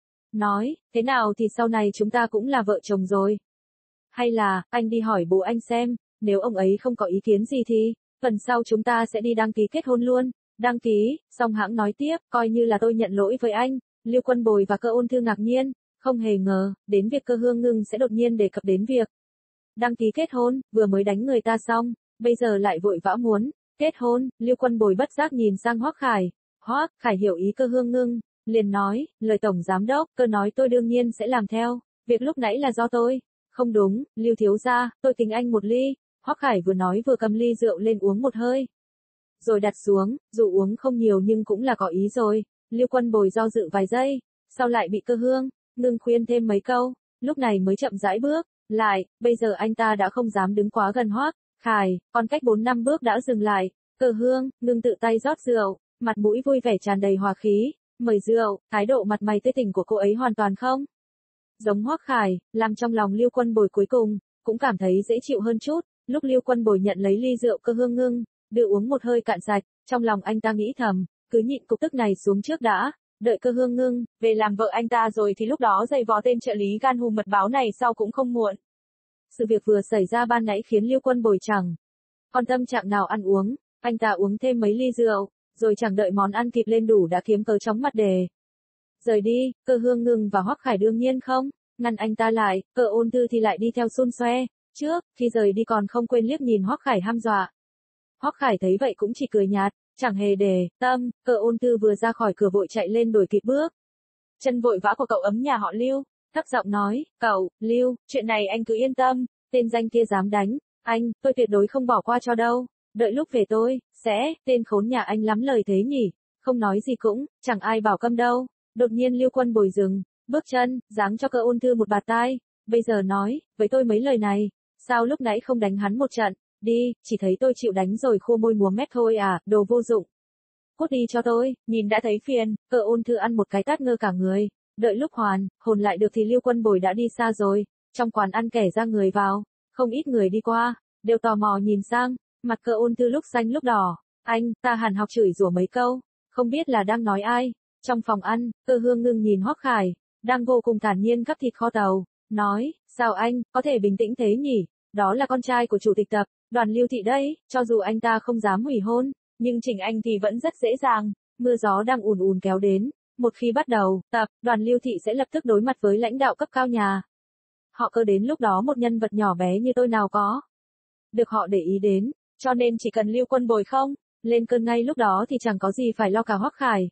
Nói, thế nào thì sau này chúng ta cũng là vợ chồng rồi. Hay là, anh đi hỏi bố anh xem, nếu ông ấy không có ý kiến gì thì, tuần sau chúng ta sẽ đi đăng ký kết hôn luôn. Đăng ký, xong hãng nói tiếp, coi như là tôi nhận lỗi với anh. Lưu Quân Bồi và Cơ Ôn Thư ngạc nhiên, không hề ngờ, đến việc Cơ Hương Ngưng sẽ đột nhiên đề cập đến việc đăng ký kết hôn, vừa mới đánh người ta xong, bây giờ lại vội vã muốn kết hôn. Lưu Quân Bồi bất giác nhìn sang Hoắc Khải. Hoắc Khải hiểu ý Cơ Hương Ngưng, liền nói, lời tổng giám đốc, Cơ nói tôi đương nhiên sẽ làm theo, việc lúc nãy là do tôi. Không đúng, Lưu thiếu gia, tôi kính anh một ly. Hoắc Khải vừa nói vừa cầm ly rượu lên uống một hơi, rồi đặt xuống, dù uống không nhiều nhưng cũng là có ý rồi. Lưu Quân Bồi do dự vài giây, sau lại bị Cơ Hương Ngưng khuyên thêm mấy câu, lúc này mới chậm rãi bước lại. Bây giờ anh ta đã không dám đứng quá gần Hoắc Khải, còn cách bốn năm bước đã dừng lại. Cơ Hương Ngưng tự tay rót rượu, mặt mũi vui vẻ tràn đầy hòa khí, mời rượu. Thái độ mặt mày tươi tỉnh của cô ấy hoàn toàn không giống Hoắc Khải, làm trong lòng Lưu Quân Bồi cuối cùng cũng cảm thấy dễ chịu hơn chút. Lúc Lưu Quân Bồi nhận lấy ly rượu Cơ Hương Ngưng đưa uống một hơi cạn sạch, trong lòng anh ta nghĩ thầm, cứ nhịn cục tức này xuống trước đã, đợi Cơ Hương Ngưng về làm vợ anh ta rồi thì lúc đó giày vò tên trợ lý gan hùm mật báo này sau cũng không muộn. Sự việc vừa xảy ra ban nãy khiến Lưu Quân Bồi chẳng còn tâm trạng nào ăn uống, anh ta uống thêm mấy ly rượu, rồi chẳng đợi món ăn kịp lên đủ đã kiếm cớ chóng mặt đề rời đi. Cơ Hương Ngưng và Hoắc Khải đương nhiên không ngăn anh ta lại, Cơ Ôn Thư thì lại đi theo xun xoe. Trước khi rời đi còn không quên liếc nhìn Hoắc Khải hăm dọa. Hoắc Khải thấy vậy cũng chỉ cười nhạt, chẳng hề để tâm. Cơ Ôn Thư vừa ra khỏi cửa vội chạy lên đuổi kịp bước chân vội vã của cậu ấm nhà họ Lưu, thấp giọng nói, cậu Lưu, chuyện này anh cứ yên tâm, tên danh kia dám đánh anh, tôi tuyệt đối không bỏ qua cho đâu. Đợi lúc về tôi sẽ, tên khốn nhà anh lắm lời thế nhỉ, không nói gì cũng chẳng ai bảo câm đâu. Đột nhiên Lưu Quân Bồi dừng bước chân, giáng cho Cơ Ôn Thư một bạt tai. Bây giờ nói với tôi mấy lời này, sao lúc nãy không đánh hắn một trận đi, chỉ thấy tôi chịu đánh rồi khô môi múa mép thôi à, đồ vô dụng. Cút đi cho tôi, nhìn đã thấy phiền. Cơ Ôn Thư ăn một cái tát ngơ cả người, đợi lúc hoàn hồn lại được thì Lưu Quân Bồi đã đi xa rồi. Trong quán ăn kẻ ra người vào, không ít người đi qua, đều tò mò nhìn sang, mặt Cơ Ôn Thư lúc xanh lúc đỏ. Anh ta hàn học chửi rủa mấy câu, không biết là đang nói ai. Trong phòng ăn, Cơ Hương Ngưng nhìn Hoắc Khải đang vô cùng thản nhiên gắp thịt kho tàu, nói, sao anh có thể bình tĩnh thế nhỉ, đó là con trai của chủ tịch tập đoàn Lưu Thị đấy, cho dù anh ta không dám hủy hôn, nhưng chỉnh anh thì vẫn rất dễ dàng. Mưa gió đang ùn ùn kéo đến, một khi bắt đầu, tập đoàn Lưu Thị sẽ lập tức đối mặt với lãnh đạo cấp cao nhà họ Cơ, đến lúc đó một nhân vật nhỏ bé như tôi nào có được họ để ý đến, cho nên chỉ cần Lưu Quân Bồi không lên cơn ngay lúc đó thì chẳng có gì phải lo cả. Hoắc Khải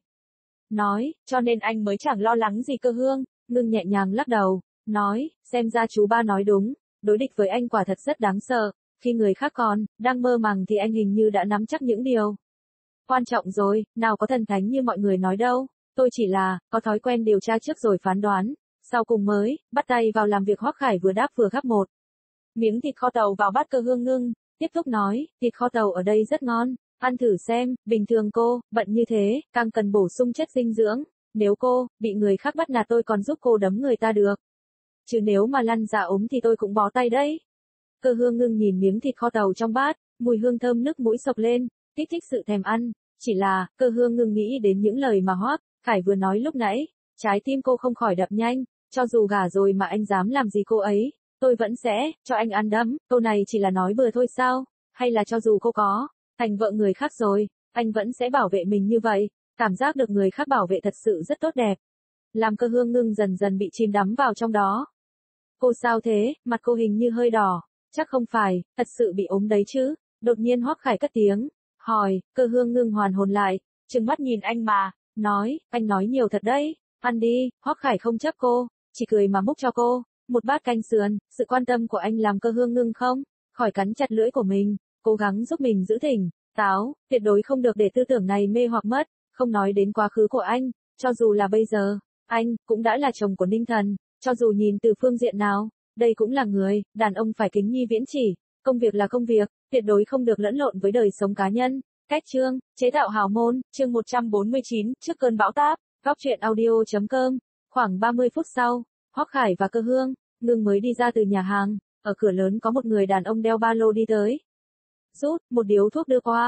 nói, cho nên anh mới chẳng lo lắng gì. Cơ Hương Ngưng nhẹ nhàng lắc đầu, nói, xem ra chú ba nói đúng, đối địch với anh quả thật rất đáng sợ, khi người khác còn đang mơ màng thì anh hình như đã nắm chắc những điều quan trọng rồi, nào có thần thánh như mọi người nói đâu, tôi chỉ là có thói quen điều tra trước rồi phán đoán, sau cùng mới bắt tay vào làm việc. Hoắc Khải vừa đáp vừa gắp một miếng thịt kho tàu vào bát Cơ Hương Ngưng, tiếp tục nói, thịt kho tàu ở đây rất ngon, ăn thử xem. Bình thường cô bận như thế, càng cần bổ sung chất dinh dưỡng, nếu cô bị người khác bắt nạt tôi còn giúp cô đấm người ta được, chứ nếu mà lăn dạ ốm thì tôi cũng bó tay đấy. Cơ Hương Ngưng nhìn miếng thịt kho tàu trong bát, mùi hương thơm nước mũi sộc lên, kích thích sự thèm ăn. Chỉ là, Cơ Hương Ngưng nghĩ đến những lời mà Hoắc Khải vừa nói lúc nãy, trái tim cô không khỏi đập nhanh. Cho dù gả rồi mà anh dám làm gì cô ấy, tôi vẫn sẽ cho anh ăn đấm. Câu này chỉ là nói bừa thôi sao? Hay là cho dù cô có thành vợ người khác rồi, anh vẫn sẽ bảo vệ mình như vậy? Cảm giác được người khác bảo vệ thật sự rất tốt đẹp, làm Cơ Hương Ngưng dần dần bị chìm đắm vào trong đó. Cô sao thế? Mặt cô hình như hơi đỏ. Chắc không phải, thật sự bị ốm đấy chứ? Đột nhiên Hoắc Khải cất tiếng hỏi. Cơ Hương Ngưng hoàn hồn lại, trừng mắt nhìn anh mà, nói, anh nói nhiều thật đấy, ăn đi. Hoắc Khải không chấp cô, chỉ cười mà múc cho cô một bát canh sườn. Sự quan tâm của anh làm Cơ Hương Ngưng không khỏi cắn chặt lưỡi của mình, cố gắng giúp mình giữ tỉnh táo, tuyệt đối không được để tư tưởng này mê hoặc mất. Không nói đến quá khứ của anh, cho dù là bây giờ, anh cũng đã là chồng của Ninh Thần, cho dù nhìn từ phương diện nào, đây cũng là người đàn ông phải kính nhi viễn chỉ. Công việc là công việc, tuyệt đối không được lẫn lộn với đời sống cá nhân. Cách chương, chế tạo hào môn, chương một trăm bốn mươi chín, trước cơn bão táp, góc truyện audio chấm com. Khoảng ba mươi phút sau, Hoắc Khải và Cơ Hương Ngưng mới đi ra từ nhà hàng, ở cửa lớn có một người đàn ông đeo ba lô đi tới. Rút một điếu thuốc đưa qua,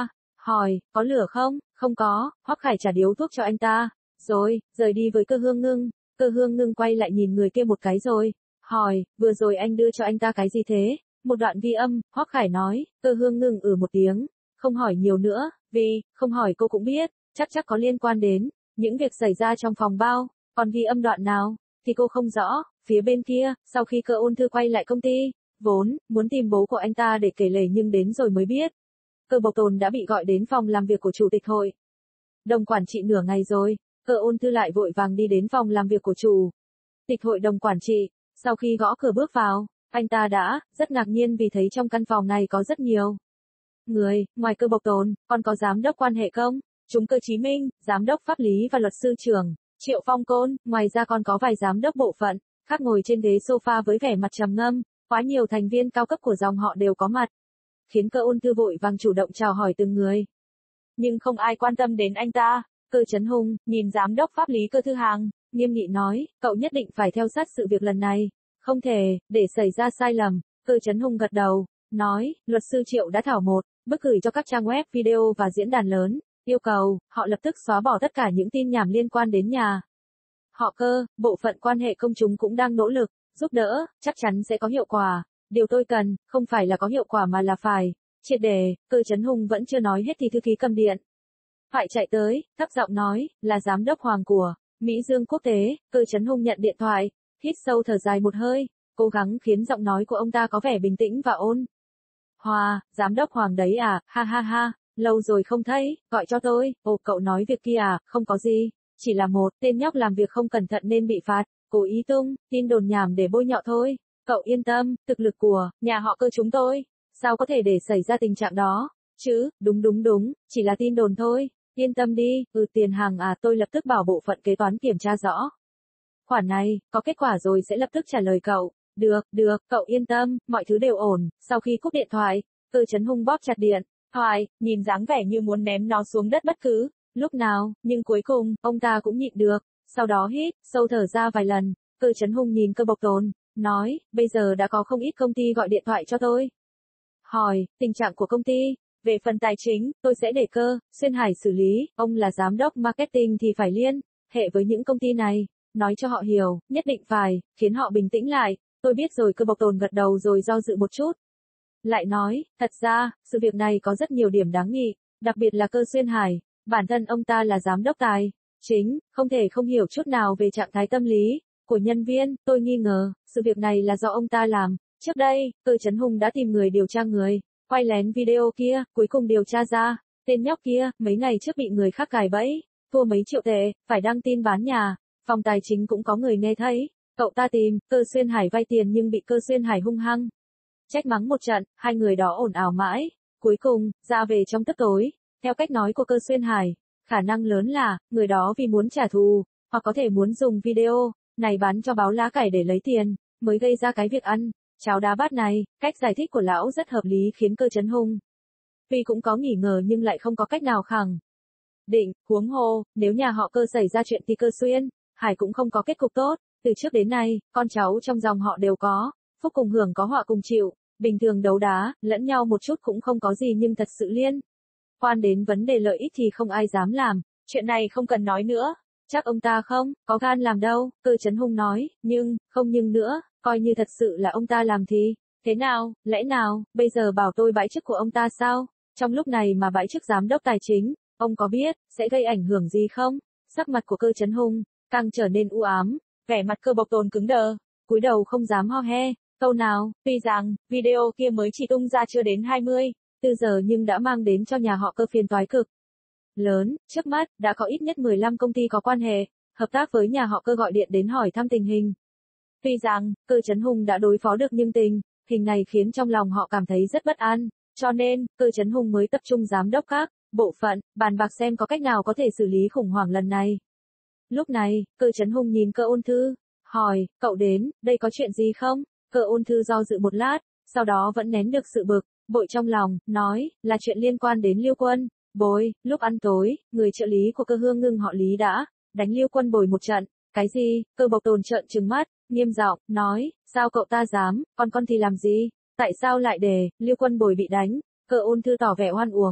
Hỏi, có lửa không? Không có, Hoắc Khải trả điếu thuốc cho anh ta. Rồi, rời đi với Cơ Hương Ngưng. Cơ Hương Ngưng quay lại nhìn người kia một cái rồi. Hỏi, vừa rồi anh đưa cho anh ta cái gì thế? Một đoạn ghi âm, Hoắc Khải nói. Cơ Hương Ngưng ừ một tiếng. Không hỏi nhiều nữa, vì, không hỏi cô cũng biết, chắc chắc có liên quan đến những việc xảy ra trong phòng bao. Còn ghi âm đoạn nào, thì cô không rõ. Phía bên kia, sau khi Cơ Ôn Thư quay lại công ty, vốn muốn tìm bố của anh ta để kể lể nhưng đến rồi mới biết. Cơ Bộc Tồn đã bị gọi đến phòng làm việc của chủ tịch hội đồng quản trị nửa ngày rồi. Cơ Ôn Thư lại vội vàng đi đến phòng làm việc của chủ tịch hội đồng quản trị. Sau khi gõ cửa bước vào, anh ta đã rất ngạc nhiên vì thấy trong căn phòng này có rất nhiều người. Ngoài Cơ Bộc Tồn, còn có giám đốc quan hệ công chúng Cơ Chí Minh, giám đốc pháp lý và luật sư trưởng Triệu Phong Côn. Ngoài ra còn có vài giám đốc bộ phận khác ngồi trên ghế sofa với vẻ mặt trầm ngâm. Quá nhiều thành viên cao cấp của dòng họ đều có mặt, khiến Cơ Ôn Thư vội vàng chủ động chào hỏi từng người. Nhưng không ai quan tâm đến anh ta. Cơ Chấn Hùng nhìn giám đốc pháp lý Cơ Thư Hàng, nghiêm nghị nói, cậu nhất định phải theo sát sự việc lần này, không thể để xảy ra sai lầm. Cơ Chấn Hùng gật đầu, nói, luật sư Triệu đã thảo một bức gửi cho các trang web video và diễn đàn lớn, yêu cầu họ lập tức xóa bỏ tất cả những tin nhảm liên quan đến nhà họ Cơ. Bộ phận quan hệ công chúng cũng đang nỗ lực giúp đỡ, chắc chắn sẽ có hiệu quả. Điều tôi cần, không phải là có hiệu quả mà là phải triệt để. Cơ Chấn Hùng vẫn chưa nói hết thì thư ký cầm điện thoại chạy tới, thấp giọng nói, là giám đốc Hoàng của Mỹ Dương Quốc tế. Cơ Chấn Hùng nhận điện thoại, hít sâu thở dài một hơi, cố gắng khiến giọng nói của ông ta có vẻ bình tĩnh và ôn hòa. Giám đốc Hoàng đấy à, ha ha ha, lâu rồi không thấy, gọi cho tôi. Ồ, cậu nói việc kia à? Không có gì, chỉ là một tên nhóc làm việc không cẩn thận nên bị phạt, cố ý tung tin đồn nhảm để bôi nhọ thôi. Cậu yên tâm, thực lực của nhà họ Cơ chúng tôi sao có thể để xảy ra tình trạng đó chứ? Đúng đúng đúng, chỉ là tin đồn thôi. Yên tâm đi. Ừ, tiền hàng à, tôi lập tức bảo bộ phận kế toán kiểm tra rõ khoản này, có kết quả rồi sẽ lập tức trả lời cậu. Được, được, cậu yên tâm, mọi thứ đều ổn. Sau khi cúp điện thoại, Cơ Chấn Hùng bóp chặt điện thoại, nhìn dáng vẻ như muốn ném nó xuống đất bất cứ lúc nào, nhưng cuối cùng, ông ta cũng nhịn được. Sau đó hít sâu thở ra vài lần, Cơ Chấn Hùng nhìn Cơ Bộc Tồn, nói, bây giờ đã có không ít công ty gọi điện thoại cho tôi. Hỏi, tình trạng của công ty, về phần tài chính, tôi sẽ để Cơ Xuyên Hải xử lý, ông là giám đốc marketing thì phải liên hệ với những công ty này, nói cho họ hiểu, nhất định phải khiến họ bình tĩnh lại. Tôi biết rồi. Cơ Bộc Tồn gật đầu rồi do dự một chút. Lại nói, thật ra, sự việc này có rất nhiều điểm đáng nghi, đặc biệt là Cơ Xuyên Hải, bản thân ông ta là giám đốc tài chính, không thể không hiểu chút nào về trạng thái tâm lý của nhân viên. Tôi nghi ngờ, sự việc này là do ông ta làm. Trước đây, Cơ Chấn Hùng đã tìm người điều tra người quay lén video kia, cuối cùng điều tra ra, tên nhóc kia, mấy ngày trước bị người khác gài bẫy, thua mấy triệu tệ, phải đăng tin bán nhà. Phòng tài chính cũng có người nghe thấy, cậu ta tìm Cơ Xuyên Hải vay tiền nhưng bị Cơ Xuyên Hải hung hăng trách mắng một trận, hai người đó ồn ào mãi, cuối cùng ra về trong tức tối. Theo cách nói của Cơ Xuyên Hải, khả năng lớn là người đó vì muốn trả thù, hoặc có thể muốn dùng video này bán cho báo lá cải để lấy tiền, mới gây ra cái việc ăn cháo đá bát này. Cách giải thích của lão rất hợp lý khiến Cơ Chấn Hùng tuy cũng có nghi ngờ nhưng lại không có cách nào khẳng định. Huống hồ, nếu nhà họ Cơ xảy ra chuyện thì Cơ Xuyên Hải cũng không có kết cục tốt. Từ trước đến nay, con cháu trong dòng họ đều có phúc cùng hưởng có họa cùng chịu, bình thường đấu đá lẫn nhau một chút cũng không có gì, nhưng thật sự liên quan đến vấn đề lợi ích thì không ai dám làm. Chuyện này không cần nói nữa, chắc ông ta không có gan làm đâu. Cơ Chấn Hùng nói, nhưng không nhưng nữa, coi như thật sự là ông ta làm thì thế nào? Lẽ nào bây giờ bảo tôi bãi chức của ông ta sao? Trong lúc này mà bãi chức giám đốc tài chính, ông có biết sẽ gây ảnh hưởng gì không? Sắc mặt của Cơ Chấn Hùng càng trở nên u ám, vẻ mặt Cơ Bộc Tồn cứng đờ, cúi đầu không dám ho he câu nào. Tuy rằng video kia mới chỉ tung ra chưa đến hai mươi bốn giờ nhưng đã mang đến cho nhà họ Cơ phiền toái cực lớn. Trước mắt đã có ít nhất mười lăm công ty có quan hệ hợp tác với nhà họ Cơ gọi điện đến hỏi thăm tình hình. Tuy rằng Cơ Chấn Hùng đã đối phó được nhưng tình hình này khiến trong lòng họ cảm thấy rất bất an, cho nên Cơ Chấn Hùng mới tập trung giám đốc các bộ phận bàn bạc xem có cách nào có thể xử lý khủng hoảng lần này. Lúc này, Cơ Chấn Hùng nhìn Cơ Ôn Thư, hỏi, cậu đến đây có chuyện gì không? Cơ Ôn Thư do dự một lát, sau đó vẫn nén được sự bực bội trong lòng, nói, là chuyện liên quan đến Liêu Quân Bồi. Lúc ăn tối, người trợ lý của Cơ Hương Ngưng họ Lý đã đánh Liêu Quân Bồi một trận. Cái gì? Cơ Bộc Tồn trợn trừng mắt, nghiêm giọng nói, sao cậu ta dám, còn con thì làm gì? Tại sao lại để Liêu Quân Bồi bị đánh? Cơ Ôn Thư tỏ vẻ oan uổng,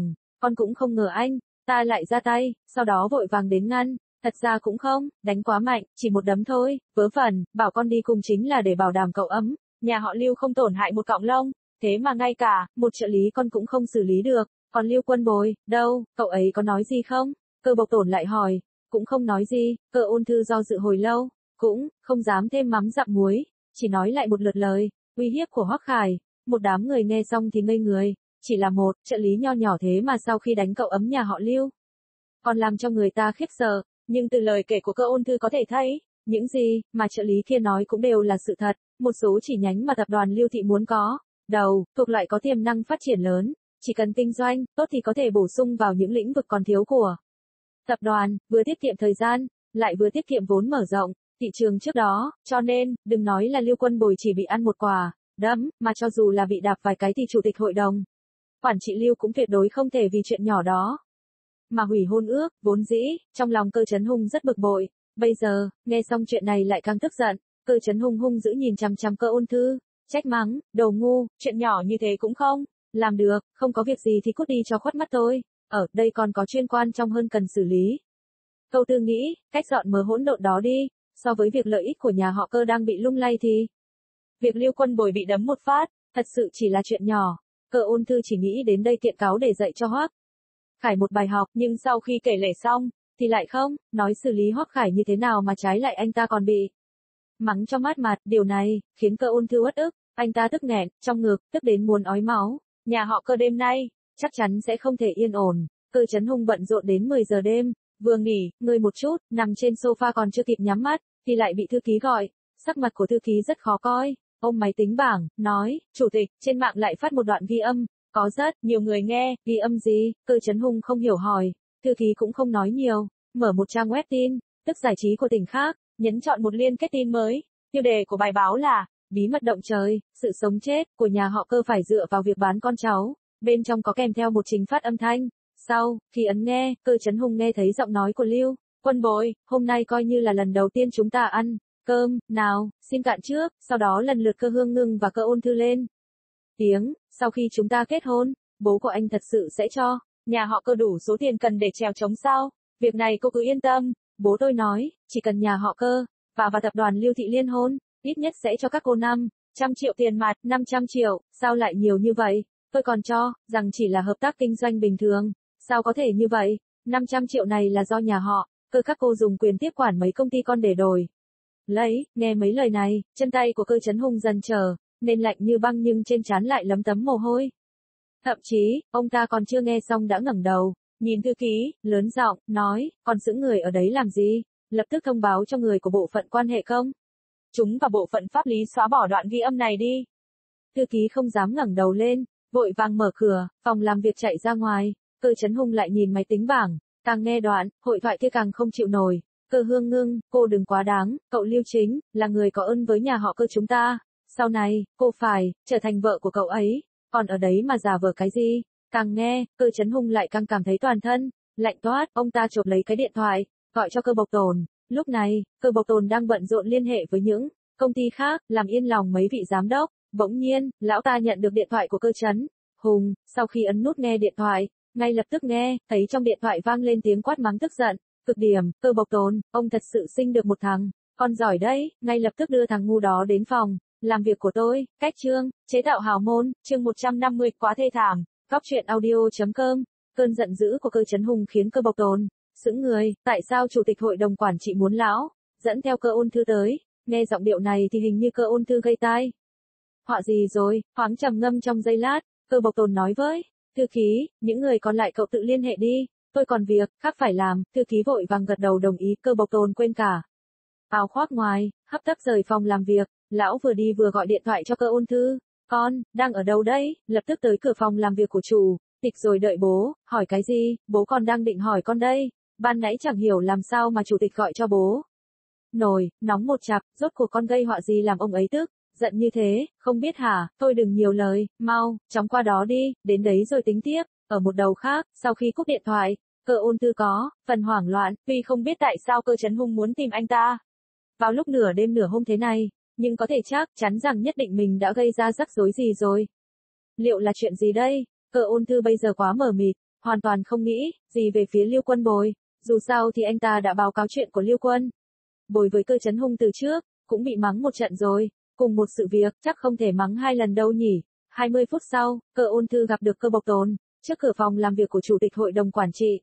con cũng không ngờ anh, ta lại ra tay, sau đó vội vàng đến ngăn. Thật ra cũng không, đánh quá mạnh, chỉ một đấm thôi, vớ vẩn, bảo con đi cùng chính là để bảo đảm cậu ấm, nhà họ Lưu không tổn hại một cọng lông, thế mà ngay cả, một trợ lý con cũng không xử lý được, còn Lưu Quân Bồi, đâu, cậu ấy có nói gì không? Cơ Bộc Tổn lại hỏi, cũng không nói gì, Cơ Ôn Thư do dự hồi lâu, cũng, không dám thêm mắm dặm muối, chỉ nói lại một lượt lời, uy hiếp của Hoắc Khải, một đám người nghe xong thì ngây người, chỉ là một, trợ lý nho nhỏ thế mà sau khi đánh cậu ấm nhà họ Lưu, còn làm cho người ta khiếp sợ. Nhưng từ lời kể của Cơ Ôn Thư có thể thấy, những gì mà trợ lý kia nói cũng đều là sự thật, một số chỉ nhánh mà tập đoàn Lưu Thị muốn có, đầu, thuộc loại có tiềm năng phát triển lớn, chỉ cần kinh doanh, tốt thì có thể bổ sung vào những lĩnh vực còn thiếu của tập đoàn, vừa tiết kiệm thời gian, lại vừa tiết kiệm vốn mở rộng, thị trường trước đó, cho nên, đừng nói là Lưu Quân Bồi chỉ bị ăn một quả, đấm, mà cho dù là bị đạp vài cái thì chủ tịch hội đồng, quản trị Lưu cũng tuyệt đối không thể vì chuyện nhỏ đó mà hủy hôn ước, vốn dĩ, trong lòng Cơ Chấn Hung rất bực bội, bây giờ, nghe xong chuyện này lại càng tức giận, Cơ Chấn Hung hung dữ nhìn chằm chằm Cơ Ôn Thư, trách mắng, đồ ngu, chuyện nhỏ như thế cũng không làm được, không có việc gì thì cút đi cho khuất mắt thôi, ở đây còn có chuyên quan trong hơn cần xử lý. Câu Tư nghĩ, cách dọn mớ hỗn độn đó đi, so với việc lợi ích của nhà họ Cơ đang bị lung lay thì việc Lưu Quân Bồi bị đấm một phát, thật sự chỉ là chuyện nhỏ. Cơ Ôn Thư chỉ nghĩ đến đây kiện cáo để dạy cho Hoắc Khải một bài học, nhưng sau khi kể lể xong, thì lại không, nói xử lý Hoắc Khải như thế nào mà trái lại anh ta còn bị mắng cho mát mặt, điều này, khiến Cơ Ôn Thư uất ức, anh ta tức nghẹn, trong ngực, tức đến muốn ói máu, nhà họ Cơ đêm nay, chắc chắn sẽ không thể yên ổn, Cơ Chấn Hung bận rộn đến mười giờ đêm, vừa nghỉ, ngơi một chút, nằm trên sofa còn chưa kịp nhắm mắt, thì lại bị thư ký gọi, sắc mặt của thư ký rất khó coi, ôm máy tính bảng, nói, chủ tịch, trên mạng lại phát một đoạn ghi âm. Có rất nhiều người nghe, ghi âm gì, Cơ Chấn Hung không hiểu hỏi, thư ký cũng không nói nhiều, mở một trang web tin, tức giải trí của tỉnh khác, nhấn chọn một liên kết tin mới, tiêu đề của bài báo là, bí mật động trời, sự sống chết của nhà họ Cơ phải dựa vào việc bán con cháu, bên trong có kèm theo một trình phát âm thanh, sau, khi ấn nghe, Cơ Chấn Hung nghe thấy giọng nói của Lưu Quân Bồi, hôm nay coi như là lần đầu tiên chúng ta ăn cơm, nào, xin cạn trước, sau đó lần lượt Cơ Hương Ngưng và Cơ Ôn Thư lên tiếng, sau khi chúng ta kết hôn, bố của anh thật sự sẽ cho nhà họ Cơ đủ số tiền cần để trèo trống sao? Việc này cô cứ yên tâm, bố tôi nói, chỉ cần nhà họ Cơ và và tập đoàn Lưu Thị liên hôn, ít nhất sẽ cho các cô năm trăm triệu tiền mặt, năm trăm triệu, sao lại nhiều như vậy? Tôi còn cho rằng chỉ là hợp tác kinh doanh bình thường, sao có thể như vậy? năm trăm triệu này là do nhà họ Cơ các cô dùng quyền tiếp quản mấy công ty con để đổi lấy, nghe mấy lời này, chân tay của Cơ Chấn Hung dần trở nên lạnh như băng nhưng trên trán lại lấm tấm mồ hôi. Thậm chí, ông ta còn chưa nghe xong đã ngẩng đầu, nhìn thư ký, lớn giọng, nói, còn giữ người ở đấy làm gì? Lập tức thông báo cho người của bộ phận quan hệ công chúng và bộ phận pháp lý xóa bỏ đoạn ghi âm này đi. Thư ký không dám ngẩng đầu lên, vội vàng mở cửa, phòng làm việc chạy ra ngoài, Cơ Chấn Hung lại nhìn máy tính bảng, càng nghe đoạn, hội thoại kia càng không chịu nổi. Cơ Hương Ngưng, cô đừng quá đáng, cậu Lưu Chính, là người có ơn với nhà họ Cơ chúng ta. Sau này, cô phải trở thành vợ của cậu ấy, còn ở đấy mà giả vờ cái gì? Càng nghe, Cơ Chấn Hung lại càng cảm thấy toàn thân lạnh toát, ông ta chộp lấy cái điện thoại, gọi cho Cơ Bộc Tồn. Lúc này, Cơ Bộc Tồn đang bận rộn liên hệ với những công ty khác, làm yên lòng mấy vị giám đốc. Bỗng nhiên, lão ta nhận được điện thoại của Cơ Chấn Hung, sau khi ấn nút nghe điện thoại, ngay lập tức nghe thấy trong điện thoại vang lên tiếng quát mắng tức giận, cực điểm. Cơ Bộc Tồn, ông thật sự sinh được một thằng con giỏi đấy, ngay lập tức đưa thằng ngu đó đến phòng làm việc của tôi. Cách chương, chế tạo hào môn, chương một trăm năm mươi, quá thê thảm. Góc truyện audio.com. Cơn giận dữ của Cơ Chấn Hung khiến Cơ Bộc Tồn sững người, tại sao chủ tịch hội đồng quản trị muốn lão dẫn theo Cơ Ôn Thư tới? Nghe giọng điệu này thì hình như Cơ Ôn Thư gây tai họa gì rồi. Thoáng trầm ngâm trong giây lát, Cơ Bộc Tồn nói với thư ký, những người còn lại cậu tự liên hệ đi, tôi còn việc khác phải làm. Thư ký vội vàng gật đầu đồng ý. Cơ Bộc Tồn quên cả áo khoác ngoài, hấp tấp rời phòng làm việc. Lão vừa đi vừa gọi điện thoại cho Cơ Ôn Thư. Con, đang ở đâu đấy? Lập tức tới cửa phòng làm việc của chủ tịch rồi đợi bố. Hỏi cái gì? Bố con đang định hỏi con đây. Ban nãy chẳng hiểu làm sao mà chủ tịch gọi cho bố. Nổi, nóng một chặp, rốt cuộc con gây họa gì làm ông ấy tức giận như thế, không biết hả? Thôi đừng nhiều lời, mau, chóng qua đó đi, đến đấy rồi tính tiếp. Ở một đầu khác, sau khi cúp điện thoại, Cơ Ôn Thư có phần hoảng loạn, tuy không biết tại sao Cơ Chấn Hung muốn tìm anh ta vào lúc nửa đêm nửa hôm thế này, nhưng có thể chắc chắn rằng nhất định mình đã gây ra rắc rối gì rồi. Liệu là chuyện gì đây? Cơ Ôn Thư bây giờ quá mờ mịt, hoàn toàn không nghĩ gì về phía Lưu Quân Bồi, dù sao thì anh ta đã báo cáo chuyện của Lưu Quân Bồi với Cơ Chấn Hung từ trước, cũng bị mắng một trận rồi, cùng một sự việc, chắc không thể mắng hai lần đâu nhỉ. hai mươi phút sau, Cơ Ôn Thư gặp được Cơ Bộc Tồn, trước cửa phòng làm việc của chủ tịch hội đồng quản trị.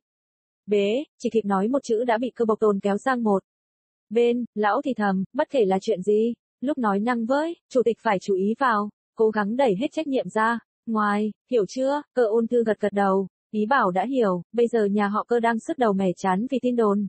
Bế, chỉ kịp nói một chữ đã bị Cơ Bộc Tồn kéo sang một bên, lão thì thầm, bất kể là chuyện gì, lúc nói năng với, chủ tịch phải chú ý vào, cố gắng đẩy hết trách nhiệm ra, ngoài, hiểu chưa? Cơ Ôn Thư gật gật đầu, ý bảo đã hiểu, bây giờ nhà họ Cơ đang sứt đầu mẻ chán vì tin đồn.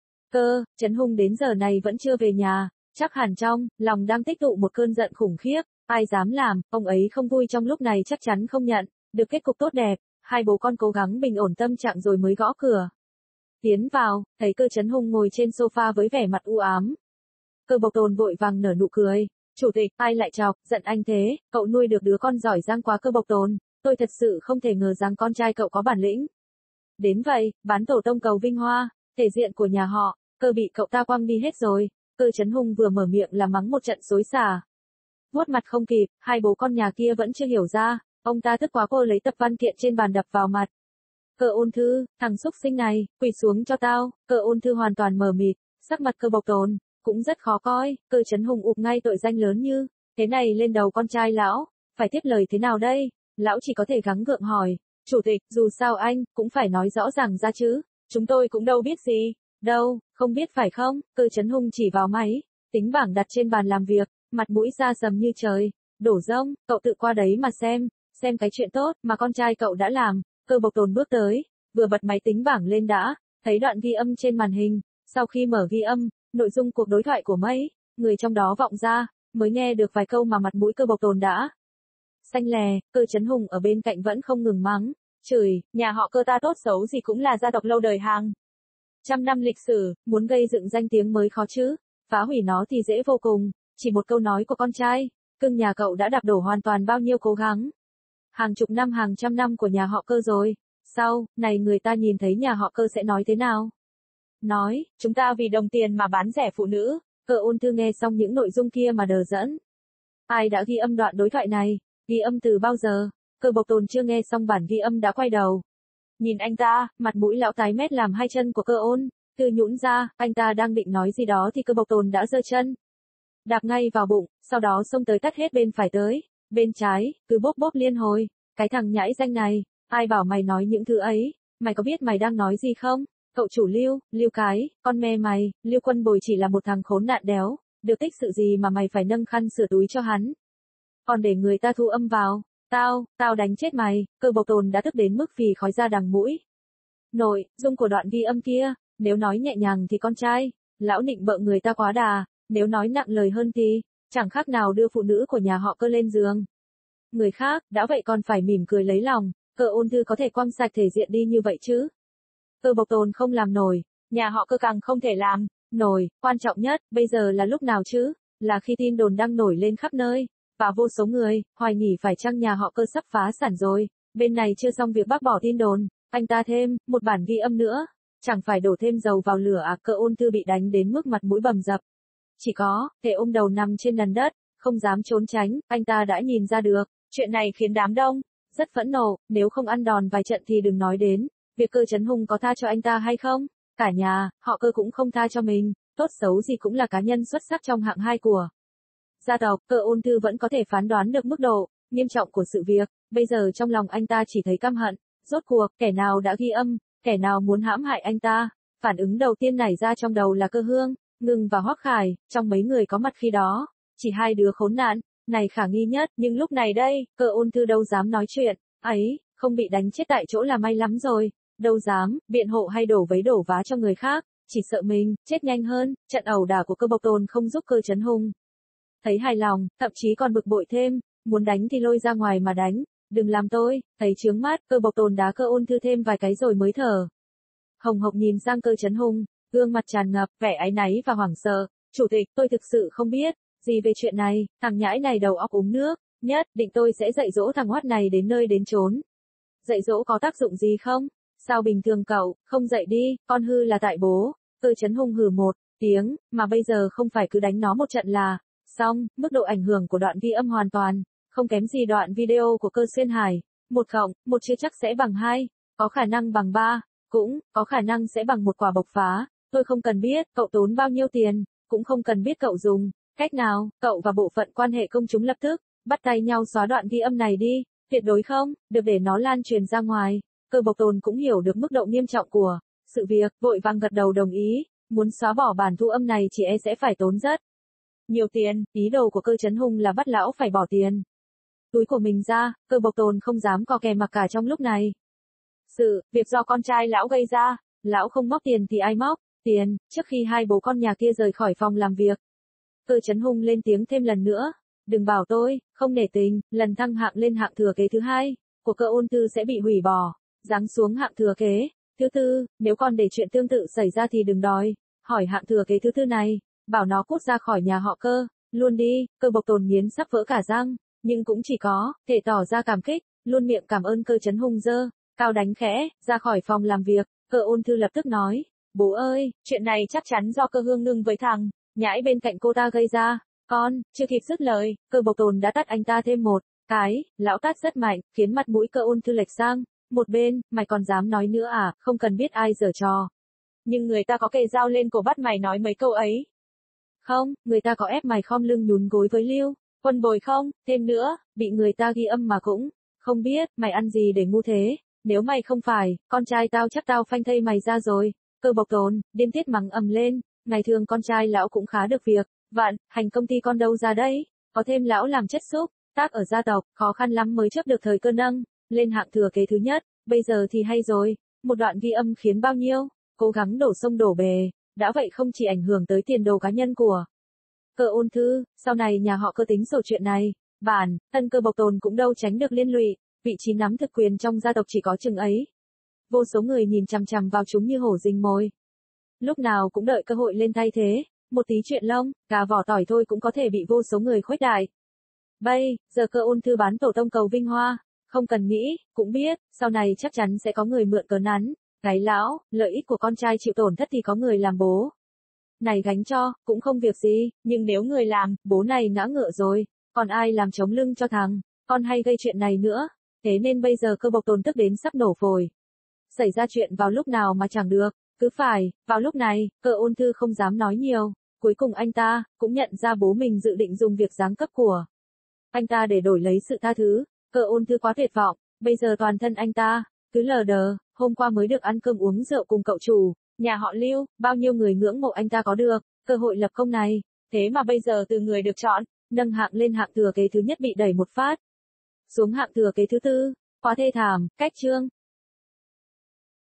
Cơ, Chấn Hung đến giờ này vẫn chưa về nhà, chắc hẳn trong lòng đang tích tụ một cơn giận khủng khiếp, ai dám làm, ông ấy không vui trong lúc này chắc chắn không nhận được kết cục tốt đẹp. Hai bố con cố gắng bình ổn tâm trạng rồi mới gõ cửa. Tiến vào, thấy Cơ Chấn Hung ngồi trên sofa với vẻ mặt u ám. Cơ Bộc Tồn vội vàng nở nụ cười, chủ tịch, ai lại chọc, giận anh thế, cậu nuôi được đứa con giỏi giang quá Cơ Bộc Tồn, tôi thật sự không thể ngờ rằng con trai cậu có bản lĩnh. Đến vậy, bán tổ tông cầu vinh hoa, thể diện của nhà họ, Cơ bị cậu ta quăng đi hết rồi. Cơ Chấn Hung vừa mở miệng là mắng một trận xối xả. Vuốt mặt không kịp, hai bố con nhà kia vẫn chưa hiểu ra, ông ta tức quá cô lấy tập văn kiện trên bàn đập vào mặt. Cơ Ôn Thư, thằng xúc sinh này, quỳ xuống cho tao. Cơ Ôn Thư hoàn toàn mờ mịt, sắc mặt Cơ Bộc Tồn cũng rất khó coi. Cơ Chấn Hung ụp ngay tội danh lớn như thế này lên đầu con trai lão, phải tiếp lời thế nào đây? Lão chỉ có thể gắng gượng hỏi, chủ tịch, dù sao anh cũng phải nói rõ ràng ra chứ, chúng tôi cũng đâu biết gì. Đâu, không biết phải không? Cơ Chấn Hung chỉ vào máy tính bảng đặt trên bàn làm việc, mặt mũi ra sầm như trời, đổ rông, cậu tự qua đấy mà xem, xem cái chuyện tốt mà con trai cậu đã làm. Cơ Bộc Tồn bước tới, vừa bật máy tính bảng lên đã thấy đoạn ghi âm trên màn hình, sau khi mở ghi âm, nội dung cuộc đối thoại của mấy người trong đó vọng ra, mới nghe được vài câu mà mặt mũi Cơ Bộc Tồn đã xanh lè. Cơ Chấn Hung ở bên cạnh vẫn không ngừng mắng, chửi, nhà họ Cơ ta tốt xấu gì cũng là gia tộc lâu đời hàng trăm năm lịch sử, muốn gây dựng danh tiếng mới khó chứ, phá hủy nó thì dễ vô cùng, chỉ một câu nói của con trai, cưng nhà cậu đã đạp đổ hoàn toàn bao nhiêu cố gắng. Hàng chục năm hàng trăm năm của nhà họ Cơ rồi, sau này người ta nhìn thấy nhà họ Cơ sẽ nói thế nào? Nói, chúng ta vì đồng tiền mà bán rẻ phụ nữ. Cơ Ôn Thư nghe xong những nội dung kia mà đờ đẫn. Ai đã ghi âm đoạn đối thoại này? Ghi âm từ bao giờ? Cơ Bộc Tồn chưa nghe xong bản ghi âm đã quay đầu. Nhìn anh ta, mặt mũi lão tái mét làm hai chân của Cơ Ôn Thư nhũn ra, anh ta đang định nói gì đó thì Cơ Bộc Tồn đã giơ chân đạp ngay vào bụng, sau đó xông tới tát hết bên phải tới bên trái, cứ bốp bốp liên hồi. Cái thằng nhãi danh này, ai bảo mày nói những thứ ấy, mày có biết mày đang nói gì không? Cậu chủ Lưu, Lưu cái, con mẹ mày, Lưu Quân Bồi chỉ là một thằng khốn nạn đéo, được tích sự gì mà mày phải nâng khăn sửa túi cho hắn. Còn để người ta thu âm vào, tao, tao đánh chết mày. Cơ Bộc Tồn đã tức đến mức phì khói ra đằng mũi. Nội dung của đoạn ghi âm kia, nếu nói nhẹ nhàng thì con trai, lão nịnh bợ người ta quá đà, nếu nói nặng lời hơn thì, chẳng khác nào đưa phụ nữ của nhà họ Cơ lên giường. Người khác, đã vậy còn phải mỉm cười lấy lòng, Cơ Ôn Thư có thể quăng sạch thể diện đi như vậy chứ? Cơ Bộc Tồn không làm nổi, nhà họ Cơ càng không thể làm nổi, quan trọng nhất, bây giờ là lúc nào chứ? Là khi tin đồn đang nổi lên khắp nơi, và vô số người hoài nghi phải chăng nhà họ Cơ sắp phá sản rồi. Bên này chưa xong việc bác bỏ tin đồn, anh ta thêm một bản ghi âm nữa, chẳng phải đổ thêm dầu vào lửa à? Cơ Ôn Thư bị đánh đến mức mặt mũi bầm dập, chỉ có thể ôm đầu nằm trên nền đất, không dám trốn tránh. Anh ta đã nhìn ra được, chuyện này khiến đám đông rất phẫn nộ, nếu không ăn đòn vài trận thì đừng nói đến việc Cơ Chấn Hung có tha cho anh ta hay không. Cả nhà họ Cơ cũng không tha cho mình, tốt xấu gì cũng là cá nhân xuất sắc trong hạng hai của gia tộc. Cơ Ôn Thư vẫn có thể phán đoán được mức độ nghiêm trọng của sự việc, bây giờ trong lòng anh ta chỉ thấy căm hận. Rốt cuộc, kẻ nào đã ghi âm, kẻ nào muốn hãm hại anh ta? Phản ứng đầu tiên nảy ra trong đầu là Cơ Hương, Ngưng và Hoắc Khải, trong mấy người có mặt khi đó, chỉ hai đứa khốn nạn này khả nghi nhất, nhưng lúc này đây, Cơ Ôn Thư đâu dám nói chuyện ấy, không bị đánh chết tại chỗ là may lắm rồi, đâu dám biện hộ hay đổ vấy đổ vá cho người khác, chỉ sợ mình chết nhanh hơn. Trận ẩu đả của Cơ Bộc Tồn không giúp Cơ Chấn Hung thấy hài lòng, thậm chí còn bực bội thêm, muốn đánh thì lôi ra ngoài mà đánh, đừng làm tôi thấy chướng mắt. Cơ Bộc Tồn đá Cơ Ôn Thư thêm vài cái rồi mới thở hồng hộc nhìn sang Cơ Chấn Hung, gương mặt tràn ngập vẻ áy náy và hoảng sợ. Chủ tịch, tôi thực sự không biết gì về chuyện này, thằng nhãi này đầu óc uống nước, nhất định tôi sẽ dạy dỗ thằng hoắt này đến nơi đến chốn. Dạy dỗ có tác dụng gì không? Sao bình thường cậu không dạy đi, con hư là tại bố. Cơ Chấn Hung hừ một tiếng, mà bây giờ không phải cứ đánh nó một trận là xong. Mức độ ảnh hưởng của đoạn ghi âm hoàn toàn không kém gì đoạn video của Cơ Xuyên Hải, một cộng một chưa chắc sẽ bằng hai. có khả năng bằng ba, cũng có khả năng sẽ bằng một quả bộc phá. Tôi không cần biết cậu tốn bao nhiêu tiền, cũng không cần biết cậu dùng cách nào. Cậu và bộ phận quan hệ công chúng lập tức bắt tay nhau xóa đoạn ghi âm này đi, tuyệt đối không được để nó lan truyền ra ngoài. Cơ Bộc Tồn cũng hiểu được mức độ nghiêm trọng của sự việc, vội vàng gật đầu đồng ý, muốn xóa bỏ bản thu âm này chỉ e sẽ phải tốn rất nhiều tiền. Ý đồ của Cơ Chấn Hùng là bắt lão phải bỏ tiền túi của mình ra. Cơ Bộc Tồn không dám co kè mặc cả trong lúc này. Sự việc do con trai lão gây ra, lão không móc tiền thì ai móc tiền? Trước khi hai bố con nhà kia rời khỏi phòng làm việc, Cơ Chấn Hùng lên tiếng thêm lần nữa, đừng bảo tôi không nể tình, lần thăng hạng lên hạng thừa kế thứ hai của Cơ Ôn Thư sẽ bị hủy bỏ, giáng xuống hạng thừa kế thứ tư. Nếu còn để chuyện tương tự xảy ra thì đừng đòi hỏi hạng thừa kế thứ tư này, bảo nó cút ra khỏi nhà họ Cơ luôn đi. Cơ Bộc Tồn nghiến sắp vỡ cả răng, nhưng cũng chỉ có thể tỏ ra cảm kích, luôn miệng cảm ơn. Cơ Chấn Hùng dơ cao đánh khẽ ra khỏi phòng làm việc. Cơ Ôn Thư lập tức nói, bố ơi, chuyện này chắc chắn do Cơ Hương Ngưng với thằng nhãi bên cạnh cô ta gây ra. Con chưa kịp dứt lời, Cơ Bộc Tồn đã tát anh ta thêm một cái. Lão tát rất mạnh, khiến mặt mũi Cơ Ôn Thư lệch sang một bên. Mày còn dám nói nữa à? Không cần biết ai giở trò, nhưng người ta có kề dao lên cổ bắt mày nói mấy câu ấy không? Người ta có ép mày khom lưng nhún gối với Lưu Quân Bồi không? Thêm nữa, bị người ta ghi âm mà cũng không biết. Mày ăn gì để ngu thế? Nếu mày không phải con trai tao chắc tao phanh thây mày ra rồi. Cơ Bộc Tồn điên tiết mắng ầm lên. Ngày thường con trai lão cũng khá được việc vạn hành, công ty con đâu ra đấy, có thêm lão làm chất xúc tác ở gia tộc, khó khăn lắm mới chấp được thời cơ nâng lên hạng thừa kế thứ nhất. Bây giờ thì hay rồi, một đoạn ghi âm khiến bao nhiêu cố gắng đổ sông đổ bể. Đã vậy không chỉ ảnh hưởng tới tiền đồ cá nhân của Cơ Ôn Thư, sau này nhà họ Cơ tính sổ chuyện này, bản thân Cơ Bộc Tồn cũng đâu tránh được liên lụy. Vị trí nắm thực quyền trong gia tộc chỉ có chừng ấy, vô số người nhìn chằm chằm vào chúng như hổ rình mồi, lúc nào cũng đợi cơ hội lên thay thế. Một tí chuyện lông cà vỏ tỏi thôi cũng có thể bị vô số người khuếch đại. Bây giờ Cơ Ôn Thư bán tổ tông cầu vinh hoa, không cần nghĩ cũng biết sau này chắc chắn sẽ có người mượn cớ nắn gáy lão. Lợi ích của con trai chịu tổn thất thì có người làm bố này gánh cho, cũng không việc gì. Nhưng nếu người làm bố này ngã ngựa rồi, còn ai làm chống lưng cho thằng con hay gây chuyện này nữa? Thế nên bây giờ Cơ Bộc Tồn tức đến sắp nổ phổi. Xảy ra chuyện vào lúc nào mà chẳng được, cứ phải vào lúc này. Cơ Ôn Thư không dám nói nhiều. Cuối cùng anh ta cũng nhận ra bố mình dự định dùng việc giáng cấp của anh ta để đổi lấy sự tha thứ. Cơ Ôn Thư quá tuyệt vọng, bây giờ toàn thân anh ta cứ lờ đờ. Hôm qua mới được ăn cơm uống rượu cùng cậu chủ nhà họ Lưu, bao nhiêu người ngưỡng mộ anh ta có được cơ hội lập công này, thế mà bây giờ từ người được chọn nâng hạng lên hạng thừa kế thứ nhất bị đẩy một phát xuống hạng thừa kế thứ tư. Quá thê thảm. Cách chương